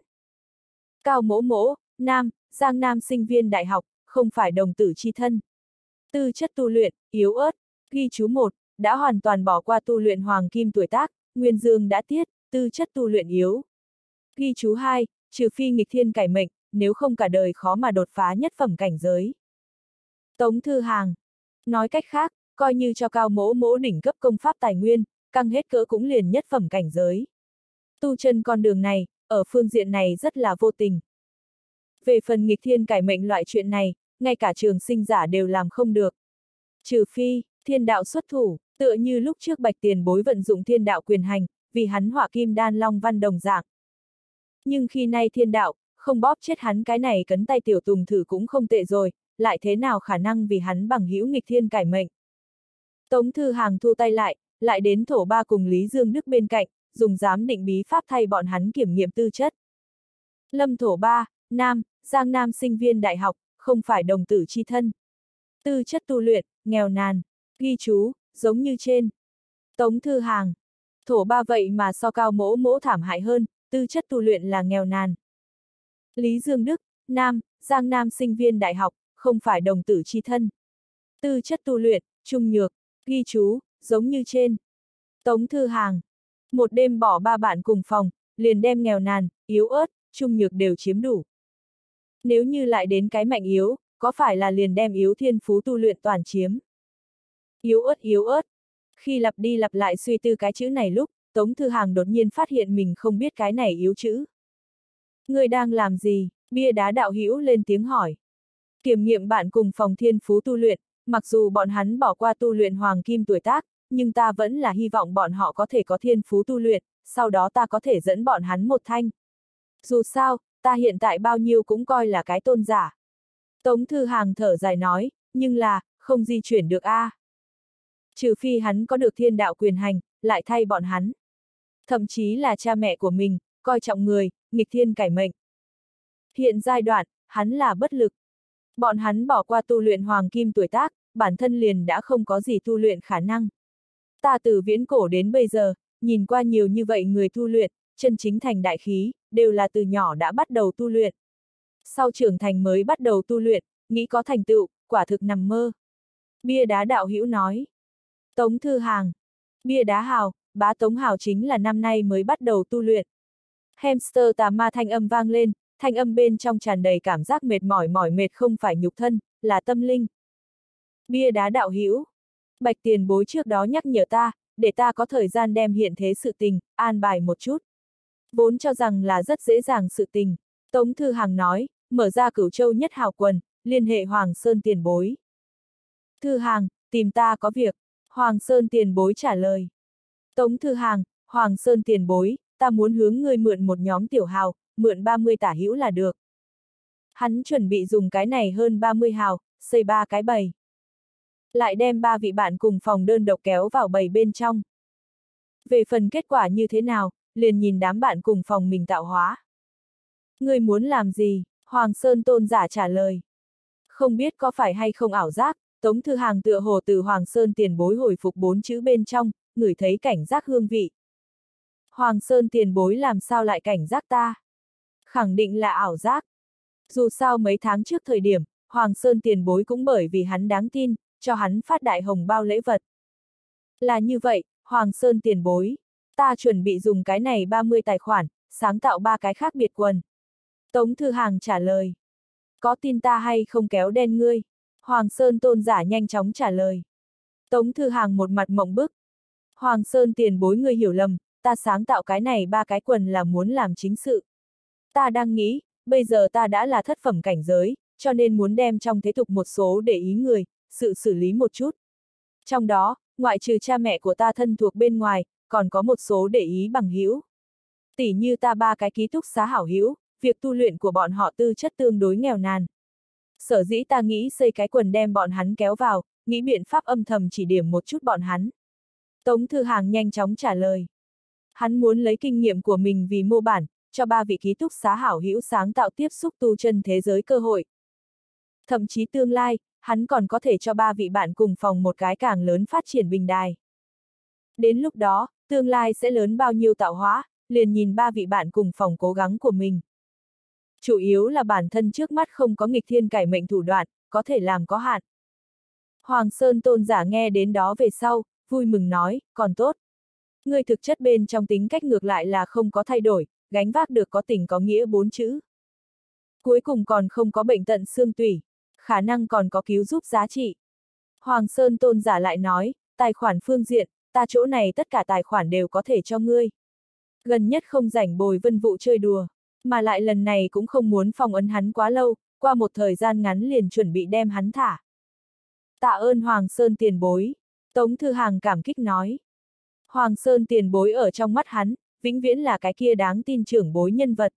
Cao Mỗ Mỗ, nam, Giang Nam sinh viên đại học, không phải đồng tử chi thân. Tư chất tu luyện, yếu ớt. Ghi chú một, đã hoàn toàn bỏ qua tu luyện hoàng kim tuổi tác, nguyên dương đã tiết, tư chất tu luyện yếu. Ghi chú hai, trừ phi nghịch thiên cải mệnh, nếu không cả đời khó mà đột phá nhất phẩm cảnh giới. Tống Thư Hàng. Nói cách khác, coi như cho Cao Mỗ Mỗ đỉnh cấp công pháp tài nguyên, căng hết cỡ cũng liền nhất phẩm cảnh giới. Tu chân con đường này, ở phương diện này rất là vô tình. Về phần nghịch thiên cải mệnh loại chuyện này, ngay cả trường sinh giả đều làm không được. Trừ phi, thiên đạo xuất thủ, tựa như lúc trước Bạch Tiền Bối vận dụng thiên đạo quyền hành, vì hắn họa kim đan long văn đồng dạng. Nhưng khi nay thiên đạo, không bóp chết hắn cái này cấn tay tiểu tùng thử cũng không tệ rồi, lại thế nào khả năng vì hắn bằng hữu nghịch thiên cải mệnh. Tống Thư Hàng thu tay lại, lại đến Thổ Ba cùng Lý Dương Đức bên cạnh, dùng giám định bí pháp thay bọn hắn kiểm nghiệm tư chất. Lâm Thổ Ba, nam, Giang Nam sinh viên đại học, không phải đồng tử chi thân. Tư chất tu luyện, nghèo nàn. Ghi chú, giống như trên. Tống Thư Hàng. Thổ Ba vậy mà so Cao Mỗ Mỗ thảm hại hơn, tư chất tu luyện là nghèo nàn. Lý Dương Đức, nam, Giang Nam sinh viên đại học, không phải đồng tử chi thân. Tư chất tu luyện, trung nhược. Ghi chú, giống như trên. Tống Thư Hàng. Một đêm bỏ ba bạn cùng phòng, liền đem nghèo nàn, yếu ớt, trung nhược đều chiếm đủ. Nếu như lại đến cái mạnh yếu, có phải là liền đem yếu thiên phú tu luyện toàn chiếm? Yếu ớt yếu ớt. Khi lặp đi lặp lại suy tư cái chữ này lúc, Tống Thư Hàng đột nhiên phát hiện mình không biết cái này yếu chữ. Người đang làm gì? Bia đá đạo hữu lên tiếng hỏi. Kiểm nghiệm bạn cùng phòng thiên phú tu luyện, mặc dù bọn hắn bỏ qua tu luyện hoàng kim tuổi tác, nhưng ta vẫn là hy vọng bọn họ có thể có thiên phú tu luyện, sau đó ta có thể dẫn bọn hắn một thanh. Dù sao, ta hiện tại bao nhiêu cũng coi là cái tôn giả. Tống Thư Hàng thở dài nói, nhưng là, không di chuyển được a. À. Trừ phi hắn có được thiên đạo quyền hành, lại thay bọn hắn. Thậm chí là cha mẹ của mình, coi trọng người, nghịch thiên cải mệnh. Hiện giai đoạn, hắn là bất lực. Bọn hắn bỏ qua tu luyện hoàng kim tuổi tác, bản thân liền đã không có gì tu luyện khả năng. Ta từ viễn cổ đến bây giờ, nhìn qua nhiều như vậy người tu luyện, chân chính thành đại khí, đều là từ nhỏ đã bắt đầu tu luyện. Sau trưởng thành mới bắt đầu tu luyện, nghĩ có thành tựu, quả thực nằm mơ. Bia đá đạo hữu nói. Tống Thư Hàng. Bia đá hào, bá Tống Hào chính là năm nay mới bắt đầu tu luyện. Hamster tà ma thanh âm vang lên, thanh âm bên trong tràn đầy cảm giác mệt mỏi mỏi mệt không phải nhục thân, là tâm linh. Bia đá đạo hữu. Bạch Tiền Bối trước đó nhắc nhở ta, để ta có thời gian đem hiện thế sự tình, an bài một chút. Vốn cho rằng là rất dễ dàng sự tình. Tống Thư Hàng nói, mở ra Cửu Châu Nhất Hào quần, liên hệ Hoàng Sơn Tiền Bối. Thư Hàng, tìm ta có việc. Hoàng Sơn Tiền Bối trả lời. Tống Thư Hàng, Hoàng Sơn Tiền Bối, ta muốn hướng ngươi mượn một nhóm tiểu hào, mượn ba mươi tả hữu là được. Hắn chuẩn bị dùng cái này hơn ba mươi hào, xây ba cái bầy. lại đem ba vị bạn cùng phòng đơn độc kéo vào bầy bên trong. Về phần kết quả như thế nào, liền nhìn đám bạn cùng phòng mình tạo hóa. Ngươi muốn làm gì? Hoàng Sơn Tôn giả trả lời. Không biết có phải hay không ảo giác, Tống Thư Hàng tựa hồ từ Hoàng Sơn tiền bối hồi phục bốn chữ bên trong, ngửi thấy cảnh giác hương vị. Hoàng Sơn tiền bối làm sao lại cảnh giác ta? Khẳng định là ảo giác. Dù sao mấy tháng trước thời điểm, Hoàng Sơn tiền bối cũng bởi vì hắn đáng tin, cho hắn phát đại hồng bao lễ vật. Là như vậy, Hoàng Sơn tiền bối, ta chuẩn bị dùng cái này ba mươi tài khoản, sáng tạo ba cái khác biệt quần. Tống Thư Hàng trả lời. Có tin ta hay không kéo đen ngươi? Hoàng Sơn Tôn giả nhanh chóng trả lời. Tống Thư Hàng một mặt mộng bức. Hoàng Sơn tiền bối ngươi hiểu lầm, ta sáng tạo cái này ba cái quần là muốn làm chính sự. Ta đang nghĩ, bây giờ ta đã là thất phẩm cảnh giới, cho nên muốn đem trong thế tục một số để ý người, sự xử lý một chút. Trong đó, ngoại trừ cha mẹ của ta thân thuộc bên ngoài, còn có một số để ý bằng hữu. Tỉ như ta ba cái ký túc xá hảo hữu, việc tu luyện của bọn họ tư chất tương đối nghèo nàn. Sở dĩ ta nghĩ xây cái quần đem bọn hắn kéo vào, nghĩ biện pháp âm thầm chỉ điểm một chút bọn hắn. Tống Thư Hàng nhanh chóng trả lời. Hắn muốn lấy kinh nghiệm của mình vì mô bản, cho ba vị ký túc xá hảo hữu sáng tạo tiếp xúc tu chân thế giới cơ hội. Thậm chí tương lai, hắn còn có thể cho ba vị bạn cùng phòng một cái càng lớn phát triển bình đài. Đến lúc đó, tương lai sẽ lớn bao nhiêu tạo hóa, liền nhìn ba vị bạn cùng phòng cố gắng của mình. Chủ yếu là bản thân trước mắt không có nghịch thiên cải mệnh thủ đoạn, có thể làm có hạn. Hoàng Sơn Tôn giả nghe đến đó về sau, vui mừng nói, còn tốt. Ngươi thực chất bên trong tính cách ngược lại là không có thay đổi, gánh vác được có tình có nghĩa bốn chữ. Cuối cùng còn không có bệnh tận xương tủy, khả năng còn có cứu giúp giá trị. Hoàng Sơn Tôn giả lại nói, tài khoản phương diện, ta chỗ này tất cả tài khoản đều có thể cho ngươi. Gần nhất không rảnh bồi vân vụ chơi đùa, mà lại lần này cũng không muốn phong ấn hắn quá lâu, qua một thời gian ngắn liền chuẩn bị đem hắn thả. Tạ ơn Hoàng Sơn tiền bối, Tống Thư Hàng cảm kích nói. Hoàng Sơn tiền bối ở trong mắt hắn, vĩnh viễn là cái kia đáng tin trưởng bối nhân vật.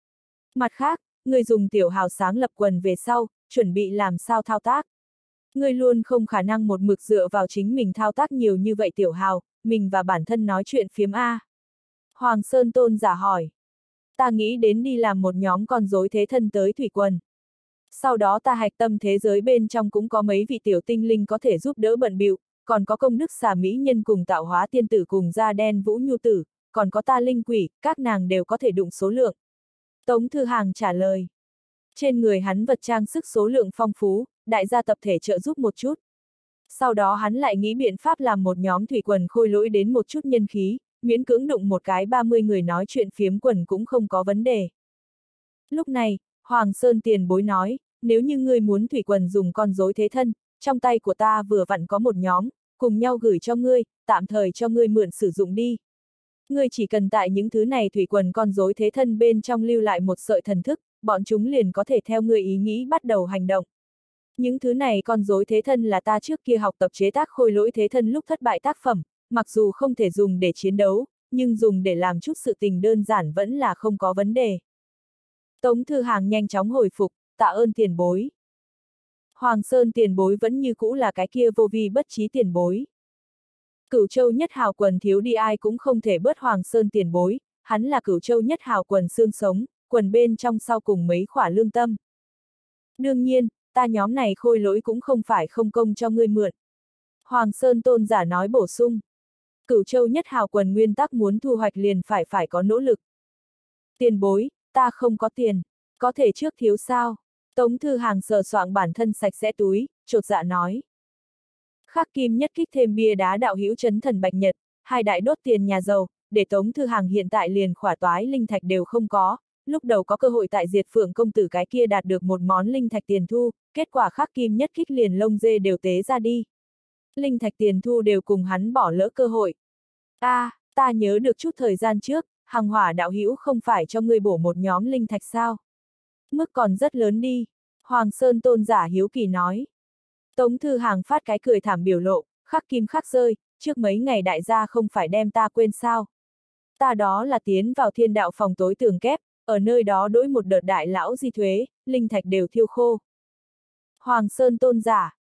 Mặt khác, người dùng tiểu hào sáng lập quần về sau, chuẩn bị làm sao thao tác. Người luôn không khả năng một mực dựa vào chính mình thao tác nhiều như vậy tiểu hào, mình và bản thân nói chuyện phiếm A. Hoàng Sơn Tôn giả hỏi. Ta nghĩ đến đi làm một nhóm con rối thế thân tới thủy quần. Sau đó ta hạch tâm thế giới bên trong cũng có mấy vị tiểu tinh linh có thể giúp đỡ bận bịu, còn có công đức xà mỹ nhân cùng tạo hóa tiên tử cùng da đen vũ nhu tử, còn có ta linh quỷ, các nàng đều có thể đụng số lượng. Tống Thư Hàng trả lời. Trên người hắn vật trang sức số lượng phong phú, đại gia tập thể trợ giúp một chút. Sau đó hắn lại nghĩ biện pháp làm một nhóm thủy quần khôi lỗi đến một chút nhân khí, miễn cưỡng đụng một cái ba mươi người nói chuyện phiếm quần cũng không có vấn đề. Lúc này, Hoàng Sơn tiền bối nói, nếu như ngươi muốn thủy quần dùng con rối thế thân, trong tay của ta vừa vặn có một nhóm, cùng nhau gửi cho ngươi, tạm thời cho ngươi mượn sử dụng đi. Ngươi chỉ cần tại những thứ này thủy quần con rối thế thân bên trong lưu lại một sợi thần thức, bọn chúng liền có thể theo ngươi ý nghĩ bắt đầu hành động. Những thứ này con rối thế thân là ta trước kia học tập chế tác khôi lỗi thế thân lúc thất bại tác phẩm, mặc dù không thể dùng để chiến đấu, nhưng dùng để làm chút sự tình đơn giản vẫn là không có vấn đề. Tống Thư Hàng nhanh chóng hồi phục, tạ ơn tiền bối. Hoàng Sơn tiền bối vẫn như cũ là cái kia vô vi bất trí tiền bối. Cửu Châu nhất hào quần thiếu đi ai cũng không thể bớt Hoàng Sơn tiền bối, hắn là Cửu Châu nhất hào quần xương sống, quần bên trong sau cùng mấy khỏa lương tâm. Đương nhiên, ta nhóm này khôi lỗi cũng không phải không công cho ngươi mượn. Hoàng Sơn Tôn giả nói bổ sung. Cửu Châu nhất hào quần nguyên tắc muốn thu hoạch liền phải phải có nỗ lực. Tiền bối, ta không có tiền, có thể trước thiếu sao? Tống Thư Hàng sờ soạng bản thân sạch sẽ túi, chột dạ nói. Khắc kim nhất kích thêm bia đá đạo hữu chấn thần bạch nhật, hai đại đốt tiền nhà giàu, để Tống Thư Hàng hiện tại liền khỏa toái linh thạch đều không có, lúc đầu có cơ hội tại Diệt Phượng công tử cái kia đạt được một món linh thạch tiền thu, kết quả khắc kim nhất kích liền lông dê đều tế ra đi. Linh thạch tiền thu đều cùng hắn bỏ lỡ cơ hội. A, à, ta nhớ được chút thời gian trước, Hằng Hỏa đạo hữu không phải cho ngươi bổ một nhóm linh thạch sao? Mức còn rất lớn đi, Hoàng Sơn Tôn giả hiếu kỳ nói. Tống Thư Hàng phát cái cười thảm biểu lộ, khắc kim khắc rơi, trước mấy ngày đại gia không phải đem ta quên sao. Ta đó là tiến vào thiên đạo phòng tối tường kép, ở nơi đó đối một đợt đại lão di thuế, linh thạch đều thiêu khô. Hoàng Sơn Tôn giả,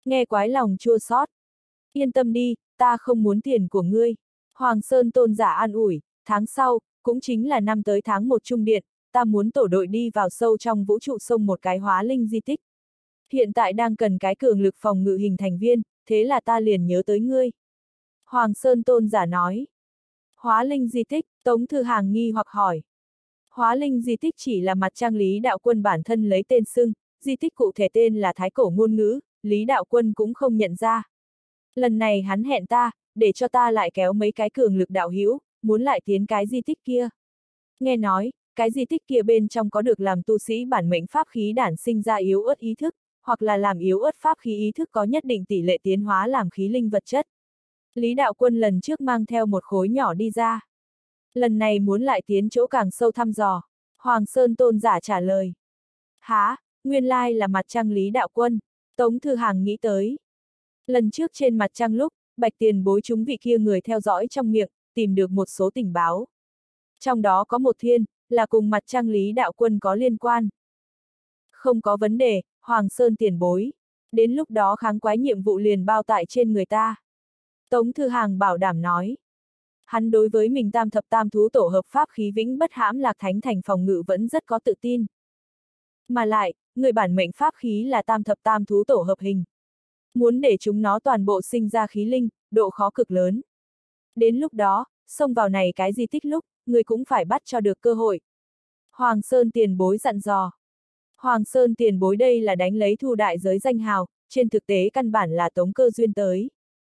Nghe quái lòng chua xót. Yên tâm đi, ta không muốn tiền của ngươi. Hoàng Sơn tôn giả an ủi, tháng sau, cũng chính là năm tới tháng một trung điện, ta muốn tổ đội đi vào sâu trong vũ trụ sông một cái hóa linh di tích. Hiện tại đang cần cái cường lực phòng ngự hình thành viên, thế là ta liền nhớ tới ngươi. Hoàng Sơn tôn giả nói. Hóa linh di tích, Tống Thư Hàng nghi hoặc hỏi. Hóa linh di tích chỉ là mặt trang Lý Đạo Quân bản thân lấy tên xưng, di tích cụ thể tên là Thái Cổ ngôn ngữ, Lý Đạo Quân cũng không nhận ra. Lần này hắn hẹn ta, để cho ta lại kéo mấy cái cường lực đạo hữu, muốn lại tiến cái di tích kia. Nghe nói, cái di tích kia bên trong có được làm tu sĩ bản mệnh pháp khí đản sinh ra yếu ớt ý thức, hoặc là làm yếu ớt pháp khí ý thức có nhất định tỷ lệ tiến hóa làm khí linh vật chất. Lý Đạo Quân lần trước mang theo một khối nhỏ đi ra. Lần này muốn lại tiến chỗ càng sâu thăm dò. Hoàng Sơn tôn giả trả lời. Hả, nguyên lai là mặt trăng Lý Đạo Quân. Tống Thư Hàng nghĩ tới. Lần trước trên mặt trăng lúc, Bạch Tiền Bối chúng vị kia người theo dõi trong miệng, tìm được một số tình báo. Trong đó có một thiên, là cùng mặt trăng Lý Đạo Quân có liên quan. Không có vấn đề, Hoàng Sơn tiền bối. Đến lúc đó kháng quái nhiệm vụ liền bao tại trên người ta. Tống Thư Hàng bảo đảm nói. Hắn đối với mình tam thập tam thú tổ hợp pháp khí vĩnh bất hãm lạc thánh thành phòng ngự vẫn rất có tự tin. Mà lại, người bản mệnh pháp khí là tam thập tam thú tổ hợp hình. Muốn để chúng nó toàn bộ sinh ra khí linh, độ khó cực lớn. Đến lúc đó, xông vào này cái di tích lúc, người cũng phải bắt cho được cơ hội. Hoàng Sơn tiền bối dặn dò. Hoàng Sơn tiền bối đây là đánh lấy thu đại giới danh hào, trên thực tế căn bản là Tống Cơ Duyên tới.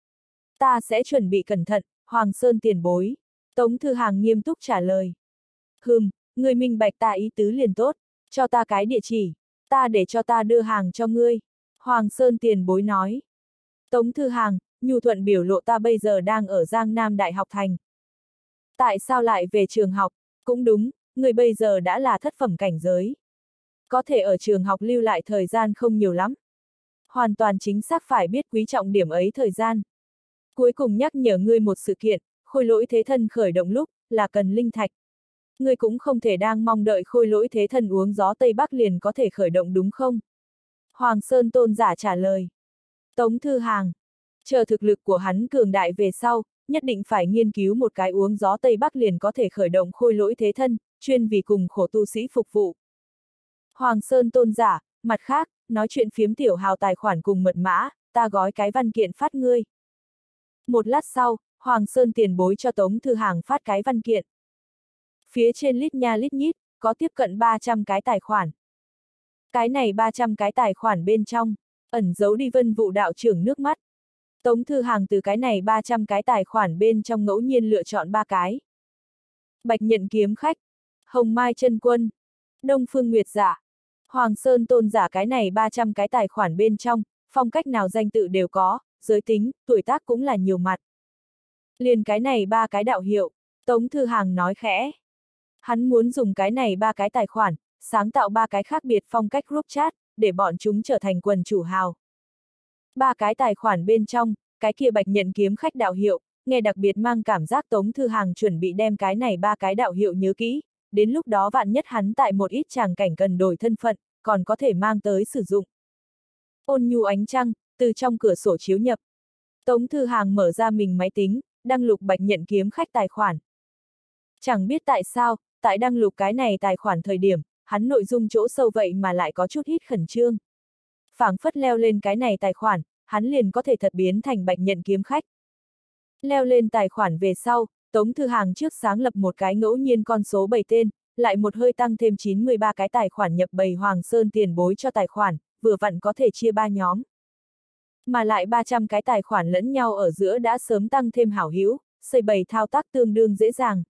Ta sẽ chuẩn bị cẩn thận, Hoàng Sơn tiền bối. Tống Thư Hàng nghiêm túc trả lời. Hừm, người minh bạch ta ý tứ liền tốt, cho ta cái địa chỉ, ta để cho ta đưa hàng cho ngươi. Hoàng Sơn tiền bối nói. Tống Thư Hàng, nhu thuận biểu lộ ta bây giờ đang ở Giang Nam Đại học thành. Tại sao lại về trường học? Cũng đúng, người bây giờ đã là thất phẩm cảnh giới. Có thể ở trường học lưu lại thời gian không nhiều lắm. Hoàn toàn chính xác phải biết quý trọng điểm ấy thời gian. Cuối cùng nhắc nhở ngươi một sự kiện, khôi lỗi thế thân khởi động lúc, là cần linh thạch. Ngươi cũng không thể đang mong đợi khôi lỗi thế thân uống gió Tây Bắc liền có thể khởi động đúng không? Hoàng Sơn tôn giả trả lời. Tống Thư Hàng, chờ thực lực của hắn cường đại về sau, nhất định phải nghiên cứu một cái uống gió Tây Bắc liền có thể khởi động khôi lỗi thế thân, chuyên vì cùng khổ tu sĩ phục vụ. Hoàng Sơn tôn giả, mặt khác, nói chuyện phiếm tiểu hào tài khoản cùng mật mã, ta gói cái văn kiện phát ngươi. Một lát sau, Hoàng Sơn tiền bối cho Tống Thư Hàng phát cái văn kiện. Phía trên lít nha lít nhít, có tiếp cận ba trăm cái tài khoản. Cái này ba trăm cái tài khoản bên trong, ẩn giấu đi Vân Vụ đạo trưởng nước mắt. Tống Thư Hàng từ cái này ba trăm cái tài khoản bên trong ngẫu nhiên lựa chọn ba cái. Bạch Nhận Kiếm Khách, Hồng Mai Chân Quân, Đông Phương Nguyệt Giả, Hoàng Sơn tôn giả cái này ba trăm cái tài khoản bên trong, phong cách nào danh tự đều có, giới tính, tuổi tác cũng là nhiều mặt. Liền cái này ba cái đạo hiệu, Tống Thư Hàng nói khẽ. Hắn muốn dùng cái này ba cái tài khoản, sáng tạo ba cái khác biệt phong cách group chat, để bọn chúng trở thành quần chủ hào. Ba cái tài khoản bên trong, cái kia Bạch Nhận Kiếm Khách đạo hiệu, nghe đặc biệt mang cảm giác Tống Thư Hàng chuẩn bị đem cái này ba cái đạo hiệu nhớ kỹ, đến lúc đó vạn nhất hắn tại một ít tràng cảnh cần đổi thân phận, còn có thể mang tới sử dụng. Ôn nhu ánh trăng, từ trong cửa sổ chiếu nhập. Tống Thư Hàng mở ra mình máy tính, đăng lục Bạch Nhận Kiếm Khách tài khoản. Chẳng biết tại sao, tại đăng lục cái này tài khoản thời điểm, hắn nội dung chỗ sâu vậy mà lại có chút hít khẩn trương. Phảng phất leo lên cái này tài khoản, hắn liền có thể thật biến thành Bạch Nhận Kiếm Khách. Leo lên tài khoản về sau, Tống Thư Hàng trước sáng lập một cái ngẫu nhiên con số bảy tên, lại một hơi tăng thêm chín mươi ba cái tài khoản nhập bầy Hoàng Sơn tiền bối cho tài khoản, vừa vặn có thể chia ba nhóm. Mà lại ba trăm cái tài khoản lẫn nhau ở giữa đã sớm tăng thêm hảo hữu, xây bầy thao tác tương đương dễ dàng.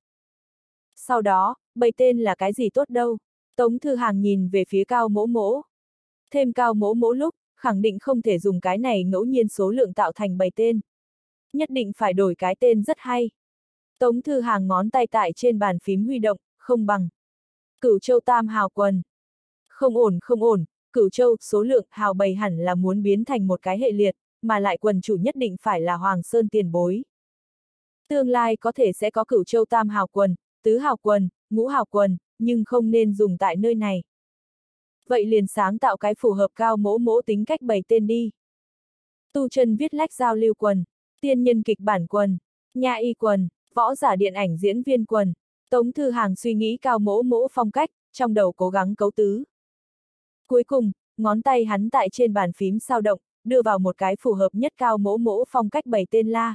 Sau đó, bầy tên là cái gì tốt đâu? Tống Thư Hàng nhìn về phía Cao Mỗ Mỗ. Thêm Cao Mỗ Mỗ lúc, khẳng định không thể dùng cái này ngẫu nhiên số lượng tạo thành bầy tên. Nhất định phải đổi cái tên rất hay. Tống Thư Hàng ngón tay tại trên bàn phím huy động, không bằng. Cửu Châu Tam Hào Quần. Không ổn không ổn, Cửu Châu, số lượng, hào bầy hẳn là muốn biến thành một cái hệ liệt, mà lại quần chủ nhất định phải là Hoàng Sơn tiền bối. Tương lai có thể sẽ có Cửu Châu Tam Hào Quần, Tứ Hào Quần, Ngũ Hào Quần, nhưng không nên dùng tại nơi này. Vậy liền sáng tạo cái phù hợp Cao Mỗ Mỗ tính cách bày tên đi. Tu chân viết lách giao lưu quần, tiên nhân kịch bản quần, nha y quần, võ giả điện ảnh diễn viên quần. Tống Thư Hàng suy nghĩ cao mỗ mỗ phong cách, trong đầu cố gắng cấu tứ. Cuối cùng, ngón tay hắn tại trên bàn phím sao động, đưa vào một cái phù hợp nhất cao mỗ mỗ phong cách bảy tên la.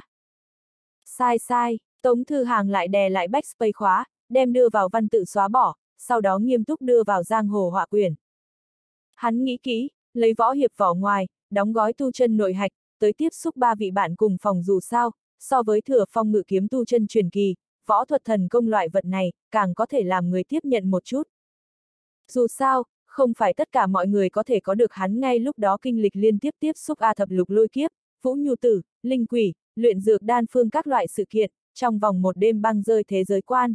Sai sai, Tống Thư Hàng lại đè lại backspace khóa, đem đưa vào văn tự xóa bỏ, sau đó nghiêm túc đưa vào giang hồ họa quyển. Hắn nghĩ kỹ, lấy võ hiệp vỏ ngoài, đóng gói tu chân nội hạch, tới tiếp xúc ba vị bạn cùng phòng dù sao, so với Thừa Phong ngự kiếm tu chân truyền kỳ, võ thuật thần công loại vật này, càng có thể làm người tiếp nhận một chút. Dù sao, không phải tất cả mọi người có thể có được hắn ngay lúc đó kinh lịch liên tiếp tiếp xúc A thập lục lôi kiếp, vũ nhu tử, linh quỷ, luyện dược đan phương các loại sự kiện, trong vòng một đêm băng rơi thế giới quan.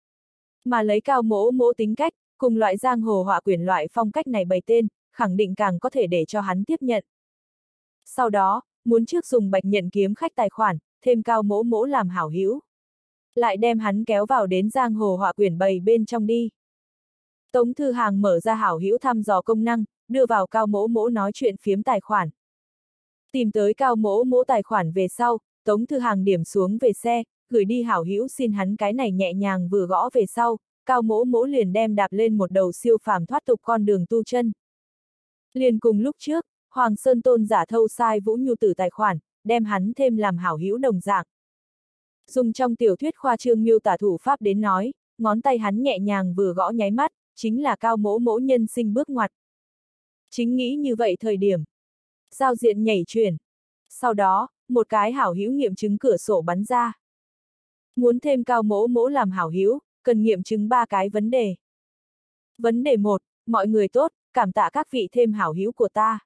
Mà lấy cao mỗ mỗ tính cách, cùng loại giang hồ họa quyển loại phong cách này bày tên, khẳng định càng có thể để cho hắn tiếp nhận. Sau đó, muốn trước dùng bạch nhận kiếm khách tài khoản, thêm cao mỗ mỗ làm hảo hữu. Lại đem hắn kéo vào đến giang hồ họa quyển bày bên trong đi. Tống Thư Hàng mở ra hảo hữu thăm dò công năng, đưa vào cao mỗ mỗ nói chuyện phiếm tài khoản. Tìm tới cao mỗ mỗ tài khoản về sau, Tống Thư Hàng điểm xuống về xe, gửi đi hảo hữu xin hắn cái này nhẹ nhàng vừa gõ về sau, cao mỗ mỗ liền đem đạp lên một đầu siêu phàm thoát tục con đường tu chân. Liền cùng lúc trước, Hoàng Sơn Tôn giả thâu sai Vũ Nhu Tử tài khoản, đem hắn thêm làm hảo hữu đồng dạng. Dùng trong tiểu thuyết khoa trương miêu tả thủ pháp đến nói, ngón tay hắn nhẹ nhàng vừa gõ nháy mắt, chính là cao mỗ mỗ nhân sinh bước ngoặt. Chính nghĩ như vậy thời điểm. Giao diện nhảy chuyển. Sau đó, một cái hảo hữu nghiệm chứng cửa sổ bắn ra. Muốn thêm cao mỗ mỗ làm hảo hữu, cần nghiệm chứng ba cái vấn đề. Vấn đề một, mọi người tốt, cảm tạ các vị thêm hảo hữu của ta.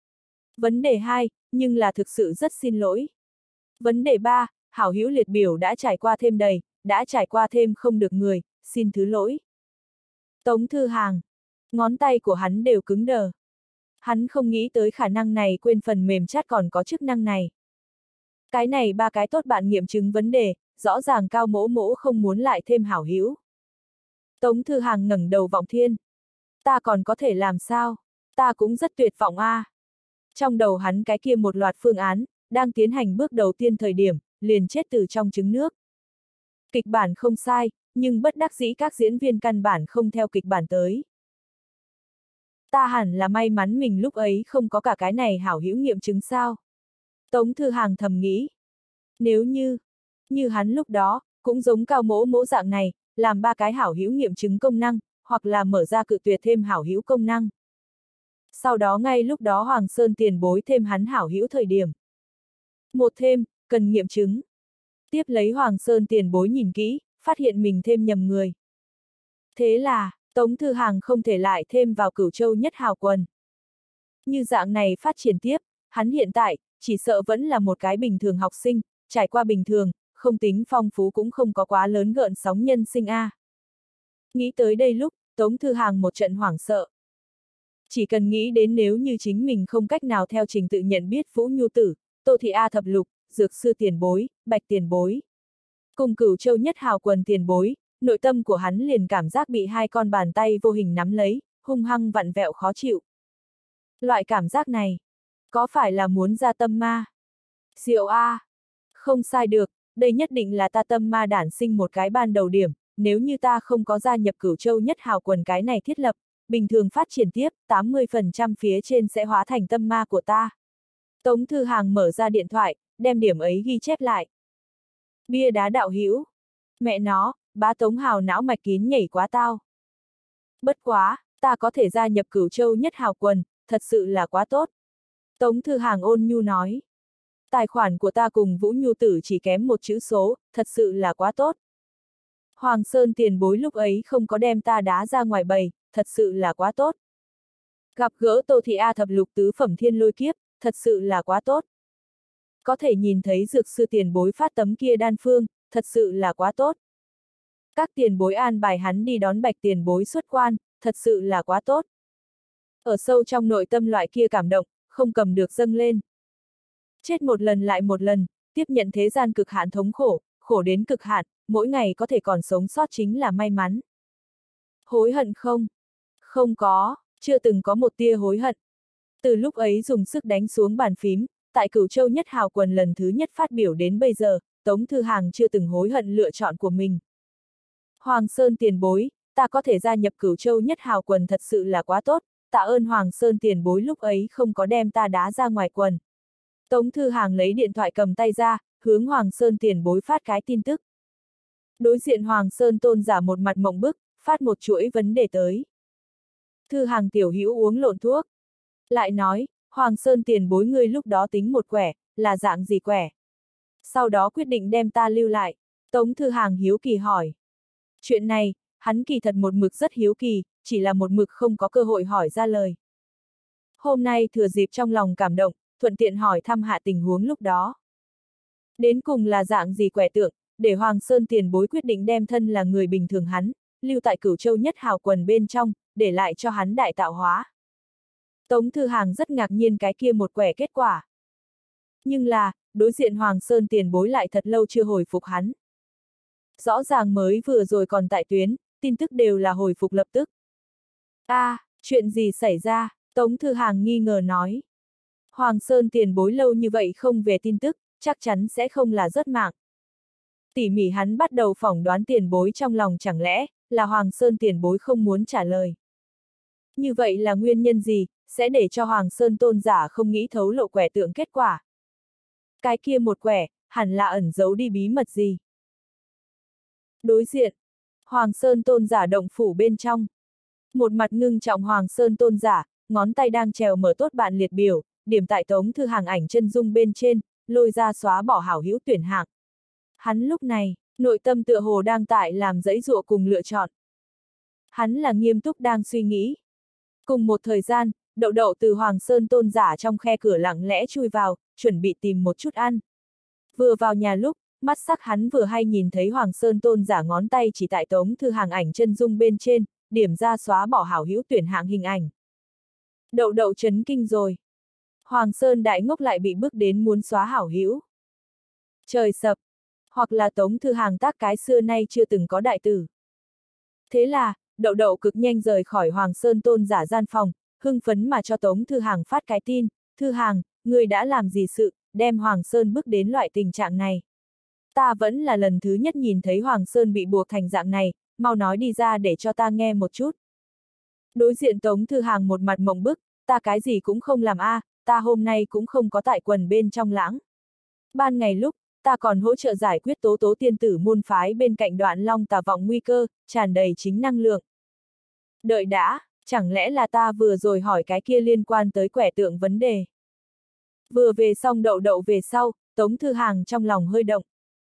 Vấn đề hai, nhưng là thực sự rất xin lỗi. Vấn đề ba, hảo hữu liệt biểu đã trải qua thêm đầy, đã trải qua thêm không được người, xin thứ lỗi. Tống Thư Hàng, ngón tay của hắn đều cứng đờ. Hắn không nghĩ tới khả năng này quên phần mềm chat còn có chức năng này. Cái này ba cái tốt bạn nghiệm chứng vấn đề, rõ ràng cao mỗ mỗ không muốn lại thêm hảo hữu. Tống Thư Hàng ngẩng đầu vọng thiên. Ta còn có thể làm sao? Ta cũng rất tuyệt vọng a. À. Trong đầu hắn cái kia một loạt phương án, đang tiến hành bước đầu tiên thời điểm, liền chết từ trong trứng nước. Kịch bản không sai, nhưng bất đắc dĩ các diễn viên căn bản không theo kịch bản tới. Ta hẳn là may mắn mình lúc ấy không có cả cái này hảo hữu nghiệm chứng sao. Tống Thư Hàng thầm nghĩ. Nếu như, như hắn lúc đó, cũng giống cao mỗ mỗ dạng này, làm ba cái hảo hữu nghiệm chứng công năng, hoặc là mở ra cự tuyệt thêm hảo hữu công năng. Sau đó ngay lúc đó Hoàng Sơn tiền bối thêm hắn hảo hữu thời điểm. Một thêm, cần nghiệm chứng. Tiếp lấy Hoàng Sơn tiền bối nhìn kỹ, phát hiện mình thêm nhầm người. Thế là, Tống Thư Hàng không thể lại thêm vào Cửu Châu Nhất Hào quần. Như dạng này phát triển tiếp, hắn hiện tại, chỉ sợ vẫn là một cái bình thường học sinh, trải qua bình thường, không tính phong phú cũng không có quá lớn gợn sóng nhân sinh a. À. Nghĩ tới đây lúc, Tống Thư Hàng một trận hoảng sợ. Chỉ cần nghĩ đến nếu như chính mình không cách nào theo trình tự nhận biết Vũ Nhu Tử, Tô Thị A Thập Lục, Dược Sư tiền bối, Bạch tiền bối. Cùng Cửu Châu Nhất Hào quần tiền bối, nội tâm của hắn liền cảm giác bị hai con bàn tay vô hình nắm lấy, hung hăng vặn vẹo khó chịu. Loại cảm giác này, có phải là muốn ra tâm ma? Diệu a, không sai được, đây nhất định là ta tâm ma đản sinh một cái ban đầu điểm, nếu như ta không có gia nhập Cửu Châu Nhất Hào quần cái này thiết lập, bình thường phát triển tiếp, tám mươi phần trăm phía trên sẽ hóa thành tâm ma của ta. Tống Thư Hàng mở ra điện thoại, đem điểm ấy ghi chép lại. Bia đá đạo hữu. Mẹ nó, bá Tống Hào não mạch kín nhảy quá tao. Bất quá, ta có thể gia nhập Cửu Châu Nhất Hào quần, thật sự là quá tốt. Tống Thư Hàng ôn nhu nói. Tài khoản của ta cùng Vũ Nhu Tử chỉ kém một chữ số, thật sự là quá tốt. Hoàng Sơn tiền bối lúc ấy không có đem ta đá ra ngoài bầy, thật sự là quá tốt. Gặp gỡ Tô Thị A Thập Lục tứ phẩm thiên lôi kiếp, thật sự là quá tốt. Có thể nhìn thấy Dược Sư tiền bối phát tấm kia đan phương, thật sự là quá tốt. Các tiền bối an bài hắn đi đón Bạch tiền bối xuất quan, thật sự là quá tốt. Ở sâu trong nội tâm loại kia cảm động, không cầm được dâng lên. Chết một lần lại một lần, tiếp nhận thế gian cực hạn thống khổ, khổ đến cực hạn, mỗi ngày có thể còn sống sót chính là may mắn. Hối hận không? Không có, chưa từng có một tia hối hận. Từ lúc ấy dùng sức đánh xuống bàn phím, tại Cửu Châu Nhất Hào Quần lần thứ nhất phát biểu đến bây giờ, Tống Thư Hàng chưa từng hối hận lựa chọn của mình. Hoàng Sơn tiền bối, ta có thể gia nhập Cửu Châu Nhất Hào Quần thật sự là quá tốt, tạ ơn Hoàng Sơn tiền bối lúc ấy không có đem ta đá ra ngoài quần. Tống Thư Hàng lấy điện thoại cầm tay ra, hướng Hoàng Sơn tiền bối phát cái tin tức. Đối diện Hoàng Sơn tôn giả một mặt mộng bức, phát một chuỗi vấn đề tới. Thư Hàng tiểu hữu uống lộn thuốc. Lại nói, Hoàng Sơn tiền bối ngươi lúc đó tính một quẻ, là dạng gì quẻ? Sau đó quyết định đem ta lưu lại. Tống Thư Hàng hiếu kỳ hỏi. Chuyện này, hắn kỳ thật một mực rất hiếu kỳ, chỉ là một mực không có cơ hội hỏi ra lời. Hôm nay thừa dịp trong lòng cảm động, thuận tiện hỏi thăm hạ tình huống lúc đó. Đến cùng là dạng gì quẻ tượng, để Hoàng Sơn tiền bối quyết định đem thân là người bình thường hắn, lưu tại Cửu Châu Nhất Hào Quần bên trong, để lại cho hắn đại tạo hóa. Tống Thư Hàng rất ngạc nhiên cái kia một quẻ kết quả. Nhưng là, đối diện Hoàng Sơn tiền bối lại thật lâu chưa hồi phục hắn. Rõ ràng mới vừa rồi còn tại tuyến, tin tức đều là hồi phục lập tức. a à, chuyện gì xảy ra? Tống Thư Hàng nghi ngờ nói. Hoàng Sơn tiền bối lâu như vậy không về tin tức, chắc chắn sẽ không là rớt mạng. Tỉ mỉ hắn bắt đầu phỏng đoán tiền bối trong lòng chẳng lẽ, là Hoàng Sơn tiền bối không muốn trả lời. Như vậy là nguyên nhân gì, sẽ để cho Hoàng Sơn tôn giả không nghĩ thấu lộ quẻ tượng kết quả. Cái kia một quẻ, hẳn là ẩn giấu đi bí mật gì. Đối diện, Hoàng Sơn tôn giả động phủ bên trong. Một mặt ngưng trọng Hoàng Sơn tôn giả, ngón tay đang trèo mở tốt bạn liệt biểu, điểm tại Tống Thư Hàng ảnh chân dung bên trên, lôi ra xóa bỏ hảo hữu tuyển hạng. Hắn lúc này, nội tâm tựa hồ đang tại làm dãy dụa cùng lựa chọn. Hắn là nghiêm túc đang suy nghĩ. Cùng một thời gian, đậu đậu từ Hoàng Sơn tôn giả trong khe cửa lặng lẽ chui vào, chuẩn bị tìm một chút ăn. Vừa vào nhà lúc, mắt sắc hắn vừa hay nhìn thấy Hoàng Sơn tôn giả ngón tay chỉ tại Tống Thư Hàng ảnh chân dung bên trên, điểm ra xóa bỏ hảo hữu tuyển hạng hình ảnh. Đậu đậu chấn kinh rồi. Hoàng Sơn đại ngốc lại bị bước đến muốn xóa hảo hữu. Trời sập. Hoặc là Tống Thư Hàng tác cái xưa nay chưa từng có đại tử. Thế là, đậu đậu cực nhanh rời khỏi Hoàng Sơn tôn giả gian phòng, hưng phấn mà cho Tống Thư Hàng phát cái tin. Thư Hàng, người đã làm gì sự, đem Hoàng Sơn bước đến loại tình trạng này. Ta vẫn là lần thứ nhất nhìn thấy Hoàng Sơn bị buộc thành dạng này, mau nói đi ra để cho ta nghe một chút. Đối diện Tống Thư Hàng một mặt mộng bức, ta cái gì cũng không làm a, à, ta hôm nay cũng không có tại quần bên trong lãng. Ban ngày lúc, ta còn hỗ trợ giải quyết tố tố tiên tử môn phái bên cạnh Đoạn Long tà vọng nguy cơ, tràn đầy chính năng lượng. Đợi đã, chẳng lẽ là ta vừa rồi hỏi cái kia liên quan tới quẻ tượng vấn đề. Vừa về xong đậu đậu về sau, Tống Thư Hàng trong lòng hơi động.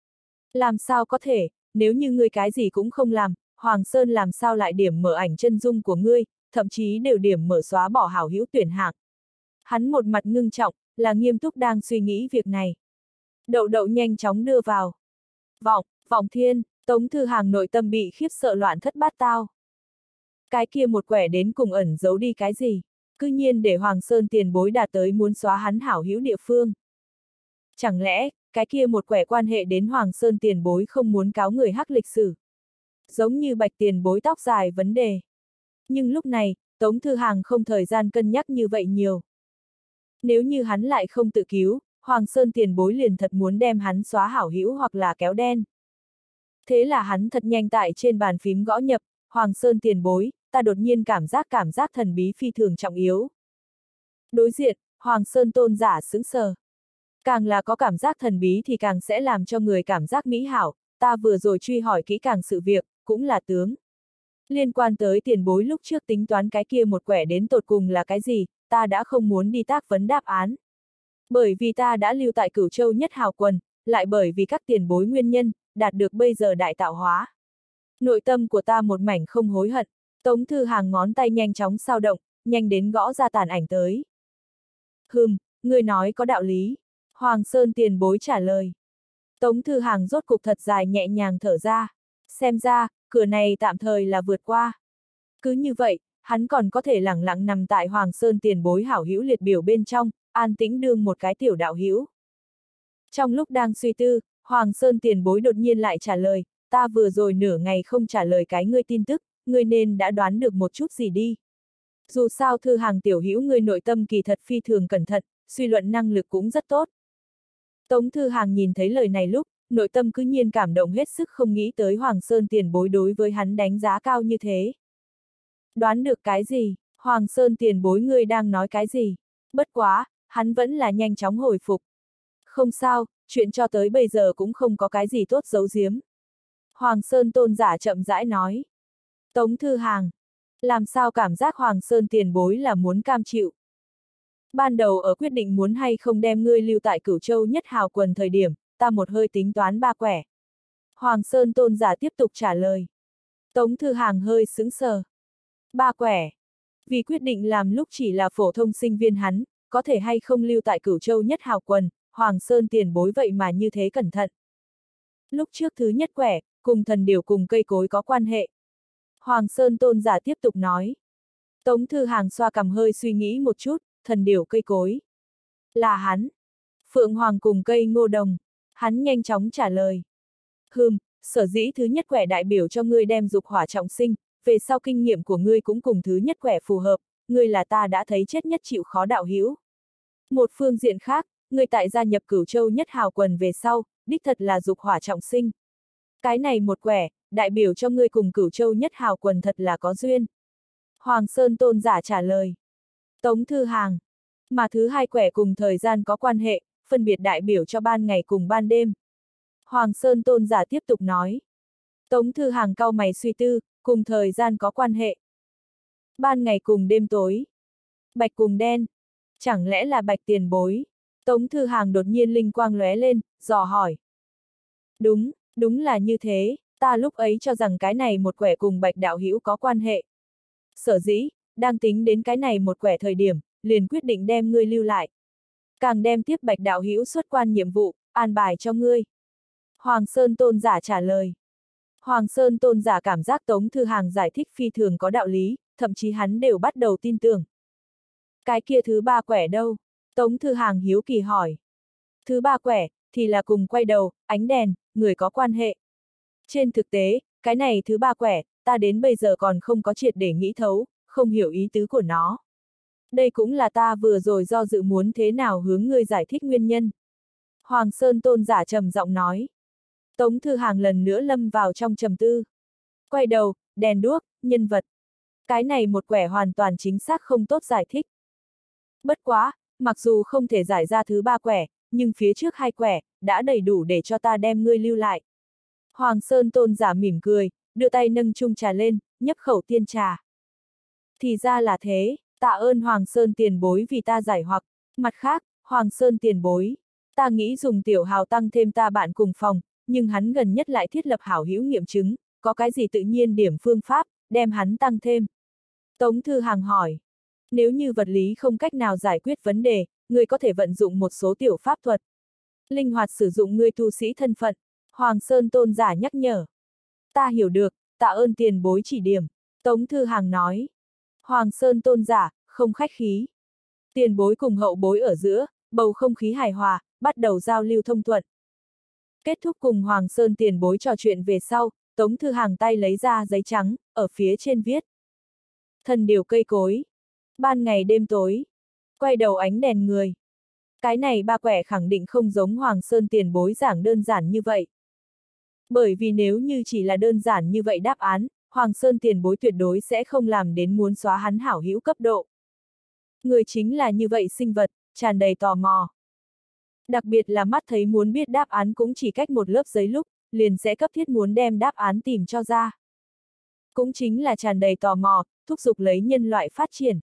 Làm sao có thể, nếu như ngươi cái gì cũng không làm, Hoàng Sơn làm sao lại điểm mở ảnh chân dung của ngươi, thậm chí đều điểm mở xóa bỏ hảo hữu tuyển hạng. Hắn một mặt ngưng trọng, là nghiêm túc đang suy nghĩ việc này. Đậu đậu nhanh chóng đưa vào. Vọng, vọng thiên, Tống Thư Hàng nội tâm bị khiếp sợ loạn thất bát tao. Cái kia một quẻ đến cùng ẩn giấu đi cái gì, cư nhiên để Hoàng Sơn tiền bối đạt tới muốn xóa hắn hảo hữu địa phương. Chẳng lẽ, cái kia một quẻ quan hệ đến Hoàng Sơn tiền bối không muốn cáo người hắc lịch sử. Giống như bạch tiền bối tóc dài vấn đề. Nhưng lúc này, Tống Thư Hàng không thời gian cân nhắc như vậy nhiều. Nếu như hắn lại không tự cứu, Hoàng Sơn tiền bối liền thật muốn đem hắn xóa hảo hữu hoặc là kéo đen. Thế là hắn thật nhanh tại trên bàn phím gõ nhập, Hoàng Sơn tiền bối, ta đột nhiên cảm giác cảm giác thần bí phi thường trọng yếu. Đối diện, Hoàng Sơn tôn giả sững sờ. Càng là có cảm giác thần bí thì càng sẽ làm cho người cảm giác mỹ hảo, ta vừa rồi truy hỏi kỹ càng sự việc, cũng là tướng. Liên quan tới tiền bối lúc trước tính toán cái kia một quẻ đến tột cùng là cái gì, ta đã không muốn đi tác vấn đáp án. Bởi vì ta đã lưu tại Cửu Châu Nhất Hào Quần, lại bởi vì các tiền bối nguyên nhân, đạt được bây giờ đại tạo hóa. Nội tâm của ta một mảnh không hối hận, Tống Thư Hàng ngón tay nhanh chóng sao động, nhanh đến gõ ra tàn ảnh tới. Hừm, người nói có đạo lý. Hoàng Sơn tiền bối trả lời. Tống Thư Hàng rốt cục thật dài nhẹ nhàng thở ra. Xem ra, cửa này tạm thời là vượt qua. Cứ như vậy, hắn còn có thể lẳng lặng nằm tại Hoàng Sơn tiền bối hảo hữu liệt biểu bên trong, an tĩnh đương một cái tiểu đạo hữu. Trong lúc đang suy tư, Hoàng Sơn tiền bối đột nhiên lại trả lời, ta vừa rồi nửa ngày không trả lời cái ngươi tin tức, ngươi nên đã đoán được một chút gì đi. Dù sao Thư Hàng tiểu hữu ngươi nội tâm kỳ thật phi thường cẩn thận, suy luận năng lực cũng rất tốt. Tống Thư Hàng nhìn thấy lời này lúc, nội tâm cứ nhiên cảm động hết sức, không nghĩ tới Hoàng Sơn tiền bối đối với hắn đánh giá cao như thế. Đoán được cái gì? Hoàng Sơn tiền bối ngươi đang nói cái gì? Bất quá, hắn vẫn là nhanh chóng hồi phục. Không sao, chuyện cho tới bây giờ cũng không có cái gì tốt giấu giếm. Hoàng Sơn tôn giả chậm rãi nói. Tống Thư Hàng. Làm sao cảm giác Hoàng Sơn tiền bối là muốn cam chịu? Ban đầu ở quyết định muốn hay không đem ngươi lưu tại Cửu Châu Nhất Hào Quần thời điểm, ta một hơi tính toán ba quẻ. Hoàng Sơn tôn giả tiếp tục trả lời. Tống Thư Hàng hơi sững sờ. Ba quẻ. Vì quyết định làm lúc chỉ là phổ thông sinh viên hắn, có thể hay không lưu tại Cửu Châu Nhất Hào Quần, Hoàng Sơn tiền bối vậy mà như thế cẩn thận. Lúc trước thứ nhất quẻ, cùng thần điểu cùng cây cối có quan hệ. Hoàng Sơn tôn giả tiếp tục nói. Tống Thư Hàng xoa cằm hơi suy nghĩ một chút, thần điểu cây cối. Là hắn. Phượng Hoàng cùng cây ngô đồng. Hắn nhanh chóng trả lời. Hừm, sở dĩ thứ nhất quẻ đại biểu cho ngươi đem dục hỏa trọng sinh, về sau kinh nghiệm của ngươi cũng cùng thứ nhất quẻ phù hợp, ngươi là ta đã thấy chết nhất chịu khó đạo hữu. Một phương diện khác, ngươi tại gia nhập Cửu Châu Nhất Hào Quần về sau, đích thật là dục hỏa trọng sinh. Cái này một quẻ, đại biểu cho ngươi cùng Cửu Châu Nhất Hào Quần thật là có duyên. Hoàng Sơn tôn giả trả lời. Tống Thư Hàng. Mà thứ hai quẻ cùng thời gian có quan hệ, phân biệt đại biểu cho ban ngày cùng ban đêm. Hoàng Sơn tôn giả tiếp tục nói. Tống Thư Hàng cau mày suy tư, cùng thời gian có quan hệ. Ban ngày cùng đêm tối. Bạch cùng đen. Chẳng lẽ là bạch tiền bối? Tống Thư Hàng đột nhiên linh quang lóe lên, dò hỏi. Đúng, đúng là như thế, ta lúc ấy cho rằng cái này một quẻ cùng bạch đạo hữu có quan hệ. Sở dĩ, đang tính đến cái này một quẻ thời điểm, liền quyết định đem ngươi lưu lại. Càng đem tiếp bạch đạo hữu xuất quan nhiệm vụ, an bài cho ngươi. Hoàng Sơn tôn giả trả lời. Hoàng Sơn tôn giả cảm giác Tống Thư Hàng giải thích phi thường có đạo lý, thậm chí hắn đều bắt đầu tin tưởng. Cái kia thứ ba quẻ đâu? Tống Thư Hàng hiếu kỳ hỏi. Thứ ba quẻ, thì là cùng quay đầu, ánh đèn, người có quan hệ. Trên thực tế, cái này thứ ba quẻ, ta đến bây giờ còn không có triệt để nghĩ thấu, không hiểu ý tứ của nó. Đây cũng là ta vừa rồi do dự muốn thế nào hướng ngươi giải thích nguyên nhân. Hoàng Sơn tôn giả trầm giọng nói. Tống Thư Hàng lần nữa lâm vào trong trầm tư. Quay đầu, đèn đuốc, nhân vật. Cái này một quẻ hoàn toàn chính xác không tốt giải thích. Bất quá, mặc dù không thể giải ra thứ ba quẻ, nhưng phía trước hai quẻ, đã đầy đủ để cho ta đem ngươi lưu lại. Hoàng Sơn tôn giả mỉm cười, đưa tay nâng chung trà lên, nhấp khẩu tiên trà. Thì ra là thế, tạ ơn Hoàng Sơn tiền bối vì ta giải hoặc. Mặt khác, Hoàng Sơn tiền bối, ta nghĩ dùng tiểu hào tăng thêm ta bạn cùng phòng, nhưng hắn gần nhất lại thiết lập hảo hữu nghiệm chứng, có cái gì tự nhiên điểm phương pháp, đem hắn tăng thêm. Tống Thư Hàng hỏi. Nếu như vật lý không cách nào giải quyết vấn đề, ngươi có thể vận dụng một số tiểu pháp thuật. Linh hoạt sử dụng ngươi tu sĩ thân phận. Hoàng Sơn tôn giả nhắc nhở. Ta hiểu được, tạ ơn tiền bối chỉ điểm. Tống Thư Hàng nói. Hoàng Sơn tôn giả, không khách khí. Tiền bối cùng hậu bối ở giữa, bầu không khí hài hòa, bắt đầu giao lưu thông thuận. Kết thúc cùng Hoàng Sơn tiền bối trò chuyện về sau, Tống Thư Hàng tay lấy ra giấy trắng, ở phía trên viết. Thần điểu cây cối. Ban ngày đêm tối. Quay đầu ánh đèn người. Cái này ba quẻ khẳng định không giống Hoàng Sơn tiền bối giảng đơn giản như vậy. Bởi vì nếu như chỉ là đơn giản như vậy đáp án, Hoàng Sơn tiền bối tuyệt đối sẽ không làm đến muốn xóa hắn hảo hữu cấp độ. Người chính là như vậy sinh vật, tràn đầy tò mò. Đặc biệt là mắt thấy muốn biết đáp án cũng chỉ cách một lớp giấy lúc, liền sẽ cấp thiết muốn đem đáp án tìm cho ra. Cũng chính là tràn đầy tò mò, thúc giục lấy nhân loại phát triển.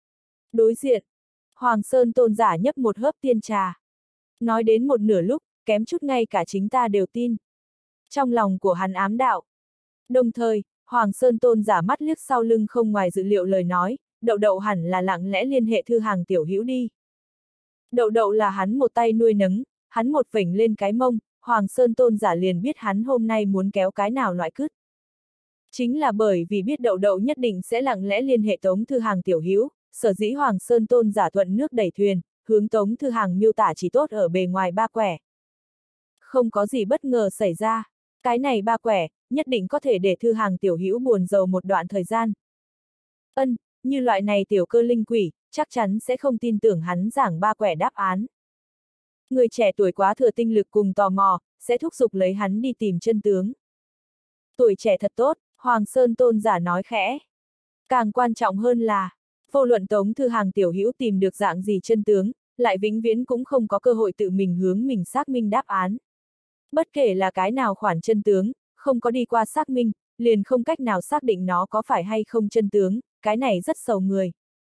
Đối diện, Hoàng Sơn tôn giả nhấp một hớp tiên trà. Nói đến một nửa lúc, kém chút ngay cả chính ta đều tin. Trong lòng của hắn ám đạo. Đồng thời, Hoàng Sơn tôn giả mắt liếc sau lưng không ngoài dự liệu lời nói, đậu đậu hẳn là lặng lẽ liên hệ Thư Hàng tiểu hữu đi. Đậu đậu là hắn một tay nuôi nấng, hắn một phỉnh lên cái mông, Hoàng Sơn tôn giả liền biết hắn hôm nay muốn kéo cái nào loại cứt. Chính là bởi vì biết đậu đậu nhất định sẽ lặng lẽ liên hệ Tống Thư Hàng tiểu hữu, sở dĩ Hoàng Sơn tôn giả thuận nước đẩy thuyền, hướng Tống Thư Hàng miêu tả chỉ tốt ở bề ngoài ba quẻ. Không có gì bất ngờ xảy ra, cái này ba quẻ, nhất định có thể để Thư Hàng tiểu hữu buồn rầu một đoạn thời gian. Ân, Như loại này tiểu cơ linh quỷ, chắc chắn sẽ không tin tưởng hắn giảng ba quẻ đáp án. Người trẻ tuổi quá thừa tinh lực cùng tò mò, sẽ thúc giục lấy hắn đi tìm chân tướng. Tuổi trẻ thật tốt, Hoàng Sơn tôn giả nói khẽ. Càng quan trọng hơn là, vô luận Tống Thư Hàng tiểu hữu tìm được dạng gì chân tướng, lại vĩnh viễn cũng không có cơ hội tự mình hướng mình xác minh đáp án. Bất kể là cái nào khoản chân tướng, không có đi qua xác minh, liền không cách nào xác định nó có phải hay không chân tướng, cái này rất sầu người.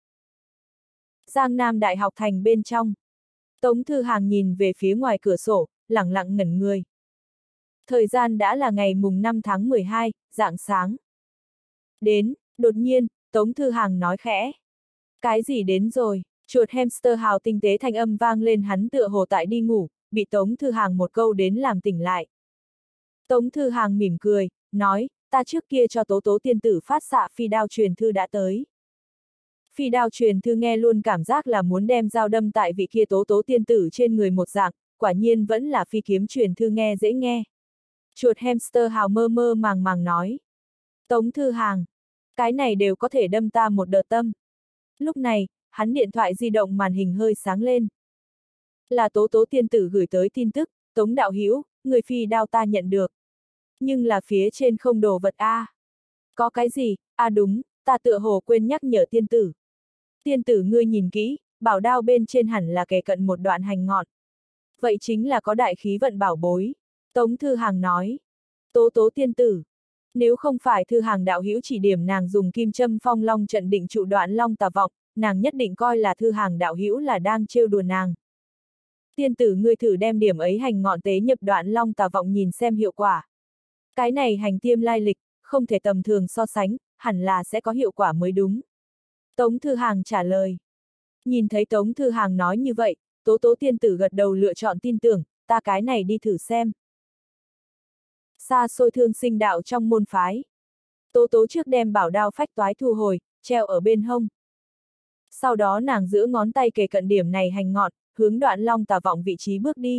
Giang Nam Đại học thành bên trong. Tống Thư Hàng nhìn về phía ngoài cửa sổ, lẳng lặng ngẩn người. Thời gian đã là ngày mùng năm tháng mười hai, rạng sáng. Đến, đột nhiên, Tống Thư Hàng nói khẽ. Cái gì đến rồi? Chuột hamster hào tinh tế thanh âm vang lên, hắn tựa hồ tại đi ngủ, bị Tống Thư Hàng một câu đến làm tỉnh lại. Tống Thư Hàng mỉm cười, nói, ta trước kia cho Tố Tố tiên tử phát xạ phi đao truyền thư đã tới. Phi đao truyền thư nghe luôn cảm giác là muốn đem dao đâm tại vị kia Tố Tố tiên tử trên người một dạng, quả nhiên vẫn là phi kiếm truyền thư nghe dễ nghe. Chuột hamster hào mơ mơ màng màng nói. Tống Thư Hàng, cái này đều có thể đâm ta một đợt tâm. Lúc này, hắn điện thoại di động màn hình hơi sáng lên. Là Tố Tố tiên tử gửi tới tin tức, Tống đạo hữu, người phi đao ta nhận được. Nhưng là phía trên không đồ vật a. À. Có cái gì? À đúng, ta tựa hồ quên nhắc nhở tiên tử. Tiên tử ngươi nhìn kỹ, bảo đao bên trên hẳn là kề cận một đoạn hành ngọn. Vậy chính là có đại khí vận bảo bối. Tống Thư Hàng nói. Tố Tố tiên tử. Nếu không phải Thư Hàng đạo hữu chỉ điểm nàng dùng kim châm phong long trận định trụ đoạn long tà vọng, nàng nhất định coi là Thư Hàng đạo hữu là đang trêu đùa nàng. Tiên tử ngươi thử đem điểm ấy hành ngọn tế nhập đoạn long tà vọng nhìn xem hiệu quả. Cái này hành tiêm lai lịch, không thể tầm thường so sánh, hẳn là sẽ có hiệu quả mới đúng. Tống Thư Hàng trả lời. Nhìn thấy Tống Thư Hàng nói như vậy, Tố Tố tiên tử gật đầu lựa chọn tin tưởng, ta cái này đi thử xem. Xa xôi thương sinh đạo trong môn phái. Tố Tố trước đem bảo đao phách toái thu hồi, treo ở bên hông. Sau đó nàng giữ ngón tay kề cận điểm này hành ngọn, hướng đoạn long tà vọng vị trí bước đi.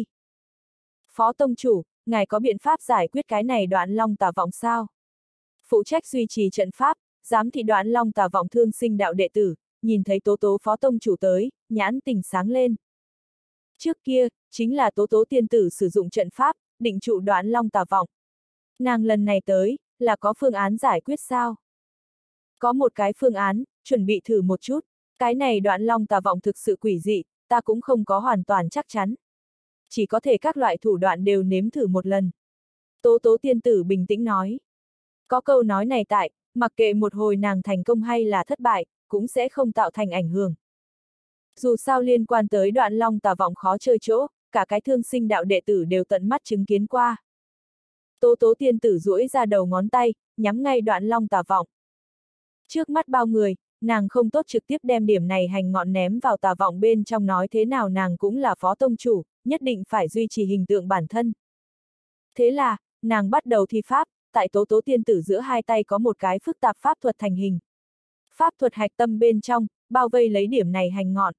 Phó tông chủ, ngài có biện pháp giải quyết cái này đoạn long tà vọng sao? Phụ trách duy trì trận pháp, giám thị đoạn long tà vọng thương sinh đạo đệ tử, nhìn thấy Tố Tố phó tông chủ tới, nhãn tình sáng lên. Trước kia, chính là Tố Tố tiên tử sử dụng trận pháp, định trụ đoạn long tà vọng. Nàng lần này tới, là có phương án giải quyết sao? Có một cái phương án, chuẩn bị thử một chút, cái này đoạn long tà vọng thực sự quỷ dị, ta cũng không có hoàn toàn chắc chắn. Chỉ có thể các loại thủ đoạn đều nếm thử một lần. Tố Tố tiên tử bình tĩnh nói. Có câu nói này tại, mặc kệ một hồi nàng thành công hay là thất bại, cũng sẽ không tạo thành ảnh hưởng. Dù sao liên quan tới đoạn long tà vọng khó chơi chỗ, cả cái thương sinh đạo đệ tử đều tận mắt chứng kiến qua. Tố Tố tiên tử duỗi ra đầu ngón tay, nhắm ngay đoạn long tà vọng. Trước mắt bao người, nàng không tốt trực tiếp đem điểm này hành ngọn ném vào tà vọng bên trong, nói thế nào nàng cũng là phó tông chủ, nhất định phải duy trì hình tượng bản thân. Thế là, nàng bắt đầu thi pháp, tại Tố Tố tiên tử giữa hai tay có một cái phức tạp pháp thuật thành hình. Pháp thuật hạch tâm bên trong, bao vây lấy điểm này hành ngọn.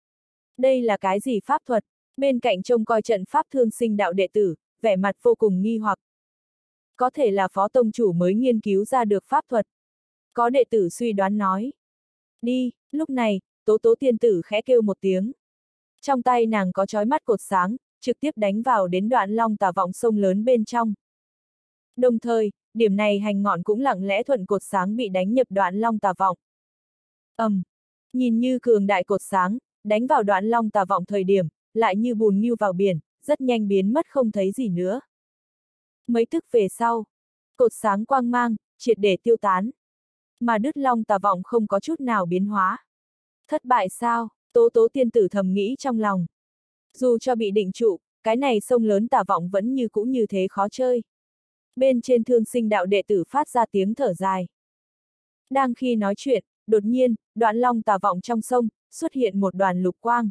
Đây là cái gì pháp thuật? Bên cạnh trông coi trận pháp thương sinh đạo đệ tử, vẻ mặt vô cùng nghi hoặc. Có thể là phó tông chủ mới nghiên cứu ra được pháp thuật. Có đệ tử suy đoán nói. Đi, lúc này, Tố Tố tiên tử khẽ kêu một tiếng. Trong tay nàng có chói mắt cột sáng, trực tiếp đánh vào đến đoạn long tà vọng sông lớn bên trong. Đồng thời, điểm này hành ngọn cũng lặng lẽ thuận cột sáng bị đánh nhập đoạn long tà vọng. ầm, um, nhìn như cường đại cột sáng, đánh vào đoạn long tà vọng thời điểm, lại như bùn ngưu vào biển, rất nhanh biến mất không thấy gì nữa. Mấy tức về sau, cột sáng quang mang, triệt để tiêu tán. Mà đứt long tà vọng không có chút nào biến hóa. Thất bại sao? Tố Tố tiên tử thầm nghĩ trong lòng. Dù cho bị định trụ, cái này sông lớn tà vọng vẫn như cũ như thế khó chơi. Bên trên thương sinh đạo đệ tử phát ra tiếng thở dài. Đang khi nói chuyện, đột nhiên, đoạn long tà vọng trong sông, xuất hiện một đoàn lục quang.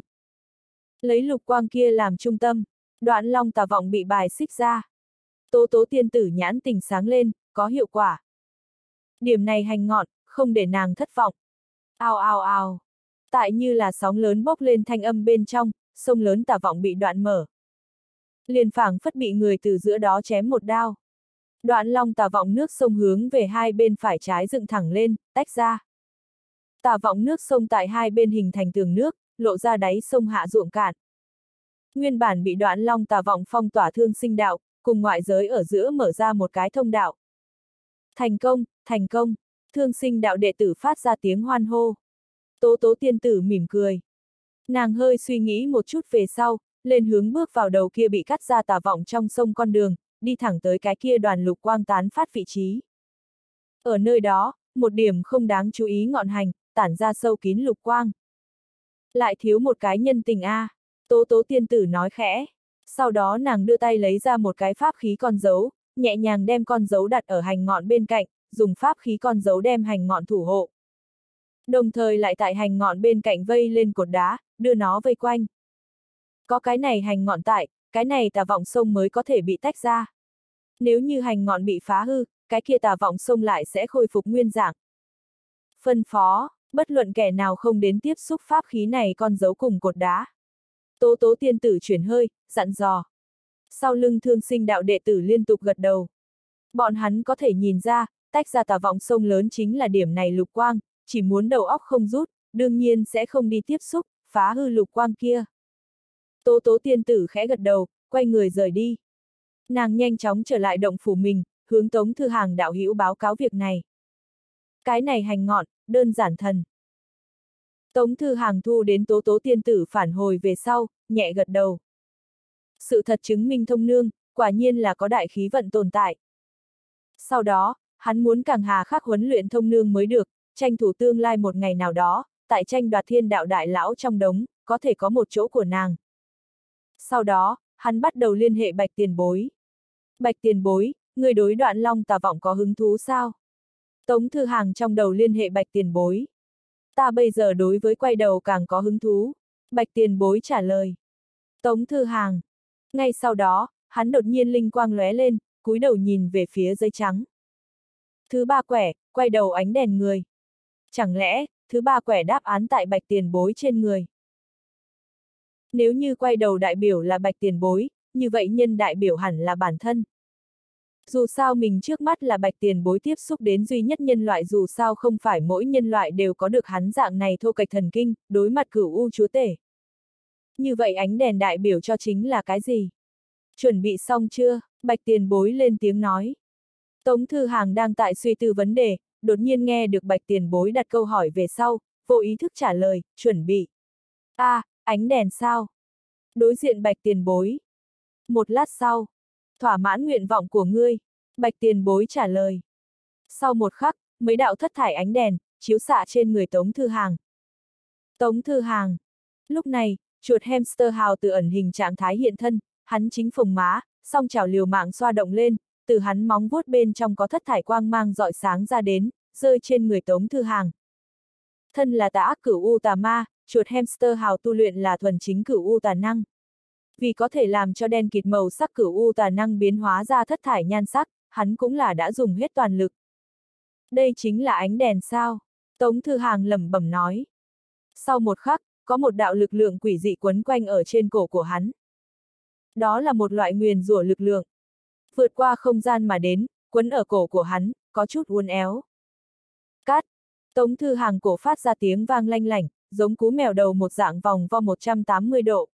Lấy lục quang kia làm trung tâm, đoạn long tà vọng bị bài xích ra. Tố Tố tiên tử nhãn tình sáng lên, có hiệu quả. Điểm này hành ngọn, không để nàng thất vọng. Ao ao ao. Tại như là sóng lớn bốc lên thanh âm bên trong, sông lớn tà vọng bị đoạn mở. Liền phảng phất bị người từ giữa đó chém một đao. Đoạn long tà vọng nước sông hướng về hai bên phải trái dựng thẳng lên, tách ra. Tà vọng nước sông tại hai bên hình thành tường nước, lộ ra đáy sông hạ ruộng cạn. Nguyên bản bị Đoạn Long Tà vọng phong tỏa Thương Sinh đạo, cùng ngoại giới ở giữa mở ra một cái thông đạo. Thành công, thành công, Thương Sinh đạo đệ tử phát ra tiếng hoan hô. Tố Tố tiên tử mỉm cười. Nàng hơi suy nghĩ một chút về sau, lên hướng bước vào đầu kia bị cắt ra tà vọng trong sông con đường, đi thẳng tới cái kia đoàn lục quang tán phát vị trí. Ở nơi đó, một điểm không đáng chú ý ngọn hành, tản ra sâu kín lục quang. Lại thiếu một cái nhân tình a, Tố Tố tiên tử nói khẽ. Sau đó nàng đưa tay lấy ra một cái pháp khí con dấu, nhẹ nhàng đem con dấu đặt ở hành ngọn bên cạnh, dùng pháp khí con dấu đem hành ngọn thủ hộ. Đồng thời lại tại hành ngọn bên cạnh vây lên cột đá, đưa nó vây quanh. Có cái này hành ngọn tại, cái này tà vọng sông mới có thể bị tách ra. Nếu như hành ngọn bị phá hư, cái kia tà vọng sông lại sẽ khôi phục nguyên dạng. Phân phó, bất luận kẻ nào không đến tiếp xúc pháp khí này con dấu cùng cột đá. Tố Tố tiên tử chuyển hơi, dặn dò. Sau lưng Thương Sinh đạo đệ tử liên tục gật đầu. Bọn hắn có thể nhìn ra, tách ra tà vọng sông lớn chính là điểm này lục quang, chỉ muốn đầu óc không rút, đương nhiên sẽ không đi tiếp xúc, phá hư lục quang kia. Tố Tố tiên tử khẽ gật đầu, quay người rời đi. Nàng nhanh chóng trở lại động phủ mình, hướng Tống Thư Hàng đạo hữu báo cáo việc này. Cái này hành ngọn, đơn giản thần. Tống Thư Hàng thu đến Tố Tố tiên tử phản hồi về sau, nhẹ gật đầu. Sự thật chứng minh thông nương, quả nhiên là có đại khí vận tồn tại. Sau đó, hắn muốn càng hà khắc huấn luyện thông nương mới được, tranh thủ tương lai một ngày nào đó, tại tranh đoạt thiên đạo đại lão trong đống, có thể có một chỗ của nàng. Sau đó, hắn bắt đầu liên hệ Bạch tiền bối. Bạch tiền bối, người đối Đoạn Long Tà vọng có hứng thú sao? Tống Thư Hàng trong đầu liên hệ Bạch tiền bối. Ta bây giờ đối với quay đầu càng có hứng thú. Bạch tiền bối trả lời. Tống Thư Hàng. Ngay sau đó, hắn đột nhiên linh quang lóe lên, cúi đầu nhìn về phía giấy trắng. Thứ ba quẻ, quay đầu ánh đèn người. Chẳng lẽ, thứ ba quẻ đáp án tại Bạch tiền bối trên người? Nếu như quay đầu đại biểu là Bạch tiền bối, như vậy nhân đại biểu hẳn là bản thân. Dù sao mình trước mắt là Bạch tiền bối tiếp xúc đến duy nhất nhân loại, dù sao không phải mỗi nhân loại đều có được hắn dạng này thô kệch thần kinh, đối mặt cửu u chúa tể. Như vậy ánh đèn đại biểu cho chính là cái gì? Chuẩn bị xong chưa? Bạch tiền bối lên tiếng nói. Tống Thư Hàng đang tại suy tư vấn đề, đột nhiên nghe được Bạch tiền bối đặt câu hỏi về sau, vô ý thức trả lời, chuẩn bị. A, à, ánh đèn sao? Đối diện Bạch tiền bối. Một lát sau, thỏa mãn nguyện vọng của ngươi, Bạch tiền bối trả lời. Sau một khắc, mấy đạo thất thải ánh đèn, chiếu xạ trên người Tống Thư Hàng. Tống Thư Hàng. Lúc này, chuột hamster hào từ ẩn hình trạng thái hiện thân, hắn chính phồng má, song chảo liều mạng xoa động lên, từ hắn móng vuốt bên trong có thất thải quang mang rọi sáng ra đến, rơi trên người Tống Thư Hàng. Thân là tà ác cửu u tà ma, chuột hamster hào tu luyện là thuần chính cửu u tà năng. Vì có thể làm cho đen kịt màu sắc cửu u tà năng biến hóa ra thất thải nhan sắc, hắn cũng là đã dùng hết toàn lực. Đây chính là ánh đèn sao? Tống Thư Hàng lẩm bẩm nói. Sau một khắc, có một đạo lực lượng quỷ dị quấn quanh ở trên cổ của hắn. Đó là một loại nguyền rủa lực lượng. Vượt qua không gian mà đến, quấn ở cổ của hắn, có chút uốn éo. Cát! Tống Thư Hàng cổ phát ra tiếng vang lanh lảnh, giống cú mèo đầu một dạng vòng vo một trăm tám mươi độ.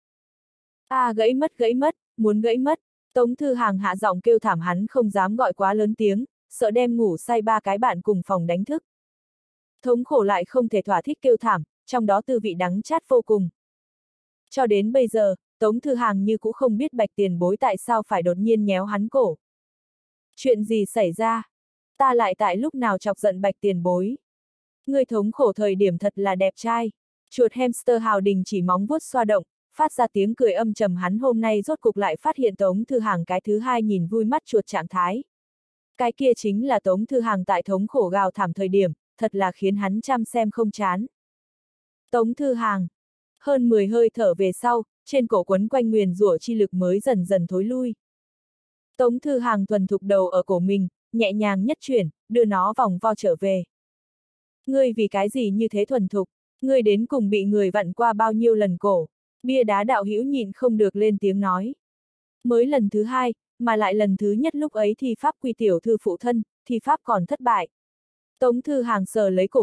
A à, gãy mất gãy mất, muốn gãy mất. Tống Thư Hàng hạ giọng kêu thảm, hắn không dám gọi quá lớn tiếng, sợ đem ngủ say ba cái bạn cùng phòng đánh thức. Thống khổ lại không thể thỏa thích kêu thảm, trong đó tư vị đắng chát vô cùng. Cho đến bây giờ, Tống Thư Hàng như cũng không biết Bạch tiền bối tại sao phải đột nhiên nhéo hắn cổ. Chuyện gì xảy ra? Ta lại tại lúc nào chọc giận Bạch tiền bối? Người thống khổ thời điểm thật là đẹp trai. Chuột hamster hào đình chỉ móng vuốt xoa động, phát ra tiếng cười âm trầm, hắn hôm nay rốt cục lại phát hiện Tống Thư Hàng cái thứ hai nhìn vui mắt chuột trạng thái. Cái kia chính là Tống Thư Hàng tại thống khổ gào thảm thời điểm, thật là khiến hắn chăm xem không chán. Tống Thư Hàng. Hơn mười hơi thở về sau, trên cổ quấn quanh nguyền rủa chi lực mới dần dần thối lui. Tống Thư Hàng thuần thục đầu ở cổ mình, nhẹ nhàng nhất chuyển, đưa nó vòng vo trở về. Ngươi vì cái gì như thế thuần thục? Ngươi đến cùng bị người vặn qua bao nhiêu lần cổ? Bia đá đạo hữu nhịn không được lên tiếng nói. Mới lần thứ hai, mà lại lần thứ nhất lúc ấy thì pháp quy tiểu thư phụ thân, thì pháp còn thất bại. Tống Thư Hàng sờ lấy cổ mình,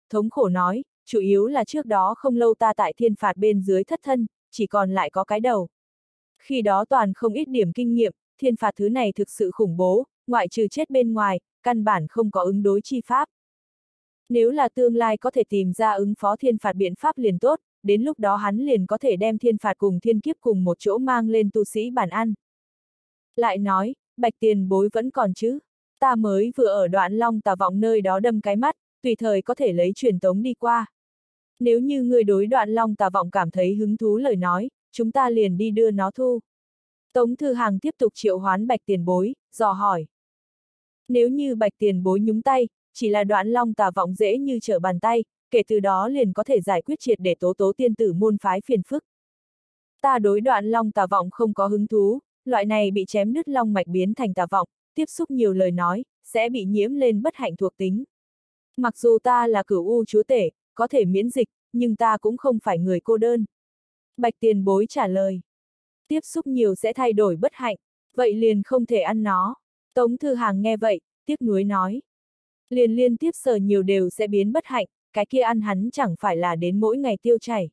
thống khổ nói, chủ yếu là trước đó không lâu ta tại thiên phạt bên dưới thất thân, chỉ còn lại có cái đầu. Khi đó toàn không ít điểm kinh nghiệm, thiên phạt thứ này thực sự khủng bố, ngoại trừ chết bên ngoài, căn bản không có ứng đối chi pháp. Nếu là tương lai có thể tìm ra ứng phó thiên phạt biện pháp liền tốt, đến lúc đó hắn liền có thể đem thiên phạt cùng thiên kiếp cùng một chỗ mang lên tu sĩ bản ăn. Lại nói, Bạch tiền bối vẫn còn chứ, ta mới vừa ở Đoạn Long Tà Vọng nơi đó đâm cái mắt, tùy thời có thể lấy truyền tống đi qua. Nếu như người đối Đoạn Long Tà Vọng cảm thấy hứng thú lời nói, chúng ta liền đi đưa nó thu. Tống Thư Hàng tiếp tục triệu hoán Bạch tiền bối, dò hỏi. Nếu như Bạch tiền bối nhúng tay, chỉ là Đoạn Long Tà Vọng dễ như trở bàn tay, kể từ đó liền có thể giải quyết triệt để tố tố tiên tử môn phái phiền phức. Ta đối Đoạn Long Tà Vọng không có hứng thú, loại này bị chém đứt long mạch biến thành tà vọng, tiếp xúc nhiều lời nói, sẽ bị nhiễm lên bất hạnh thuộc tính. Mặc dù ta là Cửu U chúa tể, có thể miễn dịch, nhưng ta cũng không phải người cô đơn. Bạch tiền bối trả lời. Tiếp xúc nhiều sẽ thay đổi bất hạnh, vậy liền không thể ăn nó. Tống Thư Hàng nghe vậy, tiếc nuối nói. Liền liên tiếp sờ nhiều đều sẽ biến bất hạnh, cái kia ăn hắn chẳng phải là đến mỗi ngày tiêu chảy.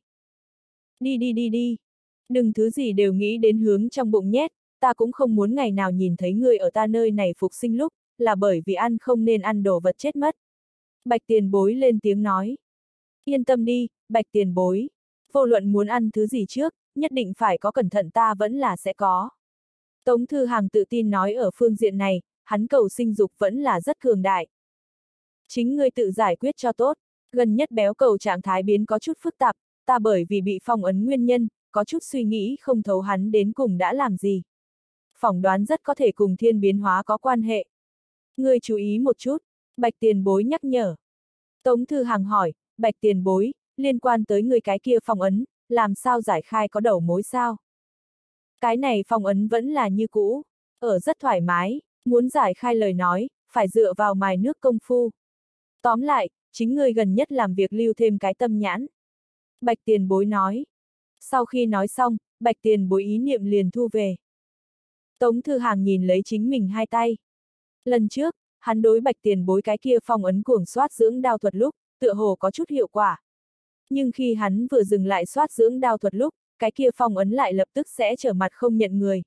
Đi đi đi đi. Đừng thứ gì đều nghĩ đến hướng trong bụng nhét, ta cũng không muốn ngày nào nhìn thấy người ở ta nơi này phục sinh lúc, là bởi vì ăn không nên ăn đồ vật chết mất. Bạch tiền bối lên tiếng nói. Yên tâm đi, Bạch tiền bối. Vô luận muốn ăn thứ gì trước, nhất định phải có cẩn thận ta vẫn là sẽ có. Tống Thư Hàng tự tin nói ở phương diện này, hắn cầu sinh dục vẫn là rất cường đại. Chính ngươi tự giải quyết cho tốt, gần nhất béo cầu trạng thái biến có chút phức tạp, ta bởi vì bị phong ấn nguyên nhân, có chút suy nghĩ không thấu hắn đến cùng đã làm gì. Phỏng đoán rất có thể cùng thiên biến hóa có quan hệ. Ngươi chú ý một chút, Bạch tiền bối nhắc nhở. Tống Thư Hàng hỏi, Bạch tiền bối, liên quan tới người cái kia phong ấn, làm sao giải khai có đầu mối sao? Cái này phong ấn vẫn là như cũ, ở rất thoải mái, muốn giải khai lời nói, phải dựa vào mài nước công phu. Tóm lại, chính ngươi gần nhất làm việc lưu thêm cái tâm nhãn. Bạch tiền bối nói. Sau khi nói xong, Bạch tiền bối ý niệm liền thu về. Tống Thư Hàng nhìn lấy chính mình hai tay. Lần trước, hắn đối Bạch tiền bối cái kia phong ấn cuồng soát dưỡng đao thuật lúc, tựa hồ có chút hiệu quả. Nhưng khi hắn vừa dừng lại soát dưỡng đao thuật lúc, cái kia phong ấn lại lập tức sẽ trở mặt không nhận người.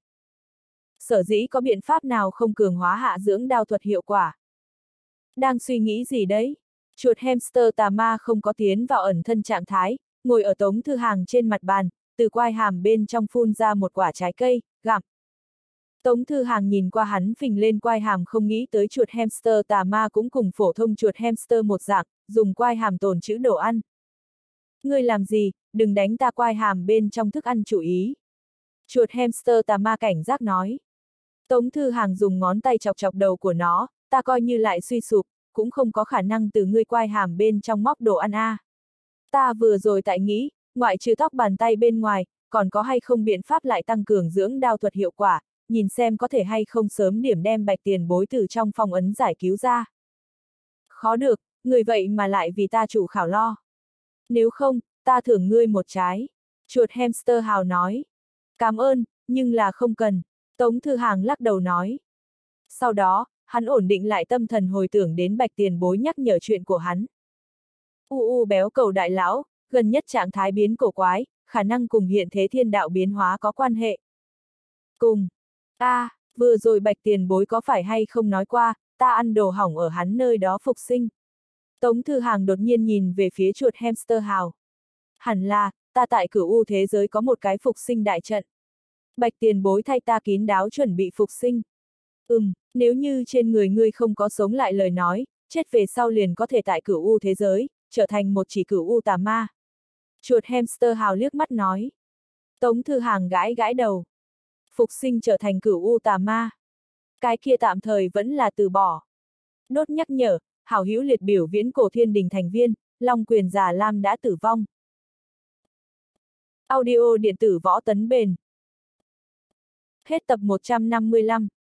Sở dĩ có biện pháp nào không cường hóa hạ dưỡng đao thuật hiệu quả? Đang suy nghĩ gì đấy? Chuột hamster tà ma không có tiến vào ẩn thân trạng thái, ngồi ở Tống Thư Hàng trên mặt bàn, từ quai hàm bên trong phun ra một quả trái cây, gặm. Tống Thư Hàng nhìn qua hắn phình lên quai hàm không nghĩ tới chuột hamster tà ma cũng cùng phổ thông chuột hamster một dạng, dùng quai hàm tồn trữ đồ ăn. Ngươi làm gì, đừng đánh ta quai hàm bên trong thức ăn chủ ý. Chuột hamster tà ma cảnh giác nói. Tống Thư Hàng dùng ngón tay chọc chọc đầu của nó, ta coi như lại suy sụp, cũng không có khả năng từ ngươi quai hàm bên trong móc đồ ăn a. À. Ta vừa rồi tại nghĩ, ngoại trừ tóc bàn tay bên ngoài, còn có hay không biện pháp lại tăng cường dưỡng đao thuật hiệu quả, nhìn xem có thể hay không sớm điểm đem Bạch tiền bối từ trong phong ấn giải cứu ra. Khó được, người vậy mà lại vì ta chủ khảo lo. Nếu không, ta thưởng ngươi một trái. Chuột hamster hào nói. Cảm ơn, nhưng là không cần. Tống Thư Hàng lắc đầu nói. Sau đó, hắn ổn định lại tâm thần hồi tưởng đến Bạch tiền bối nhắc nhở chuyện của hắn. U u béo cầu đại lão, gần nhất trạng thái biến cổ quái, khả năng cùng hiện thế thiên đạo biến hóa có quan hệ. Cùng. A, à, vừa rồi Bạch tiền bối có phải hay không nói qua, ta ăn đồ hỏng ở hắn nơi đó phục sinh. Tống Thư Hàng đột nhiên nhìn về phía chuột hamster hào. Hẳn là, ta tại Cửu U thế giới có một cái phục sinh đại trận. Bạch tiền bối thay ta kín đáo chuẩn bị phục sinh. Ừm, nếu như trên người ngươi không có sống lại lời nói, chết về sau liền có thể tại Cửu U thế giới, trở thành một chỉ Cửu U tà ma. Chuột hamster hào liếc mắt nói. Tống Thư Hàng gãi gãi đầu. Phục sinh trở thành Cửu U tà ma. Cái kia tạm thời vẫn là từ bỏ. Đốt nhắc nhở, hảo hữu liệt biểu viễn cổ thiên đình thành viên, Long Quyền Già Lam đã tử vong. Audio điện tử võ tấn bền. Hết tập một trăm năm mươi lăm.